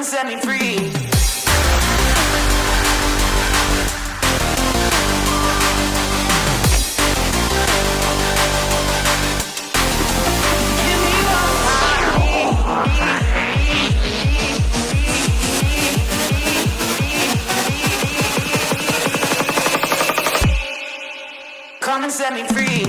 and set me free. Come and set me free.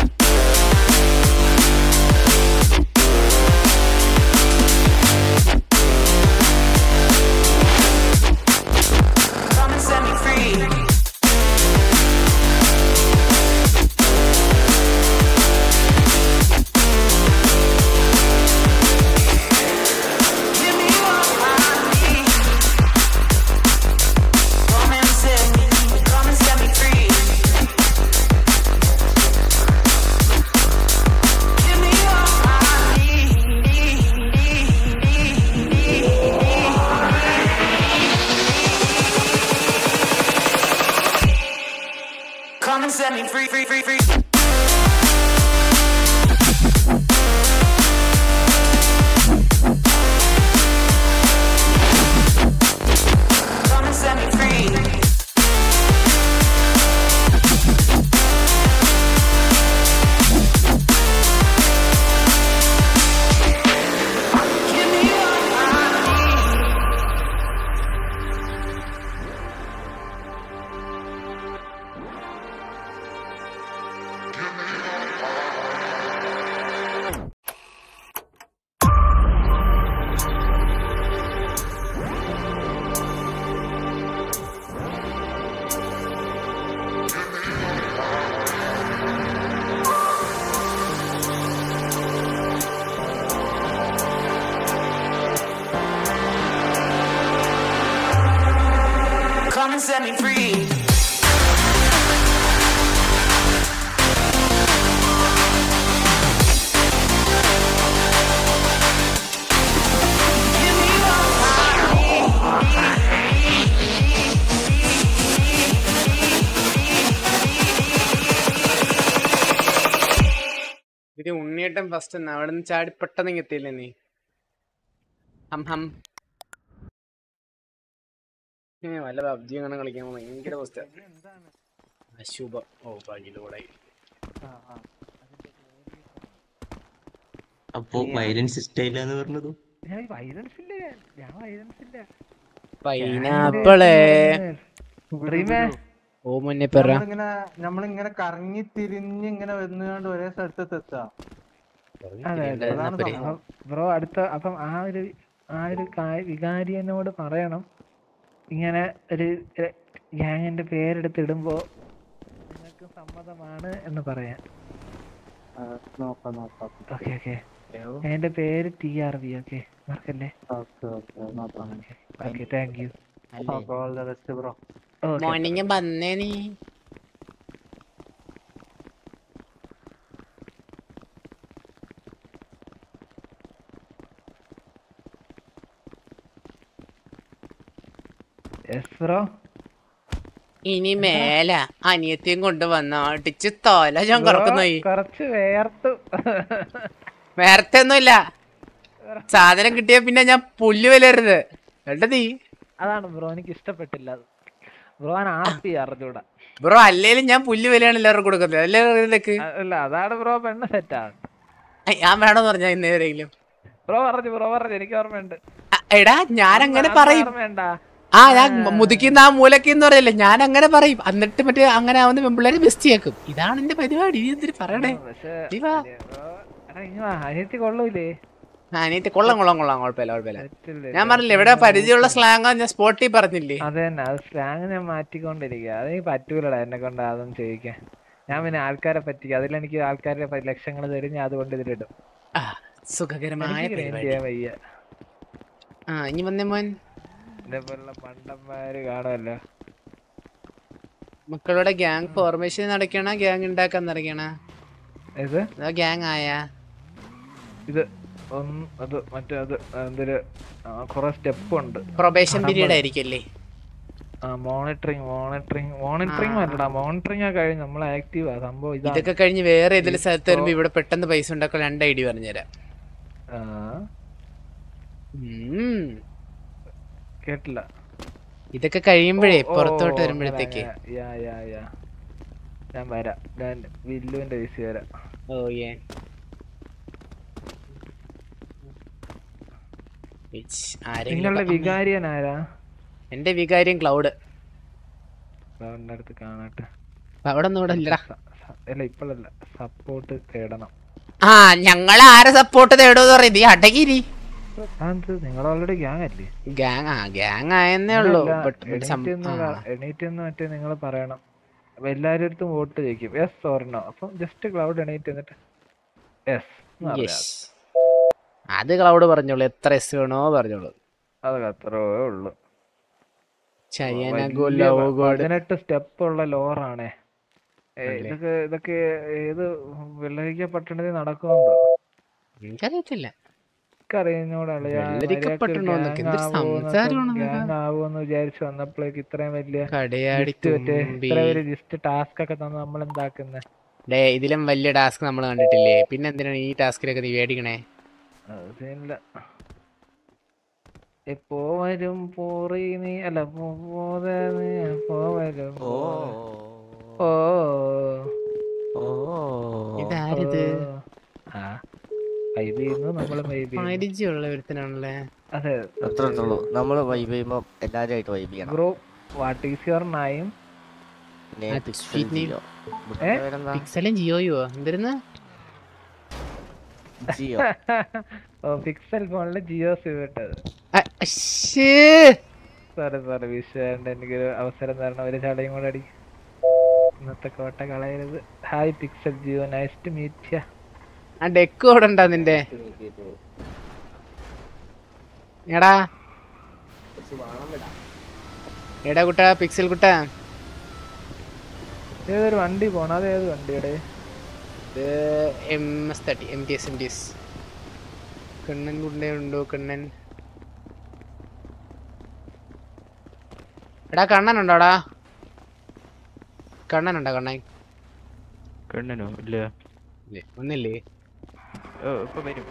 Come and set me free. Give me what I need. Come and set me free. Come and set me free, free, free, free. Come and set me free. Give me what I need. Come and set me free. Give me what I need. ഇത് ഉണ്ണിയേട്ടൻ first അവിടെ നിന്ന് ചാടി പെട്ടെന്ന് എത്തിയില്ലേ നീ ഹം ഹം വല്ല PUBG അങ്ങനെ കളിക്കാൻ ഭയങ്കര അവസ്ഥ അശുഭം ഓ പകിലൂടെ അപ്പൊ വയലൻസ് ഇഷ്ടമില്ലാന്ന് പറഞ്ഞതും പൈനാപ്പിളേ ഓ മുന്നേ പറ നമ്മളിങ്ങനെ കറങ്ങി തിരിഞ്ഞ് ഇങ്ങനെ വന്നുകൊണ്ട് ഒരേ സ്ഥലത്ത് എത്താം. ബ്രോ അടുത്ത അപ്പം ആ ഒരു വികാരിയനോട് പറയണം ഇങ്ങനെ ഒരു ഗ്യാങ്ങിന്റെ പേരെടുത്ത് ഇടുമ്പോ നിങ്ങൾക്ക് സമ്മതമാണ് എന്ന് പറയാൻ. ഓക്കെ ഓക്കെ എന്റെ പേര് TRV. ഓക്കെ മറക്കല്ലേ. Okay thank you. മോർണിംഗ് വന്നേ നീ ഇനി മേല അനിയത്തിയും കൊണ്ട് വന്ന അടിച്ച് തോല ഞാൻ കുറക്കുന്നായി കുറച്ച് വേർത്തൊന്നുമില്ല സാധനം കിട്ടിയ പിന്നെ ഞാൻ പുല്ല് വലരുത് കേട്ട നീ. അതാണ് ബ്രോ എനിക്ക് ഇഷ്ടപ്പെട്ടില്ല. ബ്രോ അറിഞ്ഞൂടാ ബ്രോ അല്ലേലും ഞാൻ പുല്ല് വിലയാണ് എല്ലാവർക്കും കൊടുക്കുന്നത് അല്ലേ. അല്ല അതാണ് ബ്രോ പെണ്ണ് സെറ്റാണ്. ഞാൻ വേണമെന്ന് പറഞ്ഞ ഇന്നേരെങ്കിലും ബ്രോ പറഞ്ഞു എനിക്ക് ഓർമ്മയുണ്ട്. എടാ ഞാൻ അങ്ങനെ പറയും. വേണ്ട ആ ഞാൻ മുതിക്കുന്ന ആ മൂലക്കെന്ന് പറയല്ലേ ഞാൻ അങ്ങനെ പറയും. എന്നിട്ട് മറ്റേ അങ്ങനെ ആവുന്ന പെമ്പിള്ളേര് ബെസ്റ്റ് ആക്കും. ഇതാണ് എന്റെ പരിപാടി. നീ എന്തിനു പറയണേ? അനിയത്തി കൊള്ളൂലേ? അനിയത്തി കൊള്ളാം കുഴപ്പമില്ല. ഞാൻ പറഞ്ഞില്ലേ ഇവിടെ പരിചയമുള്ള സ്ലാങ് ഞാൻ സ്പോട്ടിൽ പറഞ്ഞില്ലേ. അത് തന്നെ അത് സ്ലാങ് ഞാൻ മാറ്റിക്കൊണ്ടിരിക്കുക. അത് പറ്റൂലടാ എന്നെ കൊണ്ട് അതൊന്നും ചെയ്യിക്കാൻ. ഞാൻ പിന്നെ ആൾക്കാരെ പറ്റിക്കും. അതിലെനിക്ക് ആൾക്കാരെ ലക്ഷങ്ങൾ തരും. ഞാൻ അതുകൊണ്ട് ഇതിലിടും. സുഖകരമായ വയ്യ. ഇനി വന്നേ മോൻ. ഇതേപോലുള്ള പണ്ടന്മാര് കാണുമല്ലോ. മക്കളുടെ ഗ്യാങ് ഫോർമേഷൻ നടക്കണ ഗ്യാങ് ഉണ്ടാക്കാൻ നടക്കണ ഗ്യാങ് ആയാ ഇത് അത് മറ്റേ അത് എന്തൊരു കുറെ സ്റ്റെപ്പ് ഉണ്ട്. പ്രൊബേഷൻ പീരീഡ് ആയിരിക്കല്ലേ? മോണിറ്ററിങ് അല്ലടാ. മോണിറ്ററിങ് ഒക്കെ കഴിഞ്ഞ് നമ്മൾ ആക്റ്റീവ് ആ സംഭവം. ഇതൊക്കെ കഴിഞ്ഞ് വേറെ ഏതെങ്കിലും സ്ഥലത്ത് വരുമ്പോ ഇവിടെ പെട്ടെന്ന് പൈസ ഉണ്ടാക്കാൻ 2 ഐഡി പറഞ്ഞുതരാം. കേട്ടില്ല. ഇതൊക്കെ കഴിയുമ്പോഴേ പുറത്തോട്ട് വരുമ്പോഴത്തേക്ക് ഞാൻ വരാം. ഞാൻ വില്ലുവിന്റെ വിസി വരാം. നിങ്ങളുടെ വികാരിയൻ ആരാ? എന്റെ വികാരിയൻ ക്ലൗഡ്. ക്ലൗഡിന്റെ അടുത്ത് കാണട്ടെ. അവിടെ ഒന്നും ഇവിടെ ഇല്ലടാ. അല്ല ഇപ്പോഴല്ല, സപ്പോർട്ട് തേടണം. ആ ഞങ്ങൾ ആരെ സപ്പോർട്ട് തേടുമെന്ന് പറയുന്നത്? ഈ അടകിരി നിങ്ങൾ ഓൾറെഡി ഗ്യാങ് അല്ലേ? ഗ്യാങ് ആയെന്നേ ഉള്ളൂ. എണീറ്റ് മറ്റേ നിങ്ങൾ പറയണം. അപ്പൊ എല്ലാരും അടുത്തും വോട്ട് ചെയ്യിക്കും യെസ് ഓർ നോ. അപ്പൊ ജസ്റ്റ് ക്ലൗഡ് എണീറ്റ് എന്നിട്ട് യെസ്. അത് ക്ലൗഡ് പറഞ്ഞോളൂ, എത്ര എസ് വേണോ പറഞ്ഞോളൂ. അതൊക്കെ അത്രേ ഉള്ളു. 18 സ്റ്റെപ്പ് ഉള്ള ലോറാണേ. ഇതൊക്കെ ഏത് വെള്ളരിക്ക പട്ടണത്തിൽ നടക്കുന്നുണ്ടോ? എനിക്കറിയത്തില്ല. ആവുമെന്ന് വിചാരിച്ചു വന്നപ്പോഴേക്ക് ഇത്രയും വലിയ ജസ്റ്റ് ടാസ്ക് ഒക്കെ തന്നെ നമ്മൾ എന്താക്കുന്നത്? ഇതിലും വലിയ ടാസ്ക് നമ്മൾ കണ്ടിട്ടില്ലേ? പിന്നെ എന്തിനാണ് ഈ ടാസ്കിലൊക്കെ നീ മേടിക്കണേ? എപ്പോ വരും പോറി നീ അല്ല പോതെ നീ എപ്പോ വരും? ഇതാരിത്? പരിചയമുള്ള ഒരുത്തനാണല്ലേ. അതെ, നമ്മള് വൈബ് ചെയ്യുമ്പോ എല്ലാരുമായിട്ട് വൈബ് ചെയ്യണം. Bro what is your name? പിക്സലും ജിയോയോ എന്തിരുന്ന്? ജിയോ. പിക്സൽ ഫോണില് ജിയോ സിം ഇട്ടത്. സോറി വിഷയണ്ട്. എനിക്കൊരു അവസരം തരണം, ഒരു ചടയും കൂടെ അടി. ഇന്നത്തെ കോട്ട കളയരുത്. Hi Pixel Jio, nice to meet you. ആ ഡെക്ക് ഇവിടെ ഉണ്ടാ നിന്റെ? എടാ കുട്ടാ, പിക്സൽ കുട്ടാ, ഏതൊരു വണ്ടി പോണ? അത് ഏത് വണ്ടിയുടെ? MTS. കണ്ണൻ ഉണ്ടോ? കണ്ണൻ എടാ, കണ്ണനുണ്ടോടാ? കണ്ണനുണ്ടോ? കണ്ണനോ? ഇല്ല, ഒന്നില്ലേ? ഇപ്പൊ വരും.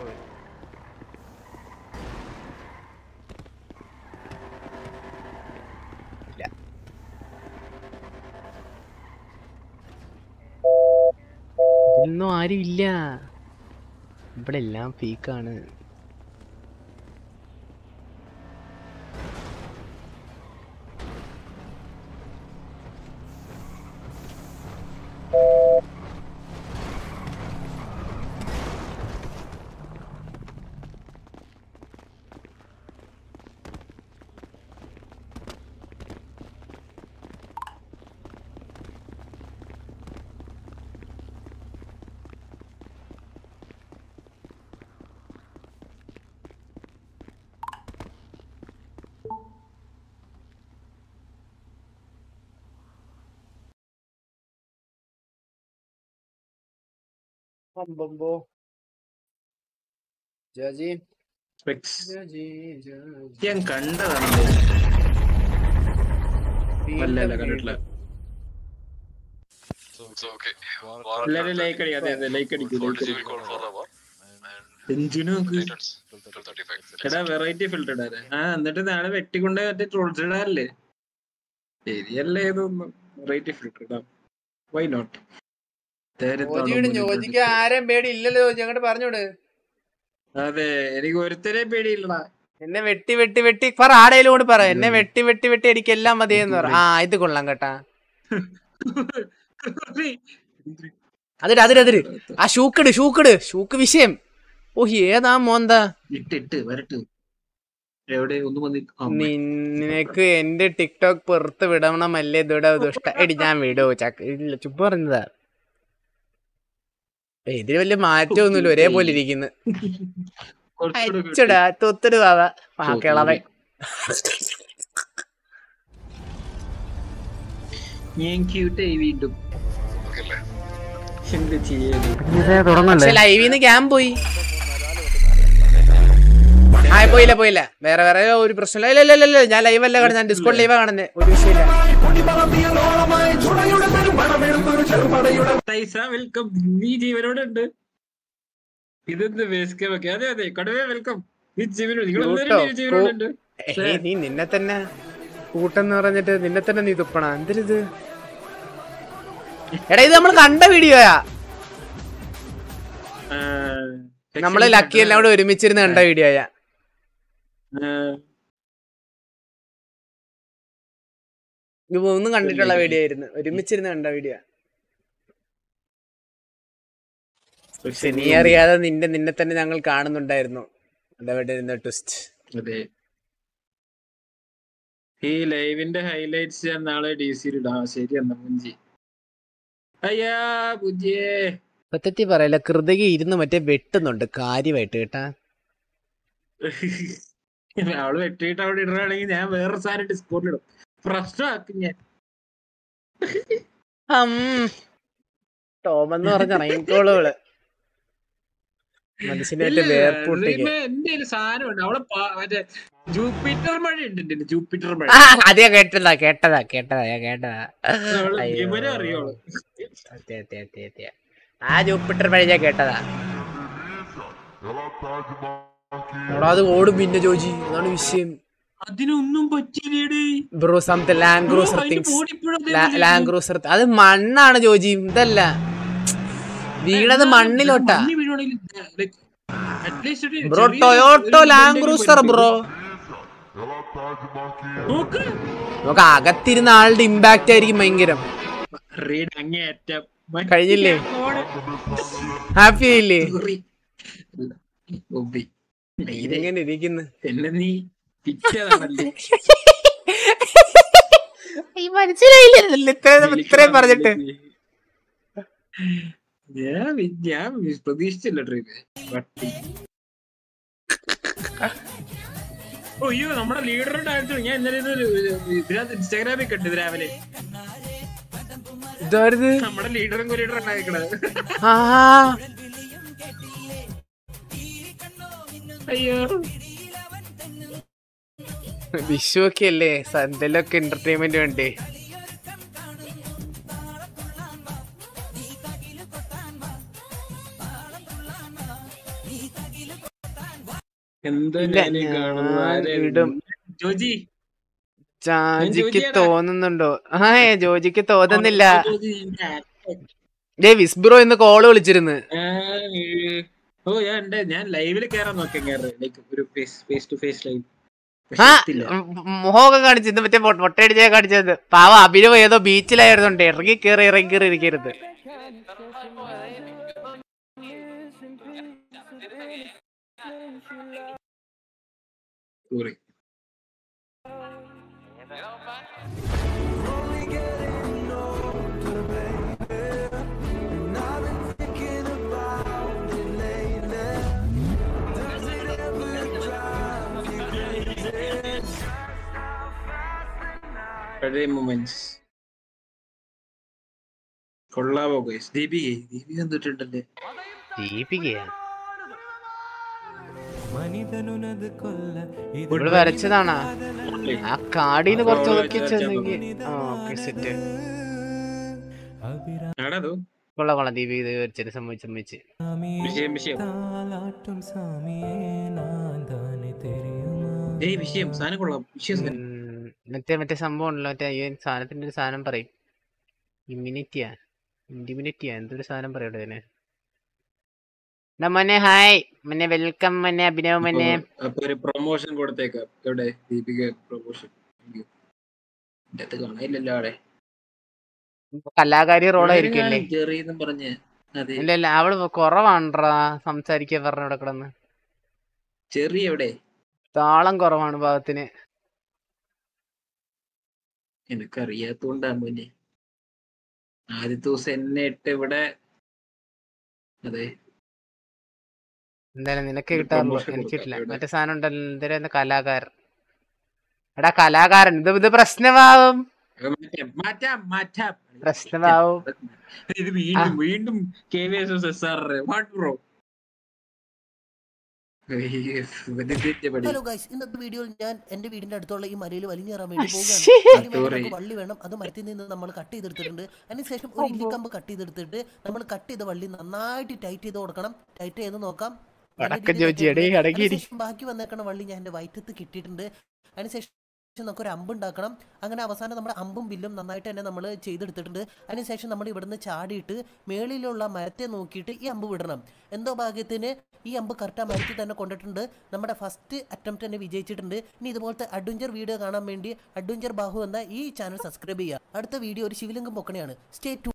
ഇതിലൊന്നും ആരും ഇല്ല. ഇവിടെ എല്ലാം ഫേക്കാണ്. ഞാൻ കണ്ടതാണ്. കണ്ടിട്ടില്ല. എല്ലാരും ലൈക്ക് അടിക്കും. അതെ ലൈക്ക് അടിക്കും. എടാ വെറൈറ്റി ഫിൽറ്റർ ഇടാറ്. എന്നിട്ട് നാളെ വെട്ടിക്കൊണ്ട് മറ്റേ ട്രോൾസ് ഇടാറില്ലേ? ശരിയല്ലേ? ഇതൊന്നും വെറൈറ്റി ഫിൽറ്റർ ഇടാം. Why not? ആരും പേടി ഇല്ലല്ലോ. ഞങ്ങട്ട് പറഞ്ഞോട്. അതെ, എനിക്ക് ഒരുത്തരെ പേടിയില്ലടാ. എന്നെ വെട്ടി പറ. ആടേലും കൂടി പറ. എന്നെ വെട്ടി എനിക്ക് എല്ലാം മതിയെന്ന് പറ. ഇത് കൊള്ളാം കേട്ടാ. അതിര് ആ ഷൂക്ക് വിഷയം. ഏതാ മോന്താ? നിനക്ക് എന്റെ ടിക്ടോക്ക് പുറത്ത് വിടണമല്ലേ? ദുഷ്ട എടി ഞാൻ വിടോ ചക്ക. ഇല്ല, ചുപ്പ് പറഞ്ഞതാ. ഇതിന് വലിയ മാറ്റമൊന്നുമില്ല, ഒരേപോലെ ഇരിക്കുന്നു. അച്ചടാ തൊത്തിട് കിളവ. ലൈവിന്ന് ക്യാമ്പ് പോയി. പോയില്ല. വേറെ ഒരു പ്രശ്നമില്ല. ഇല്ല ഞാൻ ലൈവല്ല കാണുന്നത്. ഞാൻ ഡിസ്കോഡ് ലൈവാ കാണുന്നത്. ഒരു വിഷയമില്ല. നീ ജീവനോടുണ്ട്. ഇതെന്ത് വേസ്റ്റ്. അതെ കടുവേ വെൽക്കം. നീ ജീവനോട്. നീ നിന്നെ തന്നെ കൂട്ടെന്ന് പറഞ്ഞിട്ട് നിന്നെ തന്നെ നീ തുപ്പണ എന്തൊരിത്? എടാ ഇത് നമ്മൾ കണ്ട വീഡിയോയാ. നമ്മള് ലക്കി എല്ലാം കൂടെ ഒരുമിച്ചിരുന്ന് കണ്ട വീഡിയോയാ. ഇത് ഒന്നും കണ്ടിട്ടുള്ള വീഡിയോ ആയിരുന്നു, ഒരുമിച്ചിരുന്ന് കണ്ട വീഡിയോ. പക്ഷെ നീ അറിയാതെ നിന്നെ തന്നെ ഞങ്ങൾ കാണുന്നുണ്ടായിരുന്നു. അതവിടെ ഇരുന്ന ട്വിസ്റ്റ്. അതെ, ഈ ലൈവിന്റെ ഹൈലൈറ്റ്സ് ഞാൻ നാളെ DC ഇടാം. ശരി എന്നാ മുഞ്ചി. അയ്യാ ബുജിയേ സത്യത്തിൽ പറയല്ല, കൃതകി ഇരുന്ന് മറ്റേ വെട്ടുന്നുണ്ട് കാര്യമായിട്ട് കേട്ടാ. അവള് വെട്ടിയിട്ട് അവിടെ ഇടുകയാണെങ്കിൽ ഞാൻ വേറെ സാധനം ഡിസ്കോഡിൽ ഇടും, പ്രശ്നമാക്കും ഞാൻ. ടോമെന്ന് പറഞ്ഞ റൈൻകോളുകള് മനുഷ്യനായിട്ട് വേർപ്പൂട്ടിക്ക്. എന്റെ ഒരു സാധനമുണ്ട് അവളെ മറ്റേ ജൂപ്പിറ്റർ മഴ ഉണ്ട്. ജൂപ്പിറ്റർ മഴ അതേ കേട്ടതാ അറിയോളൂ. ആ ജൂപ്പിറ്റർ മഴ ഞാൻ കേട്ടതാ. അത് ഓടും പിന്നെ ജോജി, അതാണ് വിഷയം. അതിനൊന്നും പറ്റിയില്ലേ bro something Land Cruiser things. Land Cruiser അത് മണ്ണാണ് ജോജി, ഇതല്ല വീണത് മണ്ണിലോട്ടാ bro. Toyota Land Cruiser bro. നമുക്ക് അകത്തിരുന്ന ആളുടെ ഇമ്പാക്ട് ആയിരിക്കും ഭയങ്കരം. കഴിഞ്ഞില്ലേ? ഹാപ്പി ആയില്ലേ? ഇതെങ്ങനെ ഇരിക്കുന്നു? മനസ്സിലായില്ലേ ഇത്രയും പറഞ്ഞിട്ട്? ഞാൻ പ്രതീക്ഷിച്ചില്ല ട്രീപ്പ്. അയ്യോ നമ്മുടെ ലീഡറുടെ ഡാൻസ് ഞാൻ ഇന്നലെ ഇതിനകത്ത് ഇൻസ്റ്റാഗ്രാമിൽ കണ്ടത് രാവിലെ. നമ്മുടെ ലീഡറും ലീഡർ ഉണ്ടായിക്കണത്. അയ്യോ വിഷു ഒക്കെ അല്ലേ, എന്തെങ്കിലുമൊക്കെ എന്റർടൈൻമെന്റ് വേണ്ടേ? ജോജിക്ക് തോന്നുന്നുണ്ടോ? ജോജിക്ക് തോന്നുന്നില്ല. വിസ്ബ്രോ ഇന്ന് കോള് വിളിച്ചിരുന്നു. ഞാൻ ലൈവില് കേറാൻ നോക്കി, ഒരു ഫേസ് ടു ഫേസ് ലൈവ്. മുഖമൊക്കെ കാണിച്ചത് മറ്റേ പൊട്ടയടിച്ചാ കാണിച്ചത്. പാവ അഭിനവ് ഏതോ ബീച്ചിലായിരുന്നുണ്ട്, ഇറങ്ങി കയറി ഇരിക്കരുത്. കൊള്ളാവോ ഗയ്സ്? ദീപിക എന്തിട്ടുണ്ടല്ലേ? ഇവിടെ വരച്ചതാണാ ആ കാടിന്ന് കുറച്ച് നോക്കി ചെന്നെങ്കിൽ. കൊള്ളാം ദീപിക വരച്ചത്. സമ്മതിച്ച് മറ്റേ സംഭവം ഉണ്ടല്ലോ, മറ്റേ സാധനത്തിന്റെ ഒരു സാധനം പറയും, ഇമ്മ്യൂണിറ്റിയാ എന്തൊരു സാധനം പറയട്ടെ ഇതിന്. മോനെ ഹായ്, മോനെ വെൽക്കം, മോനെ അഭിനവ്, മോനെ. അപ്പൊ ഒരു പ്രൊമോഷൻ കൊടുത്തേക്കാം. എവിടെ ദീപിക പ്രൊമോഷൻ? കാണാനില്ലല്ലോ അവിടെ. കലാകാരി റോളായിരിക്കും അല്ലേ? ഇല്ല അവള് കുറവാണ്ട്രാ സംസാരിക്കാൻ പറഞ്ഞ ഇവിടെ കിടന്ന്. ചെറിയ എവിടെ താളം കുറവാണ് ഭാഗത്തിന്. എനിക്കറിയാത്തോണ്ടാ മോനെ. ആദ്യത്തെ ദിവസം എന്നെ ഇട്ട് ഇവിടെ. അതെ എന്തായാലും നിനക്ക് കിട്ടാറുള്ളൂ, എനിക്ക് കിട്ടില്ല. മറ്റേ സാധനം ഉണ്ടല്ലോ, എന്തായാലും കലാകാരൻ. എടാ കലാകാരൻ, ഇത് പ്രശ്നമാവും. ഇത് വീണ്ടും ഹലോ ഗൈസ്, ഇന്നത്തെ വീഡിയോയിൽ ഞാൻ എന്റെ വീടിന്റെ അടുത്തുള്ള ഈ മലയിൽ വലിഞ്ഞേറാൻ വേണ്ടി പോകുകയാണ്. വള്ളി വേണം, അത് മരത്തിൽ നിന്ന് നമ്മൾ കട്ട് ചെയ്തെടുത്തിട്ടുണ്ട്. അതിനുശേഷം ഒരു ഇല്ലിക്കമ്പ് കട്ട് ചെയ്തെടുത്തിട്ട് നമ്മൾ കട്ട് ചെയ്ത വള്ളി നന്നായിട്ട് ടൈറ്റ് ചെയ്ത് കൊടുക്കണം. ടൈറ്റ് ചെയ്ത് നോക്കാം. ബാക്കി വന്നേക്കണ വള്ളി ഞാൻ എന്റെ വയറ്റത്ത് കിട്ടിയിട്ടുണ്ട്. അതിനുശേഷം നമുക്ക് ഒരു അമ്പ് ഉണ്ടാക്കണം. അങ്ങനെ അവസാനം നമ്മുടെ അമ്പും ബില്ലും നന്നായിട്ട് തന്നെ നമ്മൾ ചെയ്തെടുത്തിട്ടുണ്ട്. അതിനുശേഷം നമ്മൾ ഇവിടുന്ന് ചാടിയിട്ട് മേളിലുള്ള മരത്തെ നോക്കിയിട്ട് ഈ അമ്പ് വിടണം. എന്തോ ഭാഗ്യത്തിന് ഈ അമ്പ് കറക്റ്റ് ആ മരത്തിൽ തന്നെ കൊണ്ടിട്ടുണ്ട്. നമ്മുടെ ഫസ്റ്റ് അറ്റംപ്റ്റ് തന്നെ വിജയിച്ചിട്ടുണ്ട്. ഇനി ഇതുപോലത്തെ അഡ്വഞ്ചർ വീഡിയോ കാണാൻ വേണ്ടി അഡ്വഞ്ചർ ബാഹു എന്ന ഈ ചാനൽ സബ്സ്ക്രൈബ് ചെയ്യുക. അടുത്ത വീഡിയോ ഒരു ശിവലിംഗം പൊക്കണയാണ്. Stay tune.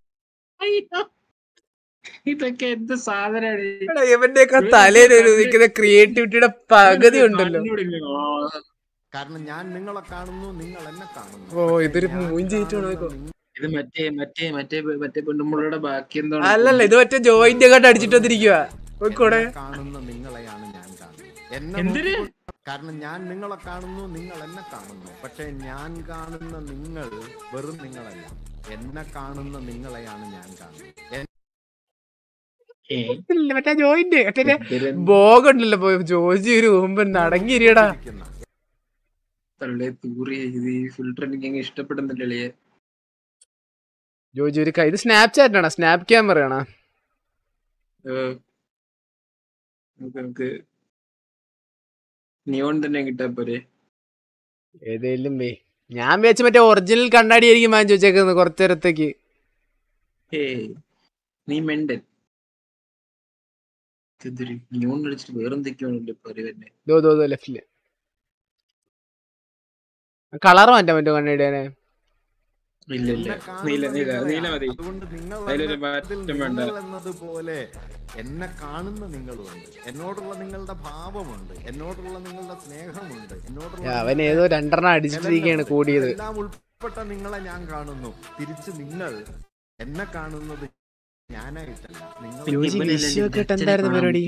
ഇതൊക്കെ എന്ത് സാധനമാണ്? ഇവന്റെയൊക്കെ തലയിൽ നിൽക്കുന്ന ക്രിയേറ്റിവിറ്റിയുടെ പകുതി ഉണ്ടല്ലോ. കാരണം ഞാൻ നിങ്ങളെ കാണുന്നു, നിങ്ങൾ എന്നെ കാണുന്നു. ഓ ഇതൊരു മൂഞ്ചിട്ടാണോ? ഇത് മറ്റേ പെണ്ണുമ്പുള്ളിയുടെ ബാക്കി എന്തോ. അല്ലല്ല, ഇത് മറ്റേ ജോയിന്റ് ഒക്കെ അടിച്ചിട്ട് വന്നിരിക്കുക. കാണുന്ന നിങ്ങളെയാണ് ഞാൻ കാണുന്നത്. കാരണം ഞാൻ നിങ്ങളെ കാണുന്നു, നിങ്ങൾ എന്നെ കാണുന്നു. പക്ഷെ ഞാൻ കാണുന്ന നിങ്ങൾ വെറും നിങ്ങളല്ല, എന്നെ കാണുന്ന നിങ്ങളെയാണ് ഞാൻ കാണുന്നത്. മറ്റേ ജോയിന്റ് മറ്റേ ബോഗുണ്ടല്ലോ, ജോജി ഒരു മുമ്പ് നടങ്ങിരിയടാ. ഇഷ്ടപ്പെടുന്നില്ലേ ജോജി ഒരു ഇത് സ്നാപ്ചാറ്റ് ആണോ? സ്നാപ്പ് ക്യാമറ ആണോ? നിയോൺ തന്നെ കിട്ടാ പോരെ ഏതേലും ഞാൻ വെച്ച് മറ്റേ ഒറിജിനൽ കണ്ണാടി ആയിരിക്കും വാങ്ങിച്ചു വെച്ചേക്കുന്നത് കുറച്ചു നേരത്തേക്ക്. നീ മെണ്ടൻ. നിയോൺ കളിച്ചിട്ട് വേറെന്തൊക്കെയാണല്ലോ പറയുന്നത്. ലെഫ്റ്റില് കളർ മാറ്റാൻ പറ്റുമോ കണ്ണാടിയാനെ? എന്നതുപോലെ എന്നെ കാണുന്ന നിങ്ങളുണ്ട്, എന്നോടുള്ള നിങ്ങളുടെ ഭാവമുണ്ട്, എന്നോടുള്ള നിങ്ങളുടെ സ്നേഹമുണ്ട്, അവൻ ഏതോ രണ്ടെണ്ണം അടിച്ചിട്ടിരിക്കുകയാണ് കൂടിയത്. എല്ലാം ഉൾപ്പെട്ട നിങ്ങളെ ഞാൻ കാണുന്നു. തിരിച്ച് നിങ്ങൾ എന്നെ കാണുന്നത് ഞാനായിട്ടല്ല. എന്തായിരുന്നു പരിപാടി?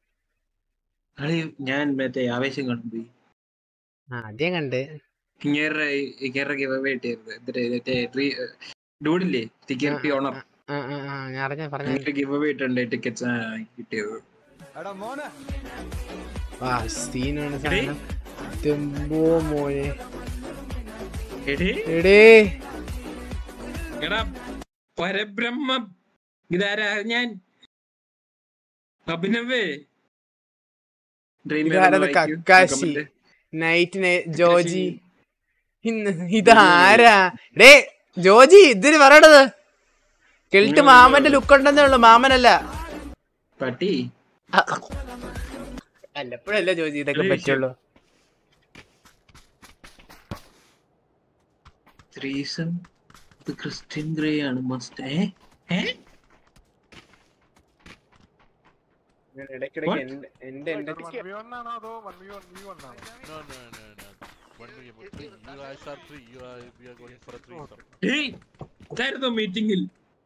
ഞാൻ മറ്റേ ആവേശം കണ്ടു. ആദ്യം കണ്ട് ഡൂഡില്ലേ ടിക്കറ്റ് ഓണർ ടിക്കറ്റ്സ് കിട്ടിയത്. പരബ്രഹ്മ ഇതാരാ? ഞാൻ അഭിനവേ കക്കാശി നൈറ്റ് ജോജി. ഇതാരാ ഡേ ജോജി? ഇതിന് പറയണത് കെൽട്ട് മാമന്റെ ലുക്ക് ഉണ്ടെന്നേ ഉള്ളു, മാമനല്ല. പട്ടി വല്ലപ്പോഴല്ലേ ജോജി ഇതൊക്കെ പറ്റുള്ളൂ. ക്രിസ്ത്യൻ ഗ്രേ ആണ് മസ്റ്റ്. മീറ്റിംഗിൽ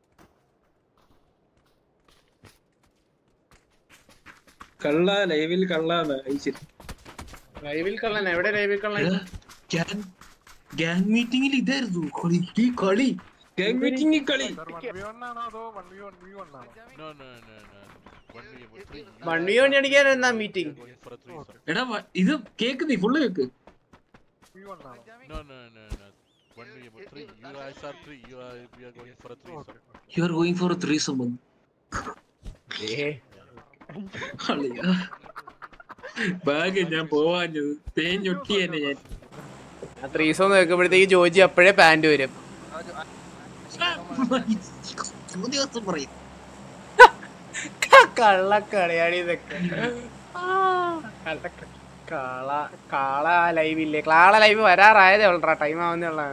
കള്ള ലൈവിൽ കള്ളാണ്. ലൈവിൽ കള്ളൻ എവിടെ? ലൈവിൽ കള്ളൻ ഗ്യാങ് മീറ്റിംഗിൽ ഇതായിരുന്നു കളി. ഗ്യാങ് മീറ്റിംഗിൽ കളി. അടിക്കാനാ മീറ്റിംഗ്? എടാ ഇത് കേക്ക്, നീ full cake. You are going for a threesome. ഭാഗ്യം ഞാൻ പോവാഞ്ഞത്. തേഞ്ഞൊട്ടി തന്നെ ഞാൻ. ത്രീസം നോക്കുമ്പോഴത്തേക്ക് ജോജി അപ്പോഴേ പാന്റ് വരും. കള്ളക്കളിയാടി ഇതൊക്കെ. കാള ലൈവില്ലേ? കാള ലൈവ് വരാറായതേ ഉള്ളൂ, ടൈം ആവുന്നേ ഉള്ള.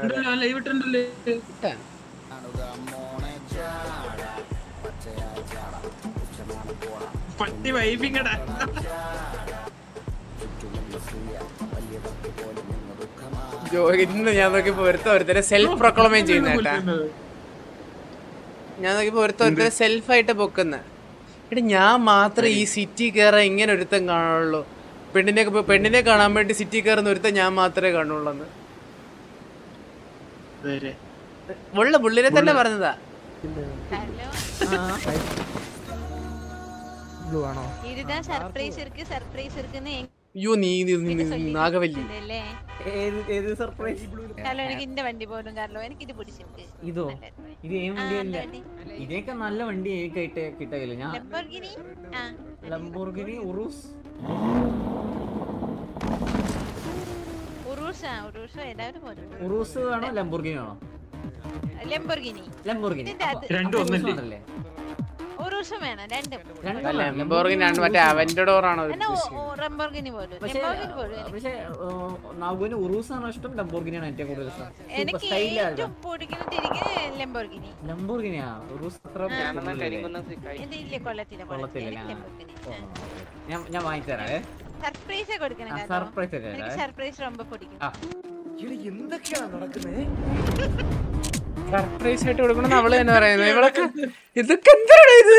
ഇന്ന് ഞാൻ നോക്കിയപ്പോ ഒരുത്തരെ സെൽഫ് പ്രൊക്ലമേറ്റ് ചെയ്യുന്ന കേട്ടാ. ഞാൻ നോക്കിയപ്പോ ഒരുത്തരെ സെൽഫായിട്ട് പൊക്കുന്ന. എടാ ഞാൻ മാത്രം ഈ സിറ്റി കയറാൻ ഇങ്ങനെ ഒരുത്തൻ കാണുള്ളൂ. പെണ്ണിനെ കാണാൻ വേണ്ടി സിറ്റി കയറുന്ന ഒരുത്തൻ ഞാൻ മാത്രമേ കാണുള്ളൂ. പുള്ളിനെ തന്നെ പറഞ്ഞതാ. അയ്യോ നീ നാഗവല്ലി. ഇതോ ഇത് ഏം വണ്ടിയല്ല, ഇതിനൊക്കെ നല്ല വണ്ടി കിട്ടില്ല. ഞാൻ ലംബോർഗിനി ഉറൂസ് എല്ലാവരും പോരും. ഉറൂസ് വേണോ ലംബോർഗിനി വേണോ? ലംബോർഗിനി. ലംബോർഗിനി രണ്ടും ഒന്നല്ലേ? ഉറൂസ് വേണം രണ്ടും. ലംബോർഗിനി ആണ് മറ്റേ അവന്റഡോർ ആണോ? ലംബോർഗിനി പോലും. പക്ഷേ നാഗുവിന് ഉറൂസ് ആണോ ഇഷ്ടം ലംബോർഗിനി ആണ് ഏറ്റവും കൂടുതൽ ഇഷ്ടം? എനിക്ക് ഏറ്റവും പിടിക്കുന്നത് ലംബോർഗിനി. ലംബോർഗിനിയാ ഉറൂസ് അത്ര കൊള്ളത്തില്ല. ഞാൻ വാങ്ങിത്തരാവേ. സർപ്രൈസ് കൊടുക്കണം. സർപ്രൈസ് ரொம்ப പിടിക്കും. എന്തൊക്കെയാണ് നടക്കുന്നത്? സർപ്രൈസ് ആയിട്ട് കൊടുക്കണം അവള് തന്നെ പറയുന്നത്. ഇവളൊക്കെ ഇതൊക്കെ എന്താണ് ഇത്?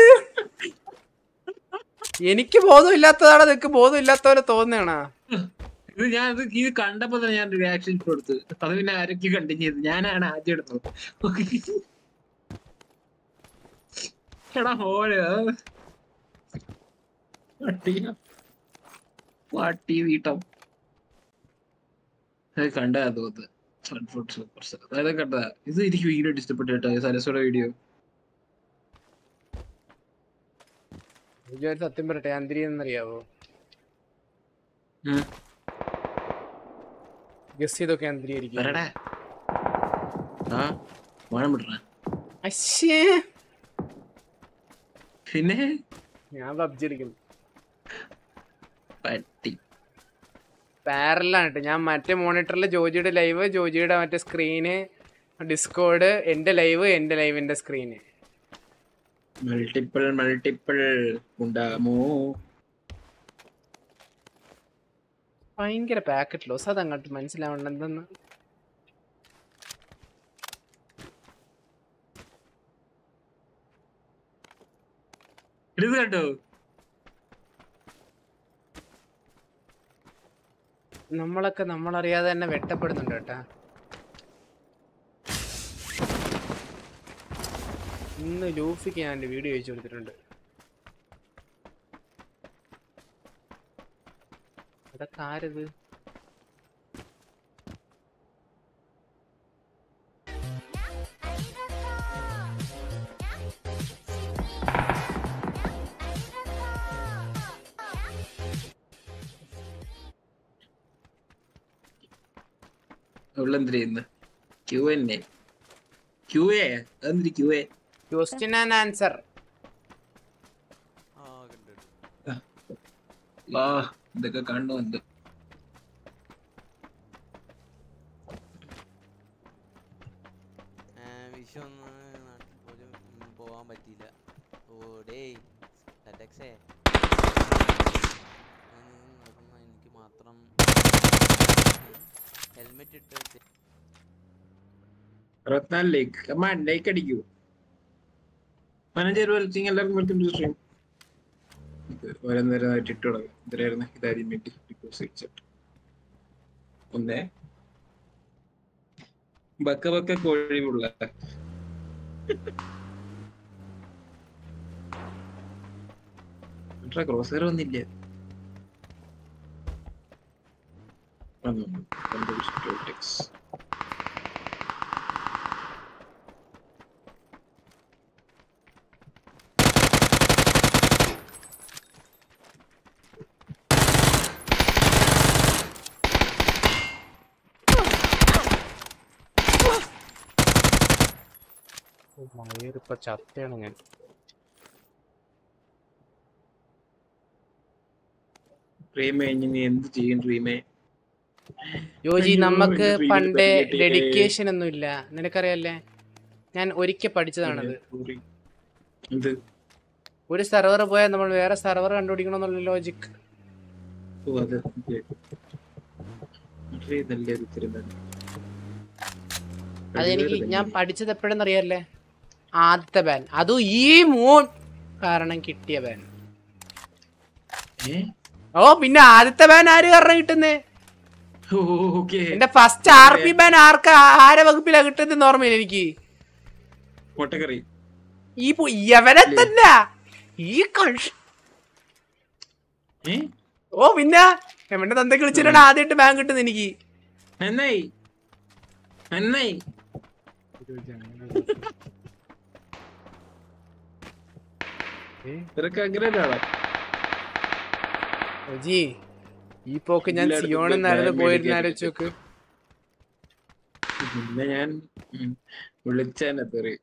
എനിക്ക് ബോധമില്ലാത്തതാണ്, നിനക്ക് ബോധമില്ലാത്തവരെ തോന്നുകയാണോ? ഇത് ഞാൻ ഇത് കണ്ടപ്പോ തന്നെ ഞാൻ റിയാക്ഷൻ കൊടുത്തു. അത് പിന്നെ ആരൊക്കെ കണ്ടിന്യൂ ചെയ്തു. ഞാനാണ് ആദ്യം എടുത്തത്. എടാ ഹോള് പാട്ടി വീട്ടം കണ്ടാ തോന്നുന്നത്. അതൊക്കെ കണ്ടതാ. ഇത് എനിക്ക് വീഡിയോ ഇഷ്ടപ്പെട്ടു കേട്ടോ, സരസ്വയുടെ വീഡിയോ. സത്യം പറയട്ടെ, അന്തരി എന്നറിയാവോ? ഗസ് ചെയ്തൊക്കെ അന്തരിയായിരിക്കും. പിന്നെ ഞാൻ പബ്ജി കളിക്കുന്നു. പാരലാണ്. ഞാൻ മറ്റേ മോണിറ്ററിൽ ജോജിയുടെ ലൈവ്, ജോജിയുടെ മറ്റേ സ്ക്രീന്, ഡിസ്കോഡ്, എന്റെ ലൈവിന്റെ സ്ക്രീന്. മൾട്ടിപ്പിൾ ഉണ്ടാമോ? ഭയങ്കര പാക്കറ്റ് ലോസ്. അതങ്ങോട്ട് മനസ്സിലാവണ്ട എന്തെന്ന്. ഇത് കണ്ടോ? നമ്മളൊക്കെ നമ്മളറിയാതെ തന്നെ വെട്ടപ്പെടുന്നുണ്ട് കേട്ടാ. ഇന്ന് ലൂഫിക്ക് ഞാൻ എൻ്റെ വീഡിയോ അയച്ചു കൊടുത്തിട്ടുണ്ട്. അതൊക്കെ ആരത്? Question and answer. ഇതൊക്കെ കണ്ടുണ്ട്. പോവാൻ പറ്റിയില്ല. എനിക്ക് മാത്രം ഹെൽമെറ്റ് ഇട്ട് ലൈക്ക് അടിക്കൂ. എല്ലാവർക്കും വെൽക്കം ടു സ്ട്രീം. ഓരോന്നേരമായിട്ട് ഇട്ട് തുടങ്ങും. ഇതിലായിരുന്നു ഇതാദ്യം വേണ്ടി ഒന്നേ ബക്ക കോഴിവുള്ള ക്രോസർ ഒന്നില്ല. ഇപ്പൊ ചത്തയാണ് ഞാൻ. എന്ത് ചെയ്യും ഡ്രീമേ? യോജി, നമുക്ക് പണ്ടേ ഡെഡിക്കേഷൻ ഒന്നും ഇല്ല, നിനക്കറിയല്ലേ? ഞാൻ ഒരിക്കൽ പഠിച്ചതാണത്. ഒരു സെർവർ പോയാൽ നമ്മൾ വേറെ സെർവർ കണ്ടുപിടിക്കണമെന്നുള്ള ലോജിക്. അതെനിക്ക് ഞാൻ പഠിച്ചത് എപ്പോഴെന്ന് അറിയാല്ലേ? ആദ്യത്തെ ബാൻ, അതും ഈ മൂൺ കാരണം കിട്ടിയ ബാൻ. ഓ പിന്നെ ആദ്യത്തെ ബാൻ ആര് കാരണം കിട്ടുന്നേ? എന്റെ ഫസ്റ്റ് RP ബാൻ ആരെ വകുപ്പിലാ കിട്ടുന്നത് ഓർമ്മയില്ല എനിക്ക്. ഈ യവനെ തന്നെ ഈ ഓ പിന്നെ എവന്റെ തന്തയ്ക്ക് വിളിച്ചിട്ടാണ് ആദ്യമായിട്ട് ബാൻ കിട്ടുന്നത് എനിക്ക്. ജി ഈ പോക്ക് ഞാൻ സിയോണെന്നായിരുന്നു പോയിരുന്ന ആലോചിച്ച് നോക്ക്. പിന്നെ ഞാൻ വിളിച്ചെന്നെ തെറി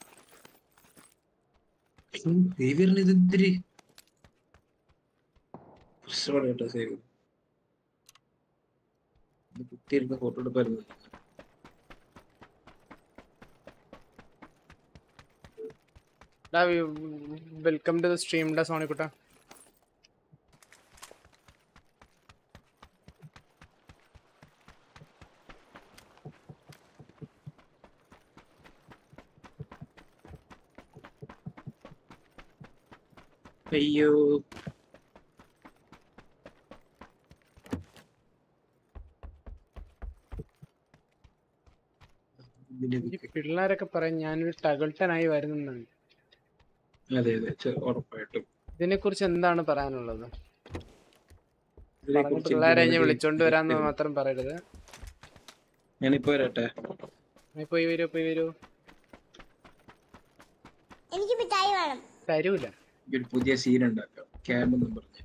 സേവിയറിന് ഇത് ഇത്തിരി പ്രശ്നമാണ് കേട്ടോ. സേവിയർ കുത്തിയിരുന്ന ഫോട്ടോ എടുപ്പായിരുന്നു. വെൽക്കം ടു ദ സ്ട്രീം ഡാ സോണിക്കുട്ട. അയ്യോ ഈ പിള്ളേരൊക്കെ പറയും ഞാനൊരു ടഗിൾട്ടനായി വരുന്നെന്നാണ്. അതെ അതെ ഉറപ്പായിട്ടും. ഇതിനെ കുറിച്ച് എന്താണ് പറയാനുള്ളത്? പറഞ്ഞ ഇതിനെക്കുറിച്ച് പിള്ളേരെ എനിക്ക് വിളിച്ചോണ്ട് വരാന്ന് മാത്രം പറയരുത്. ഞാനിപ്പോ വരട്ടെ. പോയി വരൂ. എനിക്ക് മിഠായി വേണം. തരൂല. ഒരു പുതിയ സീൻ ഉണ്ടാക്കാം. ക്യാമെന്നും പറഞ്ഞു.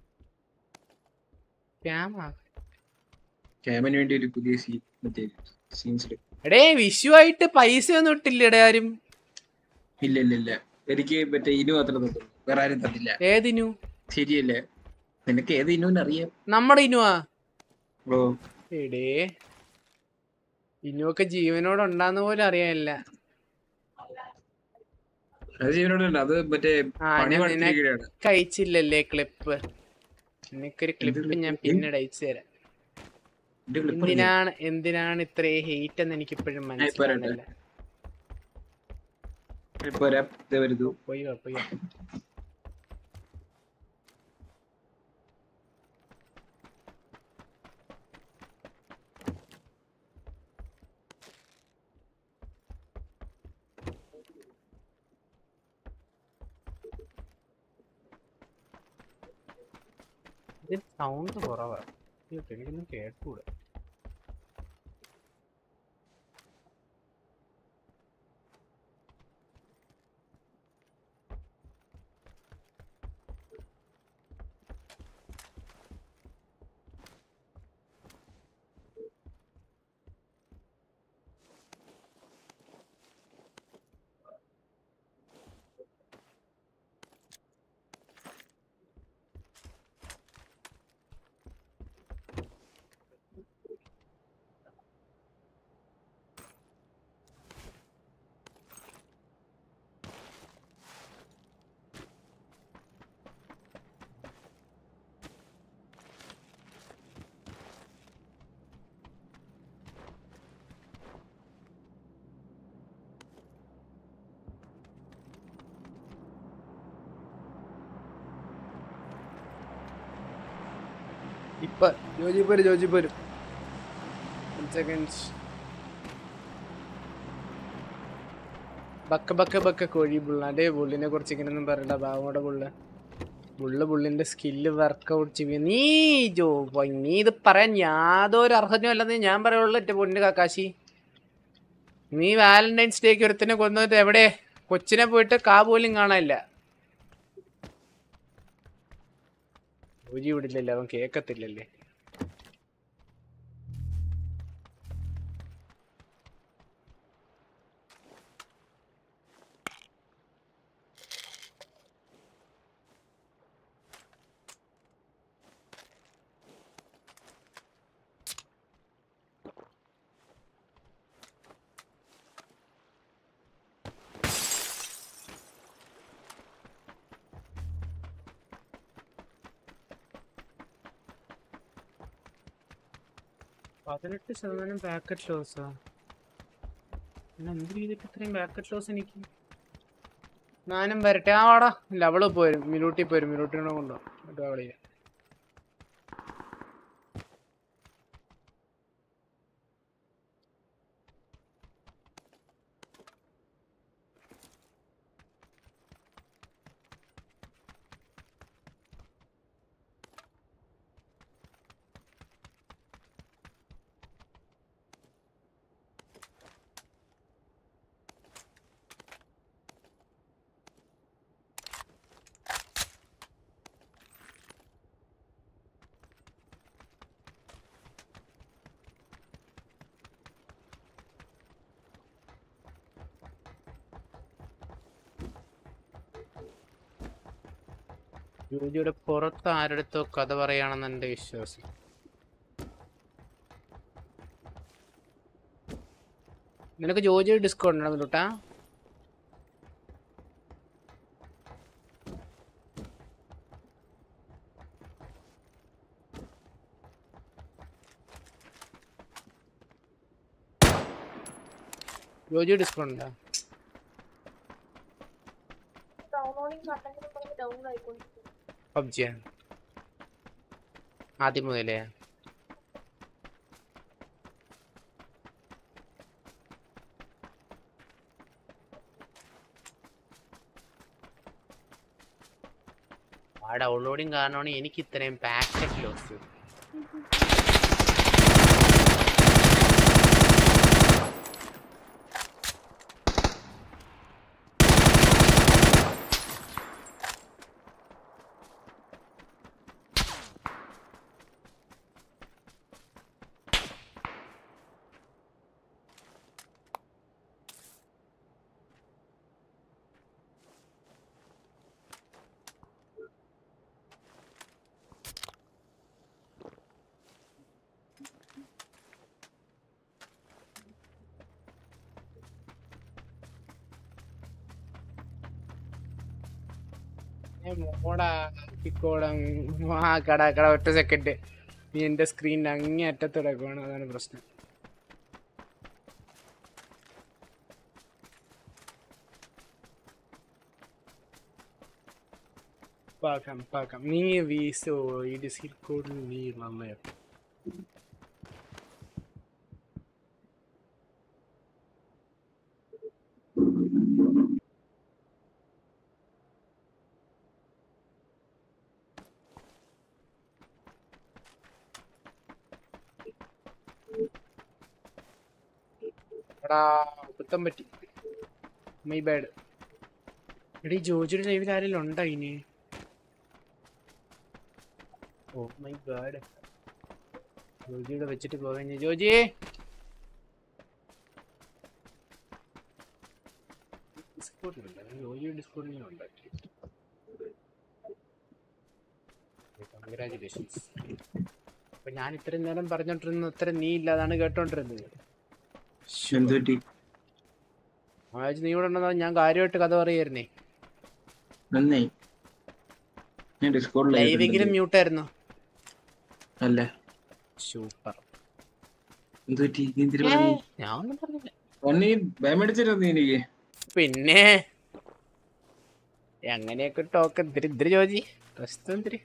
ക്യാമിന് വേണ്ടി ഒരു പുതിയ സീൻ മറ്റേ സീൻസ്. എടേ വിഷു ആയിട്ട് പൈസ ഒന്നും ഇട്ടില്ലടേ ആരും. ഇല്ല എനിക്ക് മറ്റേ ഇനു മാത്രം തന്നു, വേറെ ആരും തന്നില്ല. ഏതിനു? ശരിയല്ലേ? നിനക്ക് ഏത് ഇനുവിന് അറിയാം? നമ്മുടെ ഇനുവാ. ഓ എടേ ഇനുവൊക്കെ ജീവനോട് ഉണ്ടാകുന്ന പോലും അറിയാനില്ല. അത് ജീവനോടല്ല, അത് മറ്റേ കഴിച്ചില്ലല്ലേ ക്ലിപ്പ്. നിനക്കൊരു ക്ലിപ്പ് ഞാൻ പിന്നീട് അയച്ചു തരാം. എന്തിനാണ് ഇത്രയും ഹെയ്റ്റ് എന്ന് എനിക്ക് ഇപ്പോഴും മനസ്സിലാകുന്നില്ല. പോയി സൗണ്ട് കുറവാ, എനിക്കൊന്നും കേൾക്കൂടെ. ഇപ്പൊ ജോജി പോരും. ബക്ക കോഴി ബുള്ള. അതേ ബുള്ളിനെ കുറിച്ച് ഇങ്ങനൊന്നും പറയണ്ട. ബാവോടെ ബുള്ളിന്റെ സ്കില്ല് വർക്കൗട്ട് ചെയ്യുക. നീ ഇത് പറയാൻ യാതൊരു അർഹതയും അല്ലെന്ന് ഞാൻ പറയുള്ളൂ. എന്റെ പൊന്നു കാക്കാശി, നീ വാലന്റൈൻസ് ഡേക്ക് ഒരുത്തിനെ കൊന്നിട്ട് എവിടെ? കൊച്ചിനെ പോയിട്ട് കാ പോലും കാണാനില്ല. ഊരി വിടില്ലല്ലേ, അവൻ കേക്കത്തില്ലല്ലേ. %% പാക്കറ്റ് ലോസാ. എന്ത് ചെയ്തിട്ട് ഇത്രയും പാക്കറ്റ് ലോസ് എനിക്ക്? ഞാനും വരട്ടെ. വാടാ, ലവള് പോരും, മിലൂട്ടി പോരും. മിലൂട്ടിനെ കൊണ്ടോ കളിയാ. ജോജിയുടെ പുറത്ത് ആരടുത്തോ കഥ പറയാണെന്ന് എന്റെ വിശ്വാസം. നിനക്ക് ജോജി ഡിസ്കൗണ്ട് ഉണ്ടോ ലുട്ടാ? ജോജി ഡിസ്കൗണ്ട് ഉണ്ടോ? പബ്ജിയാ ആദ്യം മുതലേ? ആ ഡൗൺലോഡിങ് കാരണമാണ് എനിക്ക് ഇത്രയും പാക്കറ്റ് ലോസ്. കട ഒറ്റ സെക്കൻഡ്. നീ എന്റെ സ്ക്രീനിന്റെ അങ്ങേ അറ്റത്തിടക്കുവാണ്, അതാണ് പ്രശ്നം. പാക്കാം. നീ വീസോ ഈ ഡിസ്കിൽ കോഡിൽ നീ നന്നായി. കുത്തം പറ്റി, മൈ ബാഡ്. എടീ ജോജിയുടെ ലൈവിൽ ആരെങ്കിലും ഉണ്ടോ ഇനി? ഓ മൈ ഗാഡ്, ജോജിയുടെ വെച്ചിട്ട് പോകാൻ. ജോജിയെ ജോജിയുടെ ഡിസ്കോഡിൽ ഉണ്ടാക്കി. കൺഗ്രാജുലേഷൻസ്. അപ്പൊ ഞാൻ ഇത്രയും നേരം പറഞ്ഞോണ്ടിരുന്ന അത്ര നീ ഇല്ല, അതാണ് കേട്ടോണ്ടിരുന്നത്. നീ ഇവിടെ ഉണ്ടെന്നാ ഞാൻ കാര്യമായിട്ട് കഥ പറയായിരുന്നേ. ലൈവെങ്കിലും മ്യൂട്ടായിരുന്നു. സൂപ്പർ. ഞാൻ ഒന്നും പറഞ്ഞില്ല. പിന്നെ അങ്ങനെയൊക്കെ ടോക്ക് എന്തിരി ജോജി പ്രശ്നം എന്തിരി?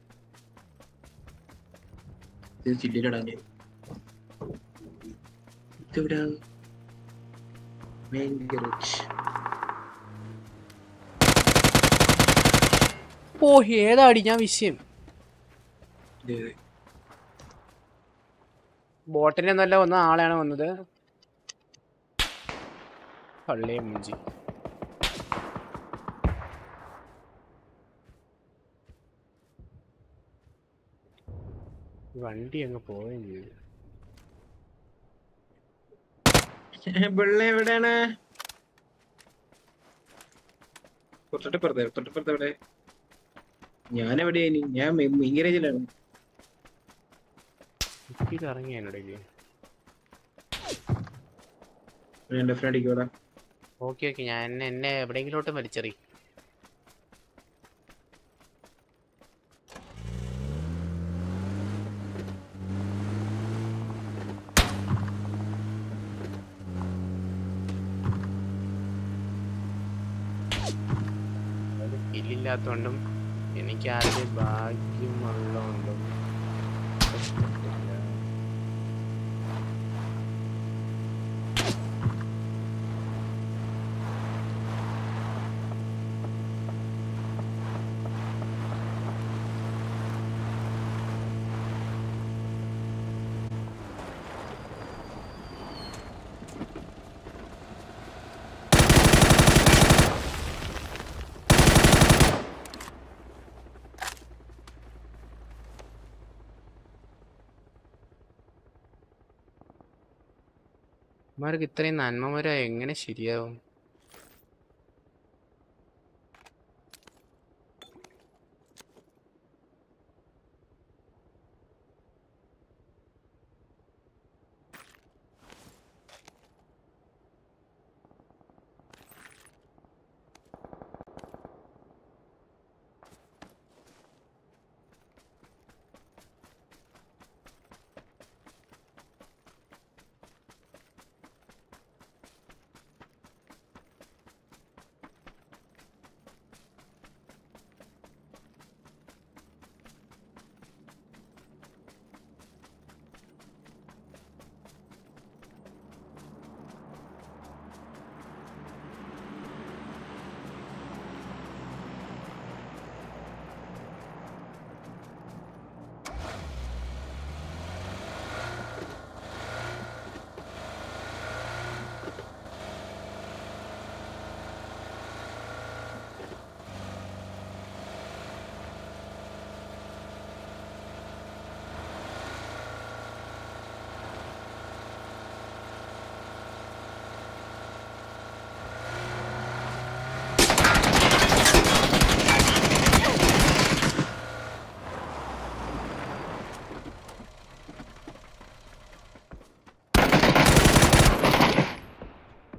ഓ ഏതാടി ഞാൻ വിഷയം. ബോട്ടിനെ നല്ല വന്ന ആളാണ് വന്നത്. പള്ളിയെ മുഞ്ചി. വണ്ടി അങ്ങ് പോവുകയും ചെയ്തു. എവിടെയാണ്? തൊട്ടപ്പുറത്ത് എവിടെ? ഞാൻ എവിടെയാ? ഞാൻ മീൻഗരേജിലാണ്. ഇറങ്ങിയാണിടയ്ക്ക്. ഓക്കെ ഞാൻ എന്നെ എവിടെയെങ്കിലോട്ട് വലിച്ചെറി. ഇല്ലാത്തോണ്ടും എനിക്ക് ആരുടെ ഭാഗ്യമുള്ളതുകൊണ്ടും മാർക്ക് ഇത്രയും നന്മമാരാ എങ്ങനെ ശരിയാവും?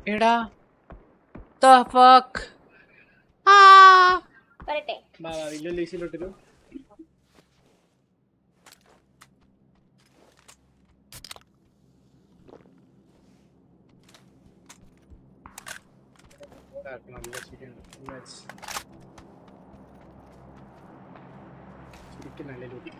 എടാ the fuck പറയട്ടെ വലിയ ലീസിലോട്ടൊരു ശരിക്കും നല്ല ലൂട്ടി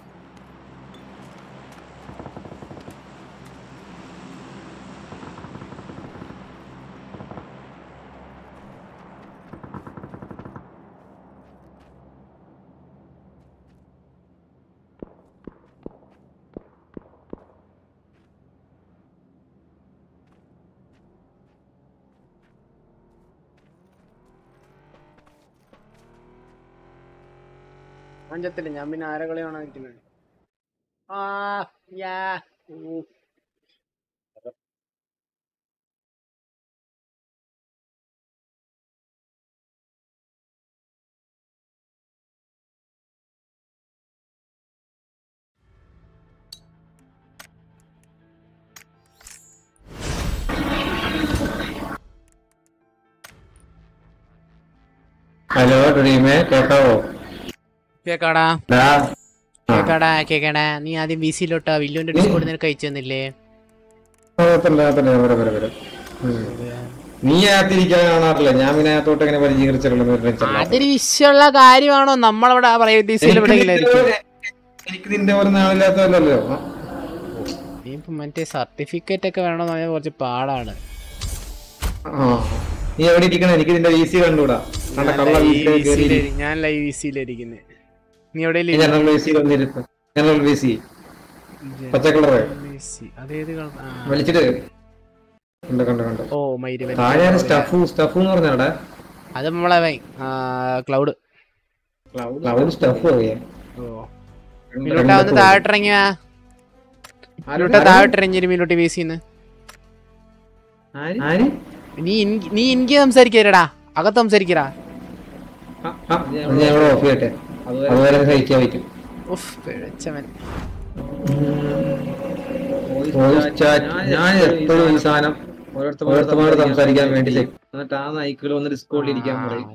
പഞ്ചത്തില്ല ഞാൻ പിന്നെ ആരെ കളിയാണോ നിൽക്കുന്നത് ഹലോ ഡ്രീമേ കേക്കാവോ? കേക്കാടാ കേക്കാടാ കേക്കാടാ. നീ ആദ്യം ബി സിയിലോട്ടാ വില്ലുവിന്റെ ഡിസ്കോഡ് നിനക്ക് അയച്ചു തന്നില്ലേ? നീ അകത്തിരിക്കാൻ കാണാറില്ല, ഞാൻ പിന്നെ അകത്തോട്ട് എങ്ങനെ പരിചീകരിച്ചിട്ടുള്ളത്? അതൊരു വിഷയമുള്ള കാര്യമാണോ? നമ്മളവിടെ എനിക്ക് നിന്റെ പോലെ നാളില്ലാത്തല്ലോ. മറ്റേ സർട്ടിഫിക്കറ്റ് ഒക്കെ വേണമെന്ന് പറഞ്ഞാൽ കുറച്ച് പാടാണ്. നീ എവിടെ ഇരിക്കണം? എനിക്ക് നിന്റെ വി സി കണ്ടുകൂടാ. ഞാൻ ലൈവ് വി സിയിലിരിക്കുന്നത്. നീ എവിടെ പച്ച കളറ് വലിച്ചിട്ട് അത് നമ്മളെ ക്ലൗഡ് താഴോട്ടിറങ്ങിയ താഴോട്ടിറങ്ങിയൊരു മിനിറ്റ് വീസിന്ന്. നീ എനിക്ക് സംസാരിക്കടാ, അകത്ത് സംസാരിക്കടാ. ഞാൻ എപ്പോഴും ഈ സാധനം ഓരോരുത്തരോട് സംസാരിക്കാൻ വേണ്ടി എന്നിട്ട് ആ നൈക്കിൽ ഒന്ന് ഡിസ്കോഡിൽ ഇരിക്കാൻ പറയും.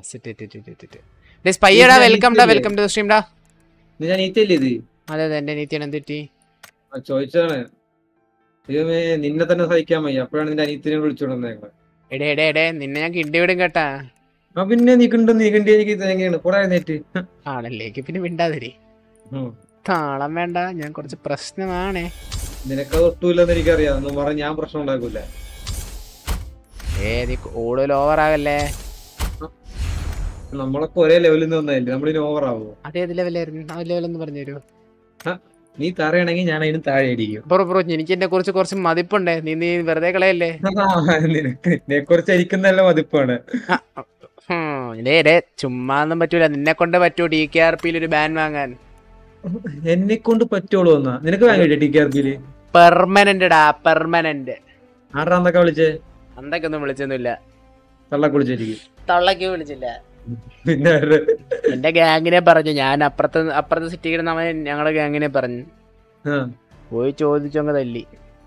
ഞാൻ നീറ്റല്ലേ ഇത്? അതെ അതെ എന്റെ നീത്തിയാണ്. എന്തെറ്റി ചോദിച്ചാണ് നിന്നെ തന്നെ സഹിക്കാൻ വയ്യ, അപ്പോഴാണ് നിന്റെ അനീത്തിനെ വിളിച്ചോണ്ടേക്കളെ. എടേ നിന്നെ ഞാൻ കിണ്ടി വിടും കേട്ടാ. പിന്നെ നീ കിണ്ടി എനിക്ക് തേങ്ങയാണ് കുറെ നേറ്റ് ആണല്ലേ. പിന്നെ മിണ്ടാതിരി, താളം വേണ്ട. ഞാൻ കുറച്ച് പ്രശ്നമാണേ. നിനക്കത് ഒട്ടുമില്ലെന്ന് എനിക്കറിയാം. എന്ന് പറഞ്ഞ ഞാൻ പ്രശ്നം ഉണ്ടാക്കൂല. നീ കൂടുതൽ ഓവറാകല്ലേ. നമ്മളൊക്കെ ഒരേ ലെവലിൽ നിന്ന് വന്നതല്ലേ, നമ്മളിന് ഓവർ ആവോ? അതേത് ലെവലായിരുന്നു? ആ ലെവലൊന്ന് പറഞ്ഞു തരൂ. നീ തറയാണെങ്കിൽ ഞാൻ അതിന് താഴെ ഇരിക്കും. എനിക്ക് എന്നെ കുറിച്ച് കുറച്ച് മതിപ്പുണ്ടേ. നീ വെറുതെ കളയല്ലേ. നിന്നെ കുറിച്ച് എനിക്കുന്നല്ല മതിപ്പാണ്. ചുമ്മാന്നും പറ്റൂല. നിന്നെ കൊണ്ട് പറ്റൂ DKRP ഒരു ബാൻ വാങ്ങാൻ? എന്നെ കൊണ്ട് പറ്റുള്ളൂ എന്നാ നിനക്ക് വാങ്ങി DKRP പെർമനന്റ് ഡാ, പെർമനന്റ്. ആരാ അന്നൊക്കെ വിളിച്ചേ? അന്നൊക്കെ ഒന്നും വിളിച്ചൊന്നുമില്ല. തള്ളക്ക് വിളിച്ചിരിക്കും. തള്ളക്ക് വിളിച്ചില്ല. പിന്നെ എന്റെ ഗ്യാങ്ങിനെ പറഞ്ഞു. ഞാൻ അപ്പുറത്തെ സിറ്റിയിൽ ഞങ്ങളെ ഗ്യാങ്ങിനെ പറഞ്ഞു. പോയി ചോദിച്ചങ്ങ് തല്ലി.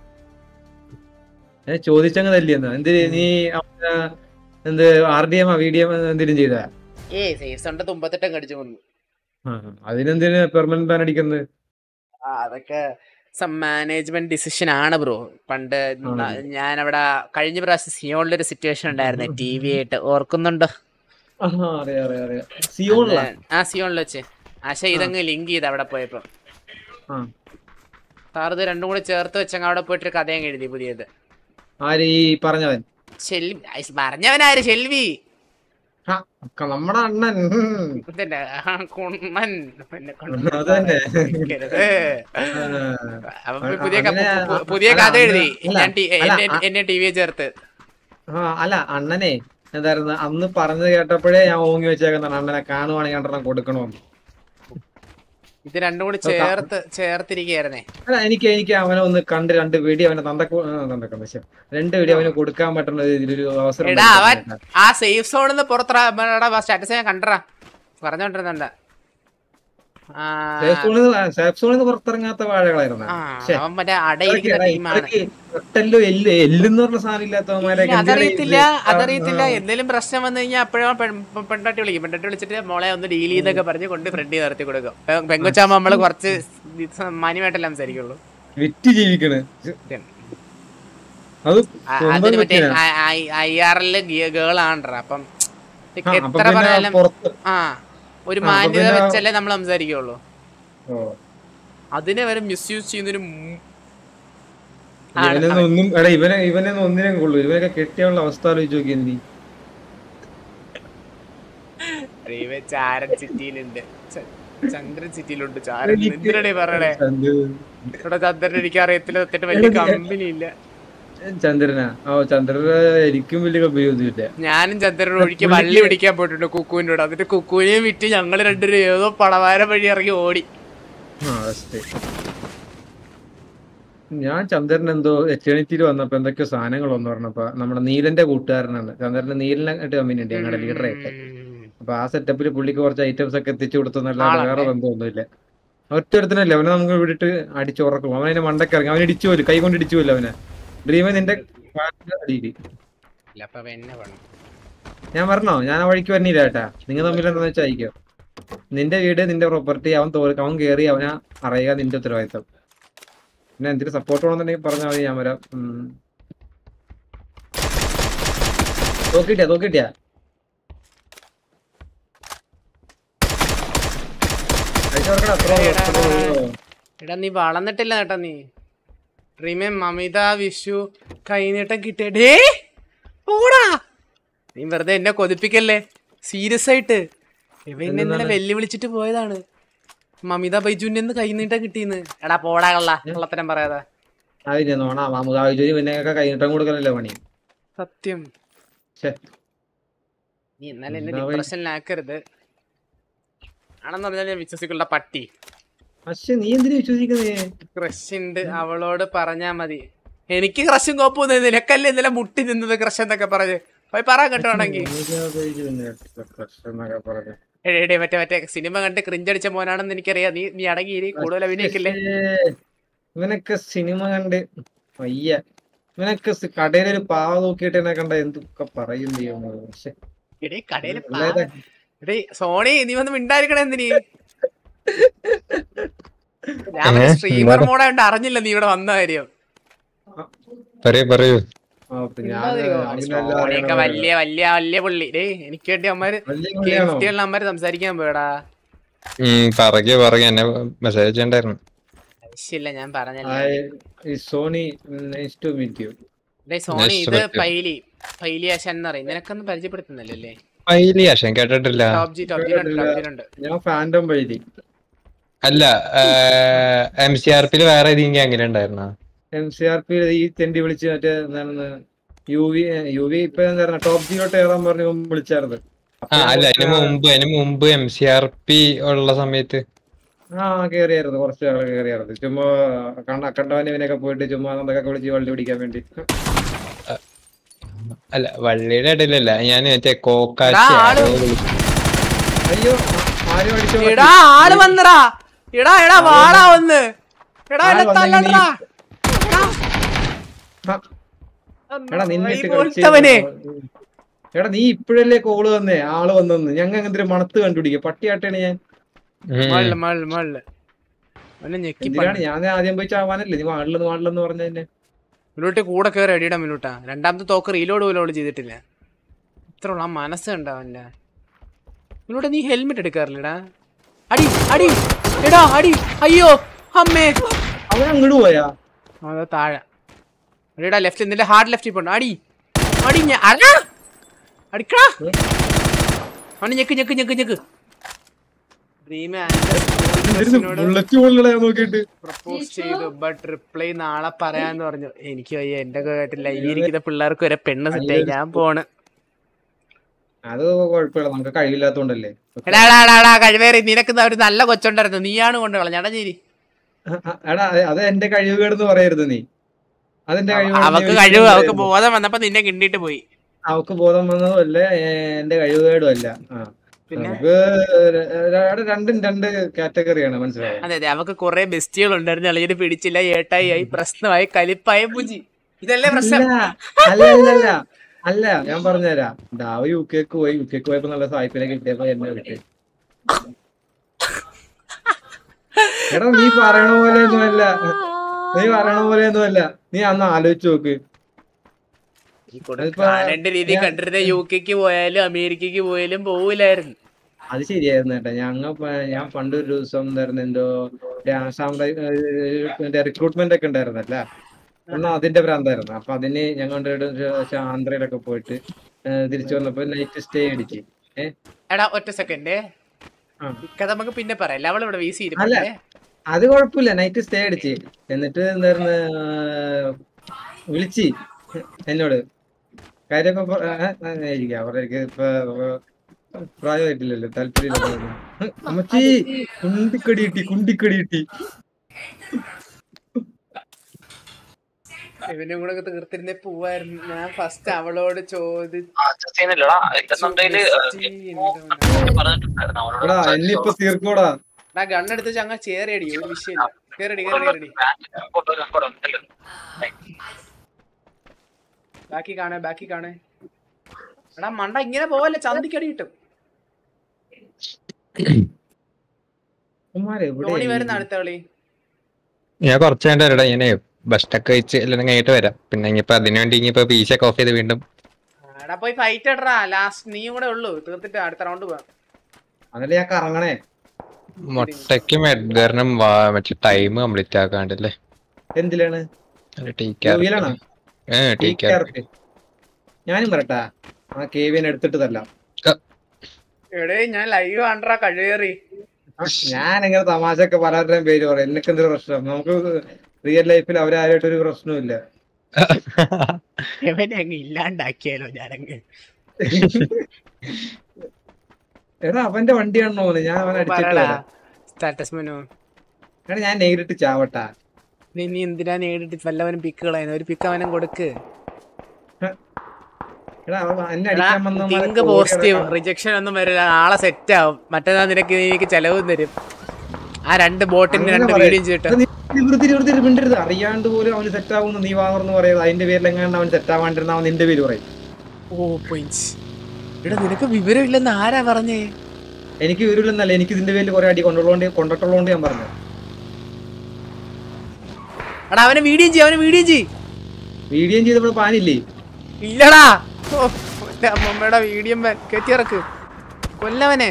ചോദിച്ചങ്ങ് തല്ലി എന്നാ? എന്തിന് നീ എന്ത് RDM VDM എന്തിനും ചെയ്താ? സേഫ് തുമ്പത്തിട്ടും കടിച്ചു കൊന്നു. അതിനെന്തിന് പെർമനന്റ് ബാൻ അടിക്കുന്നത്? അതൊക്കെ മാനേജ്മെന്റ് ഡിസിഷൻ ആണ് ബ്രോ. പണ്ട് ഞാൻ അവിടെ കഴിഞ്ഞ പ്രാവശ്യം സിയോണിലൊരു സിറ്റുവേഷൻ ഉണ്ടായിരുന്നു TV ആയിട്ട്, ഓർക്കുന്നുണ്ടോ? സിയോണിൽ വെച്ച് ആശ ഇതങ്ങ് ലിങ്ക് ചെയ്ത് അവിടെ പോയപ്പോ സാറിത് രണ്ടും കൂടെ ചേർത്ത് വെച്ചങ്ങ് അവിടെ പോയിട്ട് കഥയങ്ങ് എഴുതി പുതിയത്. പറഞ്ഞവൻ പറഞ്ഞവനാര്? ഷെൽവി, നമ്മുടെ അണ്ണൻ. പുതിയ കഥ എഴുതി എന്നെ TV ചേർത്ത്. അല്ല അണ്ണനെ എന്തായിരുന്നു അന്ന് പറഞ്ഞത് കേട്ടപ്പോഴേ ഞാൻ ഓങ്ങി വെച്ചേക്കുന്നതാണ്, അണ്ണനെ കാണുവാണെങ്കിൽ രണ്ടെണ്ണം കൊടുക്കണമെന്ന്. ഇത് രണ്ടും കൂടി ചേർത്തിരിക്കുകയായിരുന്നേ. അല്ല എനിക്ക് അവനെ ഒന്ന് കണ്ട് രണ്ട് വീഡിയോ അവനെ രണ്ട് വീഡിയോ അവന് കൊടുക്കാൻ പറ്റുന്ന രീതിയിലൊരു അവസരം. ആ സേഫ് സോണിന്ന് പുറത്താ സ്റ്റാറ്റസ് ഞാൻ കണ്ടറാ പറഞ്ഞോണ്ടിരുന്നുണ്ട്. സേഫ് സോണിൽ നിന്ന് പുറത്തിറങ്ങാത്ത വാഴകളായിരുന്നു. അവൻ മറ്റേ അടയിരിക്കുന്ന ടീമാണ്. എല്ലെന്ന് പറഞ്ഞ സാധനം ഇല്ലാത്തവന്മാരെ അതറിയത്തില്ല. എന്തെങ്കിലും പ്രശ്നം വന്നു കഴിഞ്ഞാൽ അപ്പോഴും പെൺകുട്ടി വിളിച്ചിട്ട് മോളെ ഒന്ന് ഡീൽ ചെയ്തൊക്കെ പറഞ്ഞ് കൊണ്ട് ഫ്രണ്ട് നിർത്തി കൊടുക്കും. പെങ്കൊച്ചാകുമ്പോ നമ്മള് കുറച്ച് മാന്യമായിട്ടല്ലേ സംസാരിക്കുള്ളൂ. വിറ്റ് ജീവിക്കണ്. അതിന് മറ്റേ IRL ഗേൾ ആണ്ട്ര. അപ്പം എത്ര പറഞ്ഞാലും ഒരു മാന്യത വെച്ചല്ലേ നമ്മൾ സംസാരിക്കുള്ളൂ. അതിനെ വരെ മിസ്യൂസ് ചെയ്യുന്നൊരു ഇവനെ ഒന്നിനെ കൊള്ളു. ഇവനൊക്കെ കെട്ടിയുള്ള അവസ്ഥ ആലോചിച്ച് നോക്കിയ നീ. ചാരൻ സിറ്റിയിലുണ്ട്, ചന്ദ്രൻ സിറ്റിയിലുണ്ട്. ചാരൻ എന്തിനാണ് പറയണേ? ഇവിടെ ചന്ദ്രൻ എനിക്ക് അറിയത്തില്ല. സത്യമായിട്ട് വലിയ കമ്പനി ഇല്ല. ചന്ദ്രനാ? ചന്ദ്രന് എനിക്കും വലിയ കമ്പനിയൊന്നുമില്ല. ഞാനും ചന്ദ്രനോട് ഒഴിക്ക് വള്ളി പിടിക്കാൻ പോയിട്ടുണ്ട് കുക്കുവിന്റെ കൂടെ. എന്നിട്ട് കുക്കുവിനെയും വിറ്റ് ഞങ്ങള് രണ്ടുപേരും ഏതോ പടവാരം വഴി ഇറങ്ങി ഓടി. ഞാൻ ചന്ദ്രൻ എന്തോ എറ്റേണിറ്റിയിൽ വന്നപ്പോ എന്തൊക്കെയോ സാധനങ്ങൾ വന്നു പറഞ്ഞപ്പോ നമ്മുടെ നീലന്റെ കൂട്ടുകാരനാണ്. ചന്ദ്രന്റെ നീലനായിട്ട് കമ്പനി ഉണ്ട് ഞങ്ങളുടെ ലീഡറായിട്ട്. അപ്പൊ ആ സെറ്റപ്പിൽ പുള്ളിക്ക് കുറച്ച് ഐറ്റംസ് ഒക്കെ എത്തിച്ചു കൊടുത്തെന്നല്ലാതെ വേറെ ബന്ധമൊന്നുമില്ല. ഒറ്റൊരുത്തനല്ലേ അവനെ നമുക്ക് വിട്ടിട്ട് അടിച്ചുറക്കും. അവനെ മണ്ടക്ക് ഇറങ്ങി അവൻ ഇടിച്ചു പോലും, കൈ കൊണ്ട് ഇടിച്ചു പോലും അവനെ. ഡ്രീമ നിന്റെ ഞാൻ പറഞ്ഞോ, ഞാൻ ആ വഴിക്ക് വരണില്ല ചേട്ടാ. നിങ്ങൾ തമ്മിൽ എന്താന്ന് വെച്ചാൽ അയക്കോ. നിന്റെ വീട്, നിന്റെ പ്രോപ്പർട്ടി, അവൻ കേറി അവനെ അറിയുക നിന്റെ ഉത്തരവാദിത്തം. പിന്നെ എന്തിനു സപ്പോർട്ട് വേണമെന്നുണ്ടെങ്കിൽ പറഞ്ഞാൽ മതി, ഞാൻ വരാം. തോക്കിട്ടിയാ എടാ നീ വളർന്നിട്ടില്ല കേട്ടാ. നീ ഡ്രീമേ മമിത വിഷു കൈനീട്ടം കിട്ടിയേ ഓടാ. നീ വെറുതെ എന്നെ കൊതിപ്പിക്കല്ലേ. സീരിയസ് ആയിട്ട് ഇവ ഇന്നലെ വെല്ലുവിളിച്ചിട്ട് പോയതാണ്. മമിത ബൈജുവിന്റെ കൈനീട്ടം കിട്ടിയെന്ന്. എടാ പോടാ കള്ളത്തരം പറയാതെ. കൈനീട്ടം കൊടുക്കലല്ലേ പണി. സത്യം. നീ എന്നാലും എന്നെ ഡിപ്രഷനിലാക്കരുത്. ആണെന്ന് പറഞ്ഞാൽ ഞാൻ വിശ്വസിക്കുള്ള പട്ടി. നീ എന്തിനു വിശ്വസിക്കുന്നേ? ക്രഷ് ഉണ്ട്, അവളോട് പറഞ്ഞാ മതി. എനിക്ക് ക്രഷും കോപ്പൊന്നും നിനക്കല്ലേ ഇന്നലെ മുട്ടി നിന്നത് ക്രഷ് എന്നൊക്കെ പറഞ്ഞ് പോയി പറ കേട്ടോണെങ്കിൽ. മറ്റേ സിനിമ കണ്ട് ക്രിഞ്ചടിച്ച മോനാണെന്ന് എനിക്കറിയാം. നീ അടങ്ങി കൂടുതൽ അഭിനയിക്കില്ലേ? ഇവനൊക്കെ സിനിമ കണ്ട് വയ്യ. ഇവനൊക്കെ കടയിലൊരു പാവ നോക്കിയിട്ട് എന്നെ കണ്ട എന്തൊക്കെ പറയും. സോണി നീ വന്ന് മിണ്ടായിരിക്കണേ എന്തിനീ? ഞാൻ സ്ട്രീമർ മോഡായോണ്ട് അറിഞ്ഞില്ല നീ ഇവിടെ വന്ന കാര്യം. പറയൂ. വലിയ വലിയ വലിയ പുള്ളി. എനിക്ക് വേണ്ടി അമ്മമാര് അമ്മമാര് സംസാരിക്കാൻ പോയടാ. എന്നെ മെസ്സേജ് ചെയ്യണ്ടായിരുന്നു. ആവശ്യമില്ല, ഞാൻ പറഞ്ഞല്ലോ. സോണി സോണി ഇത് പൈലിയാശൻ എന്ന് പറയും. നിനക്കൊന്നും പരിചയപ്പെടുത്തുന്നല്ലേ? കേട്ടിട്ടില്ല. ഞാൻ ഫാൻഡം പൈലി അല്ല. MCRP വേറെ ഏതെങ്കിലും അങ്ങനെ ഉണ്ടായിരുന്ന? MCRP ഈ തെണ്ടി വിളിച്ച് മറ്റേ എന്താണ് UV ഇപ്പൊ എന്താ ടോപ്പ് 0 കയറാൻ പറഞ്ഞു വിളിച്ചായിരുന്നു. അല്ല അതിന് മുമ്പ് MCRP ഉള്ള സമയത്ത് കേറിയായിരുന്നു. കുറച്ച് ആള് കേറിയായിരുന്നു. ചുമ്മാ കണ്ടവനൊക്കെ പോയിട്ട് ചുമ്മാ എന്തൊക്കെ വിളിച്ച് വള്ളി പിടിക്കാൻ വേണ്ടി. അല്ല വള്ളിയുടെ ഇടയിലല്ല, ഞാൻ മറ്റേ കോക്കാശി. അയ്യോ ആരും അടിച്ചോ. ആള് വന്നടാ. എടാ വാടാ വന്ന്. എടാ നീ ഇപ്പഴല്ലേ കോള് വന്നേ? ആള് വന്നെന്ന് ഞങ്ങൾ എന്തിനും മണത്ത് കണ്ടുപിടിക്കുക. പട്ടിയാട്ടാണ് ഞാൻ. ഞാൻ ആദ്യം പോയി ചാവാനല്ലേ? നീ വാളിലെന്ന് പറഞ്ഞന്നെ. മിന്നോട്ട് കൂടെ കയറി അടിയിടാൻ മിന്നോട്ടാ. രണ്ടാമത്തെ തോക്ക് റീലോഡ് പോലും ചെയ്തിട്ടില്ല. ഇത്ര ആ മനസ്സ് ഉണ്ടാവല്ല. മിന്നോട്ട് നീ ഹെൽമെറ്റ് എടുക്കാറില്ലടാ. അടി അടി എടാ അടി. അയ്യോ അമ്മേ. അവൻ അങ്ങോട്ട് പോയാ? അതാ താഴെ അടിയടാ. ലെഫ്റ്റ് നിന്റെ ഹാർഡ് ലെഫ്റ്റ് പോണ്ട. അടി അടി അടിക്കാ. അവന് ഞെക്ക്. പ്രപ്പോസ് ചെയ്തു ബട്ട് റിപ്ലൈ നാളെ പറയാന്ന് പറഞ്ഞു. എനിക്ക് വയ്യ, എന്റെ കേട്ടില്ല. ഇനി ഇരിക്കുന്ന പിള്ളേർക്ക് വരെ പെണ്ണ് സെറ്റായി. ഞാൻ പോണ്. അത് കുഴപ്പമില്ല, നമുക്ക് കഴിവില്ലാത്തോണ്ടല്ലേ. എടാ കഴിവേറി. നിനക്ക് ഒരു നല്ല കൊച്ചുണ്ടായിരുന്നു, നീയാണ് കൊണ്ട് കളഞ്ഞാടാ ചേരി. എടാ അത് എന്റെ കഴിവുകേടെന്ന് പറയരുത് നീ. അതെന്റെ അവക്ക് ബോധം വന്നപ്പോ നിന്നെ കിണ്ടിട്ട് പോയി. അവക്ക് ബോധം വന്നതും അല്ല, എന്റെ കഴിവുകേടും അല്ല. പിന്നെ നമുക്ക് രണ്ടും രണ്ട് കാറ്റഗറിയാണ്, മനസ്സിലായോ? അതെ അതെ, അവക്ക് കുറെ ബെസ്റ്റികൾ ഉണ്ടായിരുന്നു, അളിയന് പിടിച്ചില്ല, ഏട്ടായി ആയി, പ്രശ്നമായി, കലിപ്പായ പൂജി. ഇതല്ലേ പ്രശ്നം? അല്ല അല്ല, ഞാൻ പറഞ്ഞുതരാം. ഡാവ് യുകെക്ക് പോയപ്പോ നല്ല സായിപ്പിനെ കിട്ടിയപ്പോ എന്നെ വിട്ട്. എടാ നീ പറയണ പോലെയൊന്നുമല്ല, നീ അന്ന് ആലോചിച്ച് നോക്ക്. രണ്ട് രീതി കണ്ടിരുന്ന യുകെക്ക് പോയാലും അമേരിക്കക്ക് പോയാലും പോവില്ലായിരുന്നു. അത് ശരിയായിരുന്നു കേട്ടോ. ഞാൻ പണ്ടൊരു ദിവസം എന്തായിരുന്നു, എന്തോ ആസാം റിക്രൂട്ട്മെന്റ് ഒക്കെ ഉണ്ടായിരുന്നല്ല, എന്നാ അതിന്റെ ഭ്രാന്തായിരുന്നു. അപ്പൊ അതിന് ഞങ്ങൾ ആന്ധ്രയിലൊക്കെ പോയിട്ട് തിരിച്ചു വന്നപ്പോ നൈറ്റ് സ്റ്റേ അടിച്ച്. എടാ ഒറ്റ സെക്കൻഡ്, കഥ നമുക്ക് പിന്നെ പറയാം. അവളിവിടെ വീസി അല്ല അത് കുഴപ്പമില്ല, നൈറ്റ് സ്റ്റേ അടിച്ച്. എന്നിട്ട് എന്തായിരുന്നു, വിളിച്ച് എന്നോട് കാര്യമൊക്കെ അവർക്ക് ഇപ്പൊ പ്രായമായിട്ടില്ലല്ലോ, താല്പര്യമില്ല. അമ്മച്ചി കുണ്ടിക്കടി കിട്ടി. ഇവനും കൂടെ തീർത്തിരുന്നേ പോവായിരുന്നു. ഞാൻ ഫസ്റ്റ് അവളോട് എന്നിപ്പൊ തീർക്കോടാ. ഗണ്ണെടുത്ത് ചങ്ങ ചേരടി, ഒരു വിഷയമില്ല. കേറടി. ബാക്കി കാണേ. എടാ മണ്ട ഇങ്ങനെ പോവല്ലേ, ചന്തിക്കടി കിട്ടും. വരുന്ന അടുത്ത കളി ഞാൻ കുറച്ച് കഴിഞ്ഞിട്ട് ഇങ്ങനെ ബസ്റ്റൊക്കെ വെച്ച് എല്ലാം കഴിഞ്ഞിട്ട് വരാം. പിന്നെ ഇനിയിപ്പോ അതിനുവേണ്ടി ഇനിയിപ്പോ പീസൊക്കെ ഓഫ് ചെയ്ത് വീണ്ടും പോയി ഫൈറ്റ് ഇടറാ. ലാസ്റ്റ് നീയും കൂടെ ഉള്ളു, തീർത്തിട്ട് അടുത്ത റൗണ്ട് പോവാം. അതല്ലേ ഞാൻ കറങ്ങണേ. മുട്ടയ്ക്കും എഡ്ഗറിനും മറ്റേ ടൈം കംപ്ലീറ്റ് ആക്കാണ്ടല്ലേ? എന്തിലാണ്? ഞാനും പറട്ടാ, ആ കേവിയൻ എടുത്തിട്ട് തല്ലാം. എടേ ഞാൻ ലൈവ് ആണ്ട്രാ കഴിയേറി. ഞാൻ എങ്ങനെ തമാശയൊക്കെ പലരുടെയും പേര് പറയാം, എന്നൊക്കെ എന്തൊരു പ്രശ്നം? നമുക്ക് റിയൽ ലൈഫിൽ അവരായിട്ടൊരു പ്രശ്നവും ഇല്ല. അങ്ങ് ഇല്ലാണ്ടാക്കിയാലോ ഞാനങ്ങ്. എടാ അവന്റെ വണ്ടിയാണോ ഞാൻ അവൻ അടിച്ചിട്ട് ഞാൻ നേരിട്ട് ചാവട്ടാ. നീ എന്തിനാ നേരിട്ട് വല്ലവനും പിക്ക് കളയുന്ന? ഒരു പിക്ക് അവനും കൊടുക്ക്. പോസിറ്റീവ് റിജക്ഷൻ ഒന്നും വരില്ല, ആളെ സെറ്റ് ആവും. മറ്റേതാ നിനക്ക് ചെലവും തരും. ആ രണ്ട് ബോട്ടിന് രണ്ട് വീഡിയോ ചെയ്തിട്ട് അറിയാണ്ട് പോലും അവന് സെറ്റ് ആവുന്നു. നീ വാങ്ങുന്നു പറയുന്നത് അതിന്റെ പേരിൽ എങ്ങാണ്ട് അവൻ സെറ്റ് ആവാണ്ടിരുന്ന അവൻ നിന്റെ പേര് പറയും. എടാ നിനക്ക് വിവരം ഇല്ലെന്ന് ആരാ പറഞ്ഞേ? എനിക്ക് വിവരമില്ലെന്നല്ല, എനിക്ക് ഇതിന്റെ പേരിൽ കുറെ അടി കൊണ്ടിട്ടുള്ളതുകൊണ്ട് ഞാൻ പറഞ്ഞു. എടാ അവനെ വീഡിയോ ചെയ്തപ്പോൾ പാനില്ലേ? ഇല്ലടാ, അമ്മമ്മയുടെ വീഡിയോ കെട്ടിയിറക്ക്, കൊല്ലവനെ.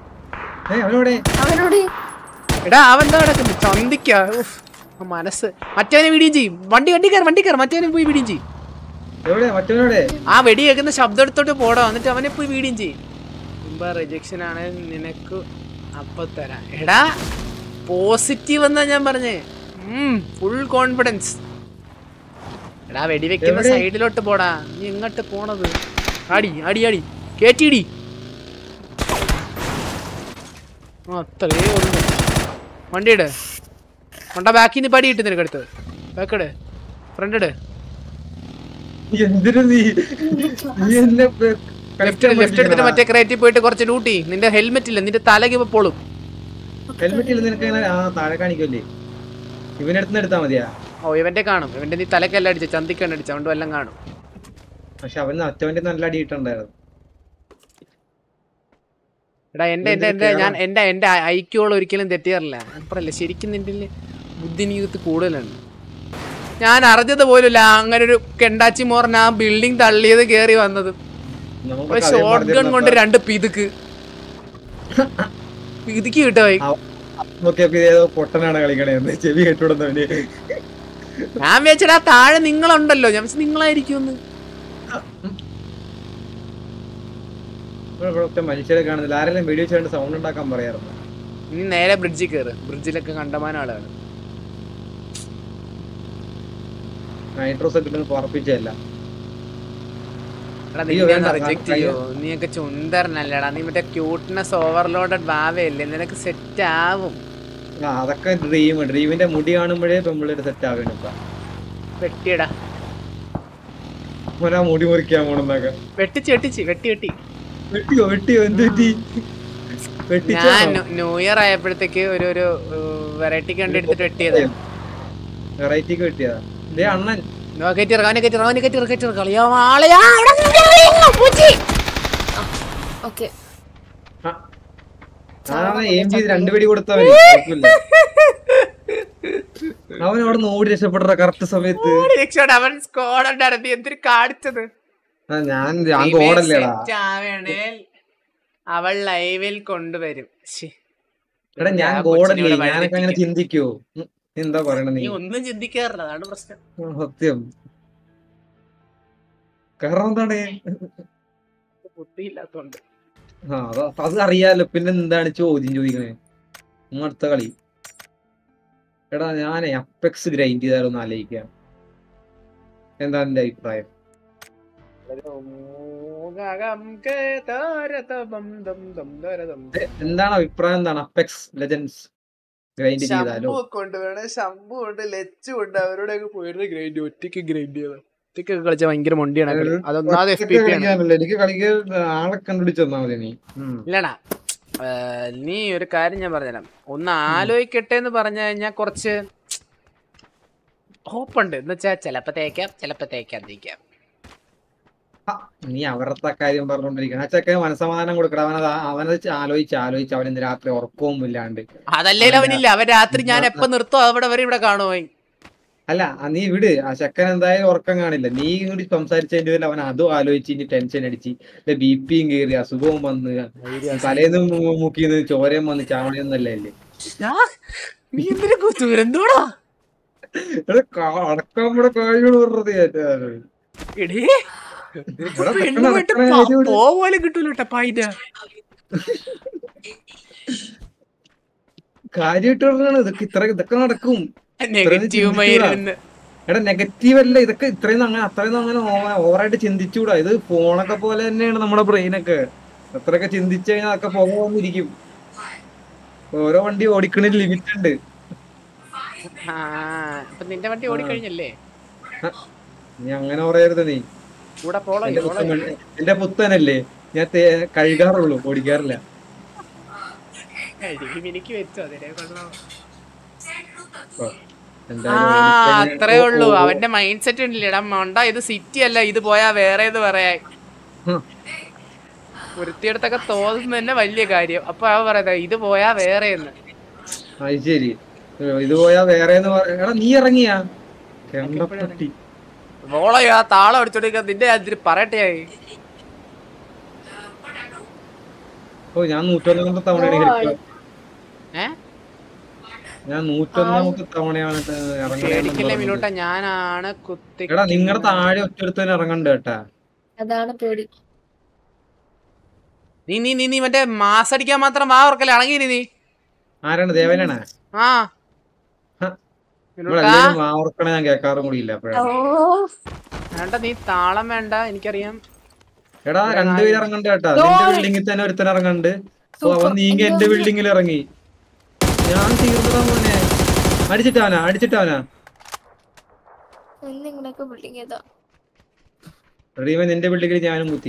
എടാ അവൻ കിടക്കുന്നു ചന്തിക്ക മനസ്സ്. മറ്റവനെ വീഡിയോ ചെയ്യും. വണ്ടി കയറി മറ്റവനെ പോയി വീഡിയോ ചെയ്യും. ആ വെടി കേൾക്കുന്ന ശബ്ദം എടുത്തോട്ട് പോടാ, എന്നിട്ട് അവനെ പോയി വീഡിയോ ചെയ്യും. റിജക്ഷൻ ആണ് നിനക്ക് അപ്പൊ തരാം. എടാ പോസിറ്റീവ് എന്നാ ഞാൻ പറഞ്ഞേ, ഫുൾ കോൺഫിഡൻസ്. എടാ വെടിവെക്കുന്ന സൈഡിലോട്ട് പോടാ, നീ എങ്ങോട്ട് പോണത്? അടി കേറ്റിടി. അത്രേ ഉള്ളു. വണ്ടിയിട് മണ്ട, ബാക്കിൽ നിന്ന് പടി കിട്ടും നിനക്കടുത്ത്. ബാക്കട് ഫ്രണ്ട് ഇട്. ലെഫ്റ്റ് എടുത്തിട്ട് മറ്റേ ക്രേറ്റിൽ പോയിട്ട് കുറച്ച് ലൂട്ടി. നിന്റെ ഹെൽമെറ്റ് ഇല്ല, നിന്റെ തലക്ക് പൊളും. ഇവന്റെ കാണും, ഇവന്റെ നീ തലക്കെല്ലാം അടിച്ച, ചന്തിക്കാണ് അടിച്ച, അതുകൊണ്ട് എല്ലാം കാണും. പക്ഷെ അവൻ അറ്റവന്റെ നല്ല അടി കിട്ടുണ്ടായിരുന്നു. എടാ എന്റെ ഐക്യോളം ഒരിക്കലും തെറ്റിയാറില്ല. അപ്പറല്ലേ ശരിക്കും നിന്റെ ബുദ്ധി നീകത്ത് കൂടുതലാണ്. ഞാൻ അറിഞ്ഞത് പോലുമില്ല അങ്ങനെ ഒരു കെണ്ടാച്ചി മോറൻ ആ ബിൽഡിംഗ് തള്ളിയത് കേറി വന്നത്. ഷോർട്ട് ഗൺ കൊണ്ട് രണ്ട് പിതുക്ക് കിട്ടുമായി. പൊട്ടനാണ് കളിക്കണേ, ചെവി കേട്ടുവിടുന്നവന്. ഞാൻ വിചാരിച്ചടാ താഴെ നിങ്ങളുണ്ടല്ലോ, ഞാൻ നിങ്ങളായിരിക്കും. മനുഷ്യരെ കാണുന്നില്ല, ആരെങ്കിലും വീഡിയോ ചെയ്യേണ്ട സൗണ്ട് ഉണ്ടാക്കാൻ പറയാറുണ്ട്. ഇനി നേരെ ബ്രിഡ്ജിൽ കയറ്, ബ്രിഡ്ജിലൊക്കെ കണ്ടമാനം ആളാണ്. നൈട്രോസ് ഒക്കെ ഉറപ്പിച്ചല്ല. റിജക്ട് ചെയ്യോ? നീയൊക്കെ ചുന്തരനല്ലടാ, നീ മറ്റേ ക്യൂട്ട്നെസ് ഓവർലോഡഡ് ഭാവയല്ലേ, നിനക്ക് സെറ്റ് ആവും. അതൊക്കെ ഡ്രീമിന്റെ മുടി കാണുമ്പോഴേ പെമ്പിള്ളേര് സെറ്റ് ആവേണ്ട. വെട്ടിയടാ മുടി മുറിക്കാൻ പോണെന്നൊക്കെ വെട്ടിയോ എന്ത് പറ്റി? ഞാൻ ന്യൂ ഇയർ ആയപ്പോഴത്തേക്ക് ഒരു വെറൈറ്റി കണ്ട് എടുത്തിട്ട് വെട്ടിയത്. വെറൈറ്റിക്ക് വെട്ടിയതാ. ദേ അണ്ണൻ എയിം ചെയ്ത് 2 വെടി കൊടുത്തവന്. അവൻ അവിടെ നിന്ന് ഓടി രക്ഷപ്പെട്ട കറക്റ്റ് സമയത്ത്. അവൻ സ്ക്വാഡ് ഉണ്ടായിരുന്നു. എന്തൊരു കാണിച്ചത്. ഞാൻ ഗോഡല്ലേടാ. അവൾ ലൈവിൽ കൊണ്ടുവരും. എടാ ഞാൻ ഗോഡല്ലേ, ഞാനൊക്കെ അങ്ങനെ ചിന്തിക്കോ? എന്താ പറയണ നീ? ഒന്നും ചിന്തിക്കാറില്ല, അതാണ് പ്രശ്നം. സത്യം. കാരണം എന്താണ് ബുദ്ധിയില്ലാത്തോണ്ട്. അത് അറിയാലോ. പിന്നെ എന്താണ് ചോദ്യം ചോദിക്കണേ? അടുത്ത കളി. എടാ ഞാനേ അപ്പെക്സ് ഗ്രൈൻഡ് ചെയ്താലൊന്ന് ആലോചിക്കാം. എന്താ എന്റെ അഭിപ്രായം? എന്താണ് അഭിപ്രായം? എന്താണ് അപ്പെക്സ് ലെജൻഡ്സ് ഗ്രൈൻഡ് ചെയ്താലോ? ശംഭു കൊണ്ട് ലച്ചു കൊണ്ട് അവരോടൊക്കെ പോയിരുന്ന ഗ്രൈൻഡ് ഒറ്റയ്ക്ക് ഗ്രൈൻഡ് ചെയ്തോ. ഒറ്റയ്ക്ക് കളിച്ച ഭയങ്കര മൊണ്ടിയാണ്. എനിക്ക് കളിക്കാൻ ആളെ കണ്ടുപിടിച്ച് തന്നാ മതി നീ. ഇല്ലടാ നീ ഒരു കാര്യം ഞാൻ പറഞ്ഞുതരാം. ഒന്ന് ആലോചിക്കട്ടെ എന്ന് പറഞ്ഞു കഴിഞ്ഞാൽ കുറച്ച് ഹോപ്പുണ്ട്. എന്ന് വെച്ചാൽ ചിലപ്പോ തേക്കാം. നീ അവരുടെ കാര്യം പറഞ്ഞോണ്ടിരിക്കണം. ആ ചെക്കൻ മനസ്സമാധാനം കൊടുക്കണം. അവനത് ആലോചിച്ച് അവൻ ഇന്ന് രാത്രി ഉറക്കവും ഇല്ലാണ്ട്. അതല്ലേ അവനില്ല. അവൻ രാത്രി ഞാൻ എപ്പോ നിർത്തോ അവിടെ വരെ ഇവിടെ കാണുമോ? അല്ല നീ വിട്. ആ ചെക്കൻ എന്തായാലും ഉറക്കം കാണില്ല. നീ കൂടി സംസാരിച്ചതിന്റെ പേരിൽ അവൻ അതും ആലോചിച്ച് ഇനി ടെൻഷൻ അടിച്ച് ബിപിയും കയറി അസുഖവും വന്ന് തലേന്ന് മുക്കിന്ന് ചോരയും വന്ന് ചാവണിയൊന്നല്ലേ അല്ലേ? അടക്കം കൂടെ കാര്യങ്ങൾ പറഞ്ഞത് കാര്യമായിട്ട് പറഞ്ഞാണ്. ഇതൊക്കെ നടക്കും. എടാ നെഗറ്റീവ് അല്ല ഇതൊക്കെ. അത്രയൊന്നും അങ്ങനെ ഓവറായിട്ട് ചിന്തിച്ചൂടാ. ഇത് ഫോണൊക്കെ പോലെ തന്നെയാണ് നമ്മുടെ ബ്രെയിനൊക്കെ. അത്രയൊക്കെ ചിന്തിച്ചു കഴിഞ്ഞാൽ അതൊക്കെ പോകാന്നിരിക്കും. ഓരോ വണ്ടി ഓടിക്കണ ലിമിറ്റ് ഉണ്ട്. നിന്റെ വണ്ടി ഓടിക്കഴിഞ്ഞല്ലേ? നീ അങ്ങനെ പറയരുത്. നീ എന്റെ പുത്തനല്ലേ, ഞാൻ കഴുകാറുള്ളൂ, ഓടിക്കാറില്ല. അത്രേ ഉള്ളൂ. അവന്റെ മൈൻഡ് സെറ്റ് ഉണ്ടല്ലേടാ മണ്ട. ഇത് സിറ്റി അല്ല, ഇത് പോയാ വേറെ ഇത് പറയാൻ വൃത്തിയെടുത്തൊക്കെ തോന്നുന്ന തന്നെ വലിയ കാര്യം. അപ്പൊ അവ പറയാ ഇത് പോയാ വേറെ എന്ന്. ശരി, ഇത് പോയാ വേറെ എടാ നീ ഇറങ്ങിയാ മോളയാ താളം അടിച്ചോണ്ടിരിക്ക. നിന്റെ അതിന് പറയട്ടെ. ഓ ഞാൻ 101 തവണയാണ് ഞാൻ 101 തവണയാണ് ഇറങ്ങുന്നത്. ഞാനാണ് കുത്തി. എടാ നിങ്ങളുടെ താഴെ ഒറ്റടുത്തന്നെ ഇറങ്ങണ്ട കേട്ടാ. അതാണ് പേടി. നീ മറ്റേ മാസ് അടിക്കാൻ മാത്രം വാ ഓർക്കല്ലേ അടങ്ങി. നീ ആരാണ്? ദേവനാണ്. ഓർക്കണ ഞാൻ കേൾക്കാറും കൂടി ഇല്ല. വേണ്ട നീ താളം വേണ്ട, എനിക്കറിയാം. എടാ 2 പേര് ഇറങ്ങണ്ട കേട്ടാ. നിന്റെ ബിൽഡിങ്ങിൽ തന്നെ ഒരുത്തൻ ഇറങ്ങണ്ട്. അവൻ നീങ്ങി എന്റെ ബിൽഡിങ്ങിൽ ഇറങ്ങി. ഞാൻ തീർന്നതാ മോനെ. അടിച്ചിട്ടാവനാ റീമൻ നിന്റെ ബിൽഡിങ്ങിൽ ഞാനും കുത്തി.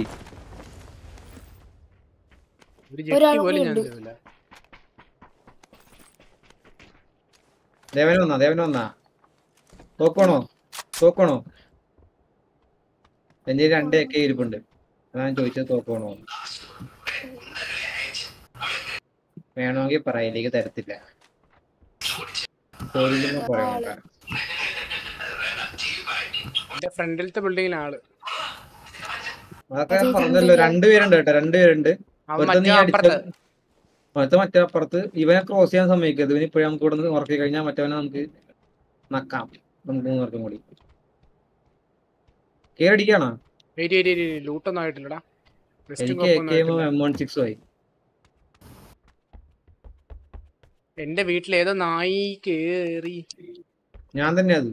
ദേവൻ വന്നാ തോക്കണോ? എന്റെ 2 AK ഇരിപ്പുണ്ട്. ഞാൻ ചോദിച്ചത് തോക്കണോ വേണമെങ്കിൽ പറയിലേക്ക് തരത്തില്ല. ഫ്രണ്ടിലത്തെ ബിൽഡിങ്ങിൽ ആള്. അതൊക്കെ ഞാൻ പറഞ്ഞല്ലോ. 2 പേരുണ്ട് കേട്ടോ. 2 പേരുണ്ട്. മറ്റേ അപ്പുറത്ത് ഇവനെ ക്രോസ് ചെയ്യാൻ സമ്മതിക്കരുത്. ഇവന് ഇപ്പോഴും നമുക്ക് ഇവിടെ നിന്ന് ഉറക്കി കഴിഞ്ഞാൽ മറ്റവനെ നമുക്ക് നക്കാം. നമുക്ക് 3 പേർക്കും കൂടി കേറടിക്കാണോ? ലൂട്ടൊന്നും ആയിട്ടില്ലടാ. M16 ആയി. എന്റെ വീട്ടിൽ ഏതോ നായി കേറി. ഞാൻ തന്നെ അത്.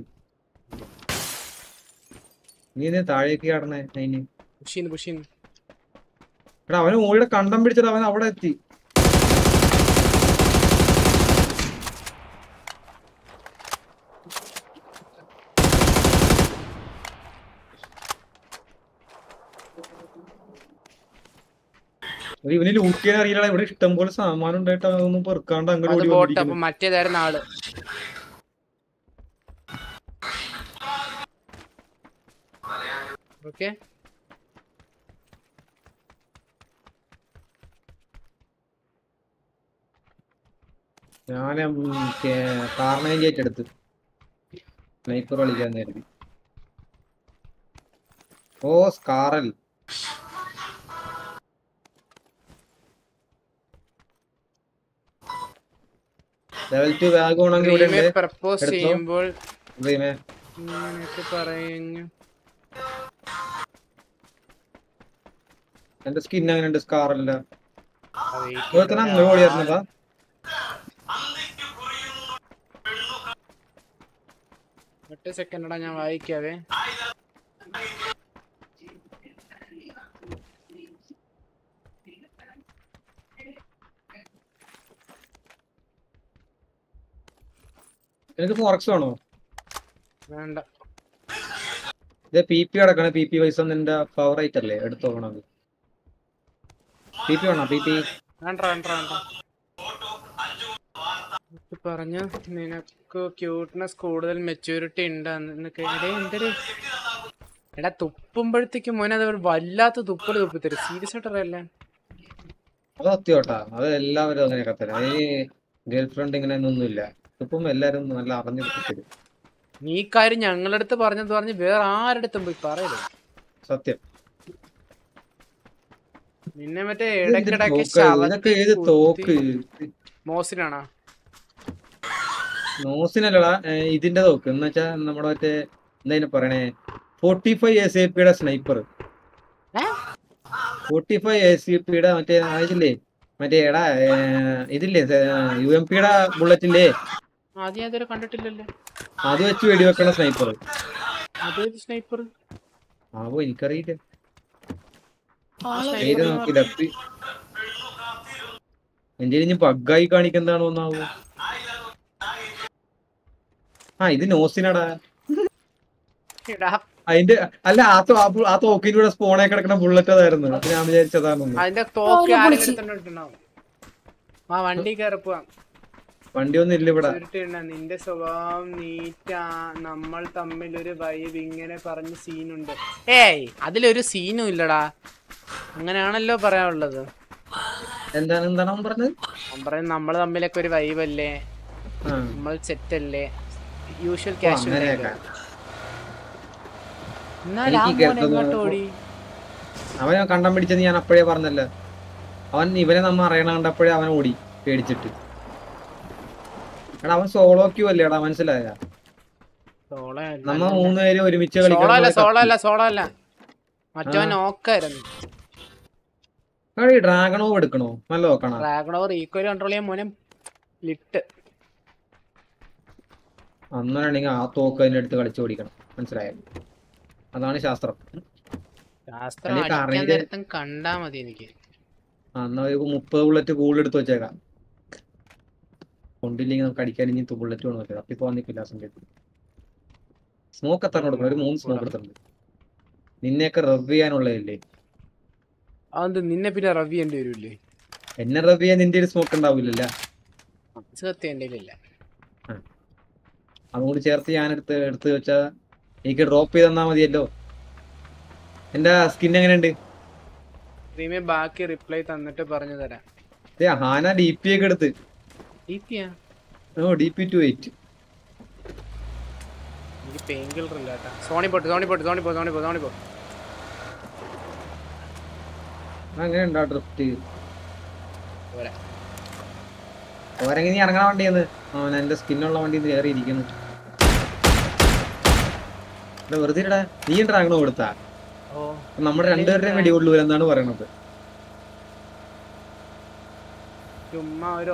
നീ താഴേക്ക് കടന്നേ. എടാ അവന് മോളിയുടെ കണ്ടം പിടിച്ചിട്ട് അവൻ അവിടെ എത്തി. ഇവന് ലൂട്ട് ചെയ്യാൻ അറിയില്ല. ഇവിടെ ഇഷ്ടം പോലെ സാമാനം ഉണ്ടായിട്ട് അതൊന്നും പെറുക്കാണ്ട് അങ്ങനെ അത് ഓടി ബോട്ട്. അപ്പൊ വന്നിരിക്കുന്നു. മറ്റേതായിരുന്നു ആള്. ഓക്കെ ഞാൻ കാർണേജ് എടുത്ത് സ്നൈപ്പർ കളിക്കാൻ കരുതി. ഓ സ്കാറൽ ലെവൽ 2 ബാഗ് ഓണെങ്കിൽ ഇവിടെ ഉണ്ട്. പ്രപ്പോസ് എടുത്തോ. ചെയ്യുമ്പോൾ ഡ്രീമേ ഇങ്ങനെയൊക്കെ പറയുന്നു. എന്റെ സ്കിൻ അങ്ങനെ ഉണ്ട് സ്കാറല്ല. അങ്ങനെ ഓടിയായിരുന്നതാ. ഒറ്റ സെക്കൻഡാ ഞാൻ വായിക്കാവേ. എനിക്ക് ഫോറക്സ് വേണോ? വേണ്ട. ഇത് പി പി അടക്കണ. പി പി പൈസ നിന്റെ ഫേവറേറ്റ് അല്ലേ? എടുത്തോണം. പി പി വേണോ? പി പി പറഞ്ഞ നിനക്ക് ക്യൂട്ട്നെസ് കൂടുതൽ മെച്യൂരിറ്റി ഉണ്ട്. എടാ തുപ്പുമ്പോഴത്തേക്കും മോനെ അത് വല്ലാത്ത തുപ്പല് തുപ്പിത്തരും. സീരിയസ് ആയിട്ടറിയല്ലേ? അത് സത്യോട്ടാ. അത് എല്ലാവരും അങ്ങനെയൊക്കെ തരാം. ഈ ഗേൾ ഫ്രണ്ട് ഇങ്ങനെ ഒന്നുമില്ല. ഇപ്പം എല്ലാരും നല്ല അറിഞ്ഞു തരും. നീ കാര്യം ഞങ്ങളുടെ അടുത്ത് പറഞ്ഞ് വേറെ ആരടുത്തും പോയി പറയരുത്. സത്യം. നിന്നെ മറ്റേ ഇടയ്ക്കിടയ്ക്ക് മോസിനാണോ? മോസിനല്ലടാ, ഇതിന്റെ തോക്ക് എന്ന് വെച്ചാ നമ്മുടെ മറ്റേ എന്താ പറയണേ 45 ACP സ്നൈപ്പർ. 45 ACP മറ്റേ ഇതില്ലേ, മറ്റേ എടാ ഇതില്ലേ UMP ബുള്ളറ്റില്ലേ, കണ്ടിട്ടില്ലല്ലോ. അത് വെച്ച് വെടിവെക്കണ സ്നൈപ്പർ. സ്നൈപ്പർ ആവോ എനിക്കറിയില്ല. പേര് നോക്കില്ല. എന്റെ ഇനി ബഗ്ഗായി കാണിക്കുന്നതാണോ ഒന്നാവോ? ഇത് നോസിനടാ. അതിന്റെ അല്ല ആ തോക്കിന്റെ കൂടെ സ്പോണായി കിടക്കുന്ന ബുള്ളറ്റ് അതായിരുന്നു. അപ്പൊ ഞാൻ വിചാരിച്ചതാണെന്ന്. വണ്ടി ഒന്നും ഇല്ല ഇവിടെ. നിന്റെ സ്വഭാവം നീറ്റാ, നമ്മൾ തമ്മിൽ ഒരു വൈബ് ഇങ്ങനെ പറഞ്ഞ സീനുണ്ട്. ഏയ് അതിലൊരു സീനും ഇല്ലടാ. അങ്ങനെയാണല്ലോ പറയാനുള്ളത്. എന്താണ് പറഞ്ഞത്? നമ്മൾ തമ്മിലൊക്കെ ഒരു വൈബല്ലേ, നമ്മൾ സെറ്റ് അല്ലേ, യൂഷ്വൽ കാഷ്വൽ. അവൻ കണ്ടം പിടിച്ചത് ഞാൻ അപ്പോഴേ പറഞ്ഞല്ലോ. അവൻ ഇവനെ നമ്മ അറിയണ കണ്ടപ്പോഴേ അവൻ ഓടി പേടിച്ചിട്ട്. എടാ അവൻ സോളോ ക്യൂ അല്ലേടാ, മനസ്സിലായ? നമ്മ 3 പേര് ഒരുമിച്ച് ഡ്രാഗണോ എടുക്കണോ? നല്ല നോക്കണം. അന്നാണെങ്കിൽ ആ തോക്ക് അതിന്റെ അടുത്ത് കളിച്ചു ഓടിക്കണം, മനസ്സിലായോ? അതാണ് ശാസ്ത്രം. കണ്ടാ മതി എനിക്ക്. എന്നാ 30 ബുള്ളറ്റ് കൂടുതൽ എടുത്ത് വെച്ചേക്കാം. കൊണ്ടില്ലെങ്കിൽ നമുക്ക് അടിക്കാൻ ഇനി ബുള്ളറ്റ് വേണം വെച്ചത്. അപ്പൊ വന്നിട്ടില്ല. സ്മോക്ക് എത്ര കൊടുക്കണം? ഒരു 3 സ്മോക്ക് എടുത്തിട്ടുണ്ട്. നിന്നെയൊക്കെ റവ് ചെയ്യാനുള്ളതല്ലേ? അത് നിന്നെ പിന്നെ റവ് ചെയ്യേണ്ടി വരൂല്ലേ? എന്നെ റവ് ചെയ്യാൻ നിന്റെ ഒരു സ്മോക്ക് ഉണ്ടാവില്ലല്ലോ. അതുകൊണ്ട് ചേർത്ത് ഞാൻ എടുത്ത് വെച്ചാ എനിക്ക് ഡ്രോപ്പ് ചെയ്ത് തന്നാ മതിയല്ലോ. എന്റെ സ്കിൻ എങ്ങനെയുണ്ട്? ബാക്കി റിപ്ലൈ തന്നിട്ട് പറഞ്ഞു തരാം. ഹാന DP ഒക്കെ എടുത്ത്. DP28 അങ്ങനെ ഉണ്ടാ ഡ്രിഫ്റ്റ്. ഓരെങ്ങനെ നീ ഇറങ്ങണ വണ്ടിയെന്ന് അവൻ എന്റെ സ്കിന്നുള്ള വണ്ടി കയറിയിരിക്കുന്നു. വെറുതെ നീ ഡ്രാഗണോ കൊടുത്താ? നമ്മുടെ രണ്ടുപേരുടെയും വെടി കൊള്ളൂല എന്നാണ് പറയണത്. ചുമ്മാ ഒരു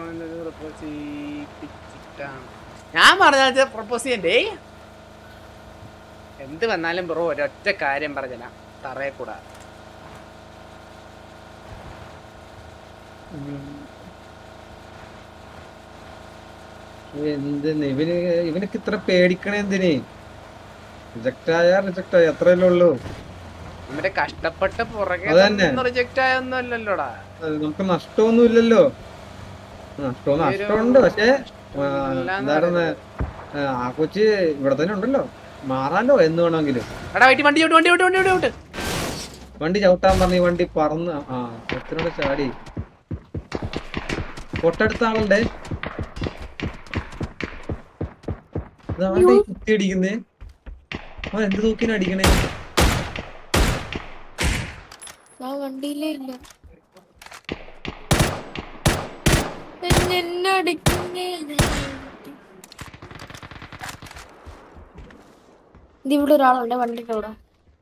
ഞാൻ പറഞ്ഞ പ്രപ്പോസ് ചെയ്യണ്ടേ. എന്ത് വന്നാലും ബ്രോ ഒരൊറ്റ കാര്യം പറഞ്ഞല്ല, തറയെ കൂടാ. എന്തിന് ഇവനക്ക് ഇത്ര പേടിക്കണേ? എന്തിന്? റിജക്റ്റ് ആയ അത്രയല്ലേ ഉള്ളൂ. മറ്റേ കഷ്ടപ്പെട്ട് പുറകെ അതന്നെ. റിജക്റ്റ് ആയൊന്നും അല്ലല്ലോടാ. നമുക്ക് നഷ്ടമൊന്നും ഇല്ലല്ലോ. നഷ്ടമുണ്ട്, പക്ഷേ എന്തായിരുന്നു ആ കൊച്ച് ഇവിടെ തന്നെ ഉണ്ടല്ലോ, മാറാലോ എന്ന് വേണമെങ്കിലും. വണ്ടി ചവിട്ടാൻ പറഞ്ഞ വണ്ടി പറന്ന് എത്രയോട് ചാടി. തൊട്ടടുത്ത ആളുണ്ട് കുത്തി അടിക്കുന്നേ. അവൻ എന്ത് നോക്കിനാ അടിക്കണേ? വണ്ടിയിലേ ഇല്ല. എന്നെ അടിക്കുന്നേ. ഇവിടെ ഒരാളുണ്ട് വണ്ടിന്റെ കൂടെ.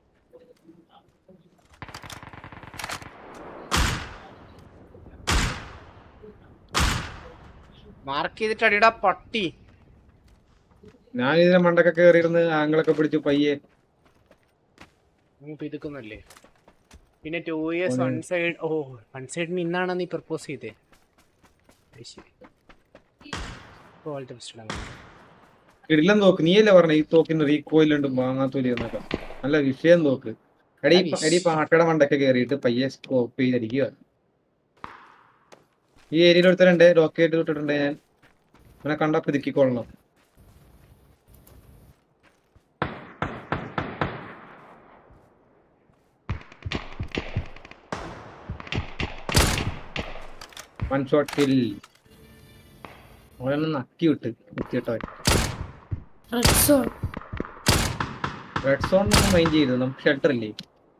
മാർക്ക് ചെയ്തിട്ട് അടിയുടെ പട്ടി. ഞാൻ ഇതിനെ മണ്ടൊക്കെ കേറിയിരുന്ന് ആംഗിളൊക്കെ പിടിച്ചു പയ്യെ പിതുക്കുന്നല്ലേ. പിന്നെ 2 years വൺ സൈഡ്. ഓ, വൺ സൈഡ് നിന്നാണ് നീ പ്രപ്പോസ് ചെയ്തേ. ഇടില്ല നോക്ക്. നീയല്ലേ പറഞ്ഞ ഈ തോക്കിന് റീകോയിലുണ്ട് വാങ്ങാത്തൂലി എന്നൊക്കെ. നല്ല വിഷയം നോക്ക്. എടി പാട്ടയുടെ മണ്ടൊക്കെ കേറിയിട്ട് പയ്യെ സ്കോപ്പ് ചെയ്തിരിക്കുക. ഈ ഏരിയയിൽ ഒരുത്തരുണ്ട്, ലൊക്കേറ്റ് വിട്ടിട്ടുണ്ട്. ഞാൻ അവനെ കണ്ട പിതുക്കിക്കൊള്ളണം. One shot kill. അവനെ നക്കി വിട്ട് കുത്തിയിട്ടോ. റെഡ് സോൺ മൈൻഡ് ചെയ്തു. നമുക്ക് ഷെൽട്ടർ ഇല്ലേ?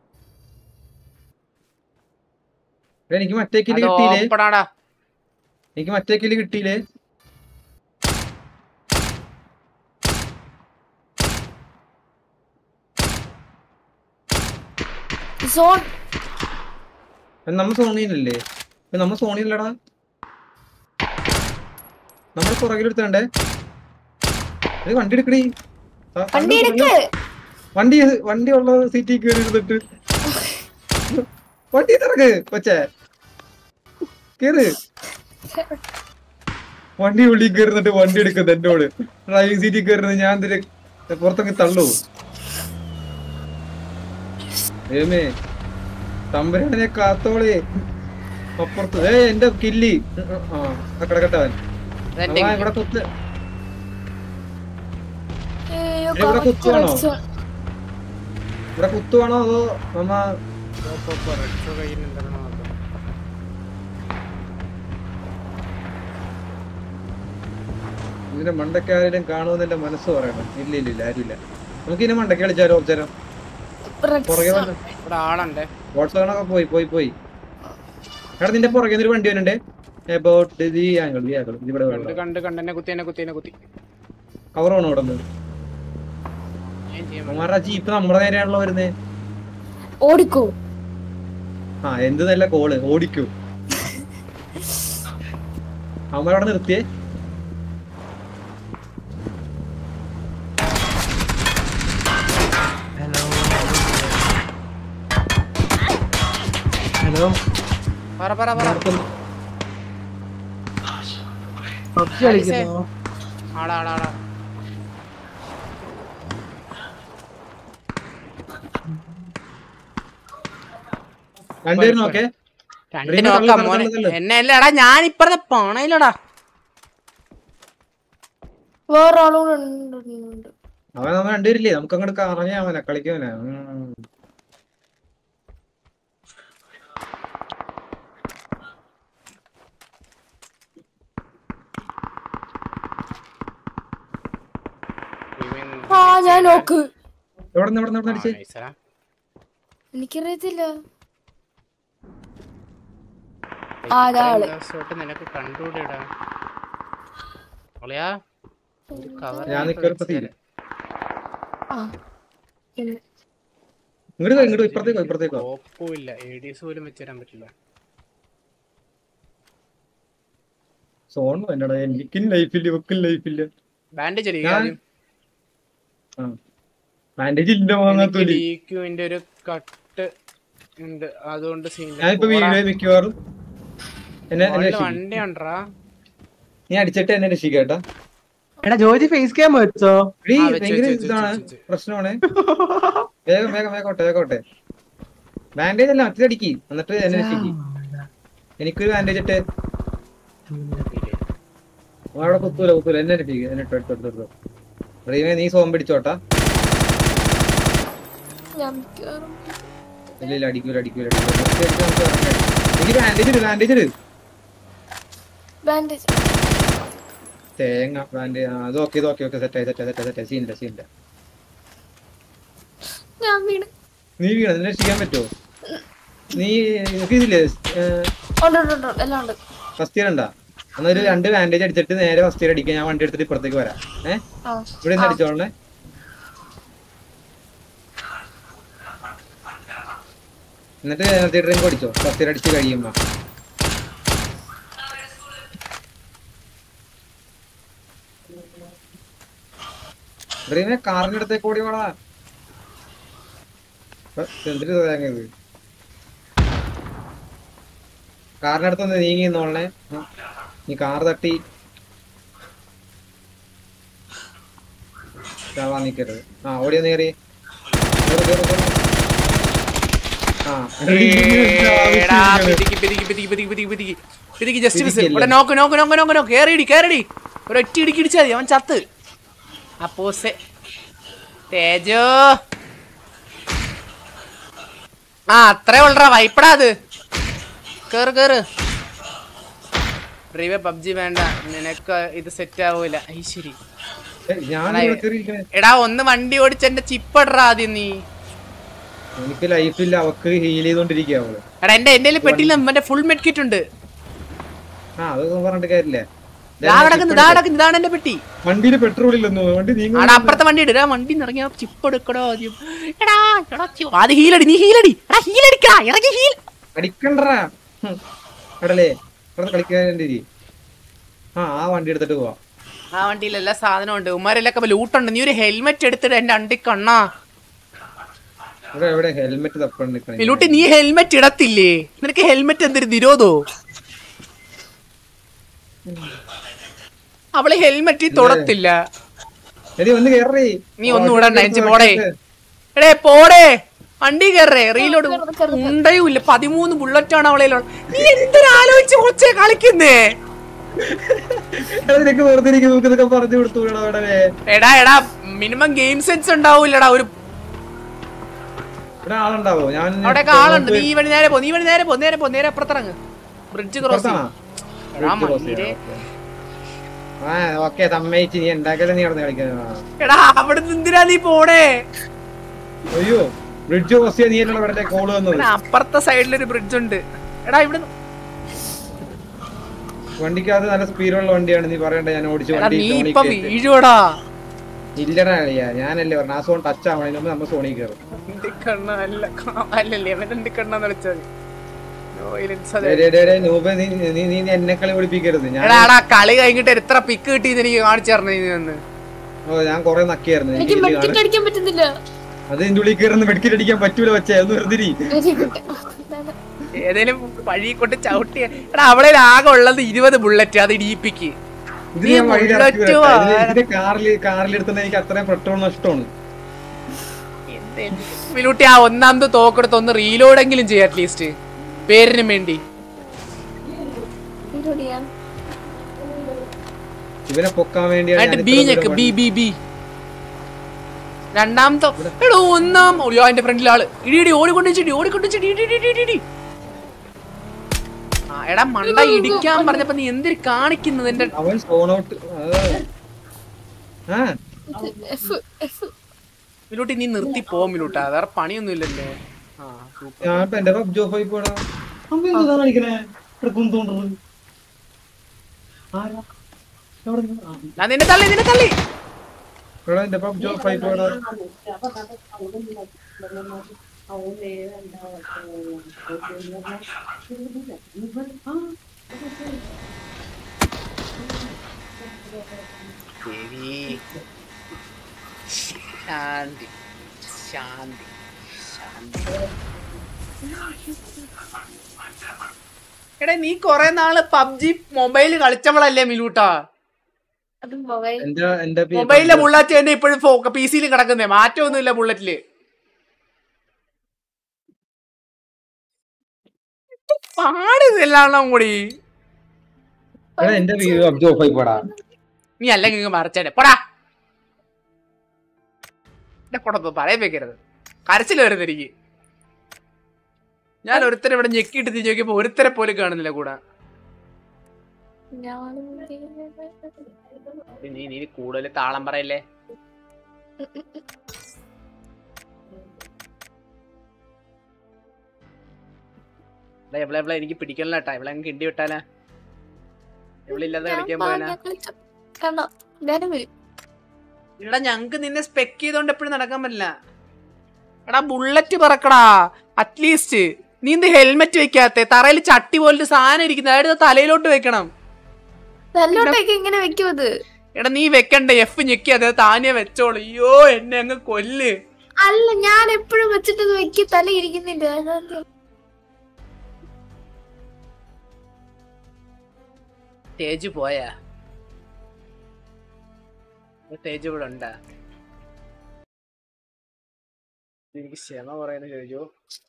എനിക്ക് മറ്റേ കില്ല് കിട്ടിയില്ലേ? എനിക്ക് മറ്റേ കില്ല് കിട്ടിയില്ലേ? നമ്മ സോണിയിലല്ലേ? നമ്മ സോണിയില്ലടാ. നമ്മൾ പുറകിലെടുത്തണ്ടേ. വണ്ടി എടുക്കടി. വണ്ടി ഉള്ള സീറ്റിൽ കയറി ഇരുന്നിട്ട് വണ്ടി തിറക്ക് കൊച്ചേ. കേറ്. വണ്ടി ഉള്ളിൽ കയറുന്നിട്ട് വണ്ടി എടുക്കുന്നത് എന്നോട്. ഡ്രൈവിംഗ് സീറ്റിൽ കയറുന്നത് ഞാൻ എന്തിന് പുറത്തൊക്കെ തള്ളൂ? ഏമേ തമ്പുരാനെ കാത്തോളേ. അപ്പുറത്ത് എന്റെ കില്ലി. കിടക്കട്ടവൻ ഇവിടെ കുത്ത്. ഇവിടെ കുത്തുവാണോ? ഇവിടെ കുത്തുവാണോ അതോ നമ്മ ഇതിന്റെ മണ്ടയ്ക്ക് ആരെങ്കിലും കാണുമെന്ന് എന്റെ മനസ്സ് പറയണം. ഇല്ല ഇല്ല ഇല്ല, ആരുമില്ല. നമുക്ക് ഇതിനെ മണ്ടയ്ക്ക് കളിച്ചാലോ? ഓർച്ചാലോ? പുറകെ വാട്സാപ്പൊക്കെ പോയി പോയി പോയി. എടാ നിന്റെ പുറകെ ഒരു വണ്ടി വരണ്ടേ? കവർ വേണോ ഇവിടെ? അമ്മാരുടെ ജീപ്പ് നമ്മുടെ നേരെയാണല്ലോ വരുന്നേ. ഓടിക്കോ. എന്ത് നല്ല കോള്. ഓടിക്കോ. അമ്മരവിടെ നിർത്തിയേ. ഹലോ എന്നല്ലടാ, ഞാൻ ഇപ്പറത്തെ പോണയില്ലടാ. വേറൊരാളൂടെ അവൻ നമ്മൾ രണ്ടുപേരില്ലേ? നമുക്ക് അങ്ങോട്ട് കറങ്ങിയാവനെ കളിക്കവനെ. ഞാൻ നോക്ക്. എനിക്കറിയത്തില്ല. നിനക്ക് കണ്ടുകൂടെടാ. ബാൻഡേജ് ഇല്ല വാങ്ങാത്തോലി. ഒരു കട്ട് ഉണ്ട്, അതുകൊണ്ട് ഞാനിപ്പോ വീഡിയോ മിക്കവാറും വണ്ടി ഉണ്ടോ? നീ അടിച്ചിട്ട് എന്നെ രക്ഷിക്കേട്ടാ. എടാ ജോജി ഫേസ് ക്യാം വെച്ചോ? ഭയങ്കര ഇതാണ് പ്രശ്നമാണ്. വേഗം വേഗം വേഗോട്ടെ വേഗോട്ടെ. ബാൻഡേജ് അല്ല മറ്റേതടിക്ക് എന്നിട്ട് എന്നെ രക്ഷിക്ക്. എനിക്കൊരു ബാൻഡേജ് ഇട്ട് അവിടെ കുത്തൂല എന്നെ രക്ഷിക്ക്. എന്നെ എടുത്തു റീമേ നീ സോം പിടിച്ചോട്ടാ. ഇല്ല അടിക്കൂല എനിക്ക് ബാൻഡേജ് തേങ്ങ ബാൻഡേജ്. അത് ഓക്കെ സെറ്റായി സീനില്ല. നീ വീണ നിന്നെ രക്ഷിക്കാൻ പറ്റുമോ? നീ ഇതില്ലേ ഫസ്റ്റ് ഇയർ ഉണ്ടാ? എന്നൊരു 2 ബാൻഡേജ് അടിച്ചിട്ട് നേരെ ഫസ്റ്റ് ഇയർ അടിക്കാം. ഞാൻ വണ്ടി എടുത്തിട്ട് ഇപ്പുറത്തേക്ക് വരാം. ഇവിടെ നിന്ന് അടിച്ചോളേ. എന്നിട്ട് എനർജി ഡ്രിങ്ക് അടിച്ചോ ഫസ്റ്റ് ഇയർ അടിച്ച് കഴിയുമ്പോ. ഡ്രീമെ കാറിന്റെ അടുത്തേക്ക് ഓടി വേടാ. എന്തിട്ട് തേങ്ങത് കാറിനടുത്തൊന്ന് നീങ്ങിന്നോളെ. നീ കാർ തട്ടി ചാവാൻ നിക്കരുത്. ഓടിയൊന്ന് കയറി. കേറടി ഒരൊറ്റ ഇടിക്ക് ഇടിച്ചാ മതി അവൻ ചത്ത്. അപ്പോസെ തേജോ അത്രേ ഉള്ളടാ വൈപ്പടാ അത്. കേറ് റീവേ പബ്ജി വേണ്ട നിനക്ക് ഇത് സെറ്റ് ആവൂല. ശരി എടാ ഒന്ന് വണ്ടി ഓടിച്ച് എന്റെ ചിപ്പടാ ആദ്യം നീ. എനിക്ക് ലൈഫില്ല അവക്ക് ഹീൽ ചെയ്തോണ്ടിരിക്കുക. എടാ എന്റെ പെട്ടിയിൽ മറ്റേ ഫുൾ മെഡ് കിറ്റ് ഉണ്ട്. അതൊന്നും പറഞ്ഞിട്ട് കാര്യമില്ല. ഇതാണ് എന്റെ പെട്ടി. വണ്ടിയില് പെട്രോൾ ഇല്ലെന്നോ? വണ്ടി അപ്പുറത്തെ വണ്ടി ഇടാ. വണ്ടി നിറങ്ങിയ ചിപ്പ് എടുക്കടോ ആദ്യം. അത് ഹീലടി നീ ഹീലടി ഇറങ്ങി ഹീൽ അടിക്കണ്ടേ കളിക്കാൻ. ആ വണ്ടി എടുത്തിട്ട് പോവാ. ആ വണ്ടിയിൽ എല്ലാ സാധനവും ഉണ്ട്. ഉമ്മാരെല്ലാം ലൂട്ടുണ്ട്. നീ ഒരു ഹെൽമെറ്റ് എടുത്തിട്ട് എന്റെ അണ്ടിക്കണ്ണാ. ലൂട്ടി നീ ഹെൽമെറ്റ് ഇടത്തില്ലേ? നിനക്ക് ഹെൽമെറ്റ് എന്തൊരു നിരോധോ? അവള് ഹെൽമെറ്റ് തൊടത്തില്ല. നീ ഒന്നും ഇടണ്ട എനിക്ക് പോടേ. എടേ പോടേ വണ്ടി കയറേ. റീലോട് ഉണ്ടയും ഇല്ല. 13 ബുള്ളറ്റാണ് അവളെ. നീ എന്തിനാലോചിച്ച് കൊച്ചേ കളിക്കുന്നേ? എടാ മിനിമം ഗെയിം സെൻസ് ഉണ്ടാവൂലടാ. ഒരു അവിടെ ആളുണ്ട്. നീ വഴി നേരെ നേരെ അപ്പുറത്തിറങ്ങ്. Bridge cross. എടാ അവിടെ എന്തിനാ നീ പോടേ? അയ്യോ ബ്രിഡ്ജ് ക്രോസ് ചെയ്യാൻ നീ എന്നോട് കോള് വന്നത്. അപ്പുറത്തെ സൈഡിലൊരു ബ്രിഡ്ജ് ഉണ്ട്. എടാ ഇവിടെ വണ്ടിക്കകത്ത് നല്ല സ്പീഡുള്ള വണ്ടിയാണ്. നീ പറയണ്ട ഞാൻ ഓടിച്ചു വണ്ടി. വീഴുവടാ. ഇല്ലടാ കളിയാ ഞാനല്ലേ പറഞ്ഞ ആ സോൺ ടച്ച് ആവണേ നമ്മൾ സോണി കയറും. എന്നെ കളി പഠിപ്പിക്കരുത്. കളി കഴിഞ്ഞിട്ട് എത്ര പിക്ക് കിട്ടിയെന്ന് എനിക്ക് കാണിച്ചു തരണേ. ഞാൻ കൊറേ നക്കിയായിരുന്നു. അത് എന്റെ ഉള്ളിൽ കയറുന്ന മെഡിക്കൽ അടിക്കാൻ പറ്റൂല. വെച്ചേ ഒന്ന് വെറുതെ ഏതേലും വഴി കൊണ്ട് ചവിട്ടിയ. എടാ അവിടെ ആകെ ഉള്ളത് 20 ബുള്ളറ്റ്. അത് ഇടിപ്പിക്ക്. കാറിലെടുത്ത എനിക്ക് അത്രയും പെട്രോൾ നഷ്ടമാണ്. മിലൂട്ടി ആ ഒന്നാമത് തോക്കെടുത്ത് ഒന്ന് റീലോഡെങ്കിലും ചെയ്യാം അറ്റ്ലീസ്റ്റ് പേരിന് വേണ്ടി. ഇവനെ പൊക്കാൻ വേണ്ടി രണ്ടാമത്തെ എടോ ഒന്നാം എന്റെ ഫ്രണ്ടിലെ ആള് ഇടി ഓടിക്കൊണ്ടിടി. എടാ മണ്ട ഇടിക്കാൻ പറഞ്ഞപ്പോ നീ എന്തിരി കാണിക്കുന്നത്? എന്റെ മിലൂട്ടി നീ നിർത്തി പോ മിലൂട്ടാ. വേറെ പണിയൊന്നും ഇല്ലല്ലോ. നിന്നെ തള്ളി. ശാന്തി ശാന്തി ശാന്തി. എടാ നീ കൊറേ നാള് പബ്ജി മൊബൈല് കളിച്ചവളല്ലേ മിലൂട്ടാ? മൊബൈലിലെ ബുള്ളറ്റ് തന്നെ ഇപ്പോഴും PC യിൽ കിടക്കുന്നേ. മാറ്റമൊന്നുമില്ല ബുള്ളറ്റില്. പാടില്ലാണ്ണം കൂടി എടാ എന്റെ അബ്ജു ഓഫായി പോടാ. നീ അല്ലെങ്കിൽ മറച്ചേടെ പോടാ. എന്നെ കൊണ്ടൊന്നും പറയാൻ വെക്കരുത്, കരച്ചിൽ വരുന്നത് എനിക്ക്. ഞാൻ ഒരുത്തരെ ഇവിടെ ഞെക്കിയിട്ട് തിരിഞ്ഞു നോക്കിയപ്പോ ഒരുത്തരെ പോലും കാണുന്നില്ല കൂടാ. നീ കൂടുതൽ താളം പറയല്ലേ. എവിടെ എനിക്ക് പിടിക്കണല്ലോ കേട്ടാ. ഇവിടെ അങ്ങ് കിണ്ടി വിട്ടാലാ. ഇവിടെ ഇല്ലാതെ കളിക്കാൻ പോയാലാ. എടാ ഞങ്ങക്ക് നിന്നെ സ്പെക്ക് ചെയ്തോണ്ട് എപ്പോഴും നടക്കാൻ പറ്റില്ല. എടാ ബുള്ളറ്റ് പറക്കടാ അറ്റ്ലീസ്റ്റ്. നീ എന്ത് ഹെൽമെറ്റ് വെക്കാത്ത? തറയിൽ ചട്ടി പോലൊരു സാധനം ഇരിക്കുന്നത്, അതായത് തലയിലോട്ട് വെക്കണം. എടാ നീ വെക്കണ്ടേ, എഫ് ഞെക്കി അത് താനെ വെച്ചോളൂ. അയ്യോ എന്നെ അങ്ങ് കൊല്ല്. അല്ല ഞാൻ എപ്പോഴും വെച്ചിട്ട് വെക്കി തല ഇരിക്കുന്നില്ല. തേജ് പോയാ? തേജ് ഇവിടെ ഉണ്ടാ? എനിക്ക് ക്ഷമ പറയുന്ന ചോദിച്ചു.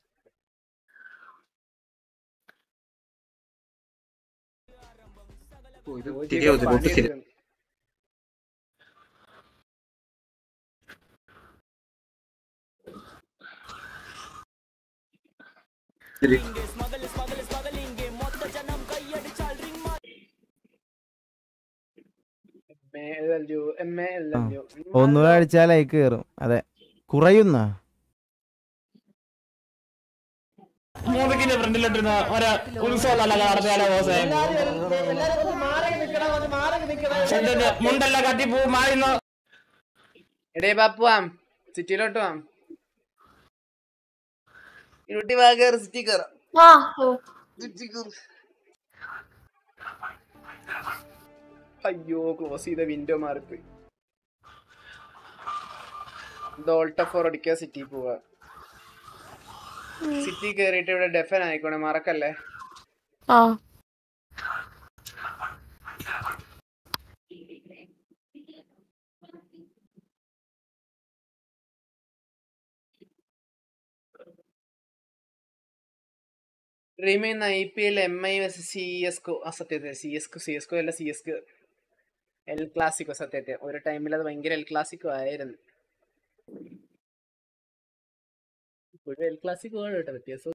ഒന്നുകൂടെ അടിച്ചാലായി കേറും. അതെ കുറയുന്ന 3 കിലോ ഫ്രണ്ടിലിട്ടിരുന്ന മുണ്ടല്ല കത്തിപ്പൂ മാറുന്നു. എടേ ബാപ്പുവാം, സിറ്റിയിലോട്ട് വാം. ഇരുട്ടി വാ, കേറ് സിറ്റി കേറാം. അയ്യോ ക്ലോസ് ചെയ്ത വിൻഡോ മാറിപ്പോയി. ഡോൾട്ടഫോർ അടിക്കുക, സിറ്റി പോവാ. സിറ്റി കേറിയിട്ട് ഇവിടെ ഡെഫൻ ആയിക്കോണേ, മറക്കല്ലേ. റീമൈൻ IPL MI vs CSGO. സത്യത്തെ CSGO അല്ല, CSGO എൽ ക്ലാസിക്കോ. സത്യത്തെ ഒരു ടൈമിൽ അത് ഭയങ്കര എൽ ക്ലാസിക്കോ ആയിരുന്നു. ഇപ്പോഴും എൽ ക്ലാസിക്കോ ആണ് കേട്ടോ, വ്യത്യാസം.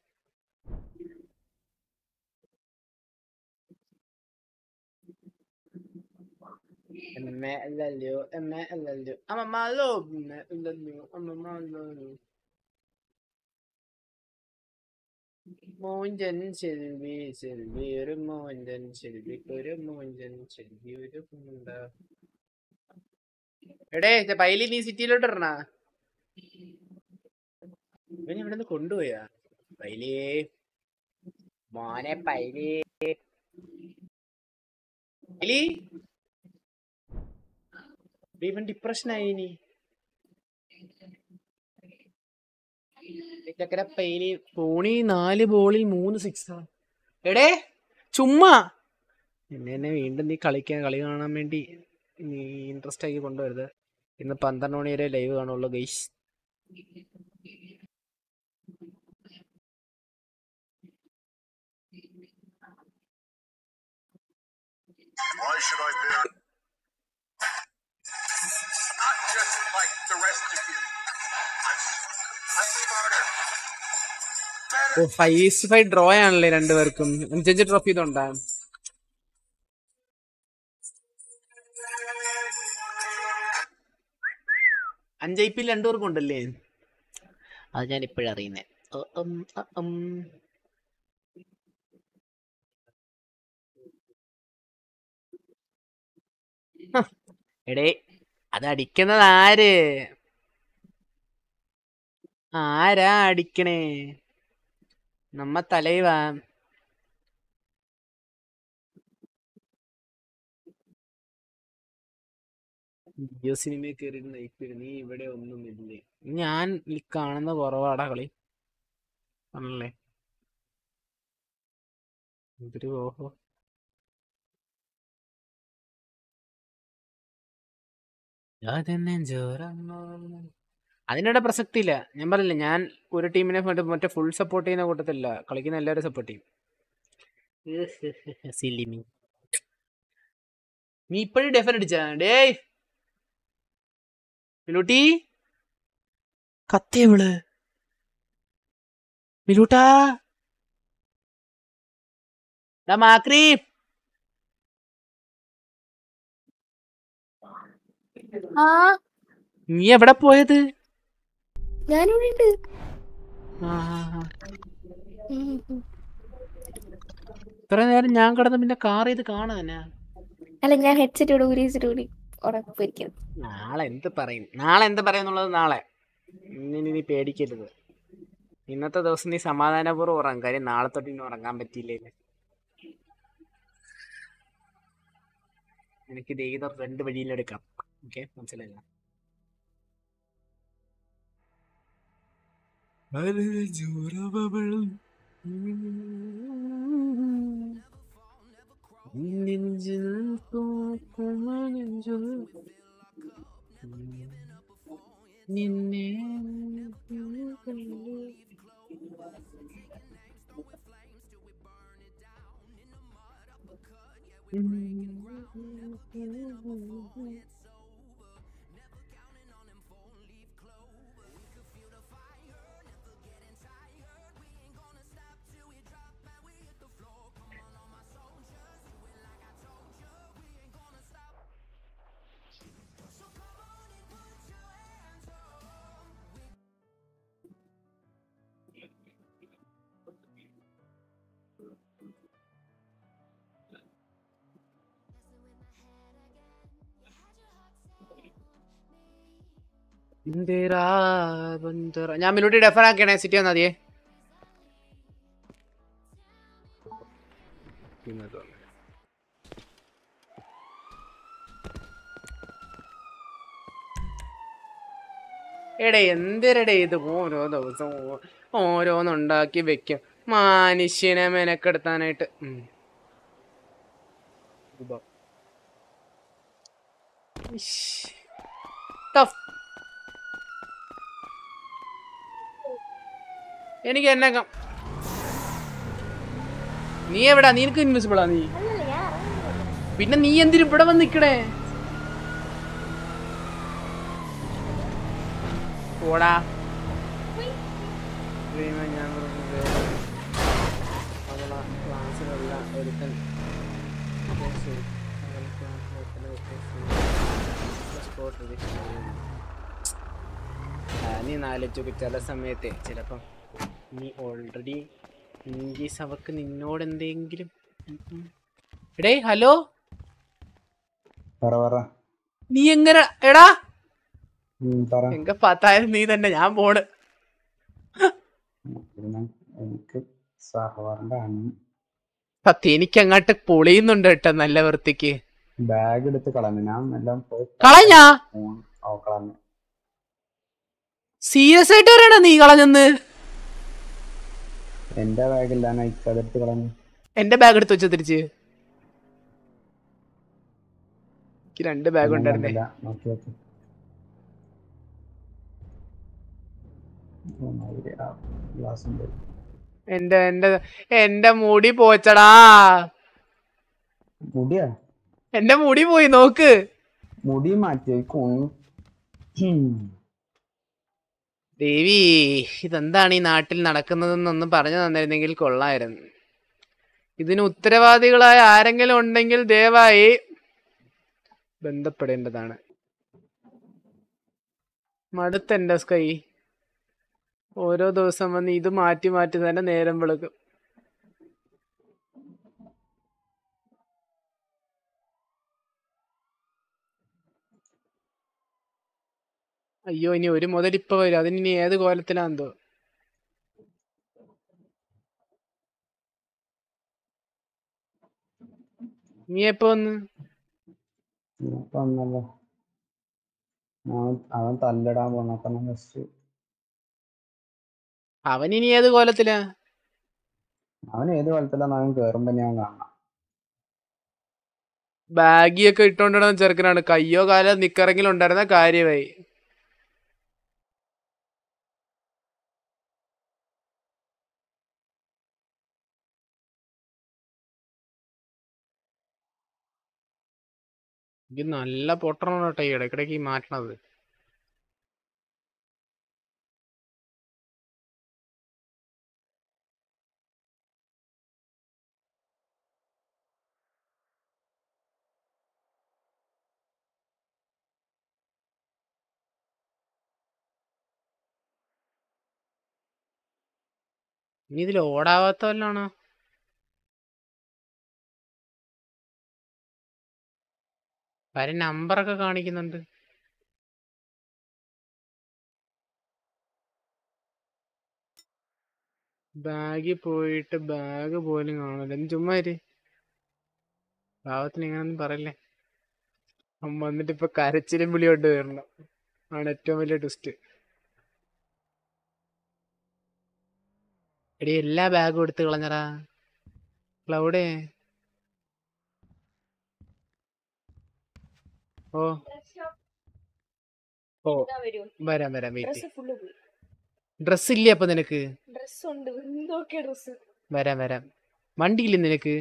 മോഞ്ചൻ ചെൽവി ചെൽവി ഒരു മോഞ്ചൻ ചെൽവിക്ക് ഒരു മോഞ്ചൻ ചെൽവി ഒരു മുണ്ട. എടേ പൈലി നീ സിറ്റിയിലോട്ട് ഇടണ. ഇവൻ ഇവിടെ നിന്ന് കൊണ്ടുപോയാ പൈലിയേ മോനെ. പൈലി പൈലി ഇവൻ ഡിപ്രഷനായി. ഇനി പൈലി ധോണി 4 ബോളിൽ 3 സിക്സ്. എടേ ചുമ്മാ എന്നെ വീണ്ടും നീ കളി കാണാൻ വേണ്ടി നീ ഇൻട്രസ്റ്റ് ആക്കി കൊണ്ടുവരുത്. ഇന്ന് 12 മണി വരെ ലൈവ് കാണുള്ളൂ guys. Why should I bear? Not just like the rest of you. I'm smarter. 5-5 draw ആണല്ലേ രണ്ടുപേർക്കും. 5 ട്രോഫി ഇതുണ്ടാ. IPL രണ്ടുപേർക്കും ഉണ്ടല്ലേ, അത് ഞാൻ ഇപ്പോഴും അറിയുന്നേ. എടേ അത് അടിക്കുന്നത് ആര്? ആരാ അടിക്കണേ? നമ്മ തലൈവാ. ജിയോ സിനിമ കയറിയിട്ട് നയിപ്പിരുന്നു. നീ ഇവിടെ ഒന്നും ഇല്ലേ? ഞാൻ കാണുന്ന കുറവാടാ കളി ആണല്ലേ. എന്തൊരു ഓഹോ. അതിനിടെ പ്രസക്തി ഇല്ല. ഞാൻ പറഞ്ഞില്ല, ഞാൻ ഒരു ടീമിനെ മറ്റേ ഫുൾ സപ്പോർട്ട് ചെയ്യുന്ന കൂട്ടത്തില്ല, കളിക്കുന്ന എല്ലാവരും സപ്പോർട്ട് ചെയ്യും. സിലിമി നീ ഇപ്പോഴും ഡെഫൻ അടിച്ചാ ഡേയ് മിലൂട്ടി കത്തിയവള് മിലൂട്ടാ മാക്രി നീ എവിടെ പോയത്? ഞാനിവിടെ ഉണ്ട്. ഇത്ര നേരം ഞാൻ കിടന്ന് പിന്നെ കാർ ചെയ്ത് കാണാനാ. അല്ല, ഞാൻ ഹെഡ്സെറ്റ് കൂടി ഉറപ്പിരിക്കും. നാളെ എന്ത് പറയും എന്നുള്ളത് നാളെ. നീ പേടിക്കരുത്. ഇന്നത്തെ ദിവസം നീ സമാധാനപൂർവ്വം ഉറങ്ങും. കാര്യം നാളെ തൊട്ട് ഇനി ഉറങ്ങാൻ പറ്റിയില്ലേ. എനിക്ക് ഇത് 2 വഴിയിലെടുക്കാം. ഓക്കെ, മനസ്സിലായില്ല? നിന്നെ ഞാൻ മിലൂട്ടി ഡെഫൻ ആക്കണേ. സിറ്റി വന്നാ മതിയേ. എടേ എന്തിരടേ ഇത്? ഓരോ ദിവസം ഓരോന്നുണ്ടാക്കി വെക്കും മനുഷ്യനെ മെനക്കെടുത്താനായിട്ട്. എനിക്ക് എന്നെ നീ എവിടാ? നിനക്ക് ഇൻവിസിബിളാ നീ? പിന്നെ നീ എന്തിനും ഇവിടെ വന്ന് നിക്കണേ? പോടാ. ഞാൻ ക്ലാസ്സിലുള്ള ഒരുത്തൻ നീ നാലോചിച്ചൊക്കെ ചില സമയത്തെ ചിലപ്പം നീ ഓൾറെഡി ഇൻകേസ് അവക്ക് നിന്നോട് എന്തെങ്കിലും. എടേ ഹലോ, നീ എങ്ങനെ? എടാ എങ്ക പത്തായാലും നീ തന്നെ. ഞാൻ പോണ്. സത്യം എനിക്ക് അങ്ങോട്ട് പൊളിയുന്നുണ്ട് കേട്ടോ നല്ല വൃത്തിക്ക്. ബാഗ് എടുത്ത് കളഞ്ഞാ? സീരിയസ് ആയിട്ട് പറയണ നീ കളഞ്ഞെന്ന്? എന്റെ ബാഗ് ഇല്ലാതെടുത്ത് കളഞ്ഞു. എന്റെ ബാഗ് എടുത്ത് വെച്ചോ തിരിച്ച്. എനിക്ക് 2 ബാഗ് ഉണ്ടായിരുന്നേ. എന്റെ മുടി പോച്ചടാ. മുടിയാ? എന്റെ മുടി പോയി നോക്ക്. മുടി മാറ്റി. ദേവി, ഇതെന്താണ് ഈ നാട്ടിൽ നടക്കുന്നതെന്നൊന്നും പറഞ്ഞു തന്നിരുന്നെങ്കിൽ കൊള്ളായിരുന്നു. ഇതിന് ഉത്തരവാദികളായ ആരെങ്കിലും ഉണ്ടെങ്കിൽ ദയവായി ബന്ധപ്പെടേണ്ടതാണ്. മടുത്തെന്റെ സ്കൈ. ഓരോ ദിവസം വന്ന് ഇത് മാറ്റി മാറ്റി തന്നെ നേരം വെളുക്കും. അയ്യോ, ഇനി 1 മുതൽ ഇപ്പൊ വരും. അതിനി ഏത് കോലത്തിലാന്തോ. നീ എപ്പോ വന്ന്? അവൻ തല്ലിടാൻ പോണ. അവൻ ഇനി ഏത് കോലത്തിലാ? അവൻ ഏത് കോലത്തിലാന്ന് അവൻ കേറുമ്പോ ഞാൻ കാണാം. ബാഗിയൊക്കെ ഇട്ടോണ്ടിടുന്ന ചെറുക്കനാണ്. കയ്യോ കാലോ നിക്കറെങ്കിലും ഉണ്ടായിരുന്ന കാര്യമായി. ഇത് നല്ല പൊട്ടണം കേട്ടോ ഈ ഇടയ്ക്കിടയ്ക്ക് ഈ മാറ്റണത്. ഇനി ഇതിൽ ഓടാവാത്ത വല്ലാണോ? കാര്യം നമ്പറൊക്കെ കാണിക്കുന്നുണ്ട്. ബാഗിൽ പോയിട്ട് ബാഗ് പോലും കാണില്ല. എന്ന് ചുമ്മാ ഇരി. പാവത്തിന് ഇങ്ങനൊന്നും പറയല്ലേ. അവൻ വന്നിട്ട് ഇപ്പൊ കരച്ചിലും വിളിയോട്ട് വരണം ആണ് ഏറ്റവും വലിയ ട്വിസ്റ്റ്. എടി എല്ലാ ബാഗും എടുത്ത് കളഞ്ഞടാ ക്ലൗഡേ. ഓ ഓ വരാം വരാം വെയിറ്റ്. ഡ്രസ് ഇല്ലേ അപ്പൊ നിനക്ക്? വരാം വരാം. വണ്ടിയില്ലേ നിനക്ക്?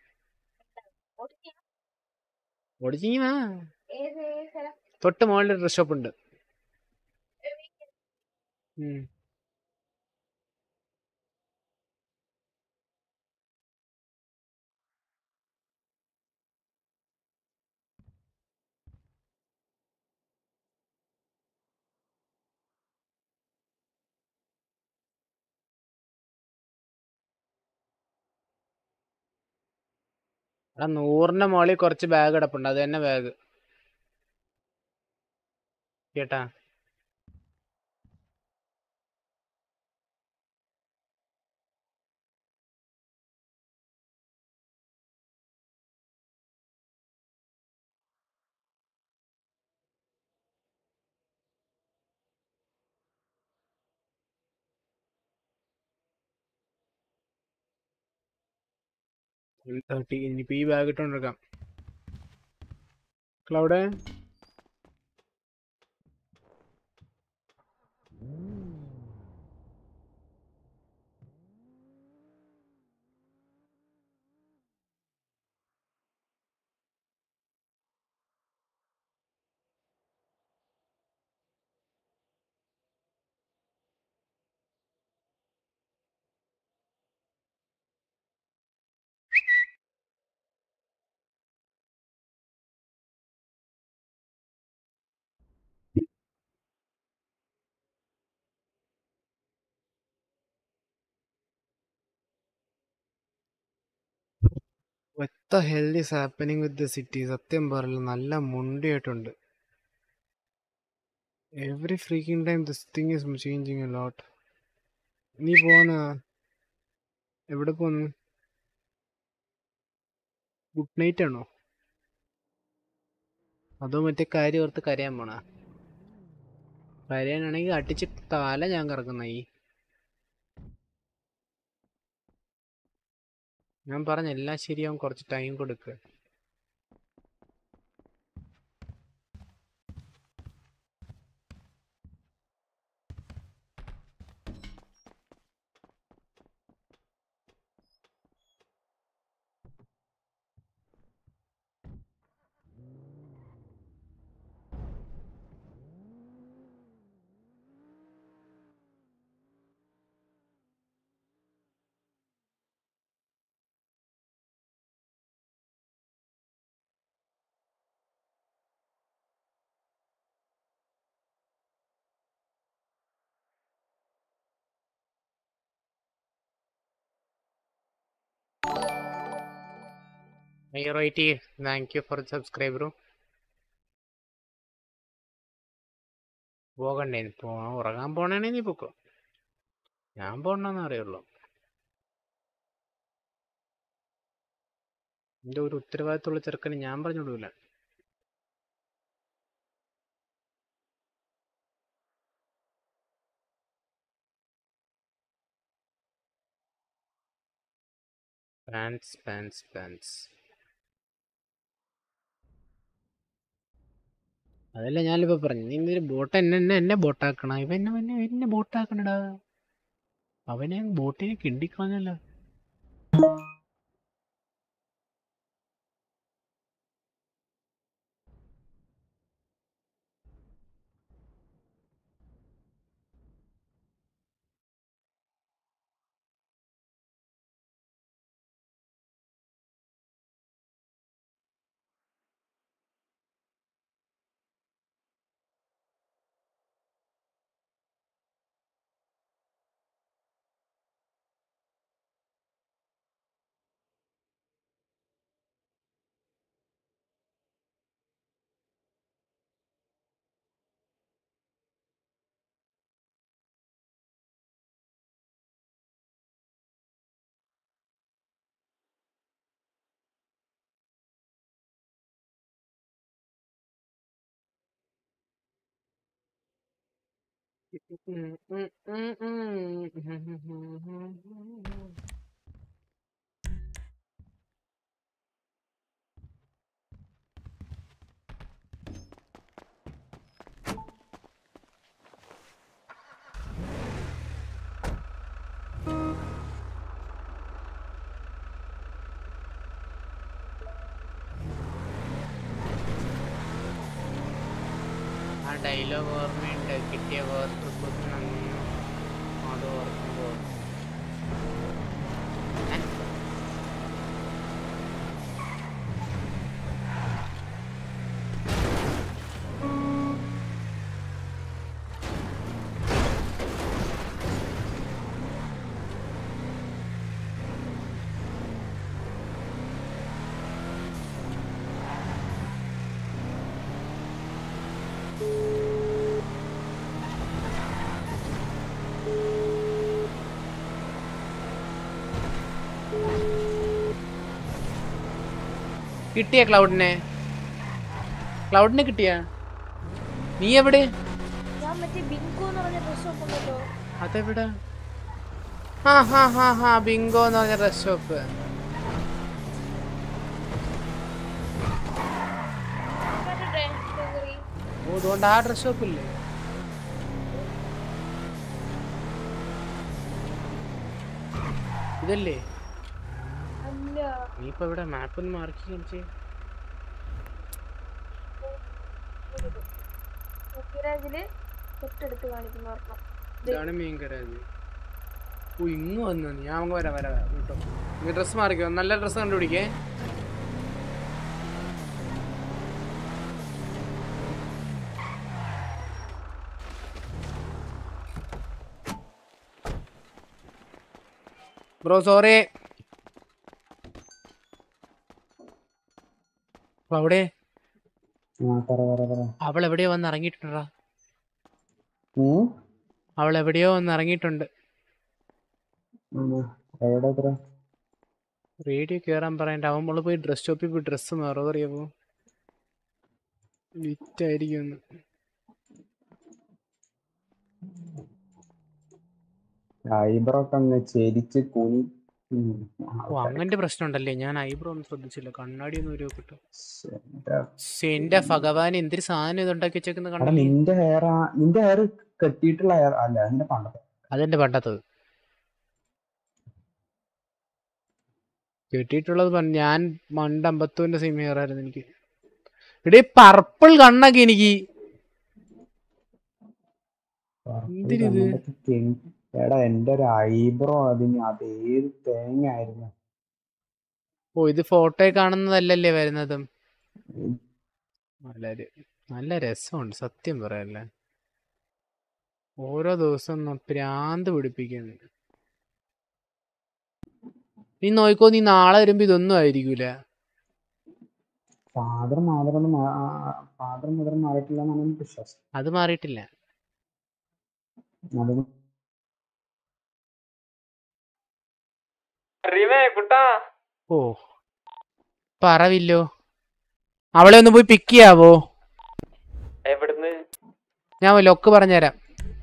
ഓടിച്ചിങ്ങി വാ. തൊട്ട് മുകളിൽ ഡ്രസ് ഷോപ്പ് ഉണ്ട്. ആ 100ന്റെ മുകളിൽ കുറച്ച് ബാഗ് കിടപ്പുണ്ട്. അത് തന്നെ ബാഗ് കേട്ടാ. ഇനിയിപ്പോ ഈ ബാഗ് ഇട്ടോണ്ടിരിക്കാം. Cloud what the hell is happening with the city? സത്യം പറയല്ല നല്ല മുണ്ടിയായിട്ടുണ്ട്. Every freaking time this thing is changing a lot. നീ പോന്ന എവിടെ പോന്നു? ഗുഡ് നൈറ്റ് ആണോ അതോ മറ്റേ കാര്യം ഓർത്ത് കരയാൻ പോണ? കരയാനാണെങ്കിൽ അടിച്ച് തല ഞാൻ കറക്കുന്ന. ഞാൻ പറഞ്ഞ എല്ലാം ശരിയാവും, കുറച്ച് ടൈം കൊടുക്കുക. Thank you for subscribe bro. പോകണ്ടേ? ഉറങ്ങാൻ പോണേണേ നീ പൊക്കോ. ഞാൻ പോണെന്ന് അറിയുള്ളൂ. എന്റെ ഒരു ഉത്തരവാദിത്തമുള്ള ചെറുക്കന് ഞാൻ പറഞ്ഞുവിടൂല. പാൻസ് അതല്ല ഞാനിപ്പോ പറഞ്ഞു. നീ എന്തൊരു ബോട്ട് എന്നെ ബോട്ടാക്കണ? എന്നെ ബോട്ടാക്കണടാ. അവനെ ബോട്ടിനെ കിണ്ടിക്കളഞ്ഞല്ലോ. ആ ഡയലോഗ് ഓർമ്മയുണ്ട്. കിട്ടിയ വേർത്ത് അത് ഓർക്കുമ്പോൾ കിട്ടിയ ക്ലൗഡിനെ കിട്ടിയ? നീ എവിടെ? ഞാൻ മറ്റേ ബിങ്കോ എന്ന് പറഞ്ഞ ഡ്രസ് ഷോപ്പ് ഉണ്ടല്ലോ. അതെവിടെ? ബിങ്കോ എന്ന് പറഞ്ഞ ഡ്രസ് ഷോപ്പ്. ഓ, അതുകൊണ്ട് ആ ഡ്രസ് ഷോപ്പ് ഇല്ലേ? ഇതല്ലേ? നീ ഇപ്പൊ ഇവിടെ മാപ്പ് ഒന്ന് മാർക്ക് കാണിച്ചേ. ഇതാണ് മെയിൻ ഗരാജ്. ഓ, ഇങ്ങ് വന്നു. ഞാൻ അങ്ങ് വരാം കേട്ടോ. നീ ഡ്രസ് മാറിക്കോ. നല്ല ഡ്രസ് കണ്ടുപിടിക്കേ. Bro sorry. അവിടെ അവൾ എവിടെയോ വന്ന് ഇറങ്ങിയിട്ടുണ്ടാ. അവൾ എവിടെയോ വന്ന് ഇറങ്ങിയിട്ടുണ്ട്. റേഡിയോ കേറാൻ പറയണ്ട. അവൻ പോയി ഡ്രസ് ഷോപ്പിൽ പോയി ഡ്രസ്സ് മാറോ അറിയാമോ? വിറ്റായിരിക്കും. ഐബ്രോ ഒക്കെ അങ്ങ് ചെരിച്ച് കുനി. ഓ, അങ്ങനത്തെ പ്രശ്നം ഉണ്ടല്ലേ. ഞാൻ ഐബ്രോ ഒന്നും ശ്രദ്ധിച്ചില്ല. കണ്ണാടി ഒന്നും ഒരു കിട്ടും. എന്റെ ഭഗവാൻ, എന്തൊരു സാധനം ഇതുണ്ടാക്കി വെച്ചേക്കുന്ന കണ്ണാടി. നിന്റെ ഹെയർ കെട്ടിയിട്ടുള്ള ഹെയർ അല്ല, അതിന്റെ പണ്ടത്തെ. അതെന്റെ പണ്ടത്തത് കെട്ടിയിട്ടുള്ളത്. ഞാൻ മണ്ട അമ്പത്തൂന്റെ സെയിം ഹെയർ ആയിരുന്നു എനിക്ക്. ഇവിടെ പർപ്പിൾ കണ്ണൊക്കെ എനിക്ക്. എന്തിനിത്? എടാ, എന്റെ ഒരു ഐബ്രോ അതിന് അതേത് തേങ്ങ ആയിരുന്നു. ഓ, ഇത് ഫോട്ടോ കാണുന്നതല്ലല്ലേ വരുന്നതും. നല്ല രസമുണ്ട് സത്യം പറയല്ലേ. ഓരോ ദിവസം പ്രാന്ത് പിടിപ്പിക്കുന്നു. നീ നോക്കോ, നീ നാളെ വരുമ്പോ ഇതൊന്നും ആയിരിക്കൂല. ഫാദർ മദർ മാറിയിട്ടില്ലെന്നാണ് എനിക്ക് വിശ്വാസം. അത് മാറിയിട്ടില്ല. ഓ, പറവില്ലോ. അവളെ ഒന്ന് പോയി പിക്ക് ചെയ്യാവോ? ഞാൻ ലൊക്ക് പറഞ്ഞുതരാം.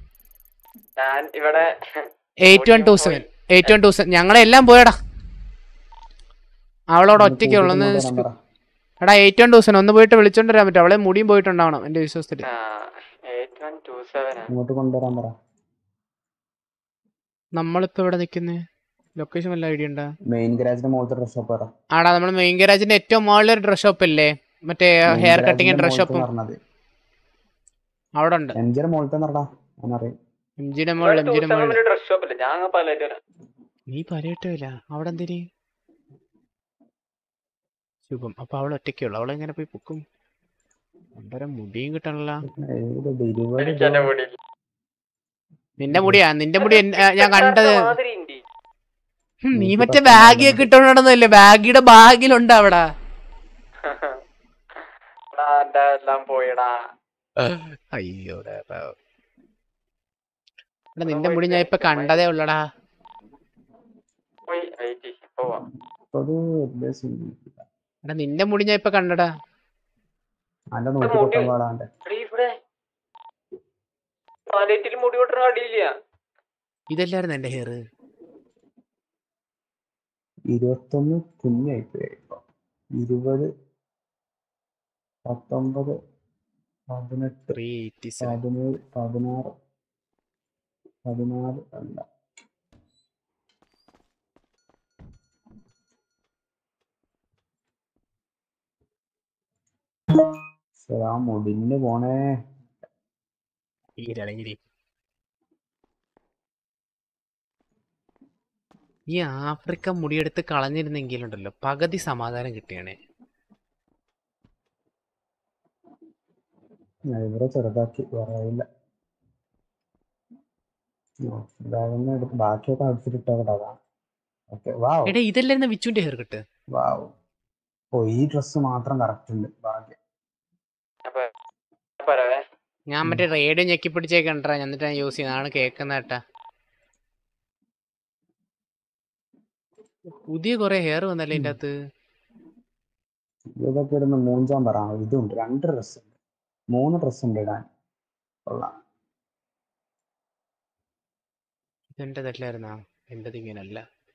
8127 ഞങ്ങളെല്ലാം പോയടാ. അവളോട് ഒറ്റയ്ക്കുള്ള എടാ 8127 ഒന്ന് പോയിട്ട് വിളിച്ചോണ്ട് വരാൻ പറ്റും. അവളെ മുടിയും പോയിട്ടുണ്ടാവണം എന്റെ വിശ്വാസത്തില്. നമ്മളിപ്പോ ഇവിടെ നിക്കുന്നേ ലൊക്കേഷൻ വല്ല ഐഡിയ ഉണ്ടാ? മെയിൻ ഗരാജിന്റെ മുകളിലത്തെ ഡ്രസ് ഷോപ്പ്. ആടാ, നമ്മൾ മെയിൻ ഗരാജിന്റെ ഏറ്റവും മുകളിലൊരു ഡ്രസ് ഷോപ്പ് ഇല്ലേ, മറ്റേ ഹെയർ കട്ടിങ് ഡ്രസ് ഷോപ്പ് അവിടെ ഉണ്ട്. എംജിയുടെ മുകളിലത്തെ നീ പലയിട്ടില്ല അവിടെ എന്തിന് ശുഭം. അപ്പൊ അവൾ ഒറ്റയ്ക്കുള്ളു. അവളെങ്ങനെ പോയി പൊക്കും? അമ്പരം മുടിയും കിട്ടണല്ല. നിന്റെ മുടി ഞാൻ കണ്ടത്. നീ മറ്റേ ബാഗിയൊക്കെ ഇട്ടോണ്ടല്ലേ? ബാഗിയുടെ ബാഗിലുണ്ട് അവിടെ. അയ്യോ, നിന്റെ മുടി ഞാൻ ഇപ്പൊ കണ്ടതേ ഉള്ളടാ. നിന്റെ മുടി ഞാൻ ഇപ്പൊ കണ്ടടാ. മുടി കൊട്ടുന്ന കടിയില്ല. ഇതല്ലായിരുന്നു എന്റെ ഹെയർ. 21 കുഞ്ഞായിപ്പോയി. 20, 19, 18, 17, 16, 14 അല്ല. മുടിഞ്ഞു പോണേ. ഈ ആഫ്രിക്ക മുടിയെടുത്ത് കളഞ്ഞിരുന്നെങ്കിലുണ്ടല്ലോ പകുതി സമാധാനം കിട്ടിയാണേ. ഇവരെ ചെറുതാക്കി പറയില്ല. ബാക്കിയൊക്കെ ഔട്ട്ഫിറ്റ് ഇട്ടതാ. എടാ ഇതല്ലായിരുന്നു വിച്ചുവിന്റെ ഹെയർ കട്ട്. ഈ ഡ്രസ് മാത്രം കറക്റ്റ് ഉണ്ട്. ബാക്കി ഞാൻ മറ്റേ റേഡിയോ ഞെക്കി പിടിച്ചേക്കണ്ടാ, എന്നിട്ട് ഞാൻ യൂസ് ചെയ്യുന്നതാണ് കേക്കുന്ന കേട്ടാ. പുതിയ കൊറേ ഹെയർ വന്നല്ലേ ഇതിന്റെ അകത്ത്. ഇതൊക്കെ ഇടുന്ന മൂഞ്ചാൻ പറ. ഇതുണ്ട് 2 ഡ്രസ് ഉണ്ട്, 3 ഡ്രസ് ഉണ്ട് ഇടാൻ. കൊള്ളാം. ഇതെന്റെ തെറ്റിലായിരുന്നാ? എന്റത് ഇങ്ങനല്ല.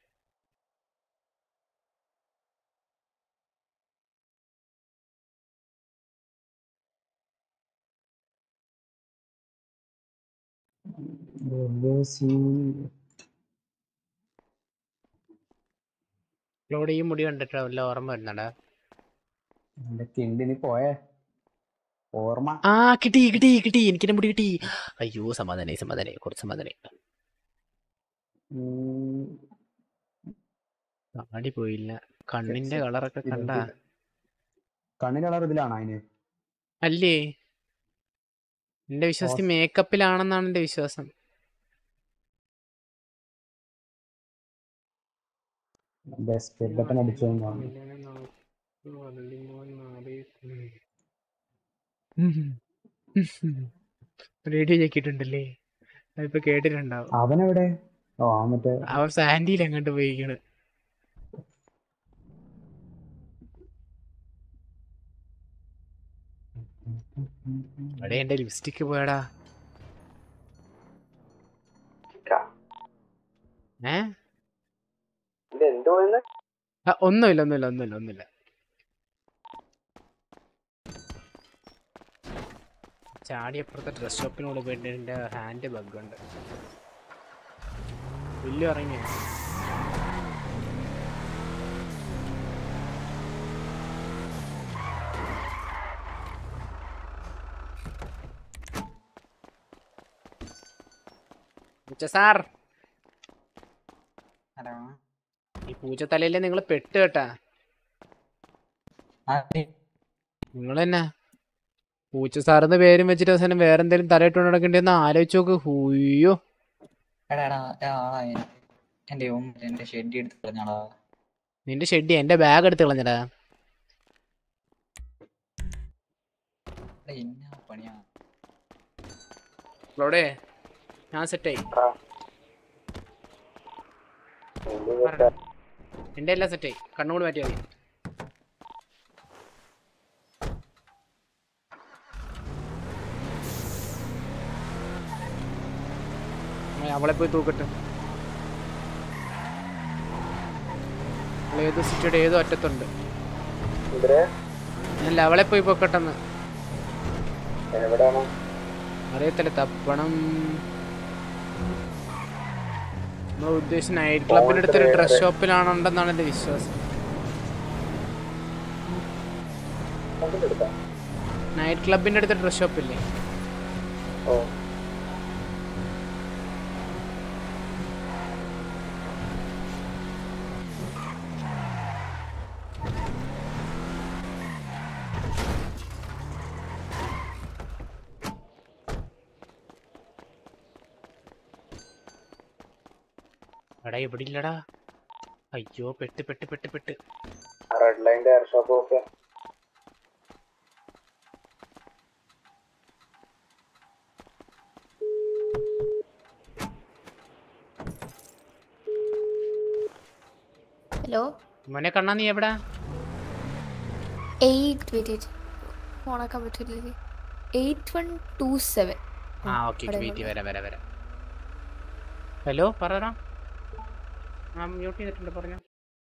ഈ മുടി കണ്ടിട്ട് വല്ല ഓർമ്മ വരുന്നടാ. പോയേ ഓർമ്മ. കിട്ടി എനിക്കെന്റെ മുടി കിട്ടി. അയ്യോ സമാധാനായി കുറച്ച് സമാധാനായി. താടി പോയില്ല. കണ്ണിന്റെ കളറൊക്കെ കണ്ടാ? കണ്ണിന്റെ കളർ ഇതിലാണോ അതിന്? അല്ലേ, എന്റെ വിശ്വാസത്തിൽ മേക്കപ്പിലാണെന്നാണ് എന്റെ വിശ്വാസം. റേഡിയോ ചെക്കിട്ടുണ്ടല്ലേ, അതിപ്പോ കേട്ടിട്ടുണ്ടാവും. അവനെവിടെ? അവൻ സാൻഡിയിൽ എങ്ങോട്ട് പോയിക്കണ്. അവിടെ എന്റെ ലിപ്സ്റ്റിക് പോയടാ. ഒന്നുമില്ല. ചാടിയപ്പുറത്തെ ഡ്രസ് ഷോപ്പിനോട് പോയിട്ട് എന്റെ ഹാൻഡ് ബഗ് ഉണ്ട്. വലിയ ഇറങ്ങിയ സാർ, ഈ പൂച്ചത്തലയിലെ നിങ്ങൾ പെട്ട് കേട്ടാ. നിങ്ങൾ തന്നെ പൂച്ച സാറിന്ന് പേരും വെച്ചിട്ട് അവസാനം വേറെ എന്തെങ്കിലും തലയിട്ട് നടക്കണ്ടെന്ന് ആലോചിച്ച് നോക്ക്. ഹൂയ്യോ, നിന്റെ ഷെഡി എന്റെ ബാഗ് എടുത്ത് കളഞ്ഞടാ. അവിടെ ഞാൻ സെറ്റായി. എന്റെ എല്ലാം സെറ്റായി. കണ്ണുകൂടി മാറ്റിയാ മതി. അവളെ പോയി തൂക്കട്ടെ. ഏതോ സിറ്റിയുടെ ഏതോ അറ്റത്തുണ്ട്. അല്ല, അവളെ പോയി പൊക്കട്ടെന്ന്. അറിയത്തില്ല, തപ്പണം. നമ്മൾ ഉദ്ദേശിച്ച നൈറ്റ് ക്ലബിന്റെ അടുത്തൊരു ഡ്രസ് ഷോപ്പിലാണുണ്ടെന്നാണ് എന്റെ വിശ്വാസം. നൈറ്റ് ക്ലബിന്റെ അടുത്ത് ഡ്രസ് ഷോപ്പില്ലേ? എടാ ഇവിടെ ഇല്ലടാ. അയ്യോ, പെട്ട്. റെഡ് ലൈൻ്റെ എയർ ഷോപ്പ് ഓക്കെ. ഹലോ മോനെ കണ്ണാ, നീ എവിടാ? 8 ഫോണാക്കാൻ പറ്റില്ലേ? 8127. ആ ഓക്കെ വെയിറ്റ് വരാം. ഹലോ പറയടാ. ആ മ്യൂട്ട് ചെയ്തിട്ടുണ്ട് പറഞ്ഞോ.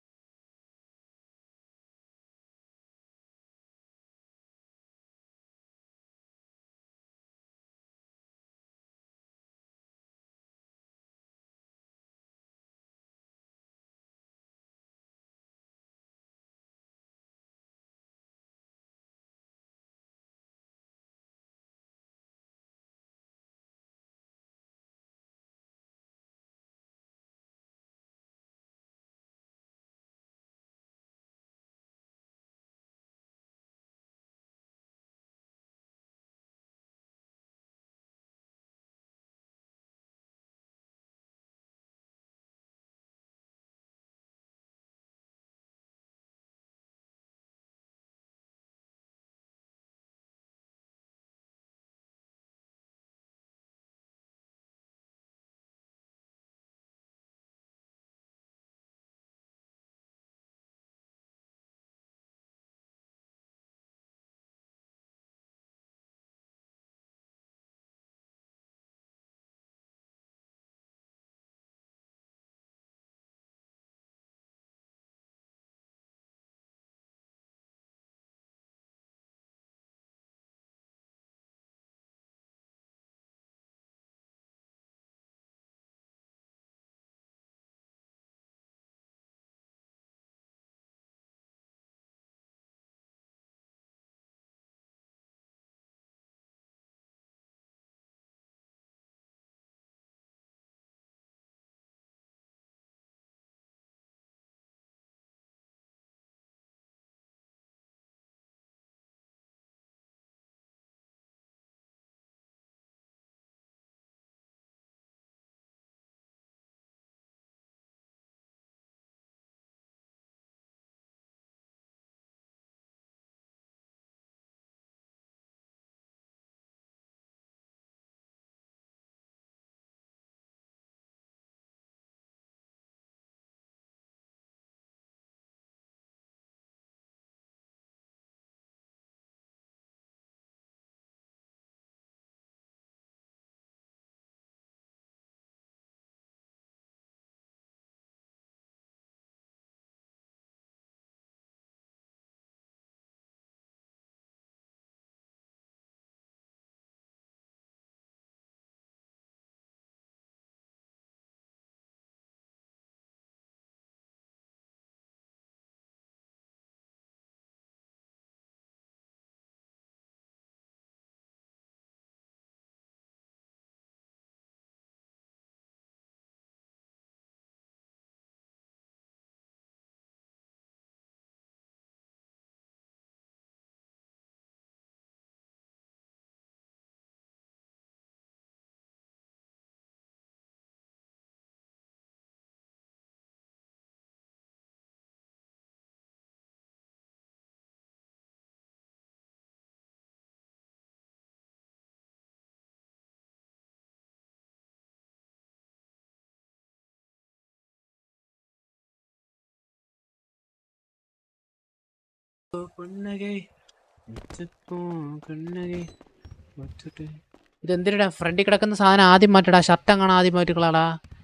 ഇതെന്തിനാ ഫ്രണ്ടിൽ കിടക്കുന്ന സാധനം ആദ്യം മാറ്റടാ. ഷർട്ട് അങ്ങനെ ആദ്യം മാറ്റിക്കളാടാ.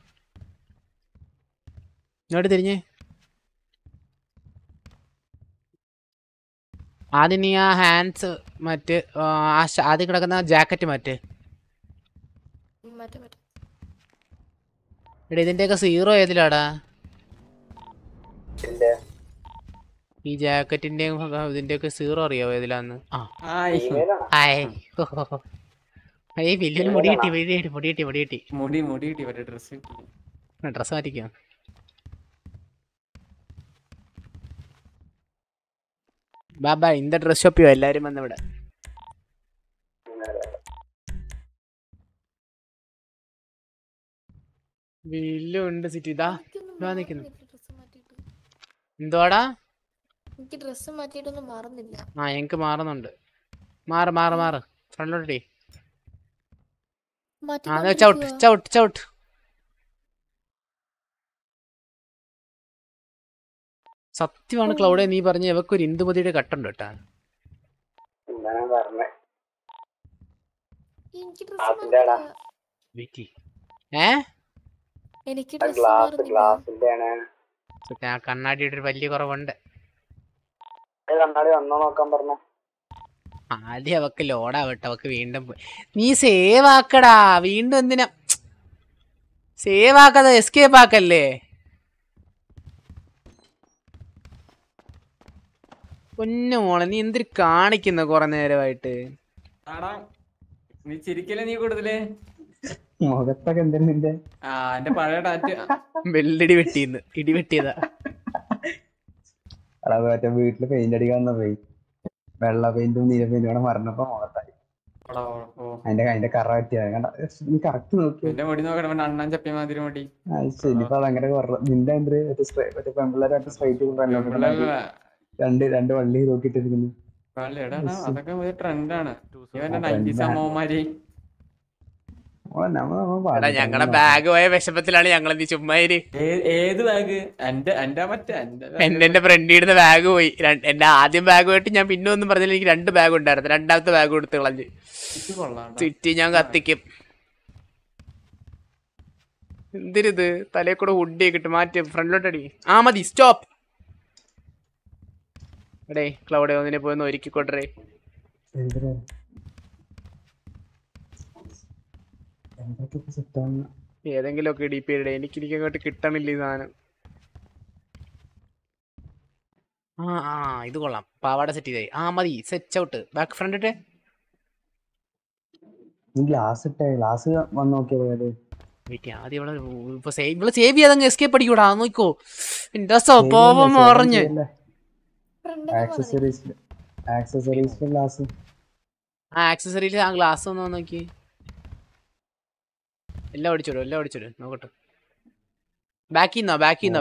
ഇങ്ങോട്ട് തിരിഞ്ഞ് ആദ്യം നീ ആ ഹാൻഡ്സ് മറ്റ് ആദ്യം കിടക്കുന്ന ജാക്കറ്റ് മാറ്റ്. എടാ ഇതിന്റെയൊക്കെ സീറോ ഏതിലാടാ? ഈ ജാക്കറ്റിന്റെയും ഇതിന്റെയൊക്കെ സീറോ അറിയാവോ ഏതിലാന്ന്? വലിയൊരു മുടി കിട്ടി. ഡ്രസ് മാറ്റിക്കോ. ബാബാ இந்த ഡ്രസ് ഷോപ്പിയോ എല്ലാരും വന്ന് ഇവിടെ. വില്ലുണ്ട് സിറ്റി ഇതാ നിക്കുന്നു. എന്തുവാടാ? എനിക്ക് ഡ്രസ് മാറ്റിയിട്ടൊന്നും മാറുന്നില്ല. ആ എനിക്ക് മാറുന്നുണ്ട്. മാറ് ഫ്രണ്ടിലോട്ടേ. ചവിട്ട്. സത്യമാണ് ക്ലൗഡേ നീ പറഞ്ഞ ഇവക്കൊരു ഇന്ദുമതിയുടെ കട്ടുണ്ട് കേട്ടാ. എനിക്ക് ഡ്രസ് എനിക്ക് ഞാൻ കണ്ണാടിയുടെ ഒരു വലിയ കുറവുണ്ട്. കണ്ണാടി വന്നോ നോക്കാൻ പറഞ്ഞ ആദ്യം അവക്ക് ലോഡാവട്ടെ, അവക്ക് വീണ്ടും നീ സേവ് ആക്കടാ. വീണ്ടും എന്തിനാ സേവ് ആക്കാതെ എസ്കേപ്പ് ആക്കല്ലേ? പൊന്നു മോളെ നീ എന്തിരി കാണിക്കുന്ന കൊറേ നേരമായിട്ട്? നീ ചിരിക്കല്ലേ നീ കൂടുതലേ മുഖത്തൊക്കെ എന്തിന്റെ എന്റെ പഴയ ടാറ്റ് വെല്ലടി വെട്ടിന്ന് ഇടി വെട്ടിയതാ. മറ്റേ വീട്ടില് പെയിന്റ് അടിക്കാൻ പോയി, വെള്ള പെയിന്റും നീല പെയിന്റും കൂടെ മറന്നപ്പോ മുഖത്തായി. അതിന്റെ കറ പറ്റിയത് നീ കറക്റ്റ് നോക്കി. അണ്ണൻ ചപ്പിയ മാതിരി മടി. ശരിപ്പോ അതങ്ങനെ നിന്റെ മറ്റേ പെമ്പിള്ളേരായിട്ട് സ്ട്രൈറ്റ് രണ്ട് വള്ളി നോക്കിട്ടിരിക്കുന്നു. അതൊക്കെ ട്രെൻഡാണ്. അമ്മമാര് ഞങ്ങളുടെ ബാഗ് പോയ വിഷമത്തിലാണ് ഞങ്ങൾ ചുമ്മാ. ഏത് ബാഗ്? എന്റെ ഫ്രണ്ടിടുന്ന ബാഗ് പോയി. എന്റെ ആദ്യം ബാഗ് പോയിട്ട് ഞാൻ പിന്നെ ഒന്നും പറഞ്ഞില്ല. എനിക്ക് 2 ബാഗ് ഉണ്ടായിരുന്നു. രണ്ടാമത്തെ ബാഗ് കൊടുത്ത് കളഞ്ഞ് ചുറ്റി ഞാൻ കത്തിക്കും. എന്തിരിത് തലേ കൂടെ ഹുഡി കിട്ടും. മാറ്റി ഫ്രണ്ടിലോട്ടടി. ആ മതി സ്റ്റോപ്പ്. എടേ ക്ലൗഡേ ഒന്നിനെ പോയി ഒന്ന് ഒരുക്കിക്കൊണ്ടേ. ഏതെങ്കിലും ഒക്കെ ഡി പി ഇടേ. എനിക്ക് അങ്ങോട്ട് കിട്ടണില്ല ഈ സാധനം. ഇത് കൊള്ളാം. പാവാട സെറ്റ് ചെയ്തായി. മതി സെറ്റ് ഔട്ട്. ബാക്ക് ഫ്രണ്ട് ഇട്ടേ. ഗ്ലാസ് ഇട്ടേ. ഗ്ലാസ് വന്ന് നോക്കിയത് ആദ്യം ഇവള് സേവ് ചെയ്തങ്ങ് എസ്കേപ്പ് അടിക്കൂടാ. നോക്കോ എന്റെ സ്വഭാവം മറിഞ്ഞ്. ആക്സസറീസ് ആ ഗ്ലാസ് ഒന്ന് നോക്കി. എല്ലാം അടിച്ചോളൂ നോക്കട്ടെ. ബാക്കിന്നോ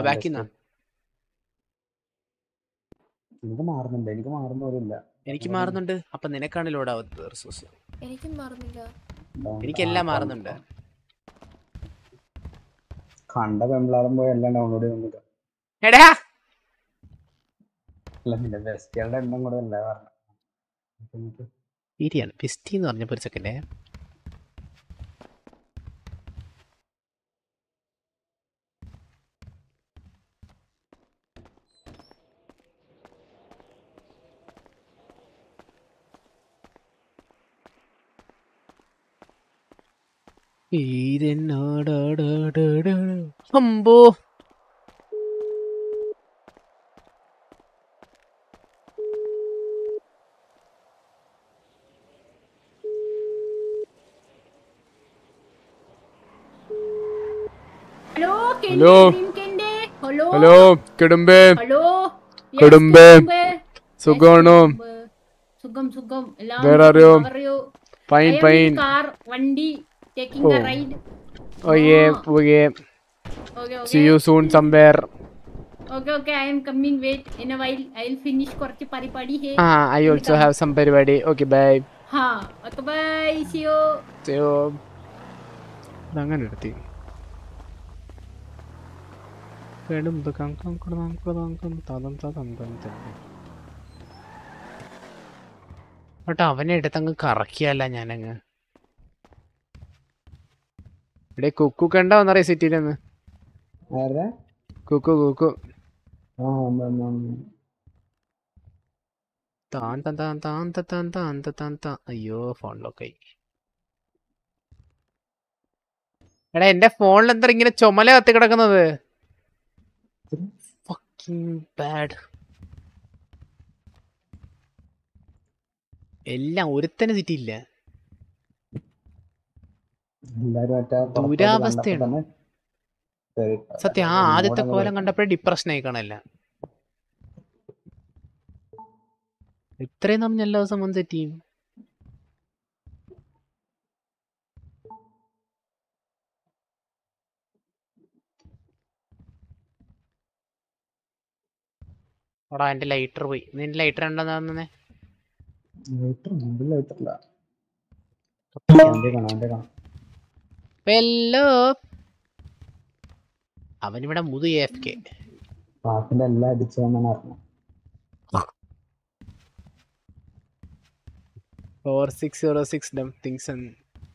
എനിക്ക് മാറുന്നുണ്ട്. അപ്പൊ നിനക്കാണ് ലോഡാവത്ത് റിസോഴ്സ്. എനിക്കെല്ലാം മാറുന്നുണ്ട്. കണ്ട പെമ്പിളാറും പോയി എല്ലാം ഡൗൺലോഡ് ചെയ്യുന്നുണ്ട്. എടാ ബെസ്റ്റികളുടെ എണ്ണം കൂടെ അല്ല പറഞ്ഞു. ബെസ്റ്റി എന്ന് പറഞ്ഞപ്പോ ഒരു സെക്കൻഡേ. അമ്പോ ഹലോ കിടുമ്പേ സുഖാണോ? Where are you? Fine. Car, Vandi, taking a ride. Okay. See you soon somewhere. Okay, I am coming. Wait, in a while, I will finish korchu paripadi hai. I also have some paripadi. Okay, bye. Okay, bye. See you. അങ്ങനെ എടുത്തി. കേട്ടോ അവനെ എടുത്തങ്ങ് കറക്കിയല്ല ഞാനങ്ങ്. ഇവിടെ കുക്കു കണ്ടോ എന്നറിയ സിറ്റിയിലെന്ന്. കുക്കു അയ്യോ phone ലോക്കായി. എടാ എന്റെ ഫോണിൽ എന്താ ഇങ്ങനെ ചുമല കത്തി കിടക്കുന്നത്? ബാഡ്. എല്ലാം ഒരുത്തനെ സിറ്റിയില്ല. ദുരാവസ്ഥയാണ് സത്യം. ആദ്യത്തെ കോലം കണ്ടപ്പോഴേ ഡിപ്രഷൻ ആയി കാണല്ല. ഇത്രയും നമ്മൾ എല്ലാ ദിവസം വന്ന് സെറ്റ് ചെയ്യും. ഓടാ എന്റെ ലൈറ്റർ പോയി. നിന്റെ ലൈറ്റർ ഉണ്ടെന്ന് തന്നെ. അവനിവിടെ മുതു AFK. 4606 dumb things and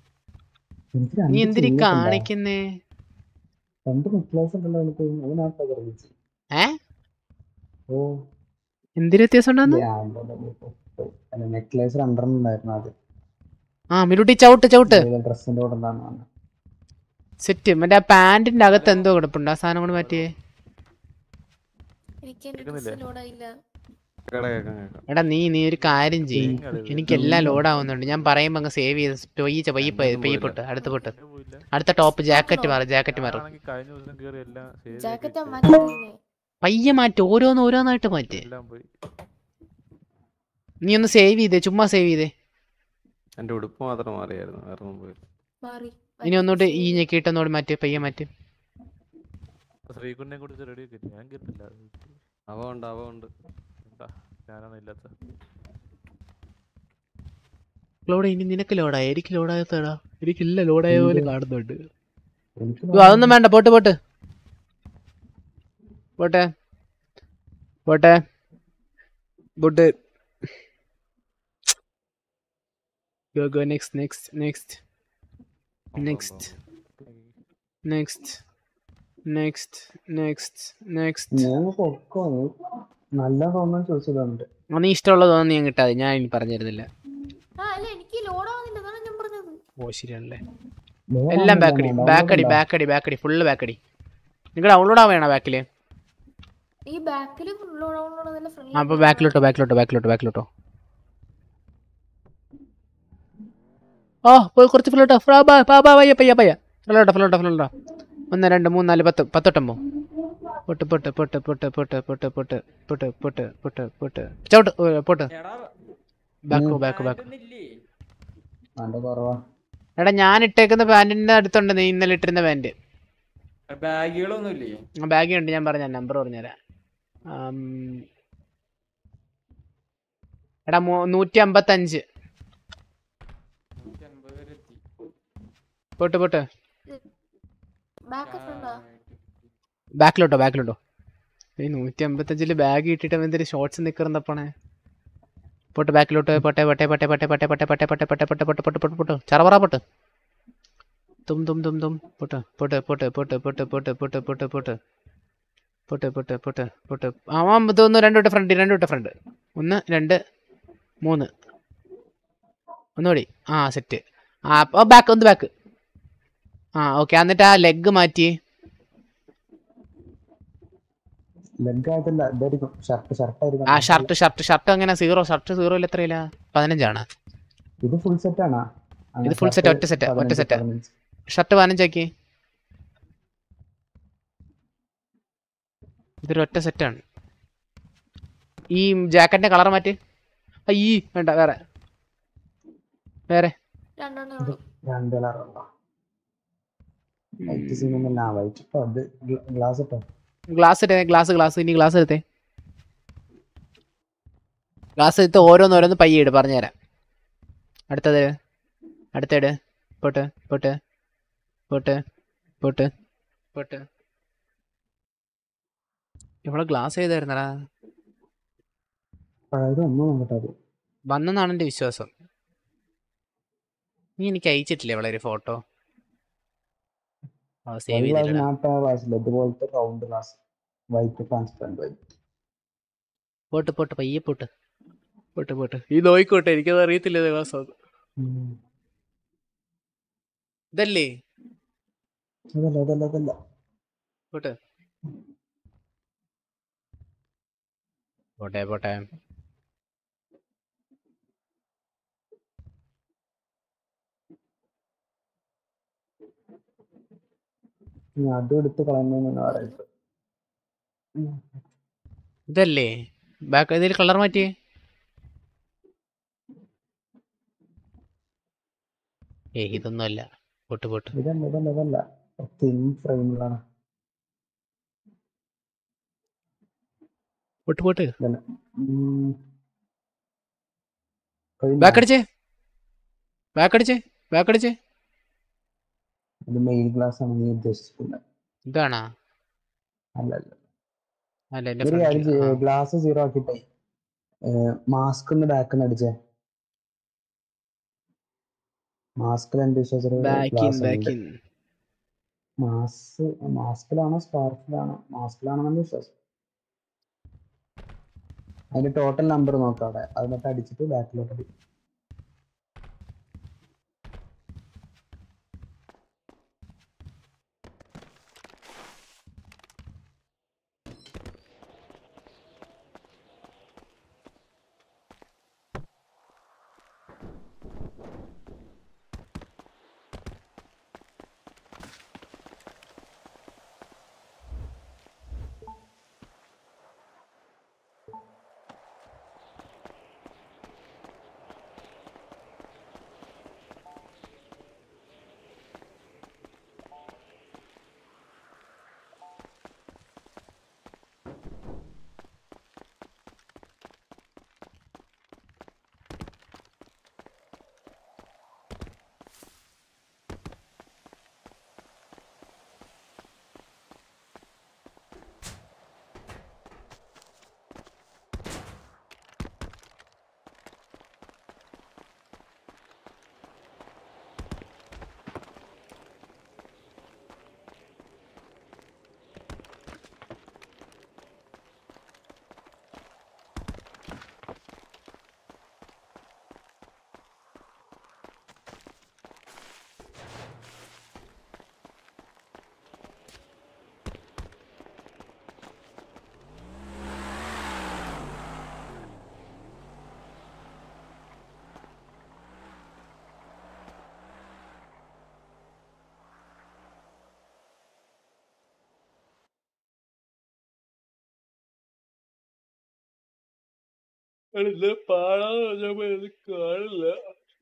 എനിക്ക് നീ രണ്ട് എന്തിനീ ചെയ്യക്കണ്ട കാണിക്കുന്നേ? രണ്ട് നെക്ലേസ് ഉണ്ടല്ലോ എനിക്ക് അതിനകത്ത് നിർമ്മിച്ചു. ഏ ഓ എന്തിനു വ്യത്യാസം ഉണ്ടെന്ന്? അല്ല നെക്ലേസ് രണ്ടെണ്ണം ഉണ്ടായിരുന്നു അത്. ആ മിലുട്ടി ചവിട്ട് ചവിട്ട് ഡ്രസ്സിന്റെ കൂടെ ഉണ്ടാകുന്നതാണ്. സെറ്റ്. മറ്റേ ആ പാന്റിന്റെ അകത്ത് എന്തോ കിടപ്പുണ്ട്, ആ സാധനം കൊണ്ട് മാറ്റിയേ. എടാ നീ ഒരു കാര്യം ചെയ്യും, എനിക്കെല്ലാം ലോഡ് ആവുന്നുണ്ട്. ഞാൻ പറയുമ്പോ അങ്ങ് സേവ് ചെയ്ത് പെയ്യപ്പെട്ട് അടുത്ത ടോപ്പ് ജാക്കറ്റ് മാറും പയ്യെ മാറ്റി, ഓരോന്നായിട്ട് മാറ്റി. നീ ഒന്ന് സേവ് ചെയ്തേ, ചുമ്മാ സേവ് ചെയ്തേ. എന്റെ ഉടുപ്പ് മാത്രം മാറിയായിരുന്നു, വേറെ ഒന്നും പോയി. ഇനി ഒന്നോട്ട് ഈ ഞെക്കിയിട്ടൊന്നോട് മാറ്റി, പയ്യെ മാറ്റി. ശ്രീകുണ്ടെ കുറിച്ച് റെഡി ആക്കി ഞാൻ കേട്ടില്ല. അവ ഉണ്ട് ഞാനാണ് ഇല്ലാത്ത. ലോഡ് ഇനി നിനക്ക് ലോഡായി, എനിക്ക് ലോഡായതാടാ. എനിക്കില്ല, ലോഡായ പോലെ കാണുന്നുണ്ട്. അതൊന്നും വേണ്ട, പോട്ടെ പോട്ടെ പോട്ടെ പോട്ടെ പോട്ടെ. Go next. നല്ല തോന്നുന്നു ചോദിച്ചതുണ്ട്. നീ ഇഷ്ടമുള്ളത് തോന്നുന്നു ഞാൻ കിട്ടാതെ, ഞാൻ ഇനി പറഞ്ഞു തരുന്നില്ല. ഓ ശരിയാണല്ലേ. എല്ലാം ബാക്കടി ഫുള്ള് ബാക്കടി. നിങ്ങൾ ഡൗൺലോഡ് ആവേണ ബാക്കില്? അപ്പൊ ബാക്കിലോട്ടോ. ഓ പോയി കുറച്ച് ഫുള്ളോട്ടോ. പയ്യ ഫുള്ളോട്ടോ. 1 2 3 4 10 10 പൊട്ട്. ബാക്ക്. എടാ ഞാൻ ഇട്ടേക്കുന്ന പാന്റിന്റെ അടുത്തുണ്ട് നീ ഇന്നലെ ഇട്ടിരുന്ന പാന്റ്. ബാഗ് ഉണ്ട്, ഞാൻ പറഞ്ഞ നമ്പർ പറഞ്ഞുതരാം. എടാ 155. പൊട്ട് ബാക്കിലോട്ടോ. ഈ 155 ബാഗ് ഇട്ടിട്ട് എന്തൊരു ഷോർട്സ് നിക്കറുന്നപ്പോണേ. പൊട്ട് ബാക്കിലോട്ട്. പൊട്ടെ ചറവറ പൊട്ട്. തും പൊട്ട്. തോന്നുന്നു 2 ഫ്രണ്ട് 1 2 3 ഒന്നുകൂടി. ആ സെറ്റ്. ബാക്ക്. ആ ഓക്കെ. എന്നിട്ട് ആ ലെഗ് മാറ്റി. ആ ഷർട്ട് അങ്ങനെ 0 ഷർട്ട് 0 എത്രയില്ല? 15 ഇത് ഫുൾ സെറ്റ് ആണ്. ഇത് ഫുൾ സെറ്റ്, ഒറ്റ സെറ്റ്. ഷർട്ട് 15 ആക്കി. ഇതൊരു ഒറ്റ സെറ്റാണ്. ഈ ജാക്കറ്റിന്റെ കളർ മാറ്റി. അയ്യേ വേണ്ട, വേറെ ഗ്ലാസ് ഇനി ഗ്ലാസ് എടുത്ത് ഓരോന്ന് പയ്യെ ഇട്, പറഞ്ഞുതരാം. അടുത്തേട്. പൊട്ട്. ഇവിടെ ഗ്ലാസ് ചെയ്തായിരുന്നടാ. വന്നെന്നാണ് എന്റെ വിശ്വാസം. നീ എനിക്ക് അയച്ചിട്ടില്ലേ ഇവിടെ ഒരു ഫോട്ടോ? സേവ് ചെയ്തിട്ടില്ല. പോട്ട് പയ്യെ പോട്ട്. ഇത് നോയിക്കോട്ടെ, എനിക്കത് അറിയത്തില്ല. ഗ്ലാസ് ഇതല്ലേ? പോട്ടെ. ഇതല്ലേ ബാക്ക്? ഇതിൽ കളർ മാറ്റിയേ. ഇതൊന്നും അല്ല. പൊട്ട്. ബാക്കടിച്ചേ. ഇതാണോ? ഗ്ലാസ് 0 ആക്കിട്ടേ മാസ്ക് ബാക്ക് അടിച്ചേ. മാസ്കിൽ എന്ത് വിശ്വാസം? ഗ്ലാസ് ഉണ്ട്. മാസ്കിലാണോ സ്കാർഫിലാണോ? മാസ്കിലാണെന്നാണ് വിശ്വാസം. അതിന്റെ ടോട്ടൽ നമ്പർ നോക്കാം അവിടെ. അതിനകത്ത് അടിച്ചിട്ട് ബാക്കിലോട്ട് അടി. കാണില്ല.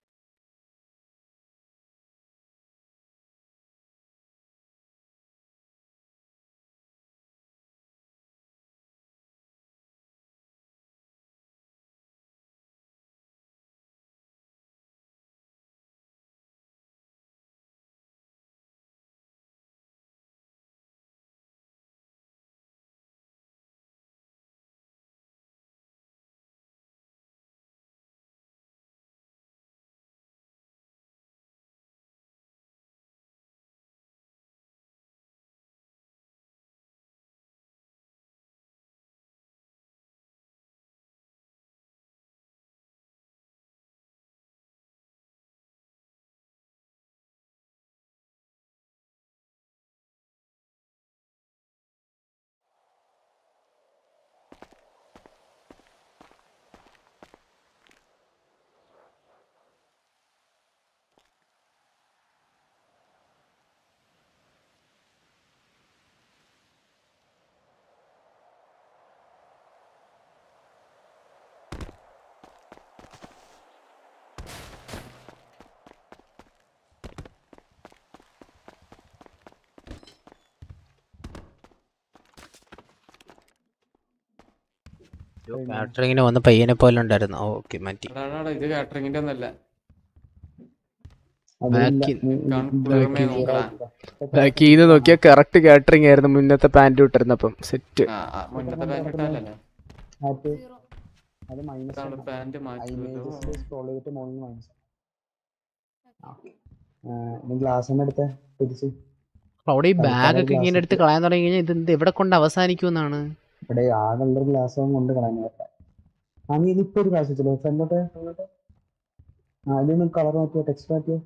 കാറ്ററിങ്ങിന് വന്ന പയ്യനെ പോലെ ഉണ്ടായിരുന്നു. ഓക്കെ മാറ്റി. ഇത് കാറ്ററിംഗിന്റെ ഒന്നല്ല. ബാക്കി ഇത് നോക്കിയാ കറക്റ്റ് കാറ്ററിംഗ് ആയിരുന്നു മുന്നത്തെ പാന്റ് ഇട്ടിരുന്നപ്പം സെറ്റ്. അവിടെ ഈ ബാഗ് ഒക്കെ ഇങ്ങനെ എടുത്ത് കളയാൻ തുടങ്ങി കഴിഞ്ഞാൽ ഇത് എവിടെ കൊണ്ട് അവസാനിക്കുമെന്നാണ്. ഇവിടെ ആകെയുള്ള ഗ്ലാസ് കൊണ്ട് കളയാൻ പറ്റാം. ഇപ്പൊ ഒരു ഗ്ലാസ് വെച്ചല്ലോ ഫ്രണ്ടോട്ടെ. അതിന് കളർ മാറ്റിയോ, ടെക്സ്റ്റ് മാറ്റിയോ.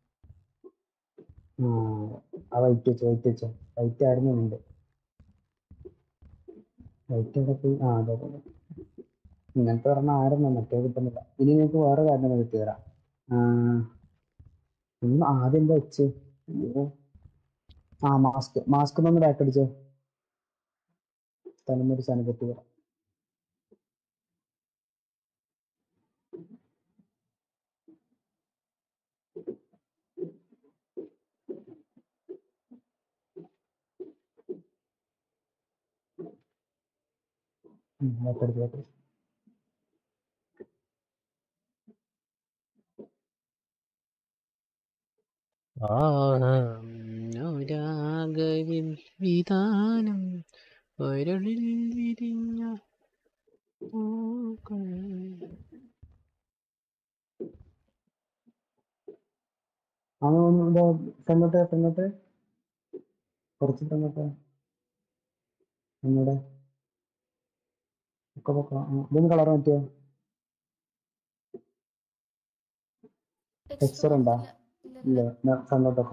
വൈറ്റ് വെച്ചോ. വൈറ്റ് ആയിരുന്നു ഉണ്ട്. വൈറ്റ് എവിടെ പോയി? അതെ ഇങ്ങനത്തെ പറഞ്ഞാൽ ആയിരുന്നു, മറ്റേ കിട്ടുന്നില്ല. ഇനി നിങ്ങൾക്ക് വേറെ കാര്യം കിട്ടി തരാം. ആദ്യം എന്താ വെച്ച്? മാസ്ക് ഒന്ന് ബാക്ക് അടിച്ചോ. തലമുറി സാധനം കെട്ടി തരാം. ബാക്ക് വിധാനം ഒരളിൽ വിരിഞ്ഞ പൂക്കൾ. ഫ്രണ്ടോട്ട് കുറച്ച് ഫ്രണ്ടോട്ട് ഒന്നൂടെ ഒക്കെ പൊക്കാം. ഇതൊന്ന് കളർ മാറ്റിയോ? ടെക്സ്ചർ ഉണ്ടാ? ഇല്ല ഫ്രണ്ടോട്ട്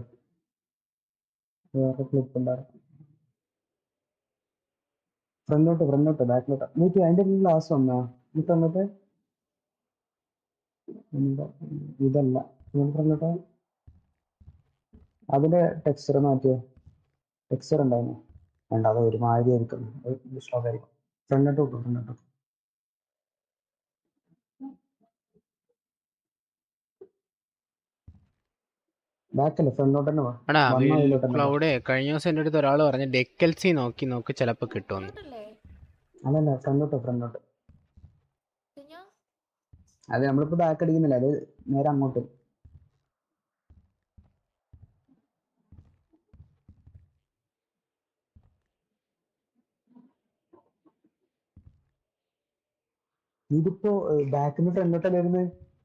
വേറെ ക്ലിപ്പ് ഉണ്ടായിരുന്നു. ഫ്രണ്ടോട്ട് ബാക്കിലോട്ട് നീട്ടി അതിന്റെ ഗ്ലാസ് വന്നാ ഈ ഫ്രണ്ടോട്ട് ഇതല്ല ഫ്രണ്ടോട്ട് അതിന്റെ ടെക്സ്ചർ മാറ്റിയോ? ടെക്സ്ചർ ഉണ്ടായിരുന്നു വേണ്ട, അത് ഒരുമാതിരി ആയിരിക്കും, സ്റ്റോക്ക് ആയിരിക്കും. ഫ്രണ്ടോട്ട് ബാക്കല്ലേ ഫ്രണ്ടോട്ട് തന്നെ എടാ ക്ലൗഡേ കഴിഞ്ഞ ദിവസം എൻ്റെ അടുത്ത് ഒരാൾ പറഞ്ഞു ഡെക്കൽസി നോക്ക് ചിലപ്പോ കിട്ടുമെന്ന്. അല്ലല്ല ഫ്രണ്ടോട്ട് അത് നമ്മളിപ്പോ ബാക്ക് അടിക്കുന്നില്ല, അത് നേരെ അങ്ങോട്ട്. ഇതിപ്പോ ബാക്കിന്ന് ഫ്രണ്ടോട്ടല്ലേ വരുന്നത്?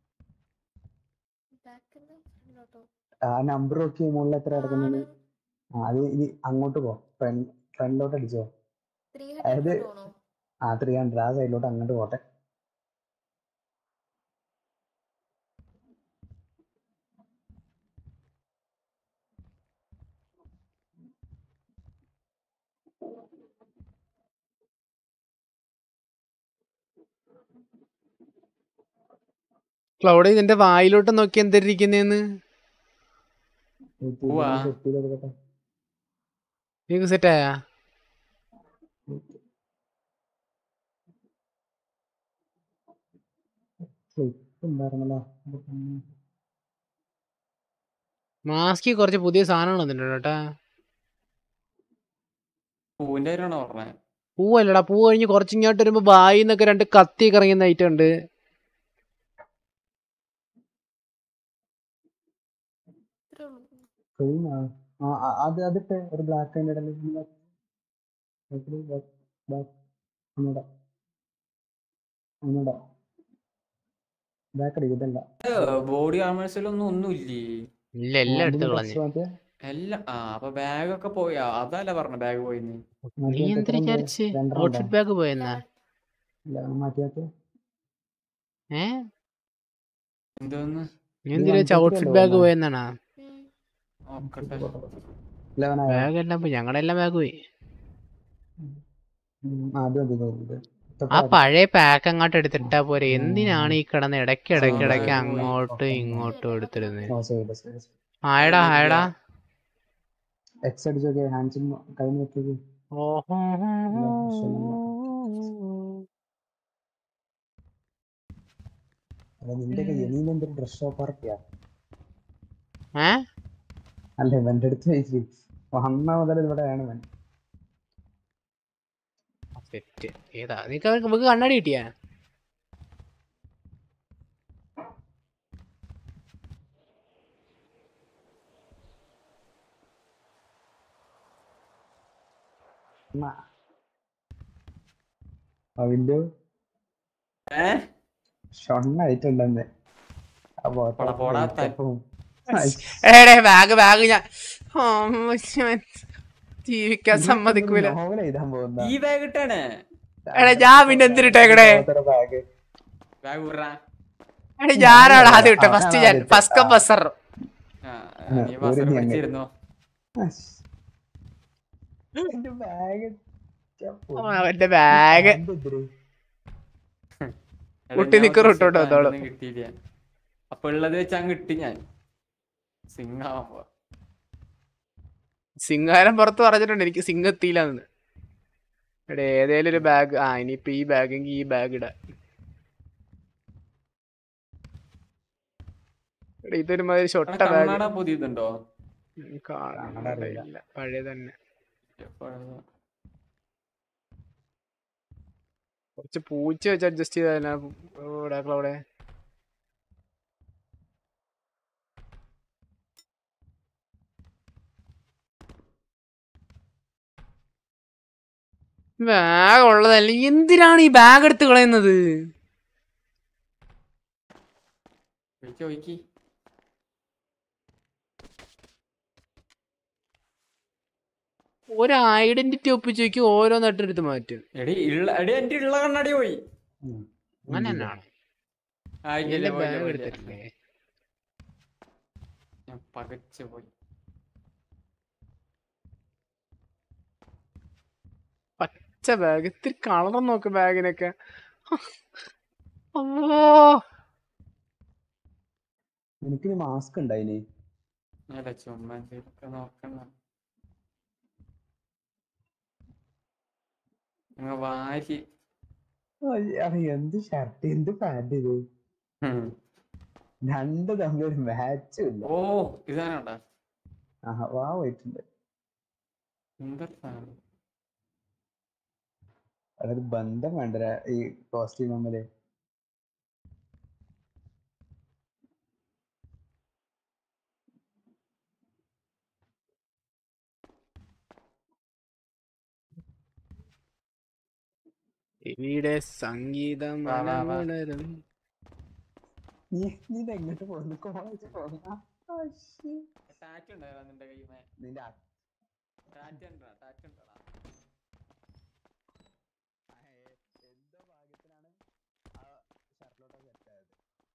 ആ നമ്പർ നോക്കി മുകളിൽ എത്ര കിടക്കുന്നത്? അത് ഇനി അങ്ങോട്ട് പോ, ഫ്രണ്ടിലോട്ട് അടിച്ചോ. അതായത് 300 ആ സൈഡിലോട്ട് അങ്ങോട്ട് പോട്ടെ. ക്ലൗഡ് ഇതിന്റെ വായിലോട്ട് നോക്കി എന്തിരിക്കുന്നേന്ന് നീക്ക് സെറ്റായാ? മാസ്കി കുറച്ച് പുതിയ സാധനങ്ങൾ വന്നിട്ടുണ്ട് കേട്ടാ. പൂവിന്റെ കാര്യമാണോ പറഞ്ഞേ? പൂവല്ലടാ, പൂ കഴിഞ്ഞ് കുറച്ചിങ്ങോട്ട് വരുമ്പോ വായിന്നൊക്കെ 2 കത്തി ഇറങ്ങുന്ന ഐറ്റം ഉണ്ട്. അതിട്ട് ഒരു ബ്ലാക്ക് ആൻഡ് ഇതല്ല ബോഡി ആർമേഴ്സിലൊന്നും ഒന്നുമില്ലേ? ഇല്ല, എല്ലാം എടുത്ത് കളഞ്ഞു. എല്ലാം അപ്പൊ ബാഗ് ഒക്കെ പോയാ? അതല്ല പറഞ്ഞ ബാഗ് പോയിന്ന്. നീ എന്തിനാ വിചാരിച്ച് ഔട്ട്ഫിറ്റ് ബാഗ് പോയെന്നാ? എന്തോന്ന് നീ എന്തിനാ ഔട്ട്ഫിറ്റ് ബാഗ് പോയെന്നാണാ? ബാഗ് എല്ലാം പോയി, ഞങ്ങളുടെ എല്ലാം ബാഗ് പോയി. ആ പഴയ പാക്ക് അങ്ങോട്ട് എടുത്തിട്ടാ പോരെ. എന്തിനാണ് ഈ കിടന്ന് ഇടയ്ക്ക് അങ്ങോട്ടും ഇങ്ങോട്ടും എടുത്തിരുന്നത്? ഹായടാ ഡ്രസ് ഷോപ്പ് പാർട്ടിയാ? അല്ല ഇവന്റെ അടുത്ത് വന്ന മുതൽ ഇവിടെയാണ് ഇവൻ. ഏതാ നമുക്ക് കണ്ണാടി കിട്ടിയാ? അവന്റെ ഷൊണ്ണായിട്ടുണ്ടെന്ന് ബാഗ് ഞാൻ ജീവിക്കാൻ സമ്മതിക്കൂല. ഞാൻ പിന്നെ എന്തിനിട്ടേക്കടേ? ഞാനാണ് ആദ്യം ഇട്ടേ. ഫസ്റ്റ് ബസർ അവന്റെ ബാഗ് കുട്ടി നിക്കർ ഇട്ടോട്ടോ അതോളം കിട്ടിയില്ല. അപ്പൊ ഉള്ളത് വെച്ച് അങ്ങ് ഇട്ടി ഞാൻ. സിംഗാരം പുറത്ത് പറഞ്ഞിട്ടുണ്ട് എനിക്ക് സിംഗ് എത്തിയില്ലെന്ന്. എടേ ഏതേലും ഒരു ബാഗ്. ഇനിയിപ്പൊ ഈ ബാഗെങ്കിൽ ഈ ബാഗ് ഇടാം. ഇതൊരു മാതിരി ഷൊട്ട ബാഗ്. പുതിയതുണ്ടോ? കാണാറില്ല, പഴയ തന്നെ. കുറച്ച് പൂച്ച വെച്ച് അഡ്ജസ്റ്റ് ചെയ്താ അവിടെ. ബാഗ് ഉള്ളതല്ല, എന്തിനാണ് ഈ ബാഗ് എടുത്ത് കളയുന്നത്? ഒരു ഐഡന്റിറ്റി ഒപ്പിച്ച് വെക്കും, ഓരോ നട്ടെടുത്ത് മാറ്റും. എടി എന്റെ ഉള്ള കണ്ണാടി പോയി. അങ്ങനെ തന്നെയാണ്. ബാഗ് എടുത്തിട്ടില്ലേ? ഞാൻ പകച്ചു പോയി. പച്ച ബാഗ്, ഇത്തിരി കളർ നോക്ക് ബാഗിനൊക്കെ. എനിക്ക് മാസ്ക് ഉണ്ടായിനി. ചുമ്മാ നോക്കണം. വാരി എന്ത് ഷർട്ട് എന്ത് പാന്റ് ഇത്, രണ്ട് തമ്മിലൊരു മാച്ചും ഇല്ല. ഓ ഇതാണോടാ വാ പോയിട്ടുണ്ട്. അതൊരു ബന്ധം വേണ്ട ഈ കോസ്റ്റ്യൂം തമ്മില്. ഇവിടെ സംഗീതം നീ എങ്ങോട്ട് പോകുന്നു? കോളേജ് പോകുന്ന നിന്റെ എന്തോ ഭാഗ്യത്തിനാണ് ആ ഷർട്ടിലോട്ട് സെറ്റ് ആയത്.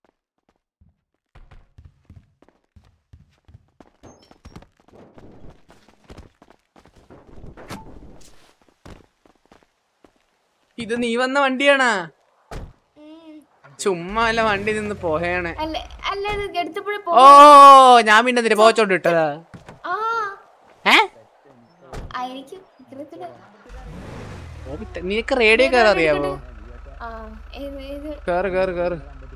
ഇത് നീ വന്ന വണ്ടിയാണാ? ചുമ്മാ അല്ല വണ്ടി നിന്ന് പോയാണ്. ഓ ഞാൻ പിന്നെ എന്തിനാ പോച്ചോണ്ട് ഇട്ടതാ? നിനക്ക് റേഡിയോ കയറി അറിയാവോ? കേറ് കേറ് കേറ്.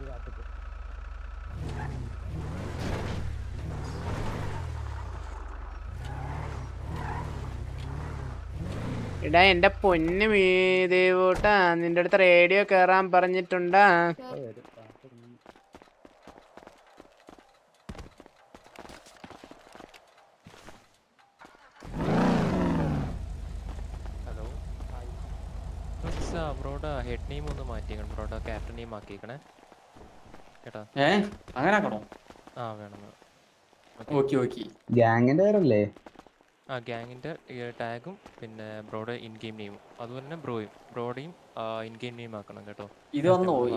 എടാ എന്റെ പൊന്ന് ദേവൂട്ടാ, നിന്റെ അടുത്ത് റേഡിയോ കേറാൻ പറഞ്ഞിട്ടുണ്ടാ? ബ്രോഡ ഹെഡ് നെയിം ഒന്ന് മാറ്റിയേക്കണം. ബ്രോഡ ക്യാപ്റ്റൻ നെയിം ആക്കിയേക്കണേ കേട്ടാ. അങ്ങനെ ആക്കണോ? ആ വേണം. Okay okay. ഗ്യാങ്ങിന്റെ പേരല്ലേ? ആ ഗ്യാങ്ങിന്റെ ടാഗും പിന്നെ ബ്രോഡ് ഇൻ ഗെയിം നെയിമും അതുപോലെ തന്നെ ബ്രോഡയും ഇൻ ഗെയിം നെയിം ആക്കണം കേട്ടോ. ഇത് വന്നോ ഈ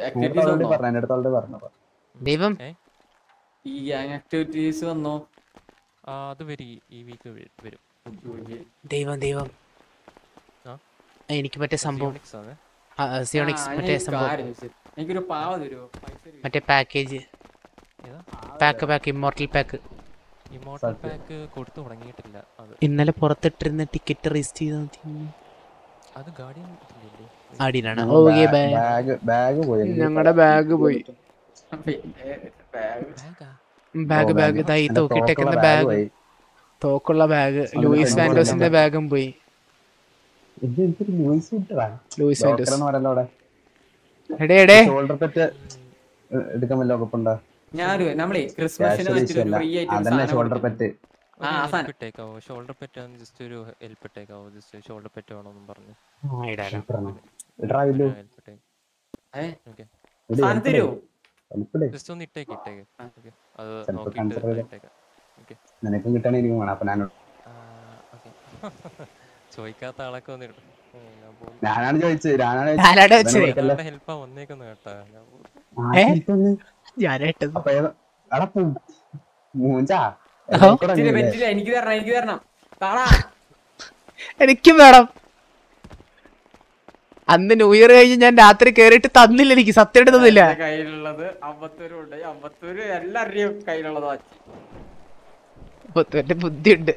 ദൈവം? ഈ ഗ്യാങ് ആക്ടിവിറ്റീസ് വന്നോ? അത് വരും ഈ വീക്ക് വരും. ദൈവം ദൈവം എനിക്ക് മറ്റേ സംഭവം മറ്റേ സംഭവം എനിക്കൊരു പാവ തരുമോ? മറ്റേ പാക്കേജ് പാക്ക് ഇമ്മോർട്ടൽ പാക്ക് കൊടുത്തു തുടങ്ങിയിട്ടില്ല. ഇന്നലെ പുറത്തിട്ടിരുന്ന ടിക്കറ്റ് രജിസ്റ്റർ ചെയ്താൽ അത് ഗാർഡിയൻ ആടിനാണ്. ബാഗ് പോയി, ഞങ്ങളുടെ ബാഗ് പോയി. ബാഗ് ഇതായി തോക്കിട്ടേക്കുന്ന ബാഗ്, തോക്കുള്ള ബാഗ്. ലൂയിസ് വാൻഡോസിന്റെ ബാഗും പോയി. ലൂയിസ് വാൻഡോസ് ഷോൾഡർ പെറ്റ് എടുക്കാൻ വല്ല വകുപ്പുണ്ടോ? നമ്മളെ ക്രിസ്മസിന് ഷോൾഡർ പെറ്റ് ഇട്ടേക്കാവോ? ഷോൾഡർ പെറ്റ് ജസ്റ്റ് ഒരു ഹെൽപ്പ് ഇട്ടേക്കാവോ? ജസ്റ്റ് ഷോൾഡർ പെറ്റ് വേണമെന്നും പറഞ്ഞു. ജസ്റ്റ് ഒന്ന് ഇട്ടേക്ക്. അത് നിനക്കും കിട്ടാനിരിക്കും വേണം. അപ്പൊ ഞാൻ ചോദിക്കാത്ത ആളൊക്കെ വന്നിട്ടു. ഞാനാണ് ചോദിച്ചത്. ഹെൽപ്പാ വന്നേക്കുന്നു കേട്ടാ. എനിക്കും വേണം. അന്ന് ന്യൂ ഇയർ കഴിഞ്ഞ് ഞാൻ രാത്രി കേറിയിട്ട് തന്നില്ല. എനിക്ക് സത്യം എടുത്തതില്ല. കയ്യിലുള്ളത് 54 എല്ലാവരുടെയും കയ്യിലുള്ളതാ. 54 ബുദ്ധിയുണ്ട്.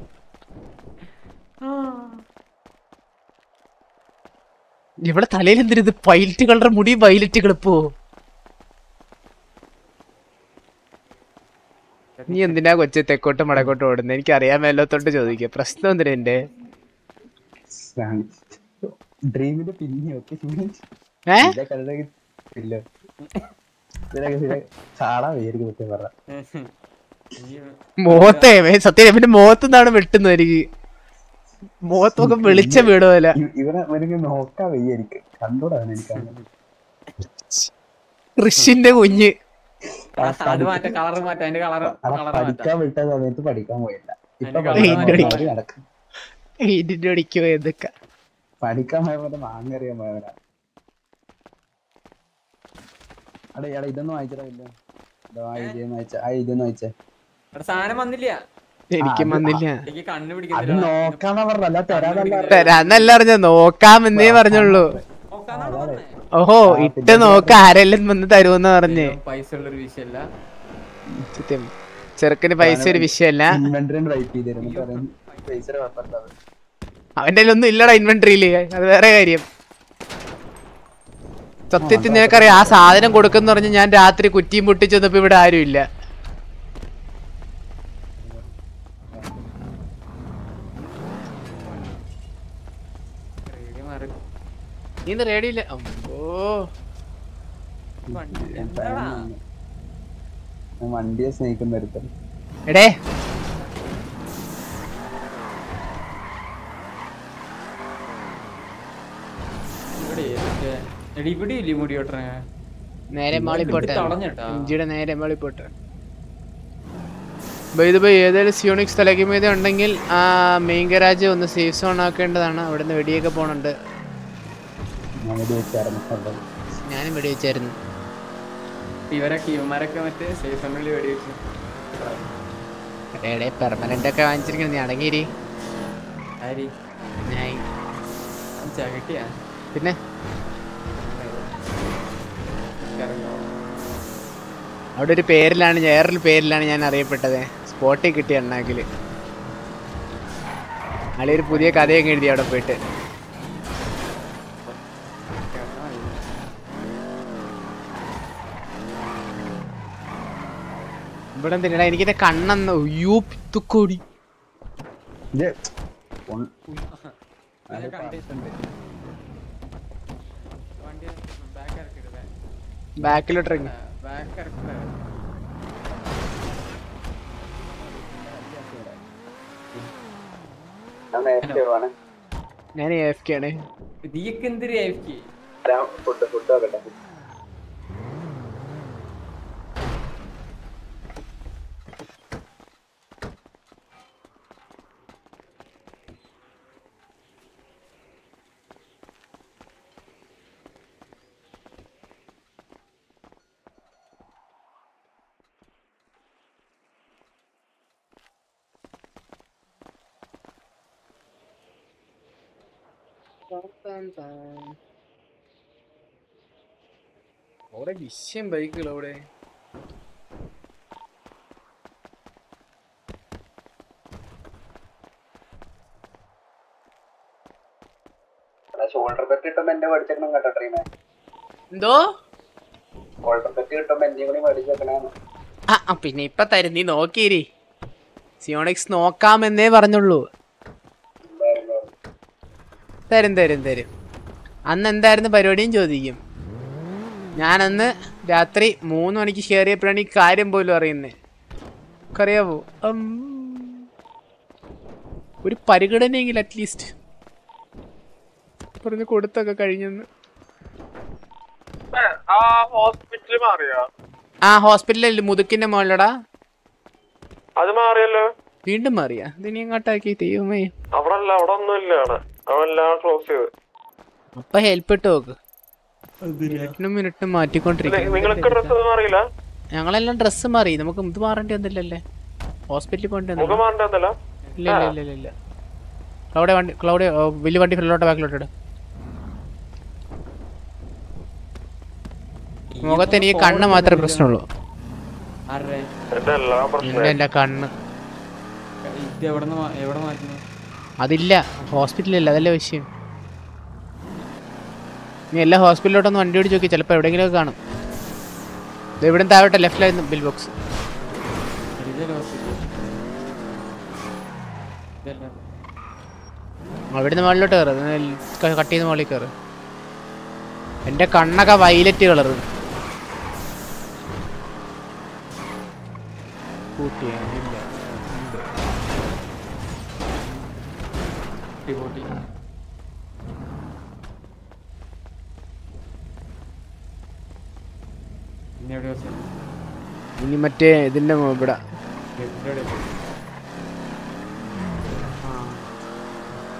ഇവിടെ തലയിൽ എന്തിനത് പൈലറ്റ് കളർ മുടി? പൈലറ്റ് കളിപ്പോ നീ എന്തിനാ കൊച്ചു തെക്കോട്ടും വടക്കോട്ടും ഓടുന്നത്? എനിക്ക് അറിയാൻ മേലോത്തോട്ട് ചോദിക്കുക. പ്രശ്നം എന്തിനാ എന്റെ മുഖത്തെ സത്യം എന്റെ മുഖത്ത് നിന്നാണ് വെട്ടുന്നത്. എനിക്ക് മുഖത്തൊക്കെ വെളിച്ച വീടുമല്ല. കൃഷിന്റെ കുഞ്ഞ് പഠിക്കാൻ വിട്ട സമയത്ത് പഠിക്കാൻ പോയില്ല. വീടിന്റെ അടിക്ക് പോയതൊക്കെ പഠിക്കാൻ പോയപ്പോ മാങ്ങറിയാൻ പോയവരാ. അടേ എടാ ഇതൊന്നും വായിച്ചടാ. ഇല്ല ഇതൊന്നും വായിച്ചേ. സാധനം വന്നില്ല. എനിക്കും വന്നില്ല. എനിക്ക് അത് കണ്ടുപിടിക്കുന്നില്ല. നോക്കാന്നാ പറഞ്ഞല്ല തരാതല്ല. തരാന്നല്ല പറഞ്ഞ നോക്കാമെന്നേ പറഞ്ഞുള്ളൂ. ഓഹോ ഇട്ട് നോക്ക ആരെല്ലാം വന്ന് തരുമെന്ന് പറഞ്ഞേ. പൈസ ഉള്ളൊരു വിഷയമല്ല. സത്യം ചെറുക്കന് പൈസ ഒരു വിഷയമല്ല. അവന്റെ ഒന്നും ഇല്ലടാ ഇൻവെന്ററിയില്. അത് വേറെ കാര്യം. സത്യത്തിൽ നിനക്കറിയാം ആ സാധനം കൊടുക്കുന്ന പറഞ്ഞ് ഞാൻ രാത്രി കുറ്റിയും പൊട്ടിച്ചു വന്നപ്പോ ഇവിടെ ആരും ഇല്ല. നീ റേഡിയോ ഇല്ല. വണ്ടിയെ സ്നേഹിക്കുന്ന ഒരുത്തൻ. എടേ നേരെ മാളി പോട്ടെ. ഇഞ്ചിയുടെ നേരെ മാളി പോട്ടെ. ഏതായാലും സിയോണിക്സ് തലക്കുമീത ഉണ്ടെങ്കിൽ ആ മെയിൻ ഗരാജ് ഒന്ന് സേഫ് സോൺ ആക്കേണ്ടതാണ്. അവിടുന്ന് വെടിയൊക്കെ പോണുണ്ട്. ഞാനും വെടിവെച്ചായിരുന്നു. പെർമനന്റ് ഒക്കെ വാങ്ങിച്ചിരിക്കണ. നീ അടങ്ങിയിരി. പിന്നെ അവിടെ ഒരു പേരിലാണ് വേറൊരു പേരിലാണ് ഞാൻ അറിയപ്പെട്ടത്. സ്പോട്ടിൽ കിട്ടിയ എണ്ണാക്കില് അളിയൊരു പുതിയ കഥയൊക്കെ എഴുതി അവിടെ പോയിട്ട്. ഇവിടെ എന്തിനാ എനിക്കെന്റെ കണ്ണെന്ന് യൂപ്പിത്തുക്കോടി ബാക്കിലോട്ടിറങ്ങി. ഞാൻ AFK ആണ്. അവിടെ വിഷയം ബൈക്കുകൾ അവിടെ. ഷോൾഡർ ബെറ്റ് കിട്ടുമ്പോ എന്റെ മേടിച്ചേക്കണം കേട്ടോ ട്രീമേ. എന്തോ ഷോൾഡർ ബെറ്റ് കിട്ടുമ്പോ എന്റെ കൂടി മേടിച്ചേക്കണേന്ന്. പിന്നെ ഇപ്പൊ തരും. നീ നോക്കിയിരി. സിയോണിക്സ് നോക്കാമെന്നേ പറഞ്ഞുള്ളൂ. തരും തരും തരും. അന്ന് എന്തായിരുന്നു പരിപാടിയും ചോദിക്കും. ഞാനന്ന് രാത്രി 3 മണിക്ക് ഷെയർ ചെയ്യപ്പോഴാണ് ഈ കാര്യം പോലും അറിയുന്നത്. അറിയാവോ? ഒരു പരിഗണനയെങ്കിൽ അറ്റ്ലീസ്റ്റ് പറഞ്ഞ് കൊടുത്തൊക്കെ കഴിഞ്ഞെന്ന്. ആ ഹോസ്പിറ്റലിൽ മുതുക്കിന്റെ മുകളിലടാ. അത് മാറിയല്ലോ. വീണ്ടും മാറിയാ? ഇതിനി എങ്ങോട്ടാക്കി ദൈവമേ. അവിടെ ക്ലോസ് ചെയ്ത്. അപ്പൊ ഹെൽപ്പ് ഇട്ട് നോക്ക്. മിനിറ്റും മാറ്റിക്കൊണ്ടിരിക്കും. ഞങ്ങളെല്ലാം ഡ്രസ്സ് മാറി. നമുക്ക് ഇത് മാറേണ്ടി വന്നില്ലല്ലേ? ഹോസ്പിറ്റലിൽ പോകേണ്ടി വന്നില്ല. ഇല്ല ഇല്ല ഇല്ല ഇല്ല. ക്ലൗഡ് വലിയ വണ്ടി ഫ്രണ്ടിലോട്ട് ബാക്കിലോട്ട് ഇട്. മുഖത്ത് എനിക്ക് കണ്ണ് മാത്രമേ പ്രശ്നമുള്ളൂ. എന്റെ കണ്ണ് അതില്ല. ഹോസ്പിറ്റലില്ല. അതല്ലേ വിഷയം. നീ എല്ലാ ഹോസ്പിറ്റലിലോട്ടൊന്ന് വണ്ടി ഓടിച്ച് നോക്കി. ചിലപ്പോൾ എവിടെയെങ്കിലും ഒക്കെ കാണും. ഇവിടെ താഴോട്ടെ ലെഫ്റ്റിലായിരുന്നു ബിൽ ബോക്സ്. അവിടുന്ന് മുകളിലോട്ട് കയറ്. കട്ട് ചെയ്ത് മുകളിൽ കയറ്. എൻ്റെ കണ്ണൊക്കെ വൈലറ്റ് കളറ്. ഇനി മറ്റേ ഇതിന്റെ ഇവിടെ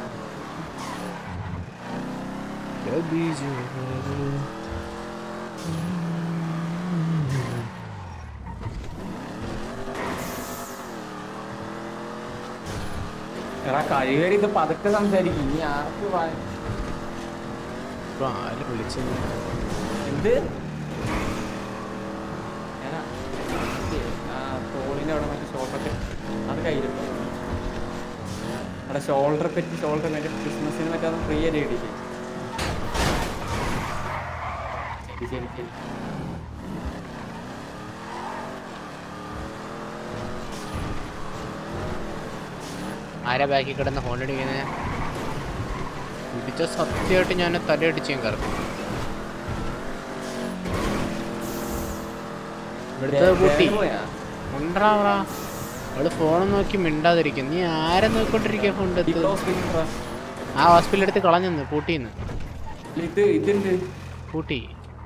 എടാ കഴിവേറി ഇത് പതുക്കെ സംസാരിക്കും ഇനി ആർക്ക് എന്ത് തോളിന്റെ അവിടെ മറ്റേ ഷോൾഡറൊക്കെ അത് കയ്യിലെടുക്കും. അവിടെ ഷോൾഡർ പറ്റി ഷോൾഡർ മറ്റേ ക്രിസ്മസിന് മറ്റേ അത് ഫ്രീ ആയിട്ട് ഇടിക്കും. ശരി ശരി ശരി. ആരാ ബാക്കിൽ കിടന്ന് ഹോൺ അടിക്കുന്നത്? ഇടിച്ച സത്യമായിട്ട് ഞാൻ തലയടിച്ചും കറക്കും. ഇവിടുത്തെ കൂട്ടി ഉണ്ടാവറാ. അവള് ഫോണും നോക്കി മിണ്ടാതിരിക്കും. നീ ആരെ നോക്കിക്കൊണ്ടിരിക്കുക? ഫോൺ ആ ഹോസ്പിറ്റലിൽ എടുത്ത് കളഞ്ഞെന്ന് പൂട്ടിന്ന് പൂട്ടി.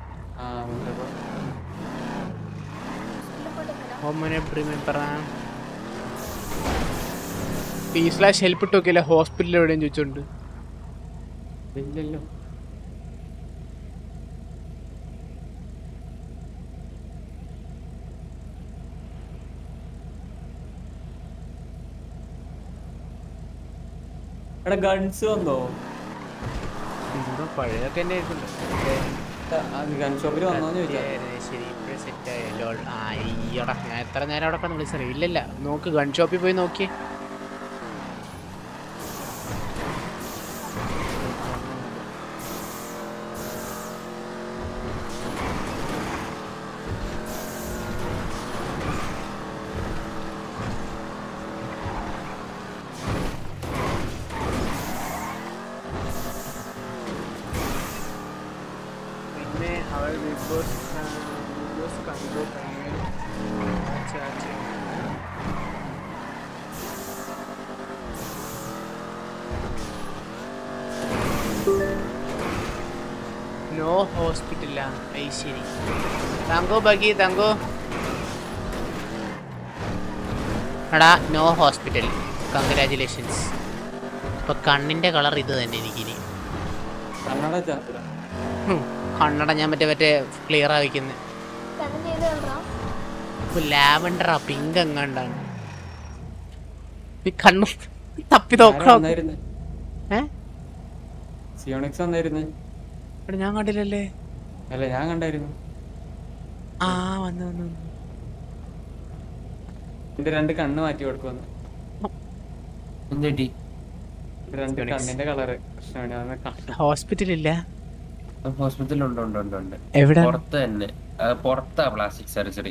/help ഇട്ട് നോക്കിയല്ലേ ഹോസ്പിറ്റലിൽ എവിടെയും ചോദിച്ചോണ്ട്. ഇല്ലല്ലോ ഗൺസ് വന്നോ? പഴയൊക്കെ തന്നെ ഗൺ ഷോപ്പിൽ വന്നോന്ന് ചോദിച്ചാ. അയ്യടാ ഞാൻ എത്ര നേരം അവിടെ പോയി വിളിച്ചറിയ. ഇല്ലല്ല നോക്ക് ഗൺ ഷോപ്പിൽ പോയി നോക്കി. നോ ഹോസ്പിറ്റലാ? ശരി താങ്കോ ബഗി താങ്കോ. എടാ നോ ഹോസ്പിറ്റൽ. കൺഗ്രാജുലേഷൻസ്. ഇപ്പൊ കണ്ണിന്റെ കളർ ഇത് തന്നെ എനിക്കിനി. കണ്ണട ഞാൻ മറ്റേ ക്ലിയർ ആവിക്കുന്നത്. ലാവൻഡറാ പിങ്ക് എങ്ങാണ്ടാണ്. കണ്ണു തപ്പി നോക്കണം. ഞാൻ കണ്ടില്ലല്ലേ? അല്ല ഞാൻ കണ്ടായിരുന്നു. ആ വന്നു വന്നു. എന്റെ രണ്ട് കണ്ണ് മാറ്റി കൊടുക്കുവന്നു. രണ്ട് കണ്ണിന്റെ കളറ് ഹോസ്പിറ്റലില്ല? ഹോസ്പിറ്റലുണ്ട്. എവിടെ? പുറത്ത് തന്നെ. പുറത്താ പ്ലാസ്റ്റിക് സർജറി.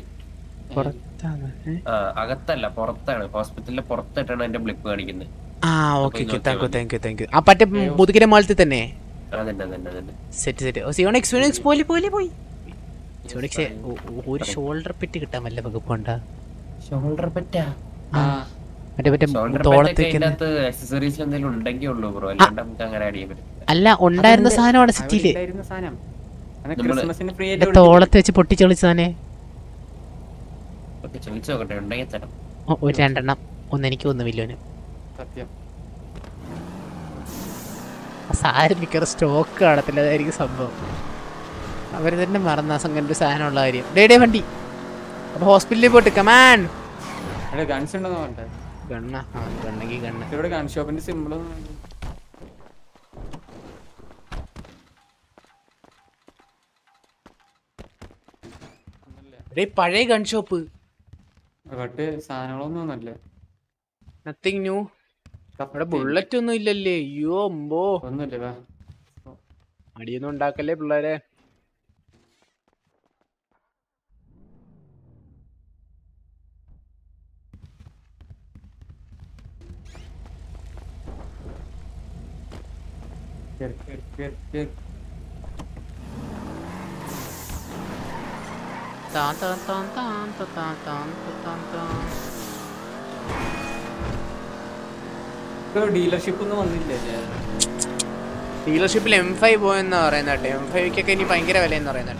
അകത്തല്ല പുറത്താണ്. ഹോസ്പിറ്റലിലെ പുറത്തായിട്ടാണ് എന്റെ ബ്ലിപ്പ് കാണിക്കുന്നത്. ആ ഓക്കെ താങ്ക് യു. ആ പറ്റേ മുതുകിന്റെ മാളത്തിൽ തന്നെ. Set set. സിയോണിക്സ് പോയി സിയോണിക്സ് ഒരു ഷോൾഡർ പെറ്റ് കിട്ടാൻ വല്ല വകുപ്പുണ്ടാ? Shoulder peta? അല്ല ഉണ്ടായിരുന്ന സാധനമാണ് സിറ്റിയില്. തോളത്ത് വെച്ച് പൊട്ടിച്ചൊളിച്ച സാധനം. ഒരു രണ്ടെണ്ണം. ഒന്നെനിക്ക് ഒന്ന് മില്യോന്. സാധനം മിക്കവാറും സ്റ്റോക്ക് കാണത്തില്ല. അതായിരിക്കും സംഭവം. അവര് തന്നെ മറന്ന സംഘന്റെ സാധനമുള്ള കാര്യം. ഡേ വണ്ടി. അപ്പൊ ഹോസ്പിറ്റലിൽ പോയിട്ട് കമാൻ ഗണ്ണ ഗണ്ണെങ്കിൽ ഗണ്ണ. ഇവിടെ ഗൺ ഷോപ്പിന്റെ സിമ്പിൾ പഴയ ഗൺ ഷോപ്പ്. സാധനങ്ങളൊന്നും അല്ല. Nothing new. അവിടെ ബുള്ളറ്റ് ഒന്നും ഇല്ലല്ലേ? അയ്യോ അമ്പോ ഒന്നുമില്ല. അടിയൊന്നും ഉണ്ടാക്കല്ലേ പിള്ളേരെ. ഡീലർഷിപ്പ് ഒന്നും വന്നില്ലേ? ഡീലർഷിപ്പിൽ M5 പോയെന്ന് പറയുന്നുണ്ട്. M5 ഇനി ഭയങ്കര വിലയെന്ന് പറയുന്നുണ്ട്.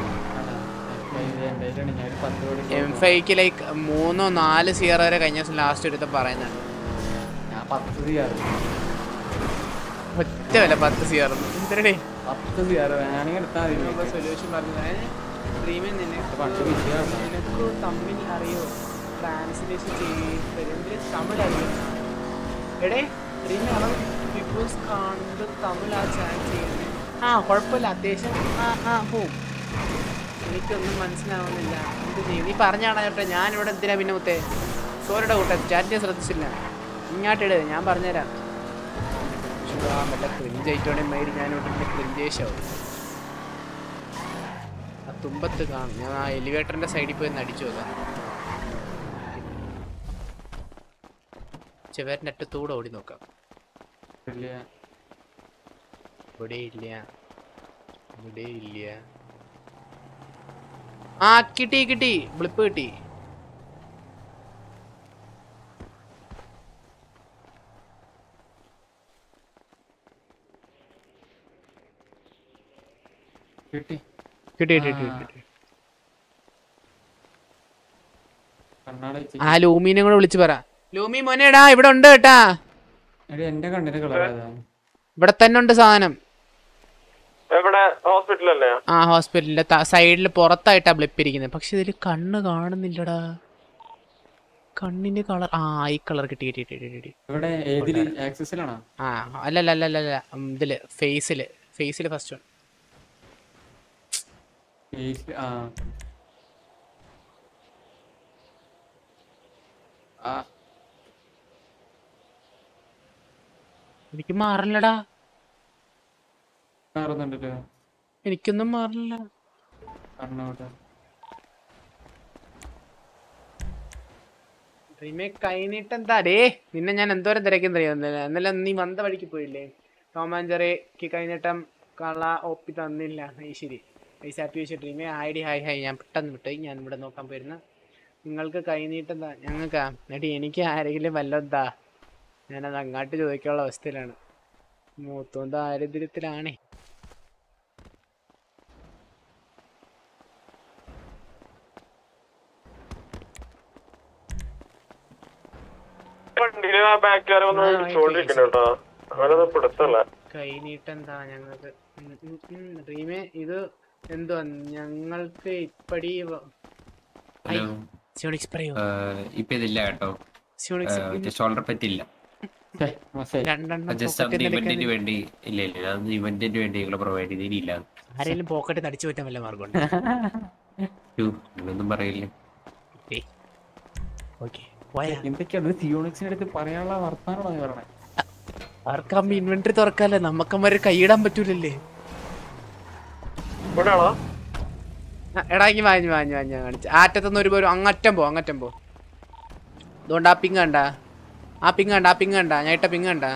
M5 ലൈക്ക് 3-4 CR വരെ കഴിഞ്ഞ ദിവസം ലാസ്റ്റ് എടുത്ത് പറയുന്നുണ്ട്. ഞാൻ 10 CR ഒറ്റ വില 10 CR. വേണമെങ്കിൽ എടുത്താൽ മതി. സൊല്യൂഷൻ പറഞ്ഞു ഡ്രീമിൽ നിനക്ക് തമ്മിൽ അറിയോ ട്രാൻസ്ലേഷൻ ചെയ്ത് തമിഴ് അറിയോ എടേ ഡ്രീമിൽ അവൻ ബിഗ് ബോസ് കാണുന്നത് തമിഴ് ആ ചാൻസ് ചെയ്യുന്നത്. കുഴപ്പമില്ല അത്യാവശ്യം പോവും. എനിക്കൊന്നും മനസ്സിലാവുന്നില്ല എന്ത് ചെയ്യും. നീ പറഞ്ഞാണോ ചേട്ടാ? ഞാനിവിടെ എന്തിനാ പിന്നെ മുത്തേ സോറിയുടെ കൂട്ടെ ചാറ്റ് ശ്രദ്ധിച്ചില്ല. ഇങ്ങോട്ടിട് ഞാൻ പറഞ്ഞുതരാം. മറ്റേ ക്രിഞ്ച് ആയിട്ടോടെ മൈരി ഞാനിവിടെ ക്രിഞ്ചേശാവും. ആ തുമ്പത്ത് കാണും. ഞാൻ ആ എലിവേറ്ററിന്റെ സൈഡിൽ പോയി അടിച്ചു നോക്കാം. ചെവേറിന്റെ അറ്റത്തൂടെ ഓടി നോക്കാം. ഇവിടെ ഇല്ല. ആ കിട്ടി ബ്ലിപ്പ് കിട്ടി. ആ ലൂമിനെ കൂടെ വിളിച്ചു പറ. ലൂമി മോനെടാ ഇവിടെ ഉണ്ട് കേട്ടാ. എന്റെ കണ്ണിന്റെ കളർ ഇവിടെ തന്നെ ഉണ്ട് സാധനം. ഹോസ്പിറ്റലല്ലേ? ആ ഹോസ്പിറ്റലിന്റെ സൈഡിൽ പുറത്തായിട്ടാ ബ്ലിപ്പ് ഇരിക്കുന്നത്. പക്ഷെ ഇതില് കണ്ണ് കാണുന്നില്ലടാ. കണ്ണിന്റെ കളർ ഈ കളർ കിട്ടി. അല്ലല്ല ഇതില് ഫേസില് ഫസ്റ്റ് എനിക്ക് മാറില്ലടാ. എനിക്കൊന്നും മാറില്ല. കൈനീട്ടെന്താ ഡേ? നിന്നെ ഞാൻ എന്തോരം തിരക്കുന്നറിയാം. എന്നല്ല നീ വന്ന വഴിക്ക് പോയില്ലേ? ടോമാഞ്ചറിക്ക് കൈനീട്ടം കള ഒപ്പി തന്നില്ല. ശരി പൈസ ആപ്പി വെച്ച ഡ്രീമേ ഹായ് ഹായ്. ഞാൻ പെട്ടെന്ന് വിട്ടു. ഞാൻ ഇവിടെ നോക്കാൻ പോയിരുന്ന. നിങ്ങൾക്ക് കൈനീട്ടെന്താ? ഞങ്ങൾക്കാ എന്നിട്ട് എനിക്ക് ആരെങ്കിലും വല്ലതാ? ഞാനത് അങ്ങോട്ട് ചോദിക്കാനുള്ള അവസ്ഥയിലാണ്. മൂത്തോം ദാരിദ്ര്യത്തിലാണേ. കൈനീട്ടെന്താ ഞങ്ങൾക്ക്? ഡ്രീമേ ഇത് എന്തോ ഞങ്ങൾക്ക് ഇപ്പടി ഇപ്പൊ ഇതില്ല കേട്ടോ. ഷോൾഡർ പറ്റില്ല. ഇവന്റിന് വേണ്ടി ഞങ്ങൾ പ്രൊവൈഡ് ചെയ്തില്ല. ആരെങ്കിലും പോക്കറ്റ് അടിച്ചു പറ്റാൻ വല്ല മാർഗമുണ്ട്? ഒന്നും പറയില്ലേ. എന്തൊക്കെയാണ് പറയാനുള്ള വർത്താനമാണ് പറഞ്ഞത്. ആർക്കാകുമ്പോ ഇൻവെന്ററി തുറക്കാല്ലേ? നമുക്കമ്മര് കൈയിടാൻ പറ്റൂലല്ലേ? എടാ വാങ്ങി കാണിച്ചു. ആറ്റത്തുനിന്ന് ഒരു അങ്ങറ്റം പോ. അതുകൊണ്ട് ആ പിങ് കണ്ട ഞാൻ ഇട്ട പിങ് കണ്ട.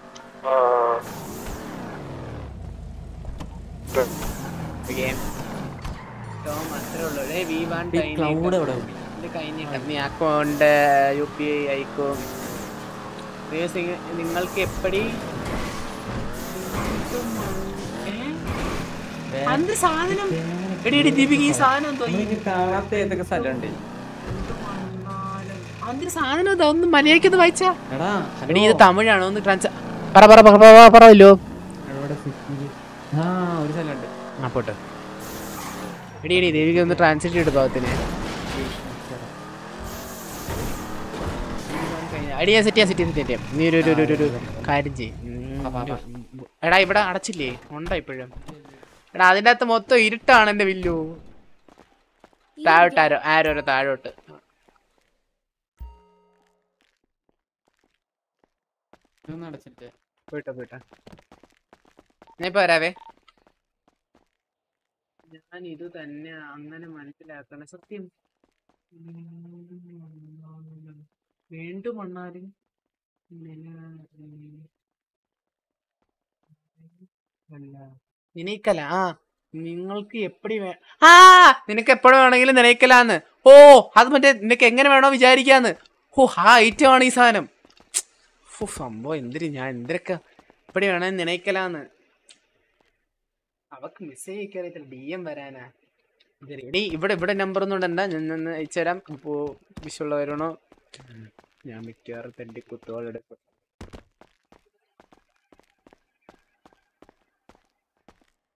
അക്കൗണ്ട് UPI അയക്കും. നിങ്ങൾക്ക് എപ്പടി സാധനം ദീപിക ഈ സാധനം സാധനം ഒന്ന് മലയാളിക്കൊന്ന് വായിച്ചാ. ഇത് തമിഴാണോ? ഒന്ന് പറല്ലോ. പോട്ടെ എടി ദേവിക ഒന്ന് ട്രാൻസ്ലേറ്റ് ചെയ്ത് ഭാഗത്തിന്. അടിയാ സെറ്റ് ചെയ്യാം. നീ ഒരു കാര്യം ചെയ്യും. എടാ ഇവിടെ അടച്ചില്ലേ? ഉണ്ടാ ഇപ്പോഴും. എടാ അതിന്റെ അകത്ത് മൊത്തം ഇരുട്ടാണ് എന്റെ വില്ലു. താഴോട്ട് ആരോ താഴോട്ട്. പോയിട്ടാ ഞാൻ ഇപ്പൊ വരാവേ. ഞാൻ ഇത് തന്നെ അങ്ങനെ മനസ്സിലാക്കണം. സത്യം വേണ്ടുമണ്ണാലും നിനക്കല നിങ്ങൾക്ക് എപ്പടി നിനക്ക് എപ്പോഴും വേണമെങ്കിലും നിനക്കലാന്ന്. അത് മറ്റേ നിനക്ക് എങ്ങനെ വേണോ വിചാരിക്കാന്ന്. ആ ഐറ്റം ആണ് ഈ സാധനം. സംഭവം എന്തൊക്കെ എപ്പടി വേണേ നിനക്കലാന്ന്. അവക്ക് മെസ്സേജ് അയക്കാറിയത്തില്ല. DM വരാനാ. ഇവിടെ നമ്പർ ഒന്നും ഉണ്ടണ്ട. ഞാൻ അയച്ചുതരാം. ഇപ്പോ വിഷയമുള്ളവരാണോ? ഞാൻ മിക്കവാറും തന്റെ കുത്തുകളെടുക്കും.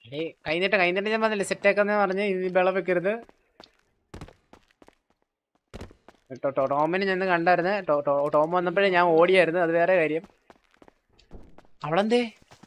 കഴിഞ്ഞിട്ട് ഞാൻ പറഞ്ഞില്ലേ സെറ്റാക്കാന്ന് പറഞ്ഞ് ഇനി ബഹളം വെക്കരുത്. ടോമിനെ ഞാൻ കണ്ടായിരുന്നു. ടോം വന്നപ്പോഴേ ഞാൻ ഓടിയായിരുന്നു, അത് വേറെ കാര്യം. അവളെന്തേ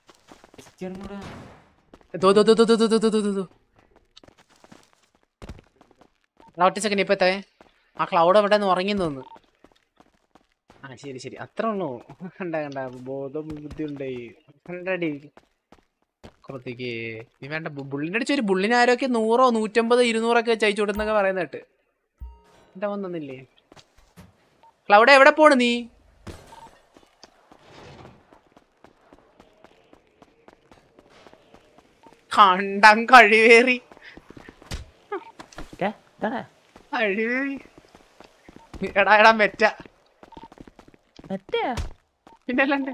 ഒറ്റ സെക്കൻഡ് ഇപ്പത്തെ ആ ക്ലൗഡ് അവിടെ നിന്ന് ഉറങ്ങി തോന്നുന്നു. ആ ശരി അത്ര ഉള്ളൂ. കണ്ട ബോധം ബുദ്ധി ഉണ്ടായി കണ്ടടി കുറത്തേക്ക്. നീ വേണ്ട ബുള്ളിന്റെ അടിച്ച് ഒരു ബുള്ളിന് ആരൊക്കെ 100, 150, 200 ചയച്ചു കൊടുന്നൊക്കെ പറയുന്ന കേട്ട്. എന്താ വന്നില്ലേ ക്ലൗഡ്? എവിടെ പോണ് നീ? കണ്ടം കഴിവേറി കഴിവേറി. എടാ മെറ്റ പിന്നല്ലാണ്ട്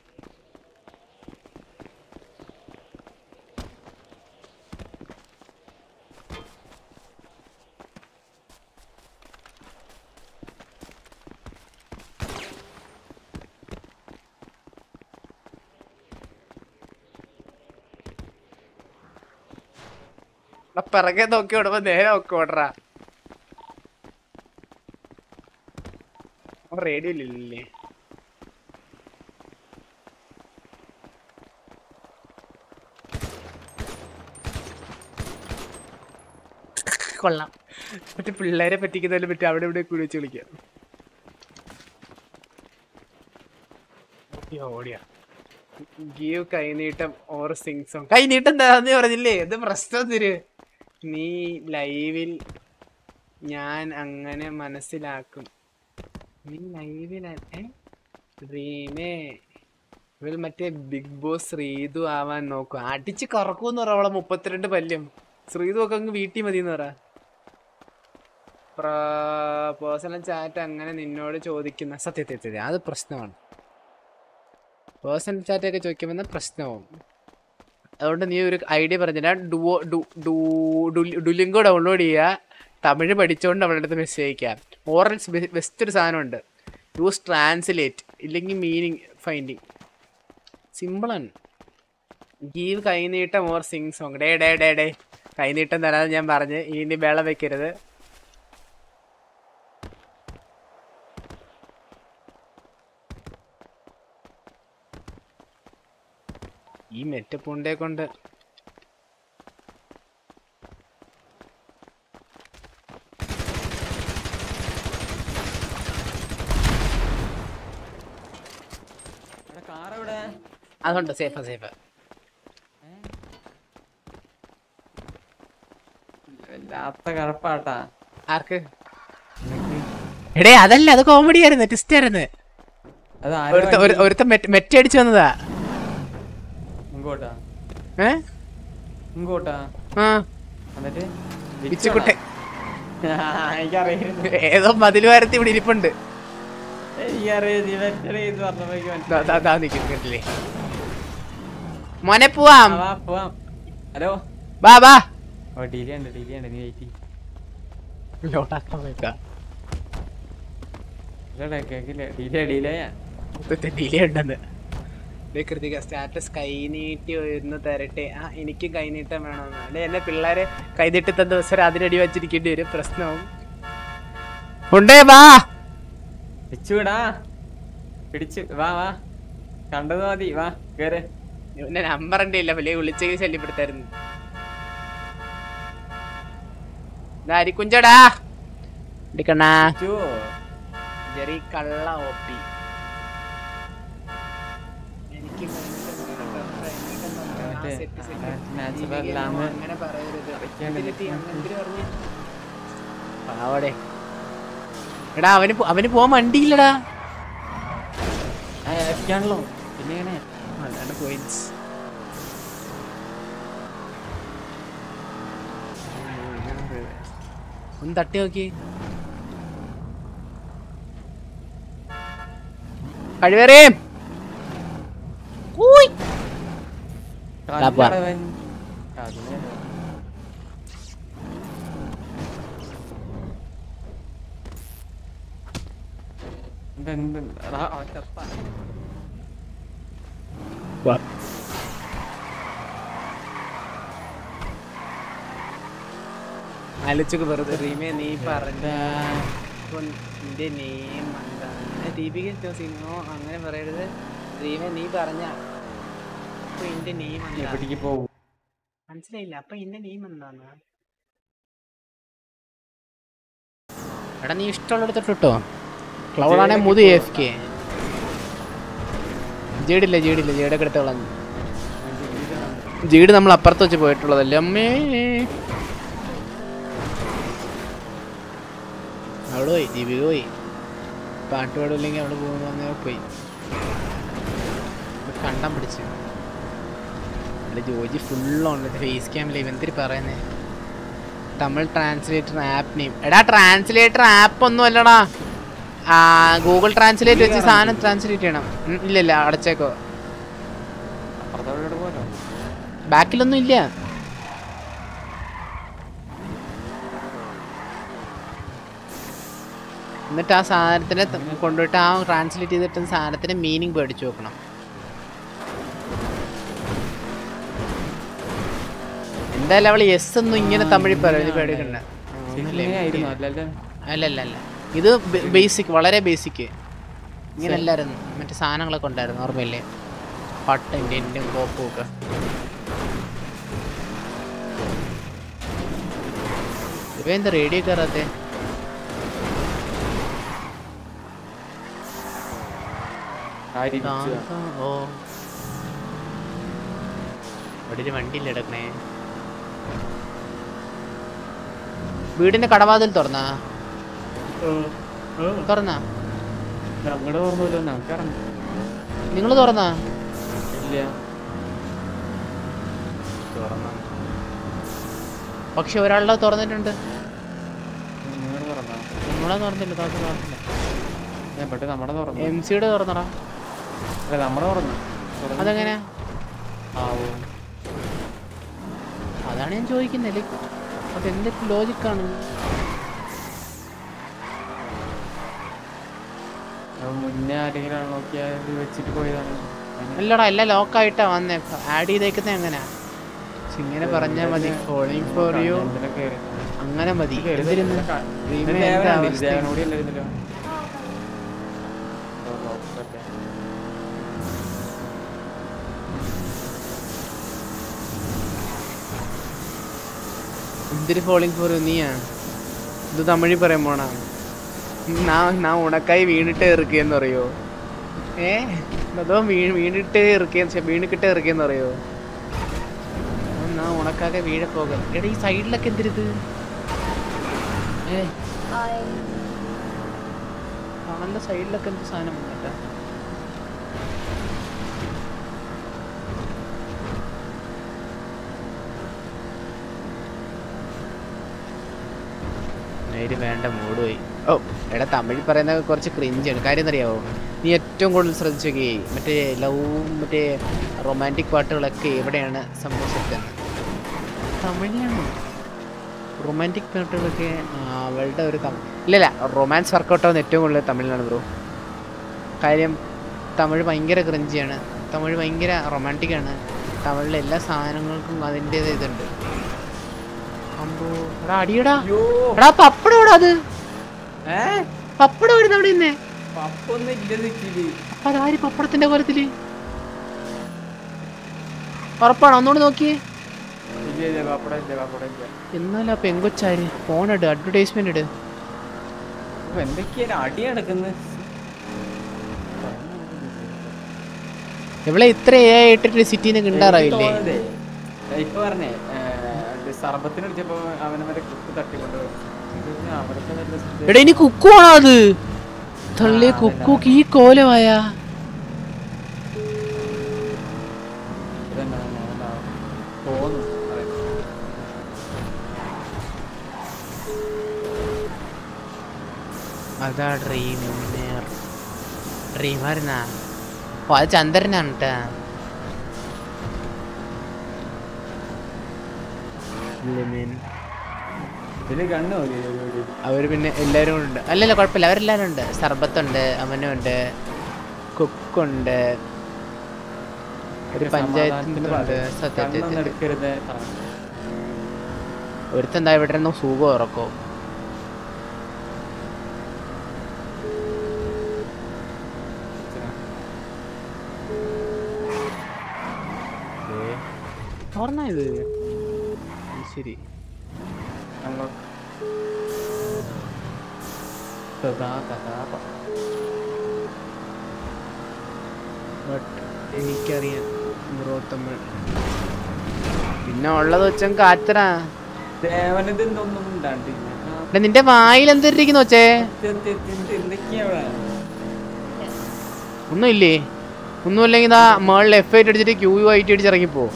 പിറകെ നോക്കി ഓടുമ്പോ നേരെ നോക്കി ഓടറാ. റേഡിയോ ഇല്ലേ? കൊള്ളാം. മറ്റേ പിള്ളേരെ പറ്റിക്കുന്നതിനെ പറ്റി അവിടെ ഇവിടെ കൂടി വെച്ച് കളിക്കാം. ഓടിയാ give kaineettam or sing song. കൈനീട്ടം എന്താന്ന് പറഞ്ഞില്ലേ? ഇത് പ്രശ്നം തരും. നീ ലൈവിൽ ഞാൻ അങ്ങനെ മനസ്സിലാക്കും. നീ ലൈവിൽ ഡ്രീമേ ഇവൾ മറ്റേ ബിഗ് ബോസ് ശ്രീതു ആവാൻ നോക്കും. അടിച്ച് കറക്കൂന്ന് പറ അവളെ 32 പല്ലും. ശ്രീതു ഒക്കെ അങ്ങ് വീട്ടിൽ മതിന്ന് പറ. പേഴ്സണൽ ചാറ്റ് അങ്ങനെ നിന്നോട് ചോദിക്കുന്ന സത്യത്തിൽ അത് പ്രശ്നമാണ്. പേഴ്സണൽ ചാറ്റ് ഒക്കെ ചോദിക്കുമെന്ന പ്രശ്നവും. അതുകൊണ്ട് നീ ഒരു ഐഡിയ പറഞ്ഞില്ല. ഡുലിങ്കോ ഡൗൺലോഡ് ചെയ്യുക, തമിഴ് പഠിച്ചുകൊണ്ട് അവളുടെ അടുത്ത് മെസ്സേജ് അയക്കാം. ഓറൽസ് ബെസ്റ്റ് ഒരു സാധനമുണ്ട്, യൂസ് ട്രാൻസ്ലേറ്റ്, ഇല്ലെങ്കിൽ മീനിങ് ഫൈൻഡിങ്. സിമ്പിളാണ്. Give kaineettam or sing song. ഡേ കൈനീട്ടം തരാതെ ഞാൻ പറഞ്ഞ് ഇനി ബേളം വെക്കരുത്. ഈ മെറ്റപ്പുണ്ടേ കൊണ്ട് അതുകൊണ്ട് സേഫാ. കറപ്പാട്ടാ ആർക്ക്? എടേ അതല്ല, അത് കോമഡി ആയിരുന്നു, ട്വിസ്റ്റ് ആയിരുന്നു. ഒരുത്ത മെറ്റ അടിച്ചു വന്നതാ. ഏതോ മതിൽ വാരത്തി ഇവിടെ ഇരിപ്പുണ്ട്. മോനെ പോവാം. ഹലോ ബാ ഡിലേ ഉണ്ട് നീ വെയിറ്റ് ഡിലേ ഉണ്ടെന്ന്. കൃതിക സ്റ്റാറ്റസ് കൈനീട്ടി ഒന്ന് തരട്ടെ. എനിക്ക് കൈനീട്ടം വേണമെന്ന്. അല്ലെ എന്നെ പിള്ളേരെ കൈനീട്ടി തന്ന ദിവസം അതിനടി വെച്ചിരിക്കേണ്ടി വരും. പ്രശ്നവും ഉണ്ടേ. വാ പിടിച്ചുവിടാ, പിടിച്ചു വാ കണ്ടത് മതി. വാ കേറ്. ഇവന്റെ നമ്പർ എന്റെ ഇല്ല, വലിയ വിളിച്ചെങ്കിൽ ശല്യപ്പെടുത്തായിരുന്നു. കുഞ്ചടാ ഇടിക്കണ്ണാ ജെറി കള്ള ഓപ്പി. എനിക്ക് അങ്ങനെ പറയരുത്. പാവടെ എടാ, അവന് പോവാൻ വണ്ടിയില്ലടാ. പിന്നെ അതാണ് പോയിന്റ്സ്. ഒന്ന് തട്ടി നോക്കി. കഴിവേറേ ആലോചിച്ചൊക്കെ വെറുതെ റീമേ നീ പറഞ്ഞ നിന്റെ നെയിം എന്താണ് ദീപിക സിംഹോ അങ്ങനെ പറയരുത്. റീമേ നീ പറഞ്ഞ അപ്പൊ എന്റെ നെയിം എവിടേക്ക് പോകും മനസ്സിലായില്ല. അപ്പൊ എന്റെ നെയിം എന്താണ്? എടാ നീ ഇഷ്ടമുള്ളിടത്തോട്ട് ഇട്ടോ. ക്ലൗഡാണെ മുതി AFK. ജേഡില്ല ജേഡൊക്കെ എടുത്ത് കളഞ്ഞു. ജേഡ് നമ്മൾ അപ്പുറത്ത് വെച്ച് പോയിട്ടുള്ളതല്ലേ അമ്മേ. അവിടെ പോയി ദീപിക പോയി. പാട്ട് പാടില്ലെങ്കിൽ അവിടെ പോകുന്ന പോയി കണ്ടം പിടിച്ച്. അവിടെ ജോജി ഫുള്ളോണ്ട് ഫേസ് ക്യാമിൽ എന്തിരി പറയുന്നേ. Tamil translator app name. എടാ ട്രാൻസ്ലേറ്റർ ആപ്പ് ഒന്നും അല്ലടാ. ഗൂഗിൾ ട്രാൻസ്ലേറ്റ് വെച്ച് സാധനം ട്രാൻസ്ലേറ്റ് ചെയ്യണം. ഇല്ല അടച്ചേക്കോ. ബാക്കിലൊന്നും ഇല്ല. എന്നിട്ട് ആ സാധനത്തിനെ കൊണ്ടുപോയിട്ട് ആ ട്രാൻസ്ലേറ്റ് ചെയ്തിട്ട് സാധനത്തിന്റെ മീനിങ് പേടിച്ചു നോക്കണം. എന്തായാലും അവള് എസ് ഒന്നും ഇങ്ങനെ തമിഴിൽ പറയും പേടിക്കണ്ട. അല്ല ഇത് ബേസിക്, വളരെ ബേസിക്. ഇങ്ങനെ എല്ലായിരുന്നു മറ്റേ സാധനങ്ങളൊക്കെ ഉണ്ടായിരുന്നു ഓർമ്മയില്ലേ? പട്ടിൻ്റെ എൻ്റെയും കോപ്പും ഒക്കെ. ഇവ എന്താ റേഡിയോ കയറാത്തെ? ഓ ഇവിടെ ഒരു വണ്ടിയില്ല എടുക്കണേ. വീടിന്റെ കടവാതിൽ തുറന്നാ? നിങ്ങള് തുറന്നാ? പക്ഷെ ഒരാളുടെ തുറന്നിട്ടുണ്ട്. നമ്മളെ തുറന്നില്ല. MC-യുടെ തുറന്നടാ. അതെങ്ങനെയാ? അതാണ് ഞാൻ ചോദിക്കുന്നത്. അതെന്തൊക്കെ ലോജിക്കാണ്? മുന്നേ ആരെങ്കിലും നോക്കിയാൽ വെച്ചിട്ട് പോയതാണ്. അല്ലടാ എല്ലാം ലോക്കായിട്ടാ വന്നേ. ആഡ് ചെയ്തേക്കുന്ന എങ്ങനെയാ? ഇങ്ങനെ പറഞ്ഞാ മതി. ഫോളിങ് ഫോർ യു അങ്ങനെ മതി. എന്തിരി ഫോളിങ് ഫോർ യു? നീയാ ഇത് തമിഴിൽ പറയാൻ പോണാ? நான் உனக்காய் வீணிட்டே இருக்கேன்னு പറയോ? അതോ വീണിട്ടേ വീണിക്കിട്ടേ ഇറക്കിയെന്ന് പറയോ? நான் உனக்காக വീഴ പോകാം. എടാ ഈ സൈഡിലൊക്കെ എന്തിരിത്? കാണുന്ന സൈഡിലൊക്കെ എന്ത് സാധനം കേട്ടാ? നേര് വേണ്ട മൂഡ് പോയി. ഓ എടാ തമിഴ് പറയുന്നത് കുറച്ച് ക്രിഞ്ചാണ്. കാര്യം എന്നറിയാവോ? നീ ഏറ്റവും കൂടുതൽ ശ്രദ്ധിച്ചോക്കേ മറ്റേ മറ്റേ റൊമാൻറ്റിക് പാട്ടുകളൊക്കെ എവിടെയാണ് സംഭവിച്ചത്? തമിഴിലാണ്. റൊമാൻറ്റിക് പാട്ടുകളൊക്കെ അവളുടെ ഒരു ഇല്ലല്ല റൊമാൻസ് വർക്കൗട്ട് ആവുന്ന ഏറ്റവും കൂടുതൽ തമിഴിലാണ് ബ്രോ. കാര്യം തമിഴ് ഭയങ്കര ക്രിഞ്ചിയാണ്. തമിഴ് ഭയങ്കര റൊമാൻറ്റിക് ആണ്. തമിഴിലെ എല്ലാ സാധനങ്ങൾക്കും അതിൻ്റെത് ഇതുണ്ട്. എടാ അടിയടാ. എടാ പപ്പടം എവിടാ? അത് പപ്പടം വരുന്ന അവിടെ നിന്നേ. അപ്പൊ അതാര് പപ്പടത്തിന്റെ കോലത്തില്? ഉറപ്പാണോ? ഒന്നുകൂടെ നോക്കിയേ. എന്നാലും ആ പെങ്കൊച്ചാര് ഫോൺ ഇട്, അഡ്വർടൈസ്മെന്റ് ഇട്. എന്തൊക്കെയാണ് അടി നടക്കുന്നത്? ഇവിടെ ഇത്ര ഇട്ടിട്ട് സിറ്റിന്ന് കിണ്ടാറായില്ലേ? ഇപ്പൊ പറഞ്ഞേ സർബത്തിന് വിളിച്ചപ്പോ അവനെ വരെ കുക്ക് തട്ടിക്കൊണ്ടുപോയി. എടാ ഇനി കുക്കു ആണോ അത്? തള്ളി കുക്ക് ഈ കോലമായ അതാ ഡ്രീമായിരുന്നാ? ഓ അത് ചന്ദ്രനാണ് കേട്ടാ. അവര് പിന്നെ എല്ലാരും ഉണ്ട്. അല്ലല്ല കുഴപ്പമില്ല, അവരെല്ലാരും ഉണ്ട്. സർബത്തുണ്ട്, അവനുണ്ട്, കുക്കുണ്ട്, ഒരു പഞ്ചായത്തിന്റെ സത്യത്തിൽ ഒരുത്തെന്താ ഇവിടെ ഇരുന്ന് സുഖം ഉറക്കോ. ഇത് ശരി എനിക്കറിയാം ബ്രോത്തമ്മ. പിന്നെ ഉള്ളത് വെച്ചാൽ കാറ്ററാ. നിന്റെ വായിൽ എന്തിരിക്കുന്നു വെച്ചേ? ഒന്നുമില്ലേ? ഒന്നുമില്ലെങ്കിൽ ഇതാ മേളിൽ F8 അടിച്ചിട്ട് QU8 അടിച്ച് ഇറങ്ങിപ്പോ.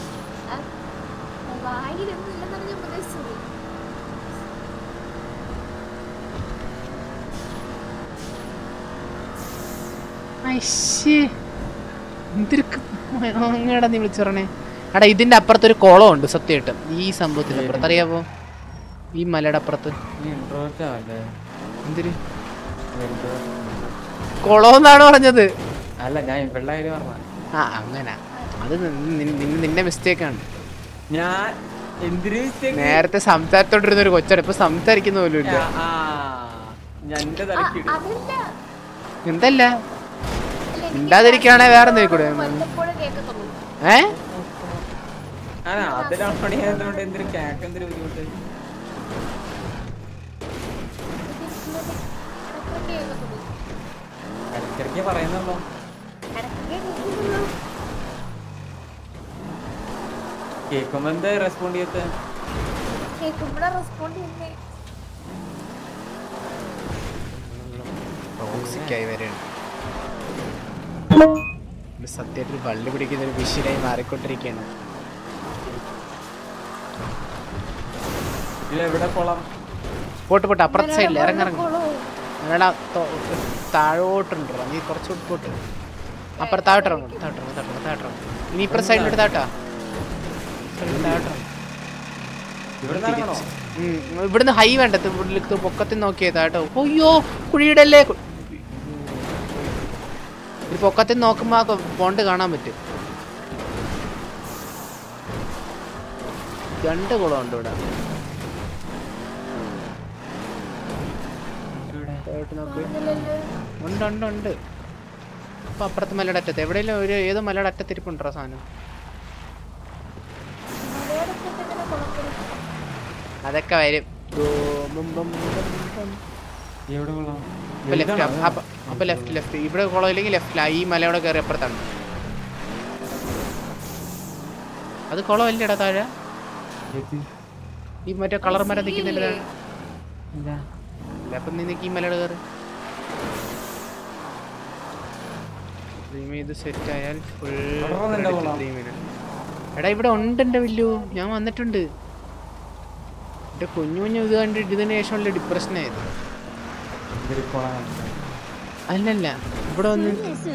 എന്തിനാ നീ വിളിച്ചു പറഞ്ഞേ? എടാ ഇതിന്റെ അപ്പുറത്തൊരു കുളം ഉണ്ട് സത്യമായിട്ടും. ഈ സംഭവത്തിന്റെ അപ്പുറത്ത് അറിയാവോ? ഈ മലയുടെ അപ്പുറത്ത് എന്തിന് കുളം എന്നാണ് പറഞ്ഞത്. അല്ല ഞാൻ വെള്ളായാലും പറഞ്ഞ. ആ അങ്ങനെ അത് നിന്റെ മിസ്റ്റേക്കാണ്. ഞാൻ നേരത്തെ സംസാരത്തോണ്ടിരുന്ന ഒരു കൊച്ചാണ് ഇപ്പൊ സംസാരിക്കുന്ന പോലും ഇല്ല. എന്തല്ല മിണ്ടാതിരിക്കാണെ വേറെ എന്തെങ്കിലും ഇടയ്ക്കിടയ്ക്ക് പറയുന്നല്ലോ. കേൾക്കുമ്പോ എന്താ റെസ്പോണ്ട് ചെയ്യത്തെ? സത്യത്തിൽ വള്ളി പിടിക്കുന്ന ഒരു വിഷയമായി മാറിക്കൊണ്ടിരിക്കുകയാണ്. പോട്ട് അപ്പുറത്തെ സൈഡിൽ ഇറങ്ങിറങ്ങി താഴോട്ടുണ്ടോ? നീ കുറച്ചുകൂടി പോട്ട് അപ്പുറം താഴോട്ടിറങ്ങും. ഇനി ഇപ്പുറത്തെ സൈഡിലോട്ട് താട്ടാ. ഇവിടുന്ന് ഹൈ വേണ്ടത് പൊക്കത്തിൽ നോക്കിയേ താട്ടോ. അയ്യോ കുഴിയുടെ അല്ലേ. ഒരു പൊക്കത്തിൽ നോക്കുമ്പോ പോണ്ട് കാണാൻ പറ്റും. 2 കുളമുണ്ട് ഇവിടെ. ഉണ്ട്. അപ്പൊ അപ്പുറത്ത് മലയുടെ അറ്റത്ത് എവിടെയെങ്കിലും ഒരു ഏതോ മലയുടെ അറ്റത്തിരിപ്പുണ്ടോ സാധനം? അതൊക്കെ വരും. അപ്പൊ ലെഫ്റ്റ് ഇവിടെ കുളം ഇല്ലെങ്കിൽ ലെഫ്റ്റിലാ. ഈ മലയോടെ കയറി അപ്പുറത്താണ്. അത് കുളമല്ലേടാ താഴെ? ഈ മറ്റേ കളർ മരം നിൽക്കുന്നില്ല. അപ്പൊ നിനക്ക് ഈ മലയുടെ കയറി ഇത് സെറ്റ് ആയാൽ ഫുൾ. എടാ ഇവിടെ ഉണ്ട് എന്റെ വില്ലു. ഞാൻ വന്നിട്ടുണ്ട്. എന്റെ കുഞ്ഞു ഇത് കണ്ടിട്ട് ഇതിന് ശേഷമുള്ള ഡിപ്രഷനായത്. അല്ലല്ല ഇവിടെ വന്ന്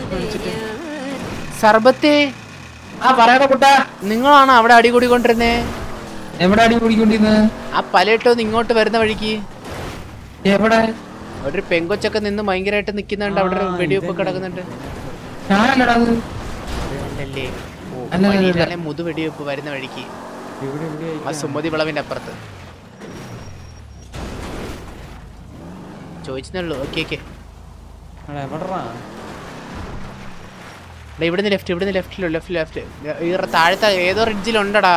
സർബത്തെ നിങ്ങളാണ് അവിടെ അടി കൂടിക്കൊണ്ടിരുന്നേ? എവിടെ അടി കൂടിക്കൊണ്ടിരുന്നത്? ആ പലയിട്ടോന്ന് ഇങ്ങോട്ട് വരുന്ന വഴിക്ക് എവിടെ ഒരു പെങ്കൊച്ചൊക്കെ നിന്ന് ഭയങ്കരമായിട്ട് നിക്കുന്നുണ്ട്. അവിടെ വെടിവെപ്പ് കിടക്കുന്നുണ്ട്. മുതു വെടിവെപ്പ് വരുന്ന വഴിക്ക് ആ സുമതി വിളവിന്റെ അപ്പുറത്ത് ചോദിച്ചെന്നുള്ളൂ. ഓക്കെ ഇവിടുന്ന് ലെഫ്റ്റ് ഈ താഴത്തെ ഏതോ റിഡ്ജിലുണ്ടടാ.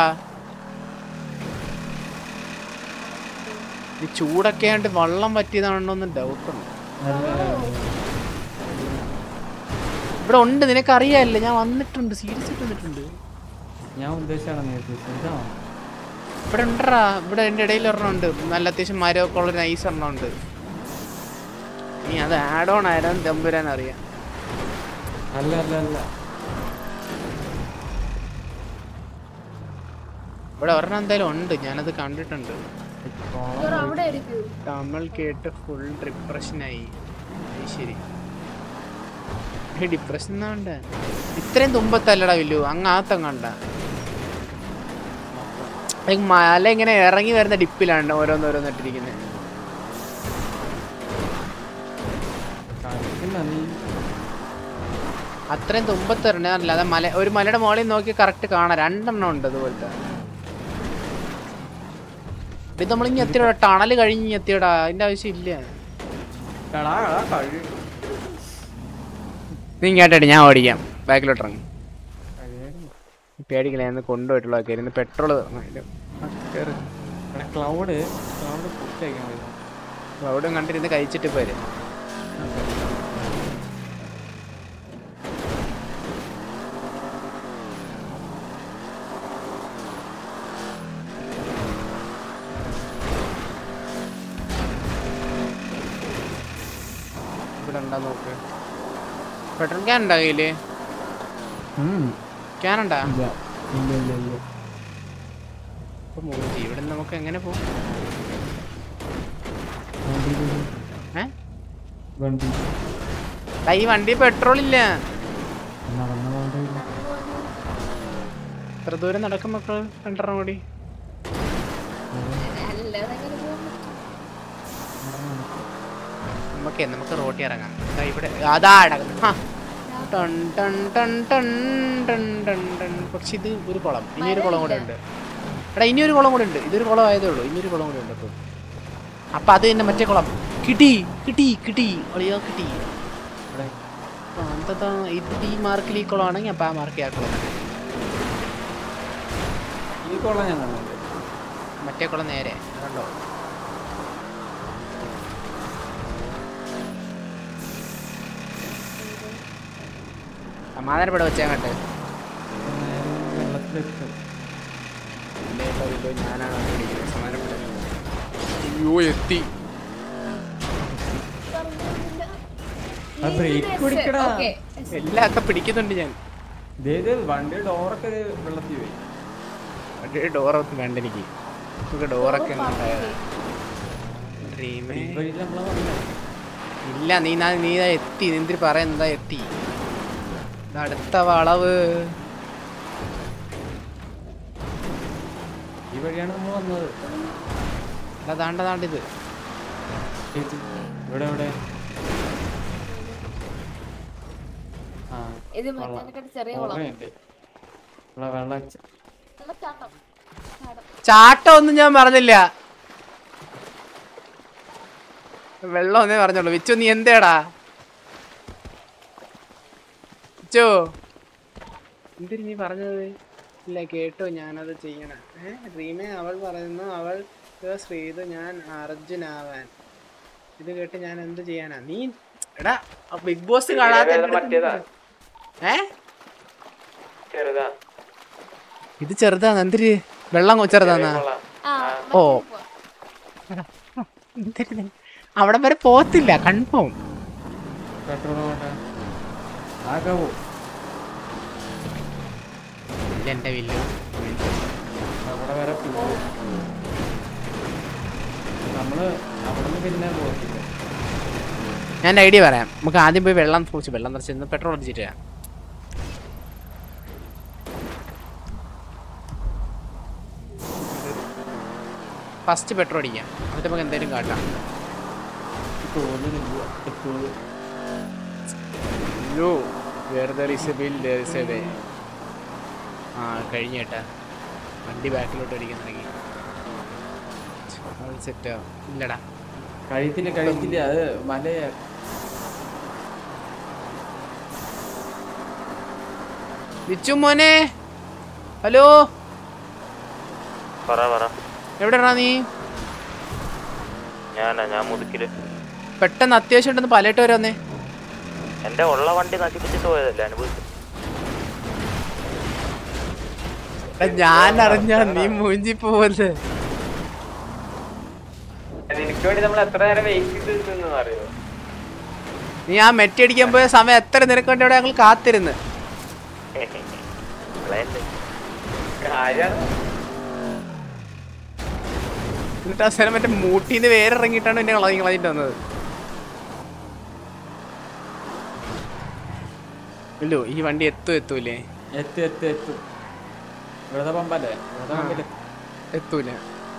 ഈ ചൂടൊക്കെ ആയിട്ട് വെള്ളം പറ്റിയതാണോന്ന് ഡൗട്ടുണ്ട്. ഇവിടെ ഉണ്ട്. നിനക്കറിയാല്ലേ? ഞാൻ വന്നിട്ടുണ്ട്. സീരിയസ് ആയിട്ട് വന്നിട്ടുണ്ട്. ഞാൻ ഇവിടെ ഉണ്ടടാ. ഇവിടെ എന്റെ ഇടയിൽ ഒരെണ്ണം ഉണ്ട്. നല്ല അത്യാവശ്യം മരമൊക്കെ ഉള്ളൊരു നൈസ് ഒരെണ്ണം ഉണ്ട്. നീ അത് ആഡ് ഓൺ ആയിരുന്നു തമ്പുരാൻ അറിയാം. അല്ല ഇവിടെ ഒരെണ്ണം എന്തായാലും ഉണ്ട്. ഞാനത് കണ്ടിട്ടുണ്ട്. നമ്മൾ കേട്ട് ഫുൾ ഡിപ്രഷനായി. ശരി ഡിപ്രഷൻ എന്നാണ്ട് ഇത്രയും തുമ്പത്തല്ലടാ വില്ലു. അങ്ങാത്തങ്ങണ്ട മല ഇങ്ങനെ ഇറങ്ങി വരുന്ന ഡിപ്പിലാണ് ഓരോന്നോരോന്നിട്ടിരിക്കുന്നത്. അത്രയും തുമ്പത്തരണേ അല്ലാതെ ഒരു മലയുടെ മുകളിൽ നോക്കി കറക്റ്റ് കാണാം. 2 എണ്ണം ഉണ്ട് അതുപോലത്തെ. ഇത് നമ്മളിങ്ങി എത്തിയടാ, ടണല് കഴിഞ്ഞ് എത്തിയടാ, അതിന്റെ ആവശ്യം ഇല്ല. നീ ഇങ്ങോട്ടെ, ഞാൻ ഓടിക്കാം. ബാക്കിലോട്ട് ഇറങ്ങി പേടിക്കില്ല, ഞാൻ കൊണ്ടുപോയിട്ടുള്ള ആയിരുന്നു പെട്രോള്. ക്ലൗഡും കണ്ടിരുന്ന് കഴിച്ചിട്ട് പോരെ. ഇവിടെ ഉണ്ടാ നോക്ക്. പെട്രോൾ ക്യാൻ ഉണ്ടാ കയ്യില്? ക്യാനുണ്ടാ? ഇവിടെ നമുക്ക് എങ്ങനെ പോകും? ഈ വണ്ടി പെട്രോൾ ഇല്ല. എത്ര ദൂരം നടക്കും മക്കള്? 2.5 കൂടി. നമുക്ക് റോട്ടി ഇറങ്ങാം. ഇവിടെ അതാ പക്ഷെ ഇത് ഒരു കുളം, ഇനിയൊരു കുളം കൂടെ ഉണ്ട്. എടാ ഇനിയൊരു കുളം കൂടെ ഉണ്ട്. ഇതൊരു കുളം ആയതേ ഉള്ളൂ, ഇനിയൊരു കുളം കൂടെ ഉണ്ട്. അപ്പൊ അത് തന്നെ മറ്റേ കുളം. കിട്ടി ഒളിയോ കിട്ടി. എന്താ ഇത് ഈ മാർക്കിൽ ഈ കുളമാണെങ്കിൽ അപ്പൊ ആ മാർക്ക് ആ കുളം. ഈ കുളം ഞാൻ മറ്റേ കുളം നേരെ കണ്ടോ? സമാധാനപ്പെടെ വെച്ചേങ്ങട്ടെ. ഞാനാണ് സമാധാനപ്പെട്ടത്. അയ്യോ എത്തി. എല്ലാം ഒക്കെ പിടിക്കുന്നുണ്ട് ഞാൻ. വണ്ടിയുടെ ഡോറൊക്കെ വെള്ളത്തിൽ പോയി. വണ്ടിയുടെ ഡോറൊക്കെ വേണ്ട എനിക്ക്. ഡോറൊക്കെ ഇല്ല. നീ എത്തി. എന്തിന് പറയാ എത്തി. അടുത്ത വളവ് ഈ വഴിയാണ് നമ്മൾ വന്നത്. അതാണ്ടിത്. ഇവിടെ ചാട്ടം ഒന്നും ഞാൻ പറഞ്ഞില്ല. വെള്ളം ഒന്നേ പറഞ്ഞോളൂ. വിച്ചു നീ എന്തേടാ? വിച്ചു എന്തിരി നീ പറഞ്ഞത്? ഇല്ല കേട്ടോ, ഞാനത് ചെയ്യണം. റീമേ അവൾ പറയുന്നു അവൾ ശ്രീതു ഞാൻ അർജുനാവാൻ. ഇത് കേട്ട് ഞാൻ എന്ത് ചെയ്യാനാ? നീ എടാ ബിഗ് ബോസ് കാണാത്ത ഇത് ചെറുതാന്ന്. എന്തിരി വെള്ളം ചെറുതാന്നാ? ഓ അവിടെ വരെ പോത്തില്ല, കൺഫേം. എന്റെ വില്ലു ഞാൻ ഐഡിയ പറയാം. നമുക്ക് ആദ്യം പോയി വെള്ളം നിറച്ച് പെട്രോൾ അടിച്ചിട്ട് വരാം. ഫസ്റ്റ് പെട്രോൾ അടിക്കാം, എന്നിട്ട് നമുക്ക് എന്തെങ്കിലും കാട്ടാം. കഴിഞ്ഞ കേട്ടാ വണ്ടി ബാക്കിലോട്ട് അടിക്കാൻ തുടങ്ങി. സെറ്റ് ഇല്ലടാ, കഴിയത്തില്ല. അത് മലയാ. വിച്ചു മോനെ, ഹലോ. എവിടെയാ നീ? ഞാൻ മുതുക്കില്. പെട്ടെന്ന് അത്യാവശ്യം ഉണ്ടെന്ന് പലയിട്ട് വരെ വന്നേ. എന്റെ ഉള്ള വണ്ടി നശിപ്പിച്ചിട്ട് പോയതല്ലേ അനുഭവിച്ചു. ഞാൻ അറിഞ്ഞ നീ മൂഞ്ചി പോവല്ലേ. നിനക്ക് വേണ്ടി നമ്മൾ എത്ര നേരം വെയിറ്റ് ചെയ്ത് അറിയോ? നീ ആ മെറ്റി അടിക്കാൻ പോയ സമയം എത്ര നിനക്ക് വേണ്ടി അവിടെ ഞങ്ങൾ കാത്തിരുന്ന്. എന്നിട്ട് അവസാനം മറ്റേ മൂട്ടിന്ന് വേറെ ഇറങ്ങിയിട്ടാണ് എന്നെ കളഞ്ഞിട്ട് വന്നത്. ഇല്ലോ ഈ വണ്ടി എത്തൂലേ? എത്തും. എത്തൂല.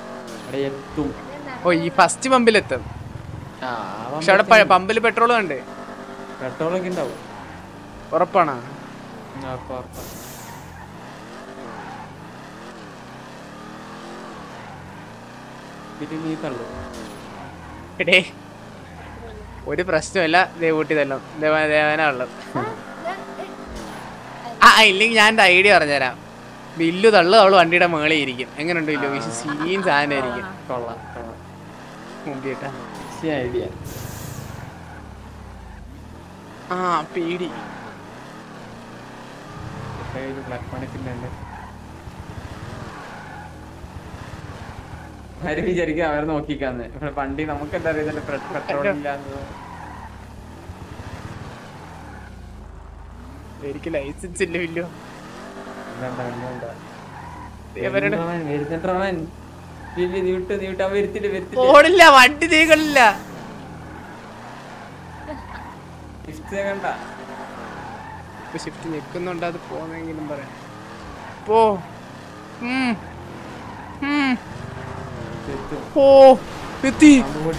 ഓ ഈ ഫസ്റ്റ് പമ്പിലെത്തും. പക്ഷെ അവിടെ പമ്പില് പെട്രോൾ കണ്ട്. പെട്രോളൊക്കെ ഉണ്ടാവും. ഉറപ്പാണോ? പിന്നെ നീ തള്ളു. എടേ ഒരു പ്രശ്നമില്ല, ദേവൂട്ടി തല്ലും. ദേവന ഉള്ളത്. ഇല്ലെങ്കിൽ ഞാൻ എൻ്റെ ഐഡിയ പറഞ്ഞുതരാം. ബില്ലു തള്ളു, അവള് വണ്ടിയുടെ മേളിൽ ഇരിക്കും. എങ്ങനെയുണ്ട് ബില്ലു? സീൻ സാധനമായിരിക്കും. കൊള്ളാം കൊള്ളാം. മുമ്പിട്ടാ ഐഡിയ. പേടി. ബ്ലാക്ക് മണിക്കില്ലുണ്ട്. അവര് വിചാരിക്കും അവരെ നോക്കിക്കാന്ന്. ഇവിടെ വണ്ടി നമുക്ക് എന്താ അറിയുന്നില്ല, പെട്രോൾ ഇല്ലാന്ന്. എനിക്ക് ലൈസൻസ് ഇല്ല ബില്ലു. ഓടില്ല, വണ്ടി നീകളില്ല. ഷിഫ്റ്റ് നിൽക്കുന്നുണ്ട്, അത് പോന്നെങ്കിലും പറയാം. പോ. എത്തി.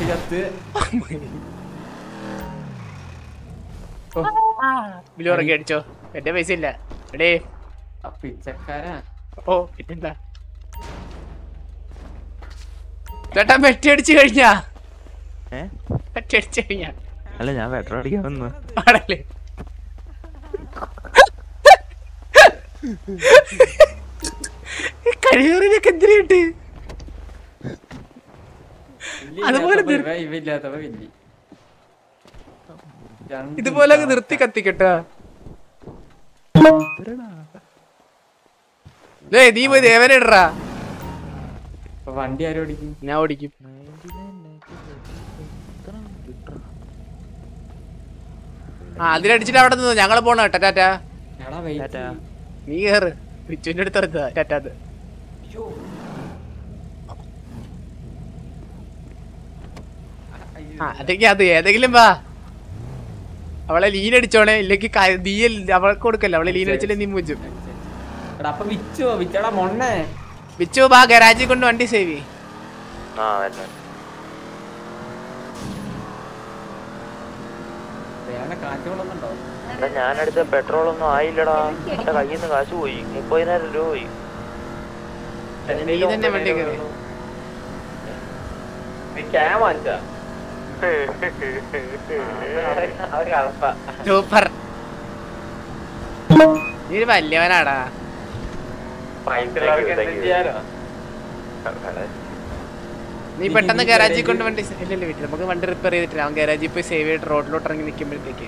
ബില്ലു ഉറങ്ങി അടിച്ചോ? എന്റെ പൈസ ഇല്ല എടേ. പിച്ചക്കാരാ. പിന്നെന്താ ചേട്ടാ? പെറ്റടിച്ചു കഴിഞ്ഞാ? പെറ്റടിച്ചു കഴിഞ്ഞാ? അല്ല, ഞാൻ പെട്രോൾ അടിക്കാൻ വന്നു. ആണല്ലേ? കഴിവറിനൊക്കെ എന്തിനുണ്ട്? അതുപോലെ ഇതുപോലെ നിർത്തി കത്തിക്കട്ടാ. നീ പോയി ദേവനെ ഇടറാ. വണ്ടി ആരും ഓടിക്കും? ഞാൻ ഓടിക്കും. അതിലടിച്ചിട്ട് അവിടെ നിന്നു. ഞങ്ങള് പോണ കേട്ടാ. ടാറ്റാ. നീ കേറ്. വിച്ചുവിന്റെ അടുത്ത് എടുത്താ ടാറ്റാത്. അതൊക്കെ അത് ഏതെങ്കിലും വാ. അവളെ ലീൻ അടിച്ചോണേ, ഇല്ലെങ്കിൽ നീ അവൾക്ക് കൊടുക്കല്ല. അവളെ ലീൻ അടിച്ചില്ലേ നീ മുച്ചു. വിച്ചു വാ, ഗരാജിൽ കൊണ്ട് വണ്ടി സേവ് ചെയ്യ്. ഞാനടുത്ത പെട്രോൾ ഒന്നും ആയില്ലടാ. എന്റെ കയ്യിൽ നിന്ന് കാശ് പോയി. 30,000 രൂപ പോയി. നീ തന്നെ വണ്ടി കയറി. സൂപ്പർ. നീ ഒരു വല്യവനാടാ. നീ പെട്ടെന്ന് ഗരാജിൽ കൊണ്ട് വണ്ടി ഇല്ലല്ലേ വീട്ടിൽ നമുക്ക് വണ്ടി റിപ്പയർ ചെയ്തിട്ടില്ല. അവൻ ഗരാജിൽ പോയി സേവ് ചെയ്തിട്ട് റോഡിലോട്ട് ഇറങ്ങി നിൽക്കുമ്പോഴത്തേക്ക്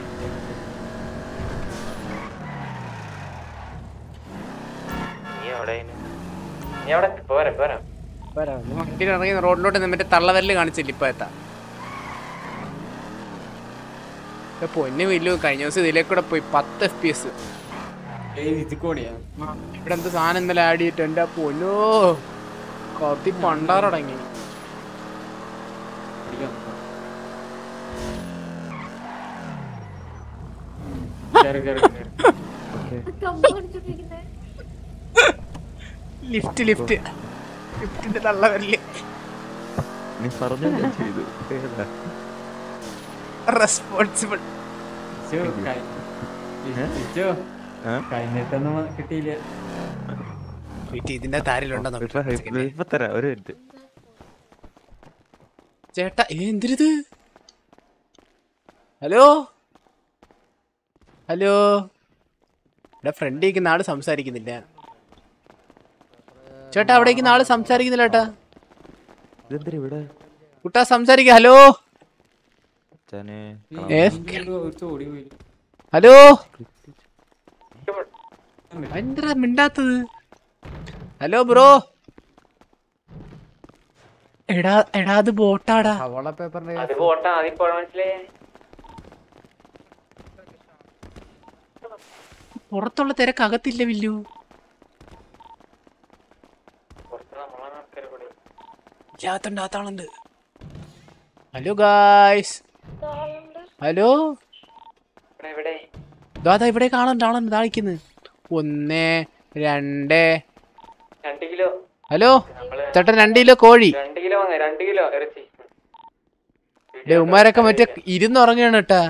വണ്ടി ഇറങ്ങി റോഡിലോട്ട് മറ്റേ തള്ളവരല് കാണിച്ചില്ല. ഇപ്പൊ എത്താ പൊന്നു വില്ലു. കഴിഞ്ഞ ദിവസം ഇതിലേക്കൂടെ പോയി 10 FPS. ഇവിടെ എന്ത് സാധനം ഇന്നലെ ആഡ് ചെയ്തിട്ട് എന്റെ പൊന്നോ കത്തി പണ്ടാറടങ്ങി. ലിഫ്റ്റ് ലിഫ്റ്റ് ലിഫ്റ്റിന്റെ തള്ളവരല്. റെസ്പോൺസിബിൾ. കിട്ടിയില്ല. ഇതിന്റെ താരിലുണ്ടോ ഒരു മിനിറ്റ് ചേട്ടാ? എന്തിരിത്? Hello hello. ഇവിടെ ഫ്രണ്ടിലേക്ക് നാള് സംസാരിക്കുന്നില്ല ചേട്ടാ. അവിടേക്ക് നാള് സംസാരിക്കുന്നില്ല ചേട്ടാ. കുട്ടാ സംസാരിക്ക. Hello hello. എന്താ മിണ്ടാത്തത്? Hello bro. എടാ എടാ അത് ബോട്ടാടാ. പുറത്തുള്ള തിരക്കകത്തില്ല വില്ലു. ആളുണ്ട്. Hello guys. ഹലോ ദാദാ ഇവിടെ കാണുന്നുണ്ട്. ആളുണ്ട് താളിക്കുന്നു. 1 2 കിലോ. ഹലോ ചേട്ടൻ 2 കിലോ കോഴി. 2 കിലോ ഇറച്ചി. ഉമ്മാരൊക്കെ മറ്റേ ഇരുന്നുറങ്ങാണ് കേട്ടാ.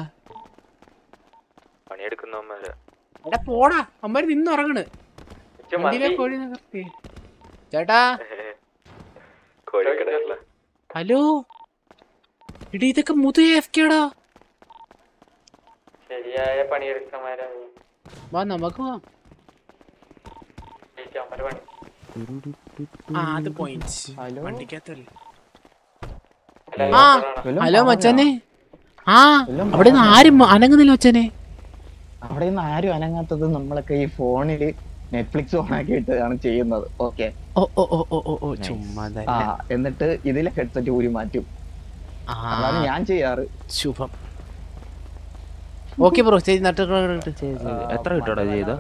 എടാ പോടാ, അമ്മര് നിന്നുറങ്ങണ്. കോഴി ചേട്ടാ ഹലോ എടി ഇതൊക്കെ മുതു AFK-ടാ. ശരിയായ പണിയെടുക്കമാരാ. വാ നമുക്ക് പോവാം. അത് പോയിന്റ് വണ്ടിക്കകത്തല്ലേ. ആ ഹലോ മച്ചാനെ. ആ അവിടെ നിന്ന് ആരും അനങ്ങുന്നില്ല മച്ചാനെ. അവിടെ നിന്ന് ആരും അനങ്ങാത്തത് നമ്മളൊക്കെ ഈ ഫോണില് നെറ്റ്ഫ്ലിക്സ് ഓൺ ആക്കിയിട്ടാണ് ചെയ്യുന്നത്. ഓക്കെ ചുമ്മാ എന്നിട്ട് ഇതിലെ ഹെഡ്സെറ്റ് ഊരി മാറ്റും. അതാണ് ഞാൻ ചെയ്യാറ്. ശുഭം. ഓക്കെ ബ്രോ ചെയ്ത് നട്ട് എത്ര കിട്ടോടാ ചെയ്ത?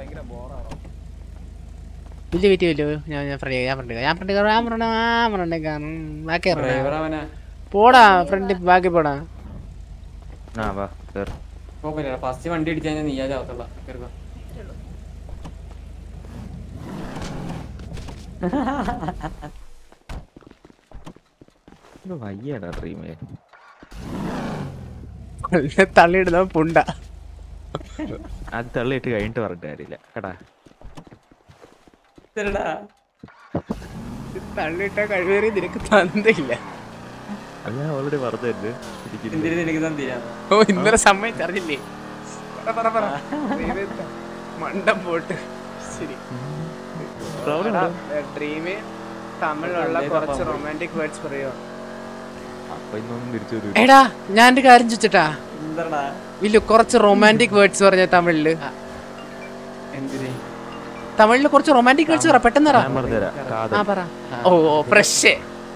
വലിയ വെയിറ്റ് വലിയ പോടാ ഫ്രണ്ട് ബാക്കി പോടാ. ഫസ്റ്റ് വണ്ടി അടിച്ചു കഴിഞ്ഞാൽ നീയാ ചാവത്തുള്ള. വയ്യടാ ഡ്രീമേ. തള്ളിയിടുന്ന പുണ്ട. അത് തള്ളിയിട്ട് കഴിഞ്ഞിട്ട് പറഞ്ഞിട്ട് കാര്യമില്ല കേട്ടാ. തള്ളിയിട്ട കഴിവേറി നിനക്ക് തന്നില്ല. അത് ഞാൻ ഓൾറെഡി പറഞ്ഞത്. ഓ ഇന്നലെ സമ്മതിച്ചറിഞ്ഞില്ലേ? മണ്ടം പോട്ട്. ശരി ഡ്രീമ് തമിഴിലുള്ള കുറച്ച് റൊമാൻറ്റിക് വേർഡ്സ് പറയുമോ? എടാ ഞാൻ ഒരു കാര്യം ചോദിച്ചിട്ടാ. ഇല്ല കുറച്ച് റൊമാൻറ്റിക് വേർഡ്സ് പറഞ്ഞ തമിഴില്. തമിഴില് കുറച്ച് റൊമാൻറ്റിക് വേർഡ്സ് പറ പെട്ടെന്ന്. ഓ ഫ്രഷ്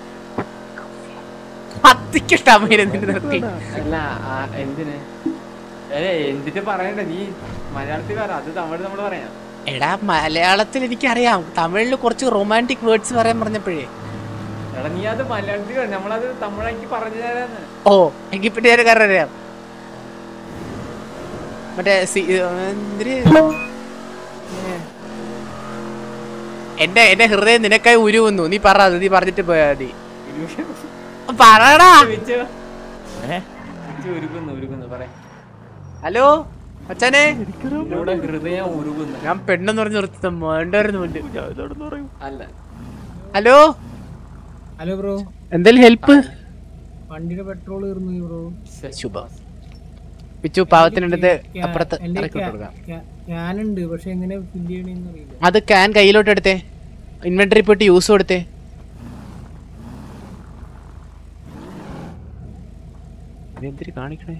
നിർത്തി. അല്ല എന്തിന് എന്തിട്ട് പറയണ്ട, നീ മലയാളത്തിൽ പറ. അത് തമിഴ് നമ്മള് പറയാം. എടാ മലയാളത്തിൽ എനിക്കറിയാം, തമിഴില് കുറച്ച് റൊമാൻറ്റിക് വേർഡ്സ് പറയാൻ പറഞ്ഞപ്പോഴേ. എടാ നീ അത് മലയാളത്തിൽ നമ്മളത് തമിഴാക്കി പറഞ്ഞു തരാന്ന്. ഓ എനിക്ക് പിന്നെ ഒരു കാര്യം അറിയാം. മറ്റേ എന്റെ ഹൃദയം നിനക്കായി ഉരുവുന്നു. നീ പറ, അത് നീ പറഞ്ഞിട്ട് പോയാ മതി. പറടാ. ഹലോ അച്ഛനെ. ഞാൻ പെണ്ണെന്ന് പറഞ്ഞ് നിർത്തി വേണ്ടായിരുന്നു. ഹലോ ഹലോ ബ്രോ, എന്തായാലും ഹെൽപ്പ്. വണ്ടിയുടെ പെട്രോൾ തീർന്നു ബ്രോ. ശുഭം. പിച്ചു പാവത്തിനടുത്ത് അപ്പുറത്ത് ഞാനുണ്ട്, പക്ഷെ എങ്ങനെ ഫില്ല് ചെയ്യണമെന്ന് അറിയില്ല. അത് ക്യാൻ കയ്യിലോട്ട് എടുത്തേ, ഇൻവെന്ററി പോയിട്ട് യൂസ് കൊടുത്തേ. എന്തിരി കാണിക്കണേ?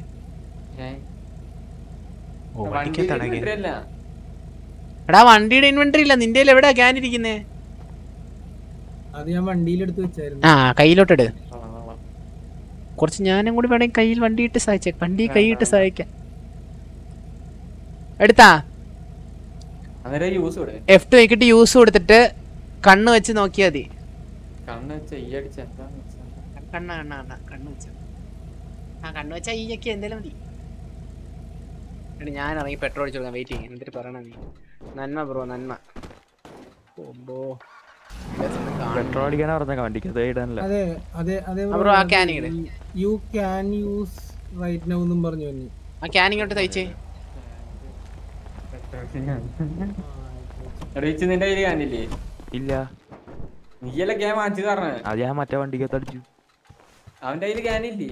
എടാ വണ്ടിയുടെ ഇൻവെന്ററി ഇല്ല നിന്റെ. എവിടെയാ ക്യാൻ ഇരിക്കുന്നേ? അത് ഞാൻ വണ്ടിയിലെടുത്ത് വെച്ചായിരുന്നു. ആ കയ്യിലോട്ടെടു. കുറച്ച് ഞാനും കൂടി വേണമെങ്കിൽ കയ്യിൽ വണ്ടിയിട്ട് സഹായിച്ചേ. വണ്ടി കൈയിട്ട് സഹായിക്കാം. എടുത്താ F2 വെക്കിട്ട് യൂസ് കൊടുത്തിട്ട് കണ്ണ് വെച്ച് നോക്കിയാ മതി. കണ്ണ് വെച്ചാ ഈ ഞെക്കി എന്തേലും മതി. ഞാൻ ഇറങ്ങി പെട്രോൾ അടിച്ചു കൊടുക്കാം. വെയിറ്റ് ചെയ്യും. എന്നിട്ട് പറയണ നീ. നന്മ ബ്രോ നന്മ. പെട്രോൾ അടിക്കാനാ പറഞ്ഞ വണ്ടിക്ക് അത് ഇടാനല്ല. അതെ അതെ അതെ ബ്രോ ആ can it. You can use right now എന്നും പറഞ്ഞു വന്നു. ആ ക്യാൻ ഇങ്ങോട്ട് തയ്ച്ചേ. നിന്റെ കയ്യിൽ കാണില്ലേ? ഇല്ല, നീയല്ല ക്യാൻ വാങ്ങിച്ചു തരണ. അത് ഞാൻ മറ്റേ വണ്ടിക്കകത്ത് അടിച്ചു. അവന്റെ കയ്യിൽ ക്യാനില്ലേ?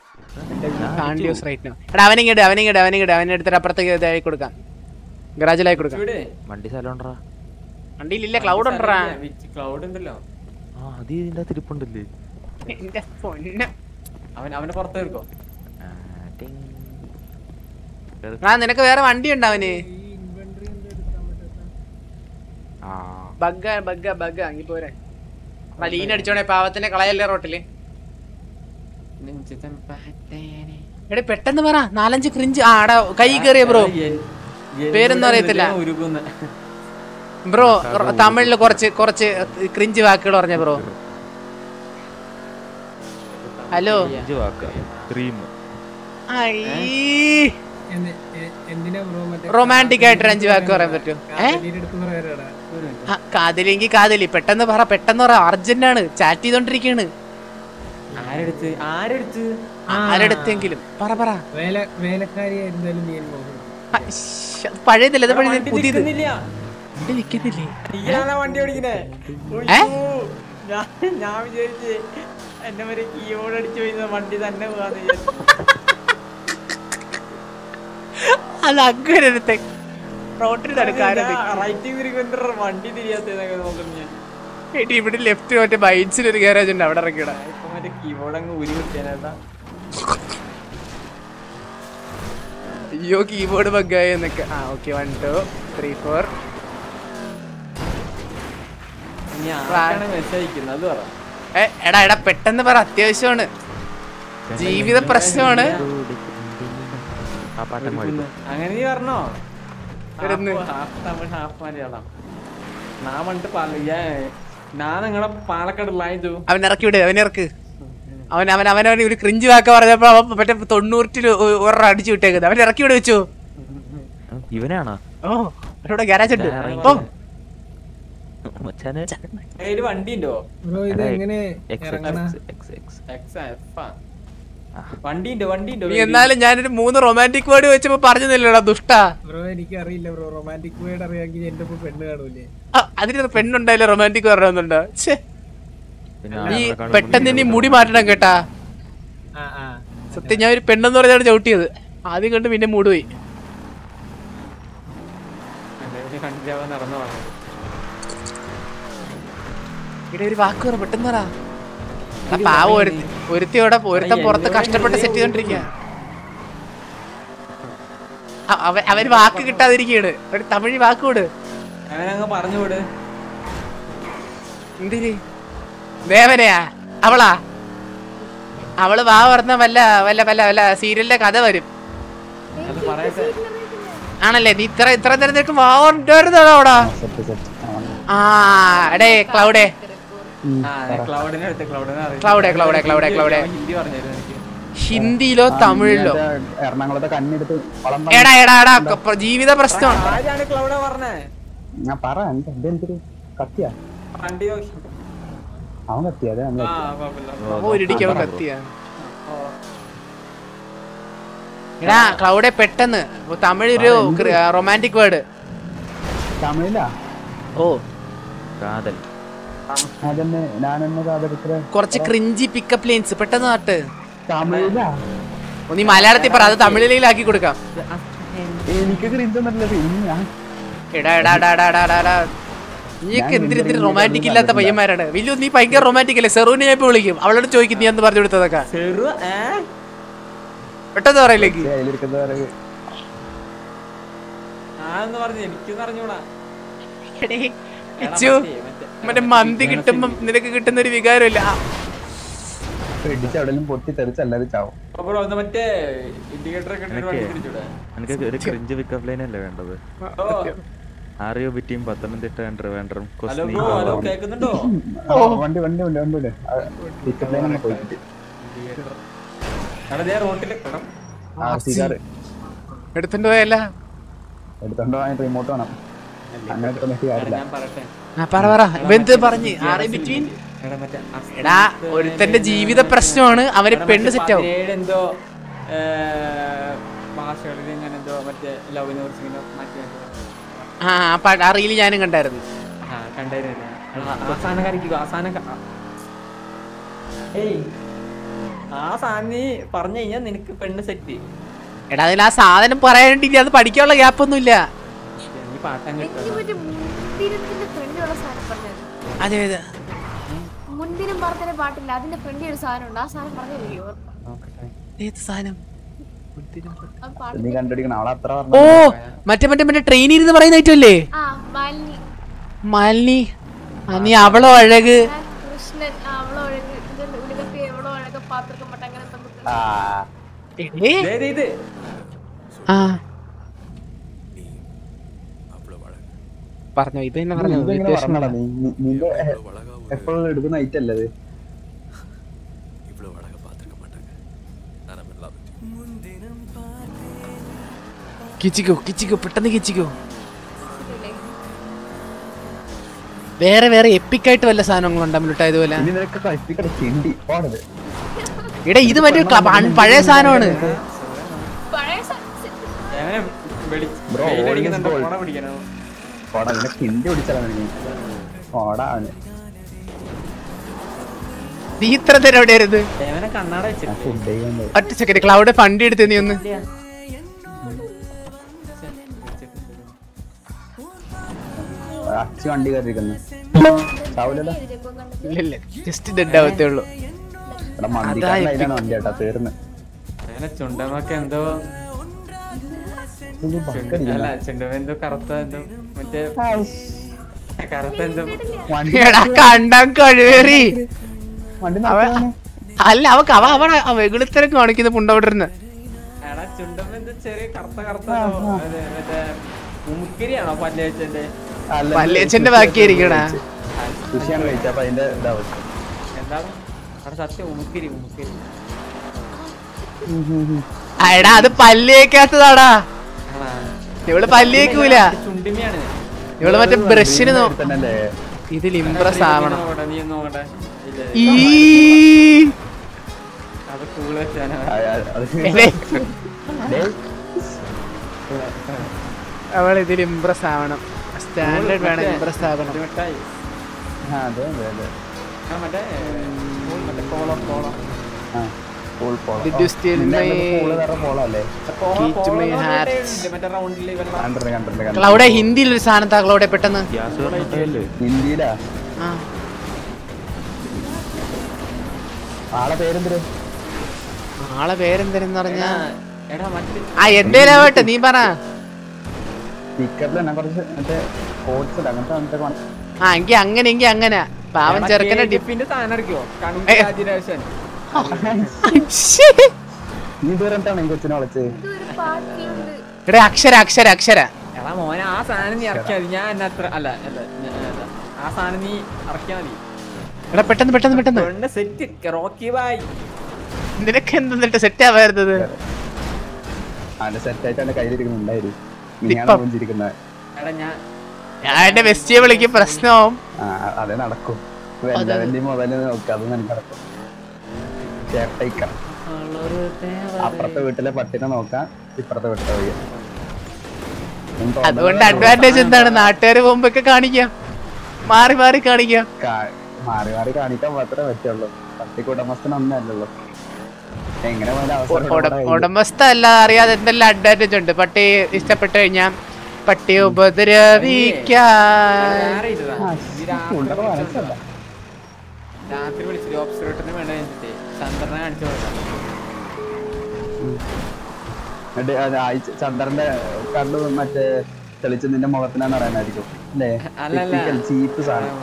അവനെ എടുത്തിട്ട് അപ്പുറത്തേക്ക് കൊടുക്കാം. ഗരാജിലായി കൊടുക്കാം. വണ്ടി സ്ഥലം ഉണ്ടോ? വണ്ടിയിലില്ല, ക്ലൗഡ് ഉണ്ടോ? ക്ലൗഡ് ഉണ്ടല്ലോ. ആ അത് ഇതിന്റെ തിരുപ്പുണ്ടല്ലേ. അവനെ പുറത്ത് തീർക്കോ? ആ നിനക്ക് വേറെ വണ്ടി ഉണ്ടോ അവന്? ബഗ്ഗ അങ്ങി പോരെ. ലീൻ അടിച്ചോണേ പാവത്തിന്റെ കളയല്ലേ റോട്ടില്. എടേ പെട്ടെന്ന് പറ. 4-5 ക്രിഞ്ച്. ആടാ കൈ കയറിയ ബ്രോ. പേരൊന്നും അറിയത്തില്ല ബ്രോ. തമിഴില് കുറച്ച് ക്രിഞ്ച് വാക്കുകൾ പറഞ്ഞ ബ്രോ. ഹലോ റൊമാൻറ്റിക് ആയിട്ട് 5 വാക്ക് പറയാൻ പറ്റും? കാതലിയെങ്കിൽ കാതലി. പെട്ടെന്ന് പറ, പെട്ടെന്ന് പറ. അർജന്റ് ആണ്, ചാറ്റ് ചെയ്തോണ്ടിരിക്കാണ്. ആരെടുത്തെങ്കിലും പറ പറ. പഴയതല്ല, അത് പഴയ പുതിയത്. വണ്ടി ഓടിക്കുന്നേ. ഞാൻ വിചാരിച്ചേ എന്നെ ഒരു കീബോർഡ് അടിച്ചു പോയി വണ്ടി തന്നെ പോകാന്ന് വിചാരിച്ചു. അത് അങ്ങനെ റോട്ടിൽ റൈറ്റിംഗ് തിരികൊണ്ട് വണ്ടി തിരിയാത്തതൊക്കെ നോക്കുന്നു ഞാൻ. എടി ഇവിടെ ലെഫ്റ്റ് മറ്റേ ബൈറ്റ്സിൽ ഒരു ഗാരേജ് ഉണ്ട്, അവിടെ ഇറക്കിയിടാ. ഇപ്പൊ മറ്റേ കീബോർഡ് അങ്ങ് ഊരി കിട്ടിയാനാ. അയ്യോ കീബോർഡ് ബഗ്ഗായി എന്നൊക്കെ. ആ ഓക്കെ 1 2 3 4. എടാ എടാ പെട്ടെന്ന് പറ, അത്യാവശ്യമാണ്, ജീവിത പ്രശ്നമാണ്. അങ്ങനെ നീ പറഞ്ഞോ? Half Tamil half Malayalam. ഞാൻ നിങ്ങളെ പാലക്കാട് ലൈൻ അവൻ ഇറക്കി വിട്, അവനിറക്ക്. അവൻ ഒരു ക്രിഞ്ച് വാക്ക പറഞ്ഞപ്പോ അവൻ മറ്റേ 90 ഒരെണ്ണം അടിച്ചു വിട്ടേക്കുന്നത്. അവൻ ഇറക്കി വിട് വെച്ചു. ഇവനാണോ? ഓ അവിടെ ഗാരേജ് ഉണ്ട്. വണ്ടി ഉണ്ടോ? നീ എന്നാലും ഞാനൊരു 3 റൊമാൻറ്റിക് വേർഡ് വെച്ചപ്പോ പറഞ്ഞില്ലടാ ദുഷ്ടാ. എനിക്ക് അറിയില്ല ബ്രോ, റൊമാൻറ്റിക് വേർഡ് അറിയാമെങ്കിൽ എന്റെ പെണ്ണ് കാണൂലേ? അതിന് പെണ്ണുണ്ടായില്ല, റൊമാൻറ്റിക് പറയുന്നുണ്ടോ? നീ പെട്ടെന്ന് നീ മുടി മാറ്റണം കേട്ടാ. സത്യം ഞാൻ ഒരു പെണ്ണെന്ന് പറഞ്ഞാണ് ചവിട്ടിയത്, ആദ്യം കണ്ട് പിന്നെ മൂട് പോയി. ഇവിടെ ഒരു വാക്ക് പറ, പെട്ടെന്ന് പറ. പാവം ഒരുത്തിയോടെ ഒരുത്തൻ പുറത്ത് കഷ്ടപ്പെട്ട് സെറ്റ് ചെയ്തോണ്ടിരിക്ക. അവര് വാക്ക് കിട്ടാതിരിക്കാണ്. ഒരു തമിഴ് വാക്ക് വിട്. പറഞ്ഞുവിട്. എന്തിന് ദേവനയാ അവളാ? അവള് വാ പറഞ്ഞ വല്ല വല്ല വല്ല വല്ല സീരിയലിന്റെ കഥ വരും. ആണല്ലേ? നീ ഇത്ര നേരം വാ പറഞ്ഞോ അവിടെ. ആ എടേ ക്ലൗഡേ ഹിന്ദിയിലോ തമിഴിലോ? എറണാകുളത്തെ കണ്ണെടുത്ത് എടാ എടാ എടാ ജീവിത പ്രശ്നമാണ്. ഞാൻ പറ എന്തൊരു കത്തിയാ അവൻ കത്തിയാ? ഒരിടിക്ക് അവൻ കത്തിയാ. എടാ ക്ലൗഡെ പെട്ടെന്ന് തമിഴ് ഒരു റൊമാൻറ്റിക് വേർഡ്. തമിഴിലാ? ഓ കാതൽ. കുറച്ച് ക്രിഞ്ചി പിക്കപ്പ് ലൈൻസ് പെട്ടെന്ന് നാട്ട്. തമിഴിലാ? നീ മലയാളത്തിൽ പറ, അത് തമിഴിലാക്കി കൊടുക്കാം. എനിക്ക് എടാ എടാ എടാ എടാ എടാ നീക്ക് എന്തിരി റൊമാൻറ്റിക് ഇല്ലാത്ത പയ്യന്മാരാണ്. വലിയ നീ ഭയങ്കര റൊമാൻറ്റിക് അല്ലേ? സെറൂനെ ഞാൻ ഇപ്പൊ വിളിക്കും, അവളോട് ചോദിക്കും നീ എന്ന് പറഞ്ഞു കൊടുത്തതൊക്കെ. പെട്ടെന്ന് പറയിലേക്ക് മറ്റേ മന്തി കിട്ടുമ്പോ നിനക്ക് കിട്ടുന്ന ഒരു വികാരമില്ല. പൊട്ടി തെറിച്ചല്ലാതെ ചാവും. ഒരു ക്രിഞ്ച് പിക്കപ്പ് ലൈൻ അല്ലേ വേണ്ടത്? ആറിയോ ബിറ്റിയും പത്തനംതിട്ട ട്രിവാൻഡ്രം വണ്ടി വണ്ടി വണ്ടി വണ്ടി പിക്കപ്പ് ലൈൻ പോയിട്ട് എടുത്തോണ്ട് പോയല്ല, എടുത്തോണ്ട് പോയാൽ റിമോട്ട് വേണം. അങ്ങനെ എടാ ഒരുത്തന്റെ ജീവിത പ്രശ്നമാണ്, അവര് പെണ്ണ് സെറ്റ് ആവും. ആ റീല് ഞാനും കണ്ടായിരുന്നു. പറഞ്ഞു കഴിഞ്ഞാ നിനക്ക് പെണ്ണ് സെറ്റ്. എടാ അതിൽ ആ സാധനം പറയാനിട്ടില്ല, അത് പഠിക്കാനുള്ള ഗ്യാപ്പ് ഒന്നും ഇല്ല. അതെ അതെ മുൻദിനം പറഞ്ഞ പാട്ടില്ല, അതിന്റെ ഫ്രണ്ടിൽ ഒരു സാധനം ഉണ്ട്. ആ സാധനം പറഞ്ഞു ഓ മറ്റേ മറ്റേ മറ്റേ ട്രെയിനിൽ ഇരുന്ന് പറയുന്ന ഐറ്റല്ലേ മാലിനി. നീ അവളോ അഴക് പറഞ്ഞോ. ഇത് തന്നെ പറഞ്ഞോ. എപ്പോഴും എടുക്കുന്ന ഐറ്റല്ലേ അത്? കിച്ചിക്കോ കിച്ചിക്കോ പെട്ടെന്ന് കിച്ചിക്കോ. വേറെ വേറെ എപ്പിക്കായിട്ട് വല്ല സാധനങ്ങളുണ്ടോ മിലുട്ടാ ഇതുപോലെ? ഇടാ ഇത് മറ്റേ പഴയ സാധനമാണ്. നീ ഇത്ര നേരം എവിടെയായിരുന്നു? ദേവനെ കണ്ണാട വെച്ചിട്ട് ഒറ്റ സെക്കൻഡ് ക്ലൗഡ് ഫണ്ട് എടുത്ത് നീ ഒന്ന്. വണ്ടി കയറിയിരിക്കുന്നു. ഇല്ല ജസ്റ്റ് ഡെഡ് ആവത്തേ ഉള്ളൂ. വണ്ടി കേട്ടാ തീർന്ന്. ചുണ്ടമൊക്കെ എന്തോ അല്ല ചുണ്ടമ എന്തോ കറുത്ത എന്തോ മറ്റേ കറുത്ത എന്തോ കണ്ടാൻ കഴിവേറി. അല്ല അവ വെകുളിത്തരം കാണിക്കുന്ന പുണ്ടവിട്ടിരുന്ന്. എടാ ചുണ്ടമ എന്തോ ചെറിയ കറുത്ത കറുത്ത മറ്റേ ഉമുക്കിരിയാണോ പല്ലേച്ചന്റെ? പല്ലേച്ചന്റെ ബാക്കിയായിരിക്കണ എന്താണ് അവിടെ സത്യം ഉമുക്കിരി ഉമുക്കിരി. എടാ അത് പല്ലേക്കാത്തതാടാ. ഇവള് പല്ലേക്കൂല, ഇവള് മറ്റേ ബ്രഷിന് ഇതിൽ ഇംപ്രസ് ആവണം. അവൾ ഇതിൽ ഇംപ്രസ് ആവണം. സ്റ്റാൻഡേർഡ് വേണം, ഇംപ്രസ് ആവണം. Did you steal my key to my heart? ക്ലൗഡെ ഹിന്ദിയിൽ ഒരു സാധനം താ ക്ലൗഡെ പെട്ടെന്ന്. ഹിന്ദിയിലാ? ആളെ പേരെന്തരെന്ന് പറഞ്ഞാ എന്റെ ലാവട്ടെ നീ പറ. എങ്കി അങ്ങനെ പാവൻ ചെറുക്കനെ ഡിപ്പിന്റെ സാധനം ഇറക്കിയോ? അക്ഷര എടാ മോനെ ആ സാധനം നീ ഇറക്കിയാ മതി. ഞാൻ എന്നെ അത്ര അല്ല ആ സാധനം നീ ഇറക്കിയാ മതി. എടാ പെട്ടെന്ന് സെറ്റ് റോക്കി ബായ്. നിനക്ക് എന്തെന്നിട്ട് സെറ്റ് ആവായിരുന്നത്? ഞാൻ എന്റെ വെസ്റ്റിയെ വിളിക്കും പ്രശ്നവും അതെ നടക്കും. അപ്പുറത്തെ വീട്ടിലെ പട്ടിനെ നോക്കാം, ഇപ്പുറത്തെ വീട്ടിലെ വഴി. അതുകൊണ്ട് അഡ്വാൻറ്റേജ് എന്താണ്? നാട്ടുകാര് പോകുമ്പോ കാണിക്കാം, മാറി കാണിക്കാം. മാറി കാണിക്കാൻ മാത്രമേ പറ്റുള്ളൂ. പട്ടിക്ക് ഉടമസ്ഥനൊന്നല്ലല്ലോ. എങ്ങനെ ഉടമസ്ഥ അല്ല അറിയാതെ എന്തെല്ലാം അഡ്വാൻറ്റേജ് ഉണ്ട്. പട്ടി ഇഷ്ടപ്പെട്ടു കഴിഞ്ഞാൽ പട്ടിയെ ഉപദ്രവിക്കാൻ. രാത്രി വിളിച്ചിട്ട് ഓബ്സർവേറ്ററിന് വേണ്ട ചന്ദ്രനെ കാണിച്ചു ചന്ദ്രന്റെ കണ്ടു മറ്റേ തെളിച്ച് നിന്റെ മുഖത്തിനാന്ന് പറയാനായിരിക്കും അല്ലേ? ചീപ്പ് സാധനം.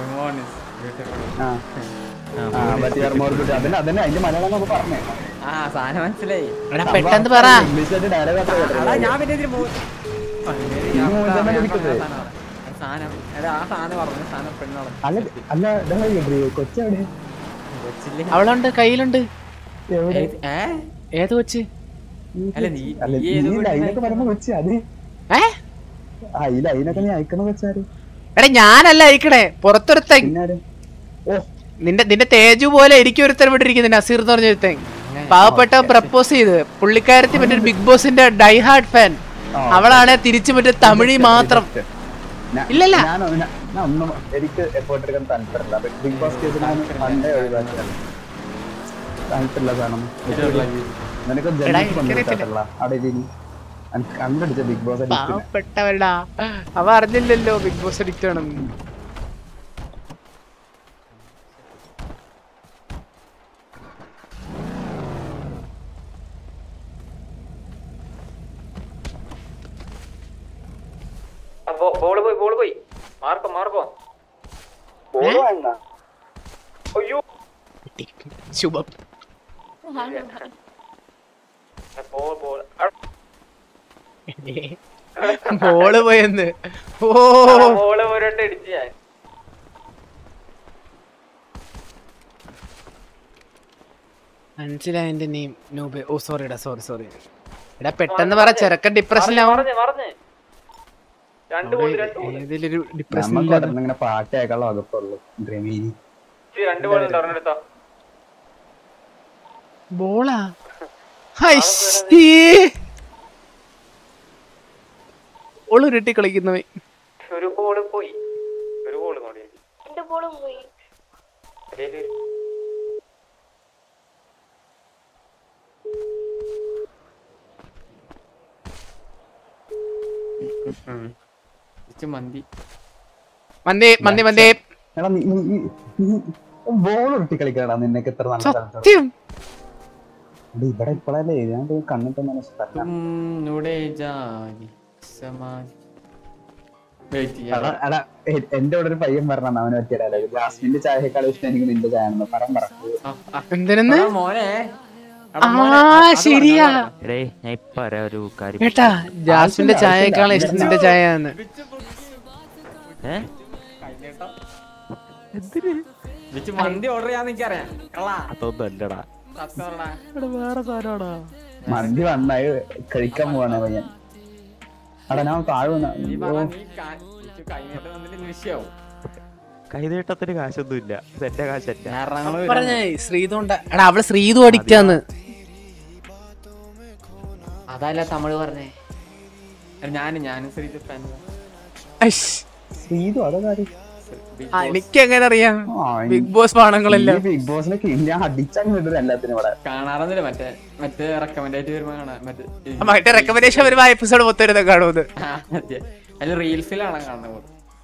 അതന്നെ അതിന്റെ മലയാളം നമുക്ക് പറഞ്ഞേ. സാധനം മനസ്സിലായി. പെട്ടെന്ന് പറ. അവളുണ്ട്, കയ്യിലുണ്ട്. ഏത് കൊച്ച്? എടാ ഞാനല്ല അയക്കണേ, പുറത്തൊരുത്തൻ. നിന്റെ തേജു പോലെ എനിക്ക് ഒരുത്തൻ വിട്ടിരിക്കുന്നു, നസീർ എന്ന് പറഞ്ഞൊരുത്തൻ. പാവപ്പെട്ട പ്രപ്പോസ് ചെയ്ത് പുള്ളിക്കാരത്തി മറ്റേ ബിഗ് ബോസിന്റെ ഡൈ ഹാർഡ് ഫാൻ. അവളാണ് തിരിച്ചു മറ്റേ തമിഴി മാത്രം. ഇല്ലല്ല എനിക്ക് എഫേർട്ട് എടുക്കാൻ താല്പര്യമില്ല. ബിഗ് ബോസ് കേസിൽ പണ്ടേ ഒഴിവാക്കിയാണ്. താല്പര്യമില്ല സാധനം. നിനക്ക് കണ്ടടിച്ച ബിഗ് ബോസ് പാവപ്പെട്ടവളാ. അവ അറിഞ്ഞില്ലല്ലോ ബിഗ് ബോസ് അഡിക്റ്റ് ആണെന്ന്. ബോള് പോയി മാർക്കോ അയ്യോ ശുഭം. ബോള് പോയെന്ന്. ബോള് ഒരെണ്ണം ഇടിച്ച് ഞാൻ. മനസ്സിലായ എന്റെ നെയിം നൂബ്. ഓ സോറിടാ, സോറി. എടാ പെട്ടെന്ന് പറ, ചെറുക്കൻ ഡിപ്രഷനിലാവും. ഏതിലൊരു ഡിപ്രഷൻ പാട്ട് കേൾക്കാനുള്ള വകുപ്പുള്ളൂ. ബോളാ ഉരുട്ടി കളിക്കുന്നവൻ. ഒരു ബോള് പോയി, ഒരു ബോള് നോടി. മന്തി മന്തി മന്തി മന്തി. എടാ നീ ബോൾ ഉരുട്ടി കളിക്കടാ നിന്നൊക്കെ എത്ര നല്ല സത്യം. ഇവിടെ ഇപ്പോഴല്ലേ ഞാൻ കണ്ടിട്ടൊന്നും എന്റെ കൂടെ ഒരു പയ്യൻ പറഞ്ഞാണ് അവന് പറ്റിയ ഡയലോഗ്. ജാസ്മിന്റെ ചായയേക്കാൾ ഇഷ്ടം എനിക്ക് നിന്റെ ചായ ആണെന്ന് എന്തിനെന്ന്? ശരിയാ ഞാൻ ഇപ്പൊ ഒരു കാര്യം കേട്ടാ, ജാസ്മിന്റെ ചായയേക്കാൾ ഇഷ്ടം നിന്റെ ചായന്ന്. മന്തി ഓർഡർ ചെയ്യാന്ന് എനിക്കറിയാം. അതൊന്നല്ലടാ, വേറെ സാധനമാടാ. മന്തി വന്നായി കഴിക്കാൻ പോവാണ് പയ്യൻ. അടാ ഞാൻ താഴെ കൈനീട്ടത്തിന് കാശൊന്നുമില്ല, എന്റെ കാശല്ല. പറഞ്ഞേ ശ്രീതുണ്ട. എടാ അവള് ശ്രീതു അഡിക്റ്റാന്ന്. അതല്ല തമിഴ് പറഞ്ഞേ. ഞാനും ശ്രീതു ഫാൻ. ശ്രീതു അതാ എനിക്ക് എങ്ങനെ അറിയാം? ബിഗ് ബോസ് പാണങ്ങളെല്ലാം ബിഗ് ബോസിനൊക്കെ ഞാൻ അടിച്ചാൽ എല്ലാത്തിനും ഇവിടെ കാണാറൊന്നുമില്ല. മറ്റേ റെക്കമെൻഡ് ആയിട്ട് വരുമ്പോ കാണാം. മറ്റേ റെക്കമെൻഡേഷൻ വരുമ്പോ എപ്പിസോഡ് മൊത്തം ഇരുന്ന് കാണുന്നത്. അത് റീൽസിലാണ് കാണുന്നത്.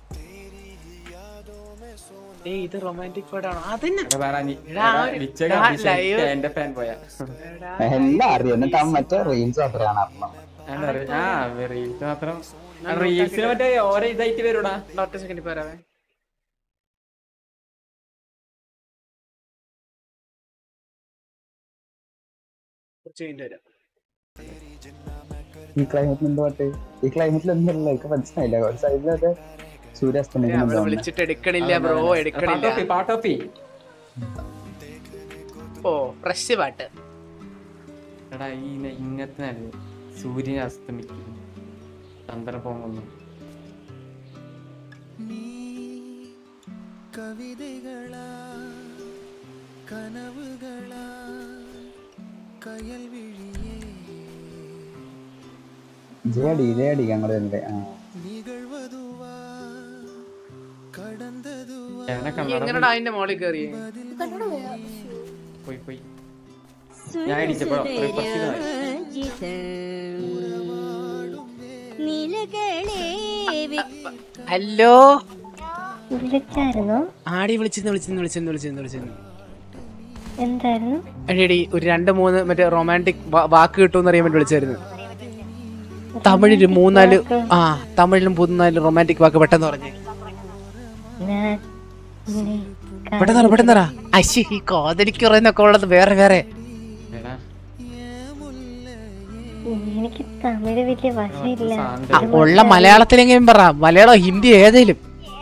ഇത് റൊമാൻറ്റിക് പാടാണോ? എന്റെ ഫാൻ പോയാ എല്ലാം അറിയാം. എന്നിട്ട് അവൻ മറ്റേ റീൽസ് മാത്രം കാണാറുണ്ടോ? റീൽസ് മാത്രം. റീൽസിൽ മറ്റേ ഓരോ ഇതായിട്ട് വരൂടാ. ഒറ്റ സെക്കൻഡ് പറയാവേ. ഈ ക്ലൈമറ്റിൽ എന്തോ പാട്ട്? ഈ ക്ലൈമറ്റിൽ എന്തല്ല എനിക്ക് മനസ്സിലായില്ല. കുറച്ച് അതിലൊക്കെ സൂര്യാസ്തമിക്കുന്നു. വിളിച്ചിട്ട് എടുക്കണില്ല ബ്രോ, എടുക്കണില്ല. ഓ ഫ്രഷ് പാട്ട്. എടാ ഈ ഇങ്ങനത്തെ സൂര്യൻ അസ്തമിക്കുന്നു, ചന്ദ്രൻ പോകുന്നു. കവിതകളാ കനവുകളാ കയൽവിഴിയേ ജയടി ഞങ്ങളുടെ എങ്ങനെടാ അതിന്റെ മോളിൽ കയറി? പോയി ഞാൻ ഇടിച്ചപ്പോ ഹലോ വിളിച്ചായിരുന്നോ? ആടി വിളിച്ചിരുന്നു. എന്തായിരുന്നു? എടി ഒരു 2-3 മറ്റേ റൊമാൻറ്റിക് വാക്ക് കിട്ടുമെന്ന് അറിയാൻ വേണ്ടി വിളിച്ചായിരുന്നു. തമിഴില് 3-4 തമിഴിലും 3-4 റൊമാൻറ്റിക് വാക്ക് പെട്ടെന്ന് പറഞ്ഞേ. പെട്ടെന്ന് അശ്ശി ഈ കോതലിക്ക് പറയുന്നൊക്കെ ഉള്ളത് വേറെ. എനിക്ക് തമിഴ് വലിയ വശമില്ല. ഉള്ള മലയാളത്തിലെങ്കിലും പറ, മലയാളം ഹിന്ദി ഏതേലും.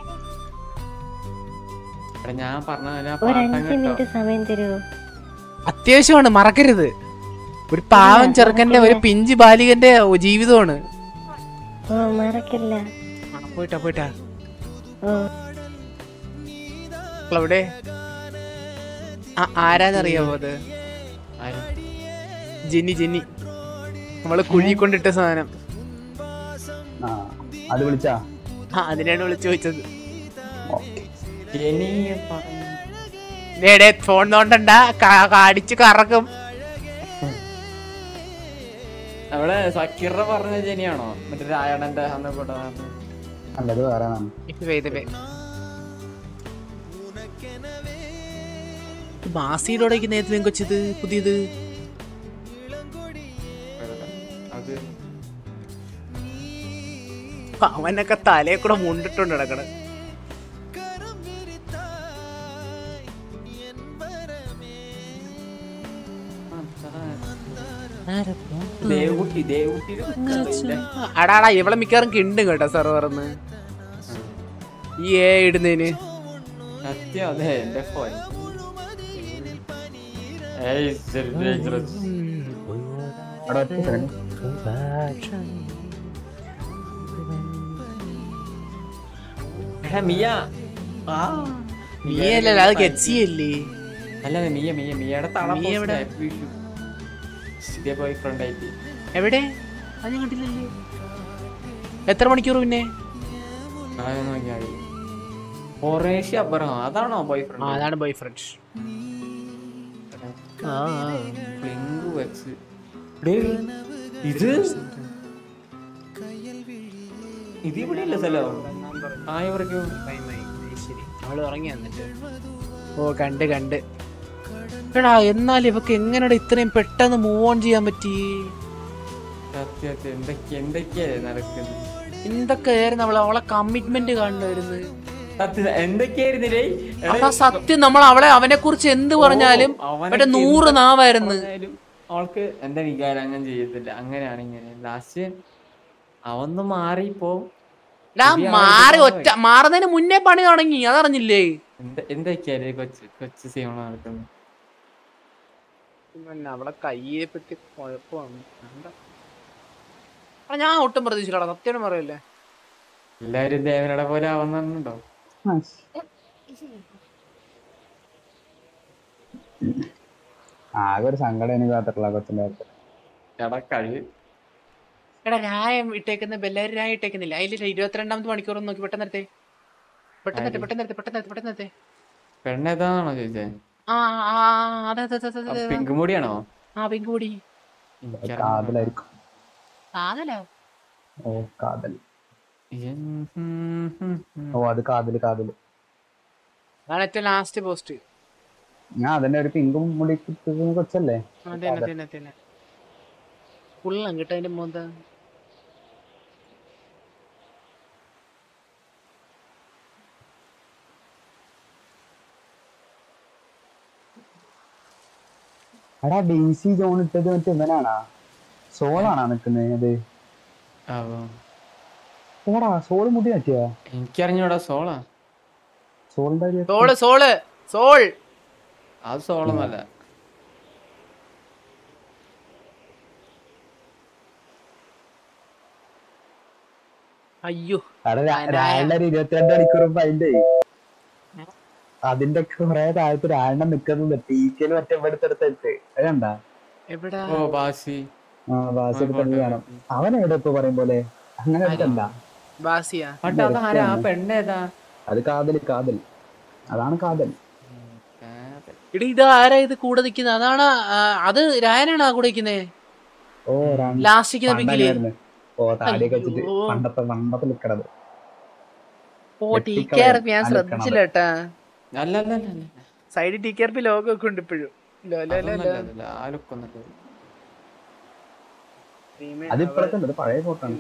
ഞാൻ ഒരു 5 മിനിറ്റ് സമയം തരുമോ? അത്യാവശ്യമാണ്, മറക്കരുത്. ഒരു പാവം ചെറുക്കന്റെ ഒരു പിഞ്ച് ബാലികന്റെ ജീവിതമാണ്. മറക്കില്ല. പോയിട്ടാ അവിടെ ആരാന്നറിയാവോ? അത് ജെന്നി നമ്മള് കുഴി കൊണ്ടിട്ട സാധനം. അത് വിളിച്ചാ? അതിനാണ് വിളിച്ചു ചോദിച്ചത്. ഫോൺ നോണ്ടണ്ട, അടിച്ച് കറക്കും. അവിടെ സക്കീറ പറഞ്ഞ ജനിയാണോ? മറ്റേ രായണന്റെ അന്ന് ബാസിയിലോടേക്ക് നേരത്തെ കൊച്ചത് പുതിയത്. അവനൊക്കെ തലയെ കൂടെ മുണ്ടിട്ടുണ്ട് കിടക്കണ. അടാടാ ഇവിടെ മിക്കവാറും കിണ്ടും കേട്ടോ സെർവറിന്ന് ഈ ഇടുന്നതിന്. മിയല്ല, അത് ഗെറ്റ്സിയല്ലേ? അല്ല മിയയുടെ ബോയ്ഫ്രണ്ട് ആയിട്ട്. എവിടെ? അത് ഞാൻ കണ്ടില്ലല്ലോ. എത്ര മണിക്കൂർ പിന്നെ? അതാണോ ബോയ്ഫ്രണ്ട്? അതാണ് ബോയ്ഫ്രണ്ട്. ഇത് ഇത് ഇവിടെ ഇല്ല സ്ഥലം ആയവർക്ക് ശരി അവള് ഉറങ്ങി വന്നിട്ട് ഓ കണ്ട് എടാ എന്നാൽ ഇവക്ക് എങ്ങനെയാ ഇത്രയും പെട്ടെന്ന് മൂവ് ഓൺ ചെയ്യാൻ പറ്റി? എന്തൊക്കെയാ നടക്കുന്നത്? എന്തൊക്കെയായിരുന്നു അവളെ കമ്മിറ്റ്മെന്റ് കാണുമായിരുന്നു. എന്തൊക്കെയായിരുന്നില്ലേ സത്യം നമ്മൾ അവനെ കുറിച്ച് എന്ത് പറഞ്ഞാലും 100 നാവായിരുന്നു. അവൾക്ക് എന്താ വികാരം അങ്ങനെ ചെയ്യത്തില്ല. അങ്ങനെയാണ് ഇങ്ങനെ ലാസ്റ്റ് അവന്ന് മാറിപ്പോ മാറുന്നതിന് മുന്നേ പണി തുടങ്ങി. അതറിഞ്ഞില്ലേ? എന്തൊക്കെയാ കൊച്ചു സീമ നടക്കുന്നത്? അവളെ കയ്യെ പറ്റി കുഴപ്പമാണ്. ഞാൻ ഒട്ടും പ്രതീക്ഷിച്ചില്ല. സത്യം പറയല്ലേ, എല്ലാരും ദേവനയുടെ പോലെ ആവുന്നുണ്ടോ? ആകെ ഒരു സങ്കടം എനിക്ക് മാത്രമല്ല കൊച്ചിന്റെ എടാ രായം ഇട്ടേക്കുന്ന ബെല്ലാരി രായം ഇട്ടേക്കുന്നില്ല. അതിൽ 22ാമത്തെ മണിക്കൂർ നോക്കി പെട്ടെന്ന് പെണ്ണേതാണോ ചോദിച്ചേ? പിങ്ക് മുടിയാണോ? പിങ്ക് മുടി. കാതലായിരിക്കും. ഓ കാതൽ. ഓ അത് കാതല്. അതാണ് ഏറ്റവും ലാസ്റ്റ് പോസ്റ്റ്. ഞാൻ അതിന്റെ ഒരു പിങ്കും മുടി കൊച്ചല്ലേ? ഫുള്ളും കിട്ടും അതിന്റെ മോന്ത. എടാ ഡെയ്സി ജോൺ ഇട്ടത് മറ്റേ ഇവനാണാ? സോളാണാ നിക്കുന്നത്? ഓടാ സോള് മുടി മാറ്റിയാ? എനിക്കറിഞ്ഞൂടാ. സോളാ? സോൾ അത് സോളൊന്നല്ല. അയ്യോ 22 മണിക്കൂറും അതിന്റെ കുറെ താഴത്ത് രാണെണ്ണം നിക്കുന്നത് ടീക്കല് മറ്റേ എടുത്തെടുത്ത് അതുണ്ടാ? ബാസി എടുത്തത് കാണാം. അവൻ എവിടെ ഇപ്പൊ പറയും പോലെ അങ്ങനെ എടുത്തല്ല. അത് കാതൽ. അതാണ് കാതൽ. ഇത് ആരാ ഇത് കൂടെ നിക്കുന്നത്? അതാണ് അത് രായനാണ് കൂടെ നിക്കുന്നേ. ഓ ലാസ്റ്റ് ഓ താടിയൊക്കെ വെച്ചിട്ട് പണ്ടത്തെ നിക്കണത്. ഞാൻ ശ്രദ്ധിച്ചില്ല കേട്ടാ. സൈഡിൽ TKRP ലോഗോ ഒക്കെ ഉണ്ട് ഇപ്പോഴും. അതിപ്പോഴത്തെ പഴയ ഫോട്ടോ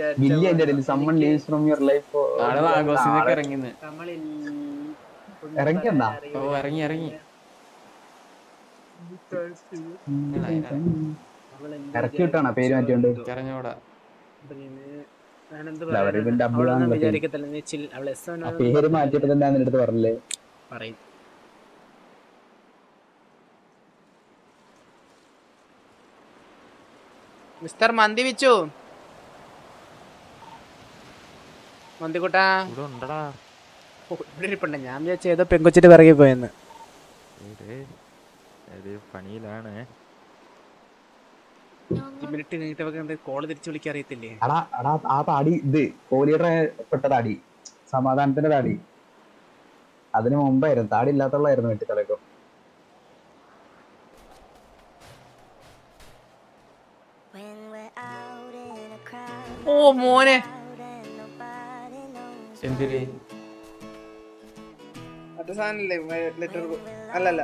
ഇറങ്ങിയെന്നാ? ഇറക്കി വിട്ടാണോ പേര് മാറ്റിയോണ്ട്? പേര് മാറ്റിയിട്ട് തന്നെ അതിന്റെ അടുത്ത് പറഞ്ഞില്ലേ? മിസ്റ്റർ മന്തി വിച്ചു, മന്തിക്കുട്ടാ ഇവിടെ ഇരിപ്പുണ്ട്. ഞാൻ വിചാരിച്ച ഏതോ പെങ്കൊച്ചിട്ട് പിറകെ പോയെന്ന്. പണിയിലാണ്. കോള് തിരിച്ചു വിളിക്കാൻ അറിയത്തില്ലേ? ആ താടി ഇത് കോഹ്ലിയുടെ പെട്ട താടി, സമാധാനത്തിന്റെ താടി. അതിന് മുമ്പായിരുന്നു താടി ഇല്ലാത്തുള്ളായിരുന്നു വെട്ടിത്തലക്കും. ഓ മോനെ അല്ലല്ല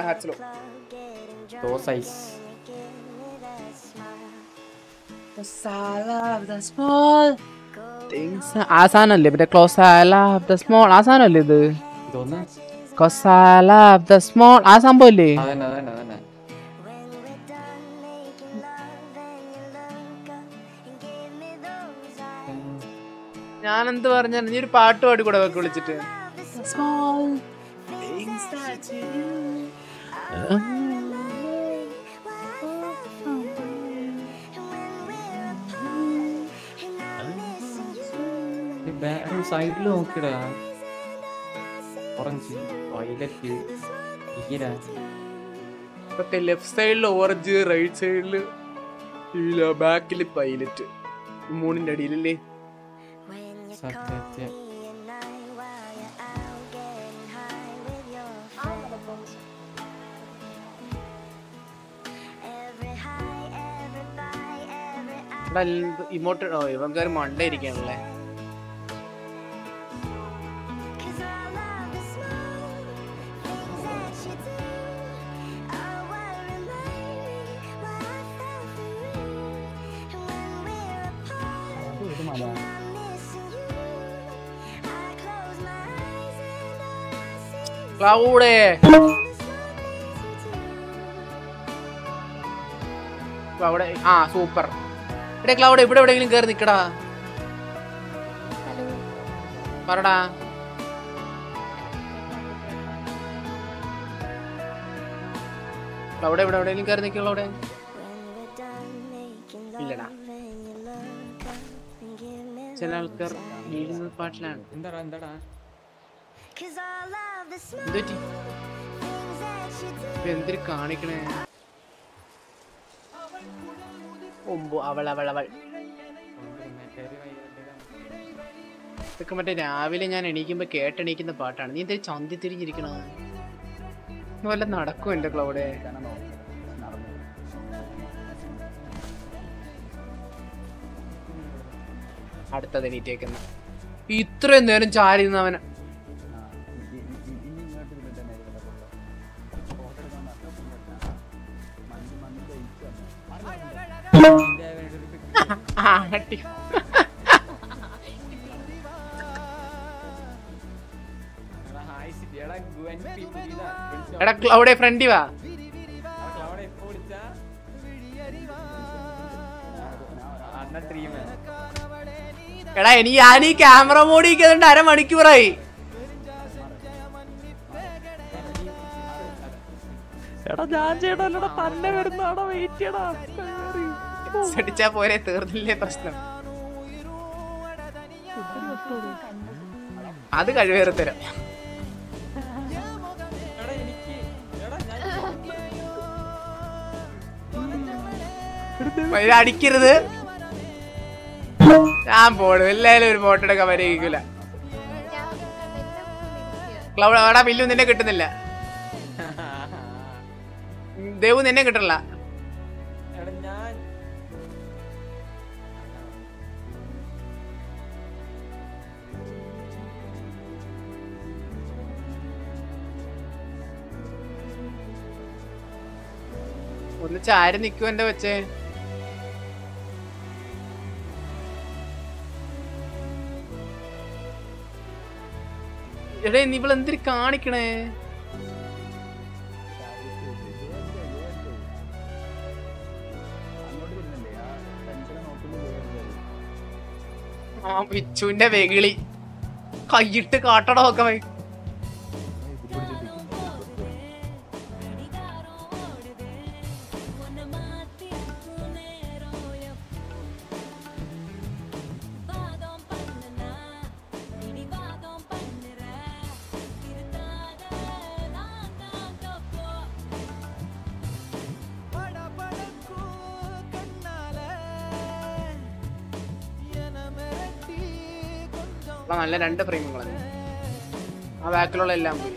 ആ സാധനല്ലേ മറ്റേ ക്ലോസ് ദ സ്മോൾ ആ സാധനല്ലേ ഇത്? ദ സ്മോൾ ആ സംഭവല്ലേ? ഞാനെന്ത് പറഞ്ഞ നീ ഒരു പാട്ട് പാടി കൂടെ വെക്ക് വിളിച്ചിട്ട്. സൈഡില് നോക്കിടാ. ഓറഞ്ച് വയലറ്റ് ലെഫ്റ്റ് സൈഡില് ഓറഞ്ച്, റൈറ്റ് സൈഡില് ബാക്കില് പൈലറ്റ്, മൂണിന്റെ അടിയിലല്ലേ? ഇമോട്ട് ഇവൻകാർ മണ്ട ഇരിക്കാണല്ലേ? ക്ലൗഡേ ക്ലൗഡ് ആ സൂപ്പർ. എടേ ക്ലൗഡ് ഇവിടെ എവിടെയെങ്കിലും കയറി നിക്കടാ. പറടാ. ക്ലൗഡ് ഇവിടെ എവിടെയെങ്കിലും കയറി നിൽക്കുക. ക്ലൗഡ് ഇല്ലടാ. ചില ആൾക്കാർ വീഴുന്നത് പാട്ടിലാണ്. എന്തിരി കാണിക്കണേ. അവൾ ഇതൊക്കെ മറ്റേ രാവിലെ ഞാൻ എണീക്കുമ്പോ കേട്ടെണീക്കുന്ന പാട്ടാണ്. നീ എന്തൊരു ചന്തി തിരിഞ്ഞിരിക്കണോ? വല്ല നടക്കും എന്റെ ക്ലൗഡേ. അടുത്തത് എണീറ്റേക്കുന്ന ഇത്രയും നേരം ചാരി നിന്നവന്. എടാ ക്ലൗഡേ ഫ്രണ്ടി വാ. എടാ ഞാൻ ഈ ക്യാമറ മോഡ് ഇരിക്കുന്നുണ്ട് 1/2 മണിക്കൂറായി. അടിച്ചാ പോരെ, തീർന്നില്ലേ പ്രശ്നം. അത് കഴിവേറെ തരാം. അടിക്കരുത്. ഞാൻ പോടും. എല്ലാരും ഒരു ഫോട്ടോ എടുക്കാൻ വരയിക്കൂല. ക്ലൗഡ് അവിടെ ബില്ലു നിന്നെ കിട്ടുന്നില്ല. ദേവു നിന്നെ കിട്ടണില്ല. ഒന്ന് ചാരി നിൽക്കും എന്റെ വെച്ചേ. എടേ നീ ഇവിടെ എന്തിരി കാണിക്കണേ? ആ പിച്ചുവിന്റെ വെകിളി കൈയിട്ട് കാട്ടടോ ഒക്കെ. നല്ല 2 ഫ്രെയിമുകൾ ആ ബാക്കിലുള്ള എല്ലാം പോയി.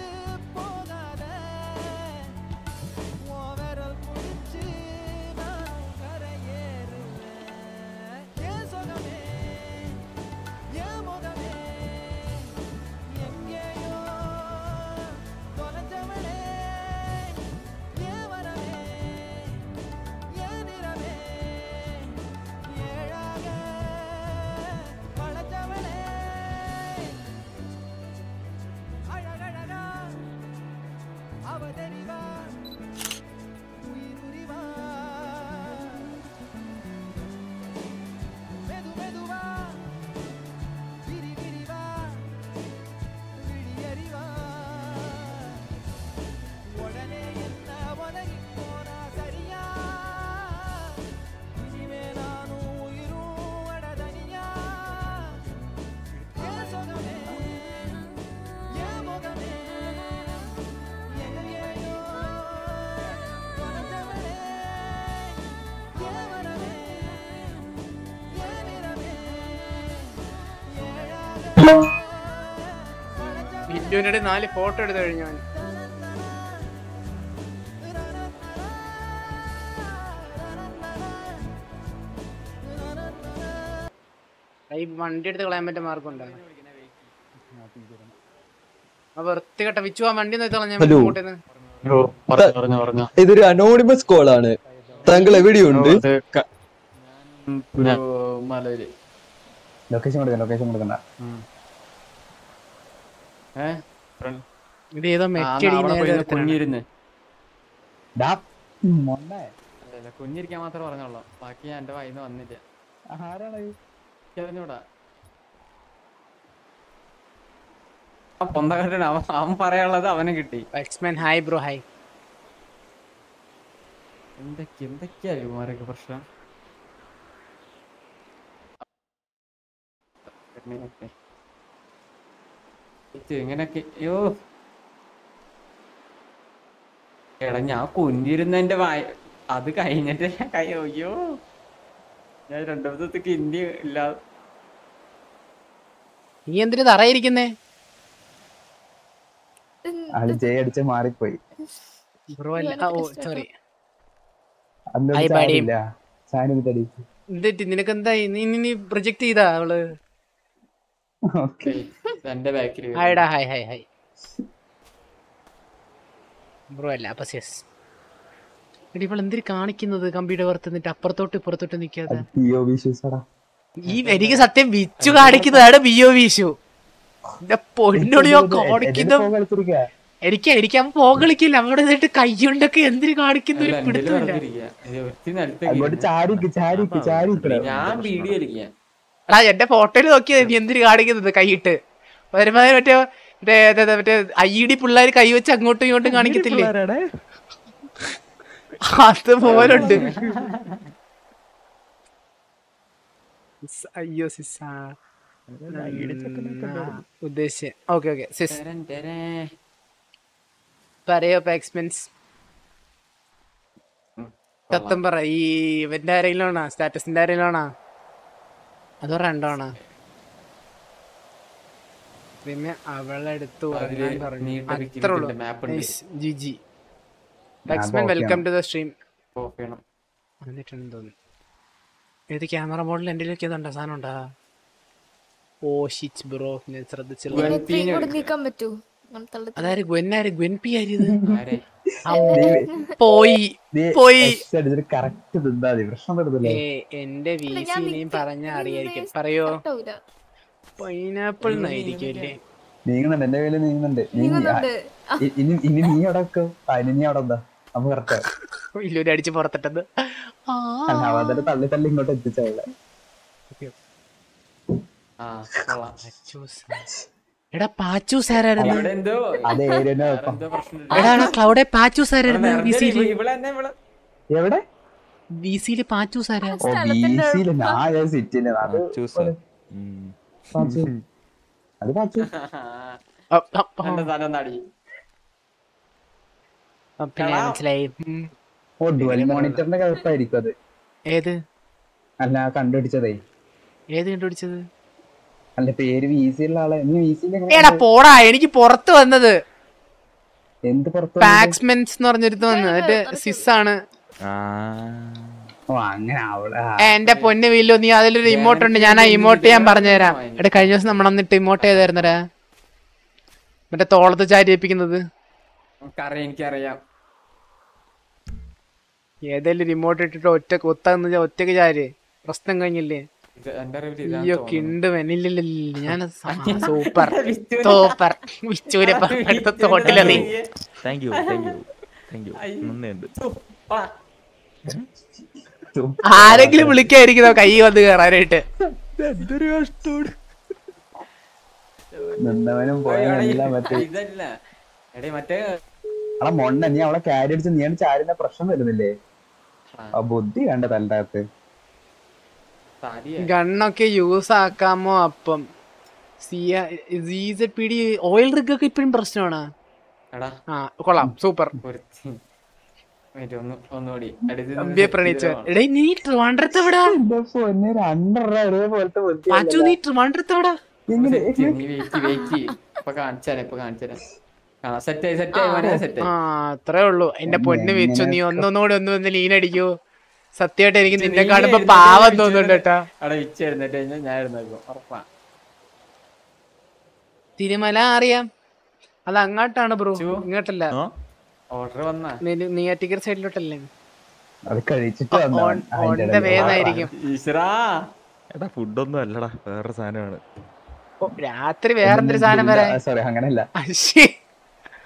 ബില്ലുവിന്റെ 4 ഫോട്ടോ എടുത്തു കഴിഞ്ഞു. ഈ വണ്ടി എടുത്ത് കളയാൻ പറ്റിയ മാർഗം ഉണ്ടോ? വൃത്തികെട്ട വിച്ചു ആ വണ്ടി ഇതൊരു അനോണിമസ് കോൾ ആണ്. താങ്കൾ എവിടെയുണ്ട്? ലൊക്കേഷൻ കൊടുക്കണ്ട. ഇത് ഏതോ കുഞ്ഞിരുന്ന് മൊണ്ണേ കുഞ്ഞിരിക്കാൻ മാത്രമേ പറഞ്ഞോളൂ. ബാക്കി ഞാൻ എന്റെ വായിന്ന് വന്നില്ല. അറിഞ്ഞൂടാ. പൊന്തകട്ടൻ അവൻ പറയാനുള്ളത് അവന് കിട്ടി. Hi bro hi. എന്തൊക്കെയാ ഇവന്മാരൊക്കെ പ്രശ്നം. ഇങ്ങനൊക്കെ അയ്യോ എടാ ഞാൻ കുഞ്ഞിരുന്നതിന്റെ വായ അത് കഴിഞ്ഞിട്ട് അയ്യോ ഞാൻ 2 ദിവസത്തേക്ക് ഇന്ത്യ ഇല്ല. നീ എന്തിനു തറയിരിക്കുന്നേ? ആള് ജയ അടിച്ച് മാറിപ്പോയി. ബ്രോ അല്ല. ഓ സോറി. നിനക്ക് എന്തായി? നീ പ്രൊജക്ട് ചെയ്താ അവള്? ഹായ്ഡാ ഹായ് ഹായ് ഹായ്. ബ്രോ അല്ല അപ്പൊ യെസ്. എടി ഇപ്പോൾ എന്തിനു കാണിക്കുന്നത്? കമ്പ്യൂട്ടർ വർത്ത് എന്നിട്ട് അപ്പുറത്തോട്ട് ഇപ്പുറത്തോട്ട് നിൽക്കാതെ. ഈ എനിക്ക് സത്യം വിച്ചു കാണിക്കുന്നതാണ് ബിഒ വിഷു. പൊന്നോടിയോ കാണിക്കുന്ന എനിക്ക് അവൻ പോ കളിക്കില്ല. അവിടെ നിന്നിട്ട് കൈകൊണ്ടൊക്കെ എന്തിനു കാണിക്കുന്ന ഒരു പിടുത്തമില്ല. എടാ എന്റെ ഫോട്ടോയിൽ നോക്കിയത് നീ എന്തിനു കാണിക്കുന്നത്? കൈയിട്ട് ഒരുമാതിരി മറ്റേ ഐഡി പിള്ളേര് കൈ വെച്ച് അങ്ങോട്ടും ഇങ്ങോട്ടും കാണിക്കത്തില്ലേ? അതുപോലുണ്ട്. അയ്യോ സിസ് ഉദ്ദേശിച്ച ഓക്കെ ഓക്കെ സിസ് പറയോ പാക്സ്മെൻസ്. സത്യം പറ, ഈ ഇവന്റെ ആരെങ്കിലും ആണോ? സ്റ്റാറ്റസിന്റെ ആരെങ്കിലും ആണോ? അതോ രണ്ടാണോ? പിന്നെ അവളെടുത്ത് അത്രേ ഉള്ളൂ. ജി ജി പാക്സ്മെൻ വെൽക്കം ടു ദ സ്ട്രീം. വന്നിട്ടുണ്ടെന്ന് തോന്നുന്നു. ഏത് ക്യാമറ മോഡൽ എന്റെ ഏതുണ്ടോ? സാധനം ഉണ്ടാ? ഓ ഷിറ്റ് ബ്രോ ഞാൻ ശ്രദ്ധിച്ചില്ല. അതായത് ഗുവന്നാര് ഗുവൻപി ആയിരുന്നു. പോയി പോയി എന്റെ വീസിനെയും പറഞ്ഞ അറിയായിരിക്കും. പറയോ പൈനാപ്പിൾ എന്നായിരിക്കും അല്ലേ? നീങ്ങുന്നുണ്ട്, എന്റെ പേര് നീങ്ങുന്നുണ്ട്. ഇനി നീ അവിടെ നീ അവിടെ എന്താ അപ്പൊ കറക്റ്റ് ഇല്ലൂര് അടിച്ച് പുറത്തിട്ടത്. അല്ല തള്ളി തള്ളി ഇങ്ങോട്ട് എത്തിച്ചവളെ. എടാ പാച്ചൂസ് ആരായിരുന്നു? എടാ ക്ലൗഡെ പാച്ചൂസ് ആരായിരുന്നു? എവിടെ വിസിയില് പാച്ചൂസ് ആരാ? അത് പാച്ചു മനസ്സിലായി. മോണിറ്ററിന്റെ കുഴപ്പമായിരിക്കും അത്. ഏത്? അല്ല കണ്ടുപിടിച്ചതേ. ഏത് കണ്ടുപിടിച്ചത്? അല്ല പേര് വിസിയുള്ള ആളെ. എടാ പോടാ, എനിക്ക് പുറത്ത് വന്നത് എന്ത് പുറത്ത്? പാക്സ്മെൻസ് എന്ന് പറഞ്ഞൊരുത്ത് വന്നത്. എന്നിട്ട് സിസ് ആണ്. എന്റെ പൊന്ന് വീല്ലോ, നീ അതിലൊരു ഇമോട്ട് ഉണ്ട്. ഞാൻ ആ ഇമോട്ട് ഞാൻ പറഞ്ഞുതരാം. എടാ കഴിഞ്ഞ ദിവസം നമ്മളന്നിട്ട് ഇമോട്ട് ചെയ്തായിരുന്നരാ മറ്റേ തോളത്ത് ചാരി ഏൽപ്പിക്കുന്നത്. എനിക്കറിയാം. ഏതെങ്കിലും റിമോട്ട് ഇട്ടിട്ട് ഒറ്റക്ക് ചാരി പ്രശ്നം കഴിഞ്ഞില്ലേ? അയ്യോ കിണ്ട് വെന്നില്ല. ഞാൻ സൂപ്പർ സൂപ്പർ വിച്ചൂരെ അടുത്ത തോട്ടിലെറി. ആരെങ്കിലും വിളിക്കായിരിക്കുന്നോ കൈ വന്ന് കയറാനായിട്ട്? മൊണ്ണ നീ അവളെ ക്യാരി അടിച്ച് നീ ചാരിന്റെ പ്രശ്നം വരുന്നില്ലേ? ബുദ്ധി വേണ്ട തന്റെ അകത്ത്. ഗണ്ണൊക്കെ യൂസ് ആക്കാമോ? അപ്പം ഓയിൽ റിഗ് ഒക്കെ ഇപ്പഴും പ്രശ്നമാണ്. ആ കൊള്ളാം സൂപ്പർ. നീ ട്രിവാൻഡ്രത്തെവിടാ? നീ ട്രിവാൻഡ്രത്തെവിടാ? അത്രേ ഉള്ളൂ. എന്റെ പൊന്ന് വെച്ചു. നീ ഒന്നൊന്നുകൂടി ഒന്ന് ലീനടിക്കൂ. സത്യമായിട്ട് എനിക്ക് നിന്നെ കാണുമ്പോ പാവം തോന്നുന്നുണ്ട് കേട്ടാ. തിരുമല അറിയാം, അത് അങ്ങോട്ടാണ് ബ്രോ, ഇങ്ങോട്ടല്ല. നെയ്യാറ്റിക്കര സൈഡിലോട്ടല്ലേ? വേദനായിരിക്കും. ഫുഡൊന്നും അല്ലടാ, വേറെ സാധനമാണ്. രാത്രി വേറെന്തൊരു സാധനം വരാൻ. അങ്ങനല്ല,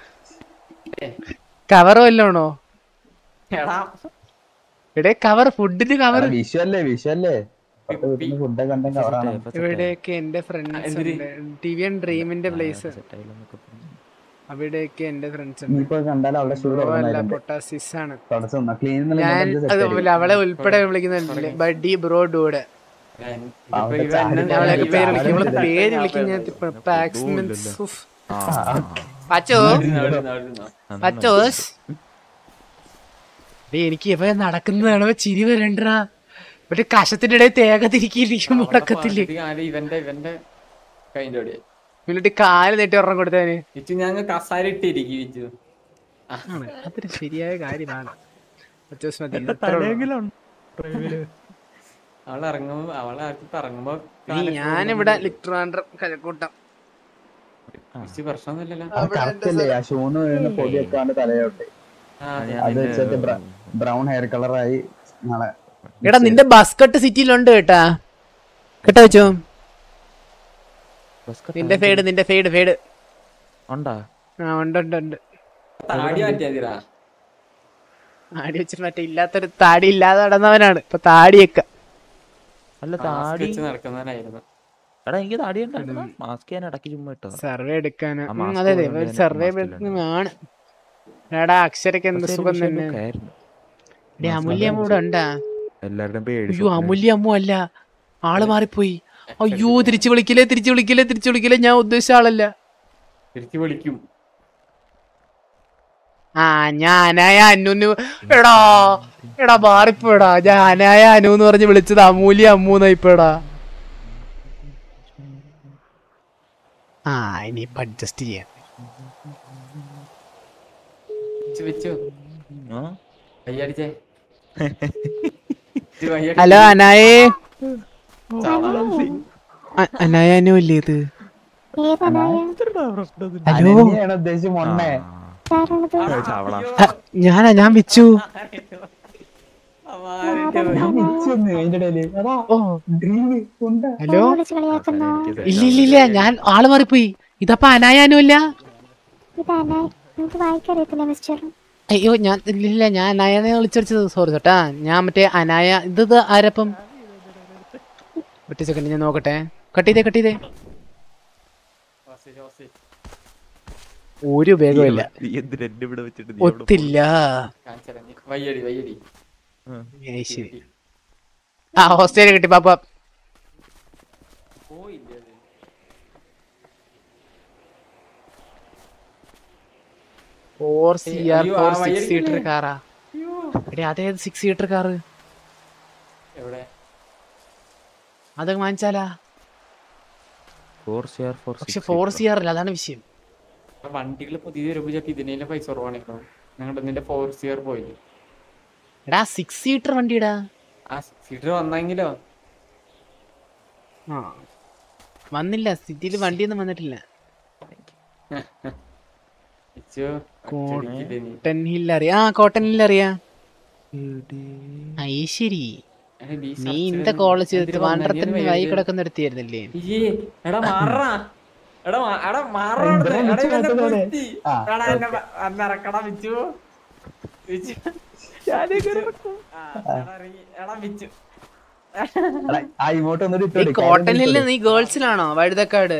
കവർ വല്ലോണോ? എടാ ഇവിടെ കവർ, ഫുഡിന് കവർ. വിഷുവല്ലേ ഫുഡ് കണ്ടന്റ് കവറാണ്. ഇവിടെയൊക്കെ എന്റെ ഫ്രണ്ട്സ് ഉണ്ട്. ടിവിയൻ ഡ്രീമിന്റെ പ്ലേസ്. അവിടെയൊക്കെ എന്റെ ഫ്രണ്ട്സ് ഉണ്ട്. പൊട്ടാസിസ് ആണ്. ഞാൻ അതുപോലെ അവളെ ഉൾപ്പെടെ വിളിക്കുന്നുണ്ടല്ലേ, ബഡ്ഡി ബ്രോ ഡൂഡ്. അവളൊക്കെ പേര് വിളിക്കും. അവളെ പേര് വിളിക്കും ഞാൻ എനിക്ക് ഇവ നടക്കുന്നതാണോ ചിരി വരണ്ടാ. മറ്റേ കഷത്തിന്റെ ഇടയിൽ തേങ്ങ തിരിക്കും മുടക്കത്തില്ലേ. എന്നിട്ട് കാല് നെട്ടി ഒരെണ്ണം കൊടുത്തവന്. അതൊരു ശരിയായ കാര്യമാണ്. ഞാനിവിടെ ലിറ്ററാൻഡർ കഴക്കൂട്ടം. ബ്രൗൺ ഹെയർ കളറായി. എടാ നിന്റെ ബസ്കട്ട് സിറ്റിയിലുണ്ട് കേട്ടാ. കേട്ടാ വെച്ചോ. നിന്റെ ഫേഡ് ഉണ്ടാ? ഉണ്ട്. താടി വെച്ചിട്ട് മറ്റേ ഇല്ലാത്തൊരു താടി ഇല്ലാതെ നടന്നവനാണ് ഇപ്പൊ താടിയൊക്കെ. അല്ല താടി നടക്കുന്നവനായിരുന്നു. എടാ എനിക്ക് താടി ഉണ്ടായിരുന്നു. മാസ്ക് ഞാൻ ഇടയ്ക്ക് ചുമ്മാ ഇട്ടതാ. സർവേ എടുക്കാന്. അതെ സർവേ ആണ്. എടാ അക്ഷരക്ക് എന്ത് സുഖം തന്നെ. അമൂല്യ അമ്മ ഇവിടെ ഉണ്ടാ? എല്ലാവരുടെയും അയ്യോ അമൂല്യ അമ്മ അല്ല, ആള് മാറിപ്പോയി. അയ്യോ തിരിച്ചു വിളിക്കില്ലേ. ഞാൻ ഉദ്ദേശിച്ച ആളല്ല. തിരിച്ചു വിളിക്കും. ഞാനായ അനുന്ന്. എടാ മാറിപ്പോടാ. ഞാനായ അനു എന്ന് പറഞ്ഞ് വിളിച്ചത് അമൂല്യ അമ്മൂന്നായിപ്പോടാ. ഇനിയിപ്പോ അഡ്ജസ്റ്റ് ചെയ്യാം. ഹലോ അനായേ. അനായ അനു അല്ലേ ഇത്? ഹലോ ഞാൻ വിച്ചു. ഹലോ ഇല്ല ഞാൻ ആള് മാറിപ്പോയി. ഇതപ്പ അനായാനുമില്ല. അയ്യോ ഞാൻ ഇല്ല, ഞാൻ അനായനെ വിളിച്ചടിച്ചത്. സോറി ചേട്ടാ. ഞാൻ മറ്റേ അനായ ഇത് ആരപ്പം. ഒറ്റ സെക്കൻഡ് ഞാൻ നോക്കട്ടെ. കട്ട് ചെയ്തേ. ഒരു ഉപയോഗമില്ല. ഒത്തില്ല. ശരി. ഹോസ്റ്റലിൽ കിട്ടി പാപ്പ. കാറാ? അതേത് 6 സീറ്റർ കാറ്? അത് വാങ്ങിച്ചാലാ? 4 CR അല്ല, അതാണ് വിഷയം. വണ്ടികൾ പുതിയ വരുമ്പോ ഇതിനെ പൈസ കുറവാണോ? നിങ്ങളുടെ 4 CR പോയില്ലേ? എടാ 6 സീറ്റർ വണ്ടിടാ. 6 സീറ്റർ വന്നെങ്കിലോ? വന്നില്ല. സിറ്റിയിൽ വണ്ടിയൊന്നും വന്നിട്ടില്ല. കോട്ടൺ ഹിൽ അറിയാം. ശരി. നീ ഇന്റെ കോളേജ് ട്രിവാൻഡ്രത്തിന് വഴി കിടക്കുന്ന എടുത്തിരുന്നില്ലേ? കോട്ടൺ ഹില്ല് നീ ഗേൾസിലാണോ? വഴുതക്കാട്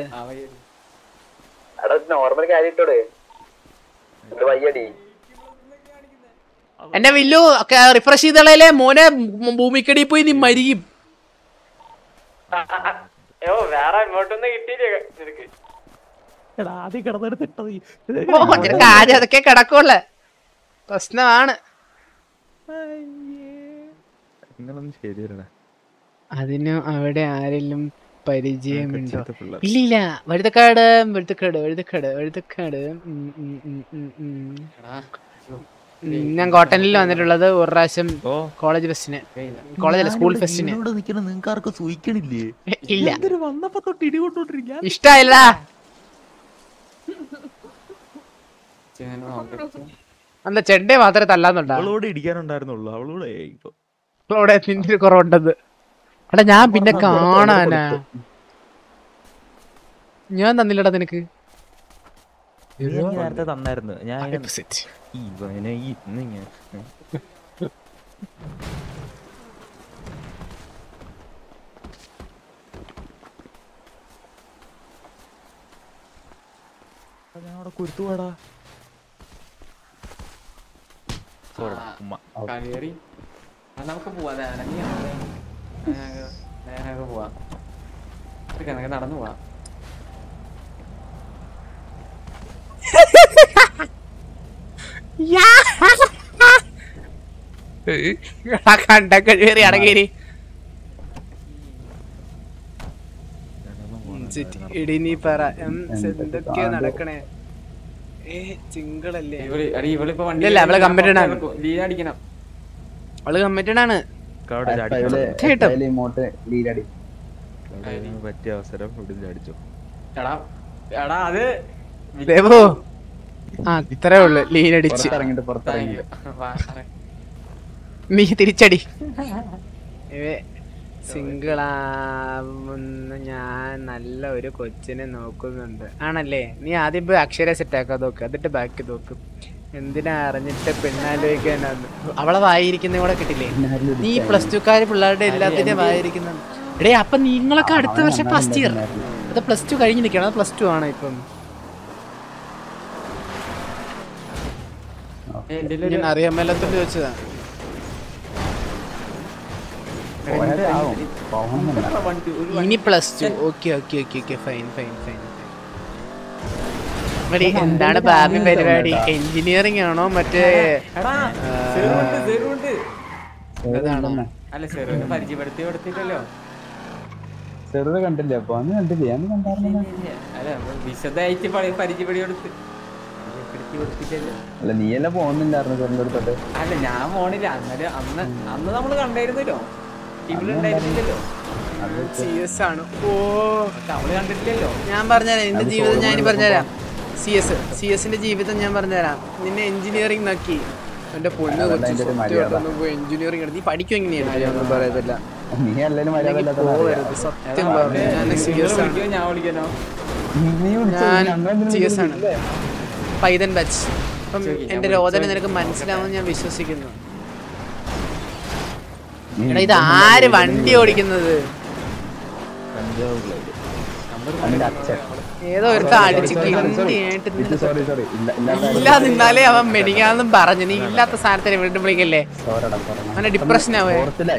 നോർമൽ കാര്യത്തോടെ എന്റെ വില്ലു റിഫ്രഷ് ചെയ്തളയിലെ മോനെ. ഭൂമിക്കടി പോയി നീ മരിക്കും. വേറെ ഇങ്ങോട്ടൊന്നും കിട്ടിയില്ലേ നിനക്ക്? ആദ്യം അതൊക്കെ കിടക്കുള്ള പ്രശ്നമാണ്. അതിന് അവിടെ ആരെങ്കിലും പരിചയമുണ്ടോ? ഇല്ല. വഴുതക്കാട്. ഞാൻ കോട്ടണിൽ വന്നിട്ടുള്ളത് ഒരു പ്രാവശ്യം കോളേജ് ഫെസ്റ്റിന്. കോളേജല്ല, സ്കൂൾ ഫെസ്റ്റിന്. ഇല്ല, ഇഷ്ടല്ല. എന്താ ചെണ്ടേ മാത്രമേ തല്ലാന്നുണ്ടോ? അവളോട് നിന്റെ കുറവുണ്ടെന്ന്. എടാ ഞാൻ പിന്നെ കാണാനാ. ഞാൻ തന്നില്ലടാ നിനക്ക്. നേരത്തെ തന്നായിരുന്നു ഞാൻ ഇവനെ ഇന്നിങ്ങനെ ഞാനവിടെ കുരുത്തുപാടാ കളിയേറി നമുക്ക് പോവാ നേരെ പോവാ നടന്നു പോവാ കണ്ട കഴിവേറി അടങ്ങേരി ഇടി നീ പറ എന്തൊക്കെയാ നടക്കണേ ചിങ്കളല്ലേ അവള് കമ്മിറ്റഡ് ആണ് അവള് കമ്മിറ്റഡ് ആണ് പറ്റിയ അവസരം ഇവിടെ അടിച്ചു ദേവോ ആ ഇത്രേ ഉള്ളു ലീൻ അടിച്ച് നീ തിരിച്ചടി സിംഗിളാവുന്ന ഞാൻ നല്ല ഒരു കൊച്ചിനെ നോക്കുന്നുണ്ട് ആണല്ലേ നീ ആദ്യം പോയി അക്ഷര സെറ്റ് ആക്കാൻ നോക്ക് എന്നിട്ട് ബാക്കി നോക്കും എന്തിനാ അറിഞ്ഞിട്ട് പെണ്ണാലോചിക്കാനാന്ന് അവളെ വായിരിക്കുന്ന കൂടെ കിട്ടില്ലേ നീ +2 പിള്ളേരുടെ എല്ലാത്തിനും വായിരിക്കുന്ന എടേ അപ്പൊ നിങ്ങളൊക്കെ അടുത്ത വർഷം ഫസ്റ്റ് ഇയർ അത് +2 കഴിഞ്ഞ് നിൽക്കണം അത് +2 ആണ് ഇപ്പം ഞാൻ അറിയാൻ മേലത്തോണ്ട് ചോദിച്ചതാ ഇനി +2 ഓക്കെ ഫൈൻ എന്താണ് ഭാവി പരിപാടി എഞ്ചിനീയറിംഗ് ആണോ മറ്റേ കണ്ടില്ലേ അപ്പൊ അന്ന് കണ്ടില്ലേ അന്ന് കണ്ടായിരുന്നു വിശദമായിട്ട് പരിചയപ്പെടി കൊടുത്ത് അല്ല നീയല്ല പോകുന്നില്ലായിരുന്നു ചെറിന്റെ അടുത്തോട്ട് അല്ല ഞാൻ പോണില്ല അന്ന് നമ്മള് കണ്ടായിരുന്നല്ലോ ടീമിലുണ്ടായിരുന്നില്ലല്ലോ അവള് കണ്ടിട്ടില്ലല്ലോ ഞാൻ പറഞ്ഞുതരാം എന്റെ ജീവിതം ഞാൻ പറഞ്ഞുതരാം CS-ന്റെ ജീവിതം ഞാൻ പറഞ്ഞുതരാം നിന്നെ എഞ്ചിനീയറിംഗ് നോക്കി എന്റെ പൊണ്ണ് പോയി എഞ്ചിനീയറിംഗ് നീ പഠിക്കും എങ്ങനെയാണ് ഞാൻ പറയത്തില്ല സത്യം പറഞ്ഞു ഞാൻ CS ആണ് പൈതൻ ബാച്ച് അപ്പം എന്റെ രോദന നിനക്ക് മനസ്സിലാവുമെന്ന് ഞാൻ വിശ്വസിക്കുന്നു എടാ ഇത് ആര് വണ്ടി ഓടിക്കുന്നത് ഏതോ ഒരുത്ത അടിച്ച് ഇല്ലാതെ നിന്നാലേ അവൻ മെഡിക്കാന്നും പറഞ്ഞു നീ ഇല്ലാത്ത സ്ഥാനത്തിന് വീണ്ടും വിളിക്കല്ലേ അങ്ങനെ ഡിപ്രഷൻ ആവേ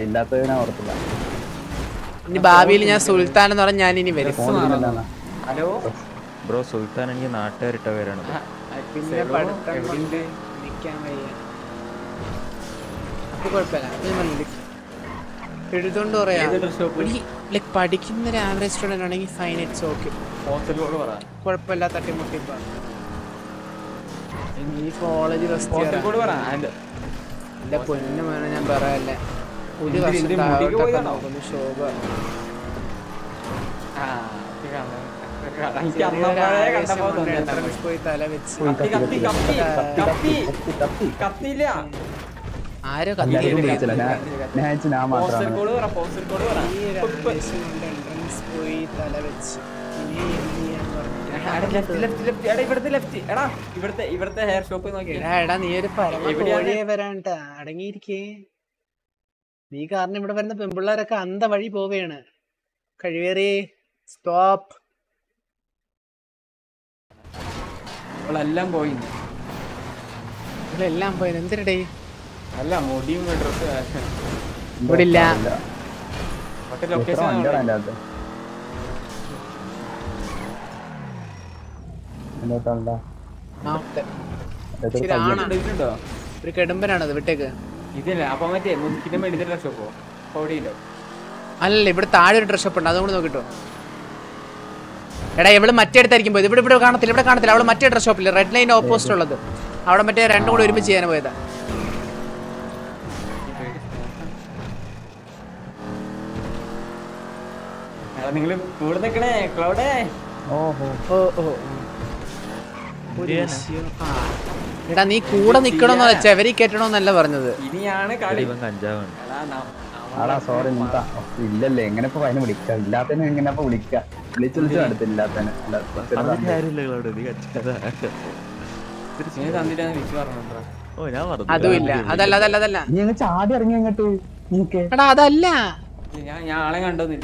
ഇനി ഭാവിയിൽ ഞാൻ സുൽത്താൻ എന്ന് പറഞ്ഞാൽ ഞാൻ ഇനി വരും ഹലോ ബ്രോ സുൽത്താൻ എനിക്ക് നാട്ടുകാരിട്ട പേരാണ് പിന്നെ പഠിത്തം നിൽക്കാൻ വയ്യ അപ്പൊ കുഴപ്പമില്ല എഴുതുകൊണ്ട് പറയാം പഠിക്കുന്ന ഒരു ആവറേജ് സ്റ്റുഡന്റ് ആണെങ്കിൽ ഫൈൻ ഇറ്റ്സ് ഓക്കെ കുഴപ്പമില്ല തട്ടിമുട്ടിപ്പ ഈ കോളേജ് എന്റെ പൊന്നു വേണം ഞാൻ പറയല്ലേ ഒരു വർഷം നോക്കുന്നു ശോഭ പോയി തല വെച്ച് ആരോ എൻട്രൻസ് പോയി തല വെച്ച് എടാ നീ ഒരു പരമയെ വരാണ്ട അടങ്ങിയിരിക്കേ നീ കാരണം ഇവിടെ വരുന്ന പെൺപിള്ളേരൊക്കെ അന്ത വഴി പോവുകയാണ് കഴിവേറി സ്റ്റോപ്പ് എല്ലാം പോയി എല്ലാം പോയത് എന്തിനടേ അല്ല മുടിയും ഡ്രസ് ഇവിടെ ഇല്ല ഒരു കെടുമ്പനാണത് വിട്ടേക്ക് ഇതില്ല അപ്പൊ മറ്റേ മുതുക്കിന്റെ മേടിച്ച ഡ്രസ് ഷോപ്പോ കോടിയില്ലോ അല്ലല്ല ഇവിടെ താഴെ ഒരു ഡ്രസ് ഷോപ്പ് ഉണ്ട് അതുകൊണ്ട് നോക്കിട്ടോ എടാ ഇവള് മറ്റേ അടുത്തായിരിക്കും പോയത് ഇവിടെ കാണത്തില്ല അവള് മറ്റേ ഡ്രസ് ഷോപ്പില്ല റെഡ് ലൈൻ ഓപ്പോസിറ്റ് ഉള്ളത് അവിടെ മറ്റേ രണ്ടും കൂടെ ഒരുമിച്ച് ചെയ്യാൻ പോയതാ നിങ്ങള് കൂടെ നിക്കണേ ക്ലൗഡേ എടാ നീ കൂടെ നിക്കണോന്ന് ചെവരി കേട്ടണോന്നല്ല പറഞ്ഞത് ഇനിയാണ് കളി ആടാ സോറി നിന്താ ഇല്ലല്ലേ എങ്ങനെ ഇപ്പൊ അതിനെ വിളിക്കാം ഇല്ലാത്തന്നെ എങ്ങനെ ഇപ്പൊ വിളിക്കാം വിളിച്ചു അടുത്തില്ല ഇല്ലാത്തന്നെ അതുമില്ല അതല്ല അതല്ല അതല്ല നീ അങ്ങ് ചാടി ഇറങ്ങി അങ്ങോട്ട് എടാ അതല്ല ഞാൻ ആളെ കണ്ടോന്നില്ല.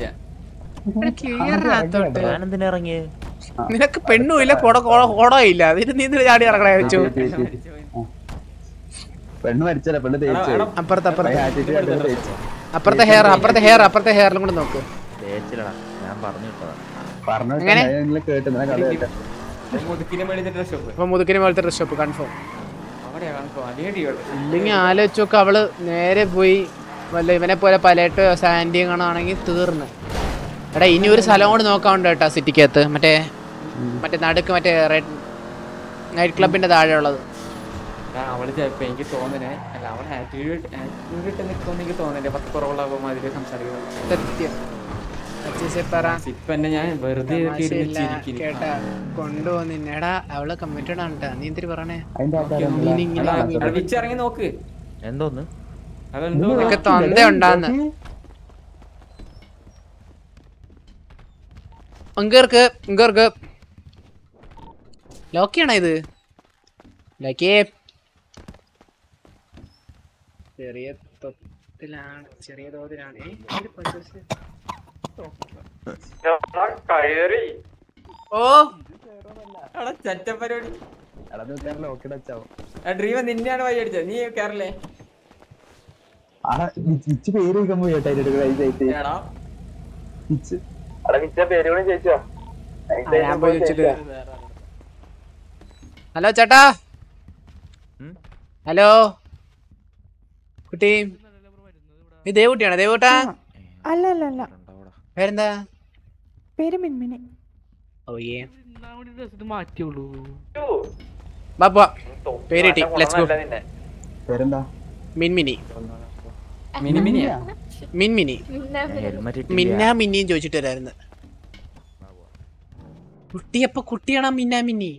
ഇറങ്ങിയേ നിനക്ക് പെണ്ണുമില്ല കൊടോ ഇല്ല അതിന് നീ ചാടി ഇറങ്ങണ വെച്ചു. പെണ്ണ് മരിച്ചല്ല പെണ്ണ് തേച്ചു അപ്പുറത്തെ ഹെയറിലും കൂടെ നോക്ക്. ഞാൻ പറഞ്ഞു കേട്ടു മുതുക്കിന് പോലത്തെ ഡ്രസ് ഷോപ്പ് കൺഫേം. ഇല്ലെങ്കിൽ ആലോചിച്ച് നോക്ക്, അവള് നേരെ പോയി വല്ല ഇവനെ പോലെ പലയിട്ട് സാൻഡിയും കാണുകയാണെങ്കിൽ തീർന്ന്. എടാ ഇനി ഒരു സ്ഥലം കൂടി നോക്കാറുണ്ട് കേട്ടോ സിറ്റിക്കകത്ത്, മറ്റേ നടുക്ക് മറ്റേ റെഡ് നൈറ്റ് ക്ലബിന്റെ താഴെ ഉള്ളത്. അവള് ചിലപ്പോ എനിക്ക് തോന്നണേ അല്ല അവളെ ആറ്റിറ്റ്യൂഡ് ഇട്ട് നിൽക്കുമെന്ന് എനിക്ക് തോന്നില്ലേ, പത്ത് കുറവുള്ള മാതിരി സംസാരിക്കുന്നത്. സത്യം ഇപ്പൊ എന്നെ ഞാൻ വെറുതെ കേട്ടാ കൊണ്ടുപോകുന്നെടാ. അവള് കമ്മിറ്റഡ് ആണ് കേട്ടാ. നീ എന്തിരി പറയണേ? വിച്ചിറങ്ങി നോക്ക്. എന്തോന്ന് തൊന്ത ഉണ്ടാന്ന് ഇങ്ങേർക്ക് ലോക്കിയാണോ ഇത്? ലോക്കി ചെറിയ തോതിലാണ്. ഓ ചറ്റപ്പരിപാടി ഡ്രീം നിന്നെയാണ് വഴി അടിച്ചത്. നീ കേറല്ലേ? ഹലോ ചേട്ടാ. ഹലോ കുട്ടി, നീ ദേവൂട്ടിയാണോ? ദേവൂട്ടാ അല്ല അല്ല അല്ല, പേരെന്താ? പേര് മിൻമിനി. പേര് കിട്ടി. Let's go. പേരെന്താ? മിൻമിനി. മിന്നിയും ചോദിച്ചിട്ട് വരായിരുന്നു. കുട്ടിയപ്പ കുട്ടിയാണോ മിന്നാമിന്നി?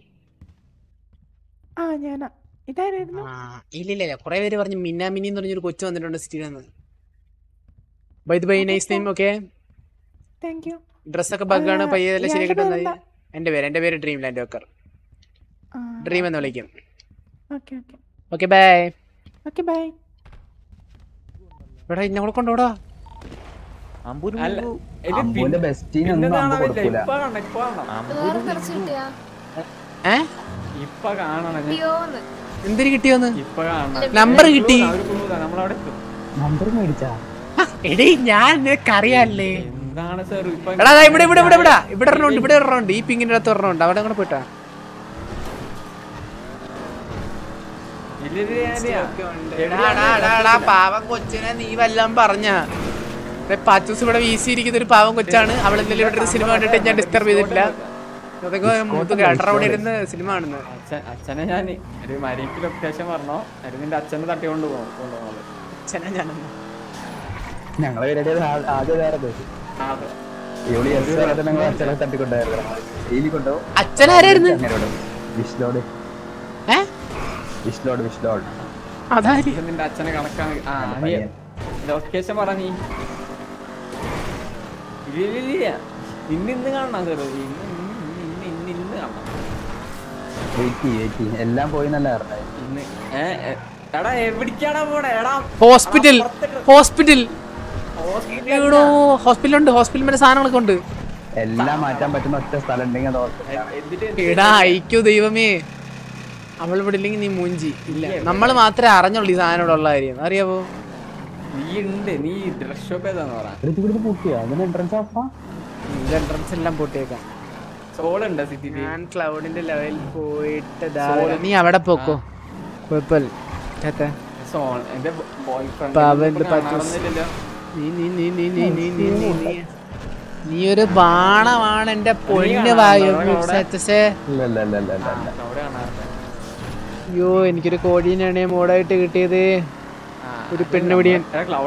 ആ ഞാനാ. ഇതായിരുന്നു? ഇല്ലില്ല, കുറെ പേര് പറഞ്ഞു മിന്നാമിന്നി എന്ന് പറഞ്ഞൊരു കൊച്ചു വന്നിട്ടുണ്ട് സിറ്റിയിലെന്ന്. By the by, nice name. Okay, ഡ്രസ്സൊക്കെ ബഗ്ഗാണ്, പയ്യെല്ലാം ശരിയാക്കി കിട്ടുന്നത്. എന്റെ പേര് ഡ്രീം ലാൻഡ് വക്കർ. ഡ്രീം എന്ന് വിളിക്കും. Okay bye. എടാ ഇന്നെ കൂടെ കൊണ്ടോടാ. എന്തിന് കിട്ടിയോന്ന്? നമ്പർ കിട്ടി. എടീ ഞാൻ നിനക്കറിയാല്ലേ. എടാ ഇവിടെ ഒരെണ്ണമുണ്ട്. ഈ പിങ്ങിന്റെ അടുത്ത് ഒരെണ്ണമുണ്ട്. അവിടെ കൂടെ പോയിട്ടാ. പാവം കൊച്ചിനെ നീ വല്ലതും പറഞ്ഞ പാച്ചൂസ് ഇവിടെ വീശിയിരിക്കുന്ന ഒരു പാവം കൊച്ചാണ്. അവളെന്തെങ്കിലും ഇവിടെ ഒരു സിനിമ കണ്ടിട്ട് ഞാൻ ഡിസ്റ്റർബ് ചെയ്തിട്ടില്ല. അതൊക്കെ അവിടെ ഇരുന്ന് സിനിമ കാണുന്നത്. അച്ഛനെ ഞാൻ ഒരു മരിക്ക് ലൊക്കേഷൻ പറഞ്ഞോ, നിന്റെ അച്ഛനെ തട്ടിക്കൊണ്ട് പോകുന്നത്. അച്ഛനെ ഞാൻ ഞങ്ങളെ അച്ഛനാരായിരുന്നു? നിന്റെ അച്ഛനെ കണക്കാണ്. ലൊക്കേഷൻ പറ നീ. ഇന്ന് കാണണം സാർ, ഇന്ന് കാണണം. എല്ലാം പോയി നല്ല എടാ എവിടേക്കാടാ പോണേ? എടാ ഹോസ്പിറ്റലുണ്ട്. ഹോസ്പിറ്റൽ മറ്റേ സാധനങ്ങളൊക്കെ ഉണ്ട്. എല്ലാം മാറ്റാൻ പറ്റുന്ന ഒറ്റ സ്ഥലം ഉണ്ടെങ്കിൽ എടാ അയക്കോ ദൈവമേ. അവൾ ഇവിടെ ഇല്ലെങ്കിൽ നീ മൂഞ്ചി. ഇല്ല, നമ്മൾ മാത്രമേ അറിഞ്ഞുള്ളൂ ഈ സാധനം ഇവിടെ ഉള്ള കാര്യം. അറിയാവോ? എൻട്രൻസ് എല്ലാം പൊട്ടിയേക്കാം. ഞാൻ ക്ലൗഡിന്റെ ലെവലിൽ പോയിട്ട് നീ അവിടെ പോക്കോ, കുഴപ്പമില്ല. നീ ഒരു ബാണമാണ് എന്റെ പൊന്ന് വായു. അയ്യോ, എനിക്കൊരു കോഴീനാണ് മോഡായിട്ട് കിട്ടിയത്. ഒരു പെണ്ണുപിടിയൻ.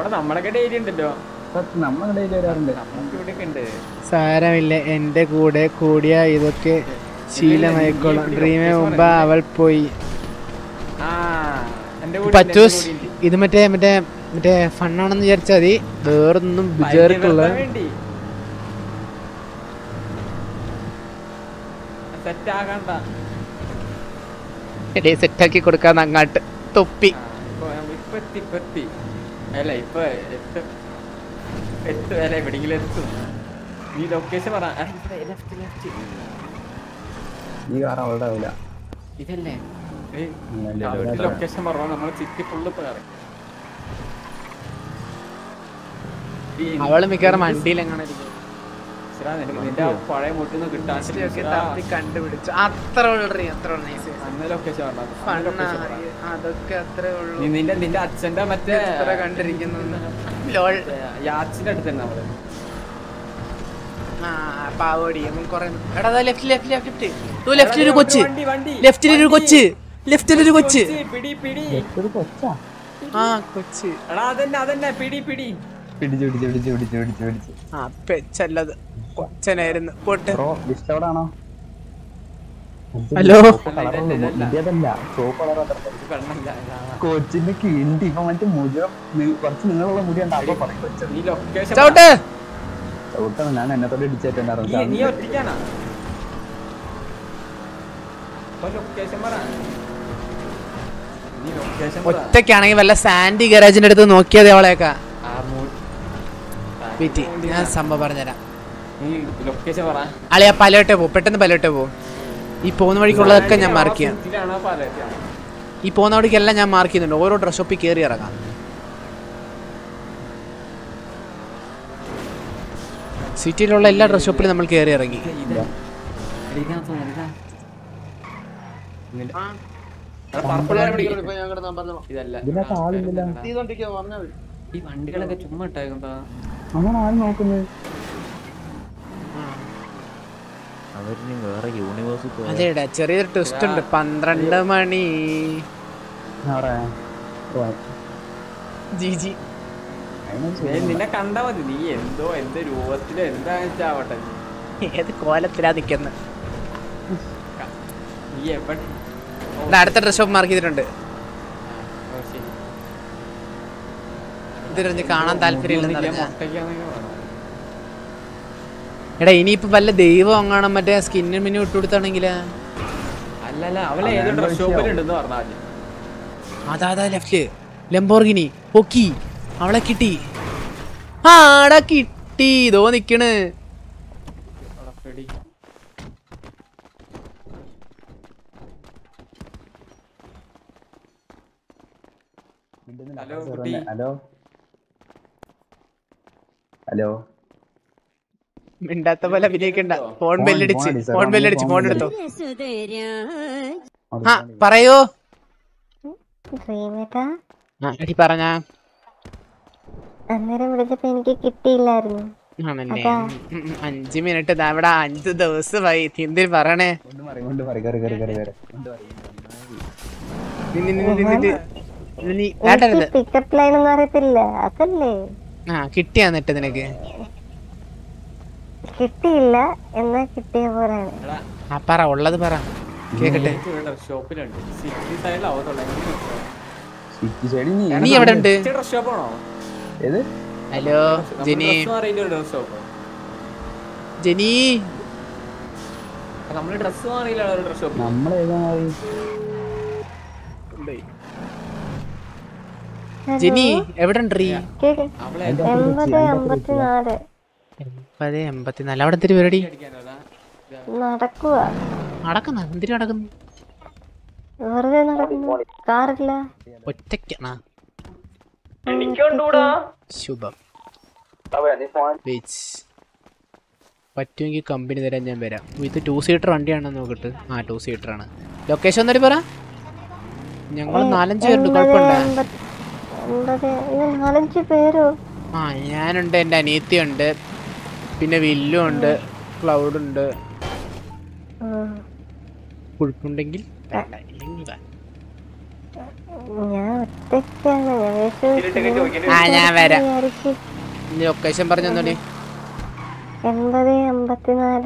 സാരമില്ല, എന്റെ കൂടെ കൂടിയ ഇതൊക്കെ ശീലമായിക്കോളും. ഡ്രീമേ മുമ്പ് അവൾ പോയി. പച്ചൂസ് ഇത് മറ്റേ മറ്റേ ഫണ്ണാണെന്ന് വിചാരിച്ചാൽ മതി, വേറൊന്നും വിചാരിക്കുള്ള. സെറ്റാക്കി കൊടുക്കാന്ന് അങ്ങാട്ട് തൊപ്പി. അല്ല ഇപ്പൊ എത്തും അല്ല എവിടെയെങ്കിലും എത്തും. നീ ലൊക്കേഷൻ പറ. ഇതല്ലേ ലൊക്കേഷൻ പറഞ്ഞ നമ്മള് സിറ്റി ഫുള്ള് ഇപ്പൊ കയറി. അവള് മിക്കവാറും വണ്ടിയിൽ എങ്ങനെ നിന്റെ പഴയ മുട്ടിന്ന് കിട്ടാൻ കണ്ടുപിടിച്ചു. അത്ര ലൊക്കേഷൻ അതൊക്കെ അത്രേ ഉള്ളൂ. നിന്റെ അച്ഛന്റെ മറ്റേ കണ്ടിരിക്കുന്നു യാച്ചിന്റെ അടുത്ത് തന്നെ നമ്മള് പാവടിയും കൊറേ. എടാ ലെഫ്റ്റിലൊരു കൊച്ച്, ലെഫ്റ്റിലൊരു കൊച്ച്, ലെഫ്റ്റിലൊരു കൊച്ച്. ആ കൊച്ച് അതന്നെ പിടി ആ പെച്ചല്ലത് കൊച്ചനായിരുന്നു. പോട്ടെ. ഹലോ കൊച്ചിന്റെ കിണ്ടി ഇപ്പൊ മറ്റേ മുഴുവൻ കുറച്ച് നിങ്ങളുള്ള മുടി ഉണ്ടാകുമ്പോ പറയും ചവിട്ട്. ചവിട്ടാണ് ഞാൻ എന്നത്തോടെ ഇടിച്ചേറ്റുണ്ടായിരുന്നു. ഒറ്റയ്ക്കാണെങ്കിൽ വല്ല സാൻഡി ഗരാജിന്റെ അടുത്ത് നോക്കിയത് അവളേക്കാ. ഞാൻ സംഭവം പറഞ്ഞുതരാം. അളിയാ പലോട്ടെ പോ, പെട്ടെന്ന് പലോട്ടെ പോ. ഈ പോകുന്ന വഴിക്കുള്ളതൊക്കെ ഞാൻ മാർക്ക് ചെയ്യാം. ഈ പോകുന്ന വഴിക്കെല്ലാം ഞാൻ മാർക്ക് ചെയ്യുന്നുണ്ട്. ഓരോ ഡ്രസ് ഷോപ്പിൽ കയറി ഇറങ്ങാം. സിറ്റിയിലുള്ള എല്ലാ ഡ്രസ് ഷോപ്പിലും നമ്മൾ കയറി ഇറങ്ങി. ഈ വണ്ടികളൊക്കെ ചുമ്മാ ഇട്ടേക്കുമ്പോ അതേടാ ചെറിയൊരു ട്വിസ്റ്റ് ഉണ്ട്. 12 മണി ജിജി നിന്നെ കണ്ടാ മതി. നീ എന്തോ എന്ത് രൂപത്തിലോ എന്താ വെച്ചാവട്ടെ, ഏത് കോലത്തിലാ നിക്കുന്നത്. നീ എവിടെ അടുത്ത ഡ്രസ് ഷോപ്പ് മാർക്ക് ചെയ്തിട്ടുണ്ട്. ഇതിന് കാണാൻ താല്പര്യമില്ല. എടാ ഇനിയിപ്പോ വല്ല ദൈവം അങ്ങാണം മറ്റേ സ്കിന്നും മിന്നും ഇട്ട് കൊടുത്താണെങ്കിലാ. അതാ ലെഫ്റ്റില് ലംബോർഗിനി പൊക്കി അവളെ കിട്ടി. ആടാ കിട്ടി. ഇതോ നിക്കണ്. ഹലോ മിണ്ടാത്ത പോലെ അഭിനയിക്കണ്ട. ഫോൺ ബെല്ലടിച്ച് ഫോൺ എടുത്തോ. ആ പറയോ എടി പറഞ്ഞ. അന്നേരം വിളിച്ചപ്പോ എനിക്ക് കിട്ടിയില്ലായിരുന്നു. ആണല്ലേ? 5 മിനിറ്റ് ഇവിടെ 5 ദിവസമായി. എന്തിന് പറയണേ? പിക്കപ്പ് ലൈൻ ഒന്നും അറിയത്തില്ല അതല്ലേ? ആ കിട്ടിയാ എന്നിട്ട് നിനക്ക് കിട്ടിയില്ല എന്നാ കിട്ടിയ പോലാണ്. ആ പറ ഉള്ളത് പറ കേക്കട്ടെ. നീ എവിടെ ഉണ്ട്? ഹലോ ജെനി. ജെനി നമ്മള് ഡ്രസ് മാറിയില്ല. ജെനി എവിടെ ഉണ്ട്? 80-84 അവിടെ എന്തിരി പരിപാടി നടക്കുവാ? നടക്കുന്ന എന്തിനു നടക്കുന്നു? വെറുതെ നടക്കുന്നു. കാറില്ല. ഒറ്റയ്ക്കാണ്. ശുഭം. പറ്റുമെങ്കിൽ കമ്പനി തരാൻ ഞാൻ വരാം. ഇത് 2 സീറ്റർ വണ്ടിയാണെന്ന് നോക്കിട്ട്. ആ 2 സീറ്റർ ആണ്. ലൊക്കേഷൻ ഒന്നടി പറ. ഞങ്ങൾ 4-5 പേരുണ്ട്. കുഴപ്പമുണ്ടോ? 4-5 പേരോ? ആ ഞാനുണ്ട്, എൻ്റെ അനിയത്തിയുണ്ട്, പിന്നെ വില്ലും ഉണ്ട്, ക്ലൗഡ് ഉണ്ട്. കുഴപ്പമുണ്ടെങ്കിൽ ഞാൻ വരാം. ലൊക്കേഷൻ പറഞ്ഞോടി. 80-54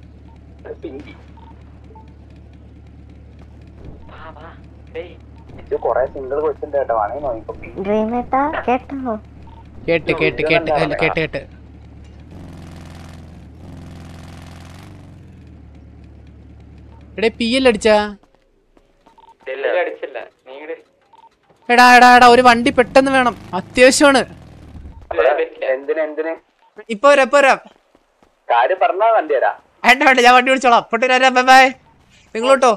1 കൊറേ സിംഗിൾ കൊച്ചിന്റെ കേട്ടോ വേണമെങ്കിൽ നോക്കിക്കോ. ഡ്രീമേട്ടാ കേട്ടോ? കേട്ട് എടേ PL അടിച്ചാ? എടാ ഒരു വണ്ടി പെട്ടെന്ന് വേണം, അത്യാവശ്യമാണ്. എന്തിന് ഇപ്പൊ വരാം. കാര്യം പറഞ്ഞാ വണ്ടി തരാ. വേണ്ട ഞാൻ വണ്ടി വിളിച്ചോളാം. പൊട്ടി വരാം. ബൈ നിങ്ങളോട്ടോ.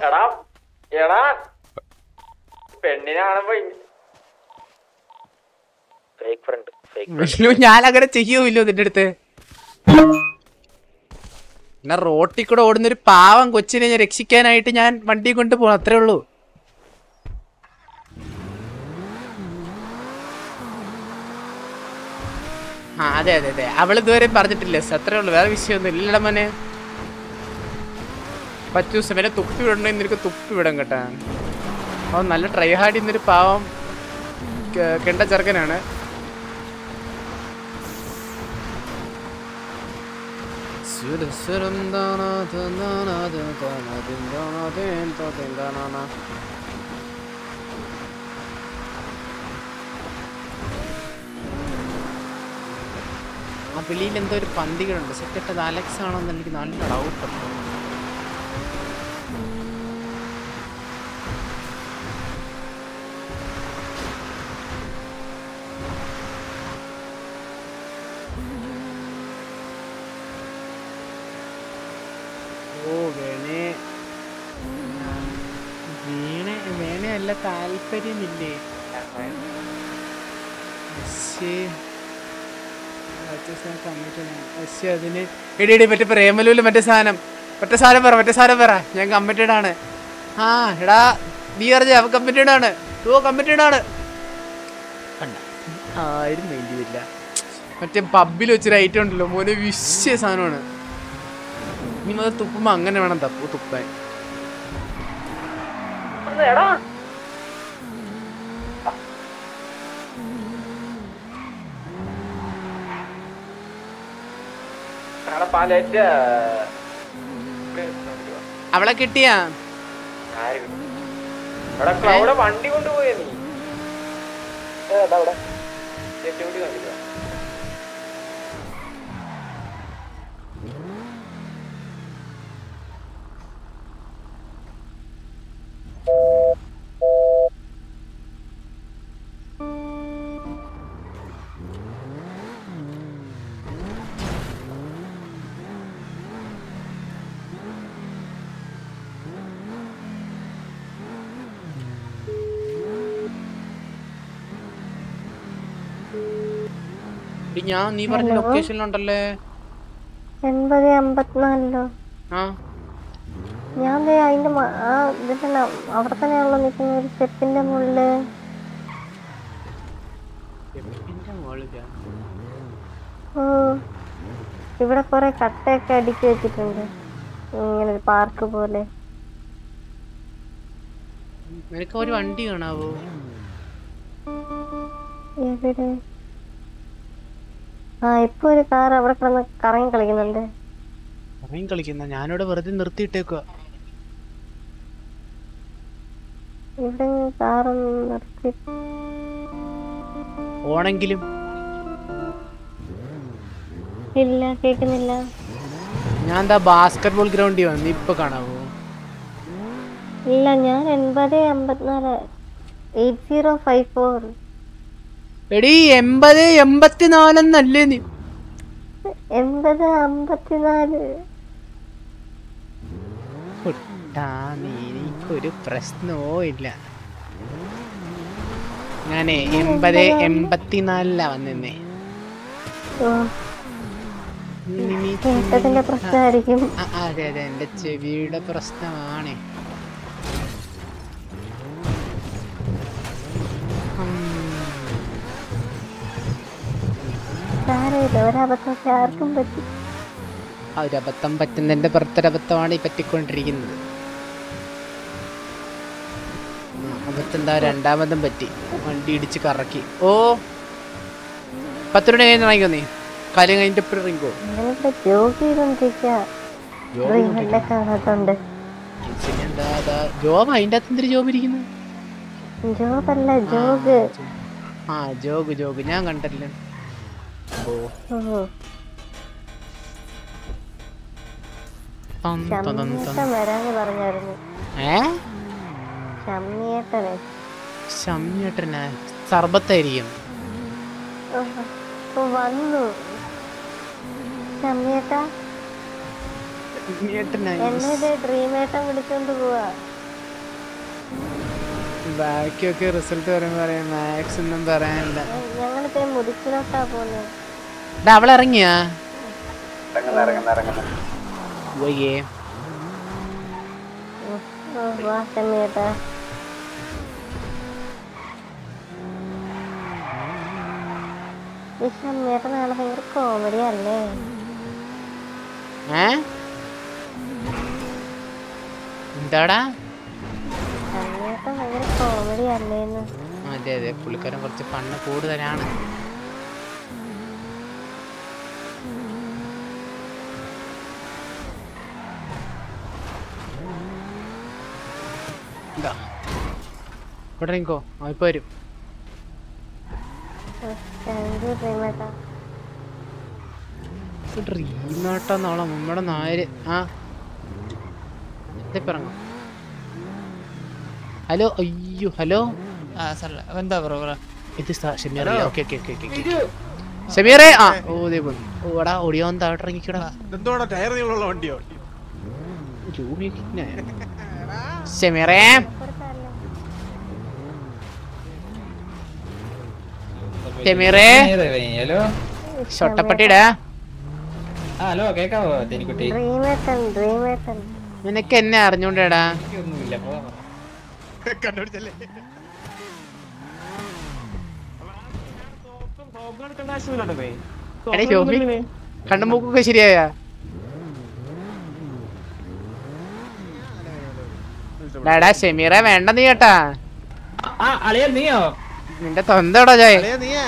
ഞാൻ അങ്ങനെ ചെയ്യൂല്ലോ നിന്റെ അടുത്ത്. എന്നാ റോട്ടിൽ കൂടെ ഓടുന്നൊരു പാവം കൊച്ചിനെ ഞാൻ രക്ഷിക്കാനായിട്ട് ഞാൻ വണ്ടി കൊണ്ട് പോകണം, അത്രേ ഉള്ളൂ. അതെ അവൾ ഇതുവരെ പറഞ്ഞിട്ടില്ല, അത്രേ ഉള്ളൂ, വേറെ വിഷയമൊന്നും ഇല്ലട മോനെ. പറ്റൂ സമയം തുപ്പി വിടണോ, നിനക്ക് തുപ്പി വിടാൻ കേട്ടാ. അവൻ നല്ല ട്രൈ ഹാർഡ് ചെയ്യുന്നൊരു പാവം കെണ്ട ചെറുക്കനാണ്. ആ വെളിയിൽ എന്തോ ഒരു പന്തികളുണ്ട്. സെറ്റട്ടത് അലക്സ് ആണോന്ന് എനിക്ക് നല്ല ഡൗട്ടുണ്ട്. വേണയല്ല, താല്പര്യമില്ലേ? അതിന് എടി മറ്റേ പ്രേമലൂല് മറ്റേ സാധനം പറ ഞാൻ കമ്മിറ്റഡ് ആണ്. എടാ നീ അറിഞ്ഞ അവൻ കമ്മിറ്റഡ് ആണ്. ആരും വേണ്ടിയില്ല. മറ്റേ പബ്ബിൽ വെച്ചൊരു ഐറ്റം ഉണ്ടല്ലോ മോനെ, വിശ്വ സാധനമാണ്. നീ അത് തുപ്പുമ്പോ അങ്ങനെ വേണം തുപ്പാൻ. അവളെ കിട്ടിയാ? വണ്ടി കൊണ്ടുപോയ നീ നീ പറഞ്ഞ ലൊക്കേഷനിലുണ്ടല്ലേ? 8054. ഞാൻ അതിന്റെ അവിടെ തന്നെയാണല്ലോ നിൽക്കുന്ന ഒരു സ്റ്റെപ്പിന്റെ മുകളില്. ഇവിടെ കൊറേ കട്ടയൊക്കെ അടുക്കി വെച്ചിട്ടുണ്ട്, ഇങ്ങനെ ഒരു പാർക്ക് പോലെ. നിനക്ക് ഒരു വണ്ടി കാണാവോ? എവിടെ? ഇപ്പൊ ഒരു കാർ അവിടെ കിടന്ന് കറങ്ങി കളിക്കുന്നുണ്ട്. ഞാനിവിടെ വെറുതെ നിർത്തിയിട്ടേക്കുക. ഇവിടെ കാറൊന്നും നിർത്തി ഓണെങ്കിലും ഇല്ല, കേൾക്കുന്നില്ല. ഞാൻ എന്താ ബാസ്കറ്റ് ബോൾ ഗ്രൗണ്ടിൽ വന്ന് ഇപ്പൊ കാണാവോ? ഇല്ല, ഞാൻ 8054 8054. എടി 8084 എന്നല്ലേ നീ? 8054. എനിക്കൊരു പ്രശ്നമോ ഇല്ല. ഞാനേ 8084 വന്നേ. പ്രശ്നമായിരിക്കും. അതെ എന്റെ ചെവിയുടെ പ്രശ്നമാണ്. ഒരബദ്ധമൊക്കെ ആർക്കും പറ്റി. ഒരബദ്ധം പറ്റുന്നതിന്റെ പുറത്തൊരബദ്ധമാണ് ഈ പറ്റിക്കൊണ്ടിരിക്കുന്നത്. അബദ്ധം രണ്ടാമതും പറ്റി, വണ്ടി ഇടിച്ച് കറക്കി. 10 രൂപ കഴിഞ്ഞ് ഇറങ്ങിക്കോ, നീ കാര്യം കഴിഞ്ഞിട്ട് എപ്പോഴും ഇറങ്ങിക്കോ. കാണാത്തോണ്ട് ജോബ് അതിന്റെ അകത്ത് എന്തൊരു ജോബ് ഇരിക്കുന്നു? ജോബല്ല ജോഗ്. ആ ജോഗ് ഞാൻ കണ്ടില്ല. വരാന്ന് പറഞ്ഞായിരുന്നു. ഷമ്മിയേട്ടനെ സർബത്തായിരിക്കും. വന്നു ഷമ്മിയേട്ടാ. എന്നെ ഡ്രീമേട്ടൻ വിളിച്ചോണ്ട് പോവാ. ബാക്കിയൊക്കെ റിസൾട്ട് പറയുമ്പോ പറയാം. മാത്സ് ഒന്നും പറയാനില്ല. ഞങ്ങളിപ്പോ മുതുക്കിലോട്ടാ പോകുന്നത്. അവളിറങ്ങിയാ ഷമ്മിയേട്ടാ. ഈ ഷമ്മിയേട്ടൻ നാളെ ഭയങ്കര കോമഡി അല്ലേ? എന്താടാ ഷമ്മിയേട്ടൻ ഭയങ്കര കോമഡി അല്ലേന്ന്? അതെ പുള്ളിക്കാരൻ കുറച്ച് ഫണ്ണ് കൂടുതലാണ്. ഇവിടെ നിൽക്കോ, ഇപ്പൊ വരും. ഡ്രീമേട്ടാന്നോളെ നമ്മുടെ നായര്. ഇറങ്ങും. ഹലോ. അയ്യോ ഹലോ. എന്താ ഇത് ഷമീറ. ഓക്കെ ഷമീറേ. ഓടാ ഓടിയോ താഴോട്ട് ഇറങ്ങിക്കൂടാ. ഷമീറേ ഷമീറേ ഷൊട്ടപ്പട്ടിടാ. ഹലോ കേക്കാവോ? നിനക്ക് എന്നെ അറിഞ്ഞോണ്ടേടാ. കണ്ണും മൂക്കൊക്കെ ശരിയായ? ഡാടാ ഷമീറ വേണ്ട നീ കേട്ടാ. നീയോ? നിന്റെ തൊന്തടാ ജയ.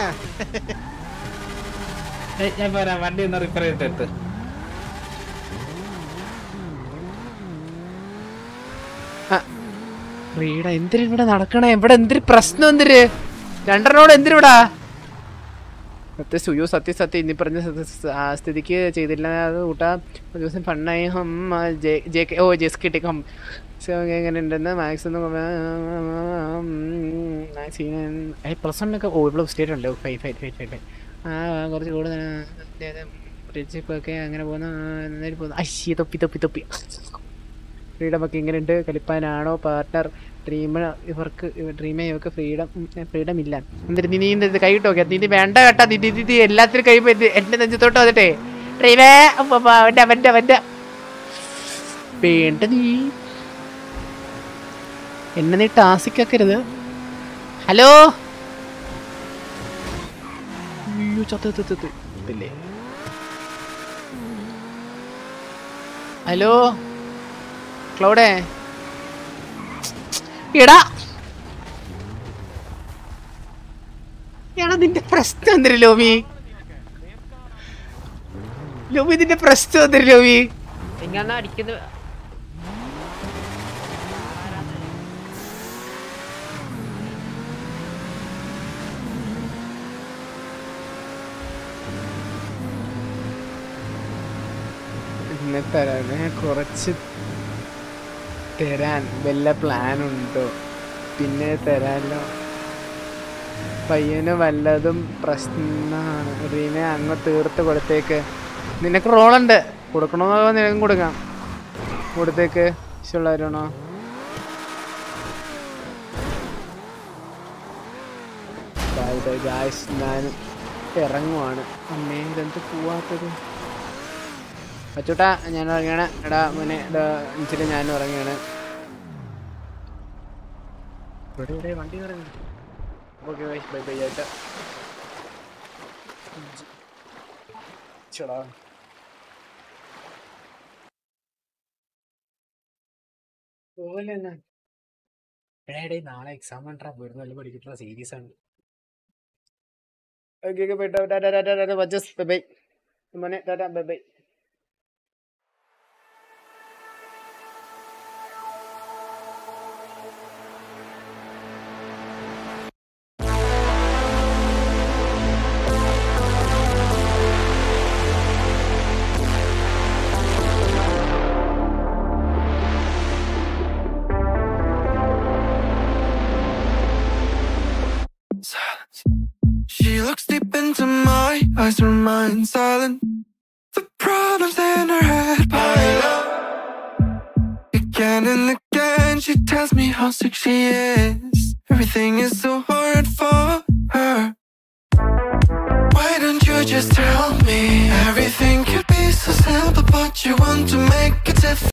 ഞാൻ പോരാ, വണ്ടി ഒന്ന് റിപ്പയർ ചെയ്തിട്ട്. എന്തിനാ ഇവിടെ നടക്കണേ? ഇവിടെ എന്തൊരു പ്രശ്നം? എന്തിര് രണ്ടെണ്ണോട് എന്തിനിവിടാ? സത്യം ഇനി പറഞ്ഞ സ്ഥിതിക്ക് ചെയ്തില്ല കൂട്ടാ. ഒരു ദിവസം ഫണ്ണായി. ജെസ് കിട്ടിക്കും എങ്ങനെ ഉണ്ടെന്ന് മാത്സ് ഒന്നും പ്ലസ് ഇവിടെ സ്റ്റേറ്റ് ഉണ്ട്. കുറച്ച് കൂടുതൽ പ്രിൻസിപ്പൊക്കെ അങ്ങനെ പോകുന്ന. അശ്ശി തൊപ്പി ഫ്രീഡം ഒക്കെ ഇങ്ങനെയുണ്ട്. കളിപ്പാനാണോ പാർട്ട്ണർ? ഇവർക്ക് ഫ്രീഡം ഇല്ല. എന്നിട്ട് നീ കൈ ഇട്ടോക്കെ. നീ വേണ്ട കേട്ടാ. നീ എല്ലാത്തിനും കഴിയുമ്പോ എന്റെ നെഞ്ചത്തോട്ട് വന്നിട്ടേ ഡ്രീമേ അവന്റെ വേണ്ട. നീ എന്നെ നീ ടാസിക്കരുത്. ഹലോ ചത്തില്ലേ? ഹലോ ക്ലൗഡേ. എടാ നിന്റെ പ്രശ്നം എന്തിരി ലോമി? നിന്റെ പ്രശ്നം എന്തിരി ലോമി? അടിക്കുന്നത് തരാൻ കുറച്ച് തരാൻ വല്ല പ്ലാനുണ്ടോ? പിന്നെ തരാനോ. പയ്യന് വല്ലതും പ്രശ്നമാണ്. റീനെ അങ്ങ് തീർത്ത് കൊടുത്തേക്ക്. നിനക്ക് റോളുണ്ട്. കൊടുക്കണോ? നിനക്കും കൊടുക്കാം. കൊടുത്തേക്ക്. ഇഷ്ടമുള്ളവരാണോ? ഞാൻ ഇറങ്ങുവാണ്. അമ്മേ ഇതെന്ത് പോവാത്തത്? അച്ചൂട്ടാ ഞാൻ ഇറങ്ങിയാണ്. എടാ മോനെ ഇച്ചിരി ഞാനും ഇറങ്ങിയാണ്. വണ്ടി ഇറങ്ങി. ഓക്കെ ബൈ ബൈ ആയിട്ട്. ചേടാ പോലെ തന്നെ നാളെ എക്സാം കണ്ടാ പോയിരുന്നു. നല്ല പഠിച്ചിട്ടുള്ള സീരീസ് ആണ്. ഓക്കെ ബൈ ബൈ മോനെ. Bye bye. She looks deep into my eyes, remain silent. The problems in her head pile up. Again and again she tells me how sick she is. Everything is so hard for her. Why don't you just tell me? Everything could be so simple, but you want to make it difficult.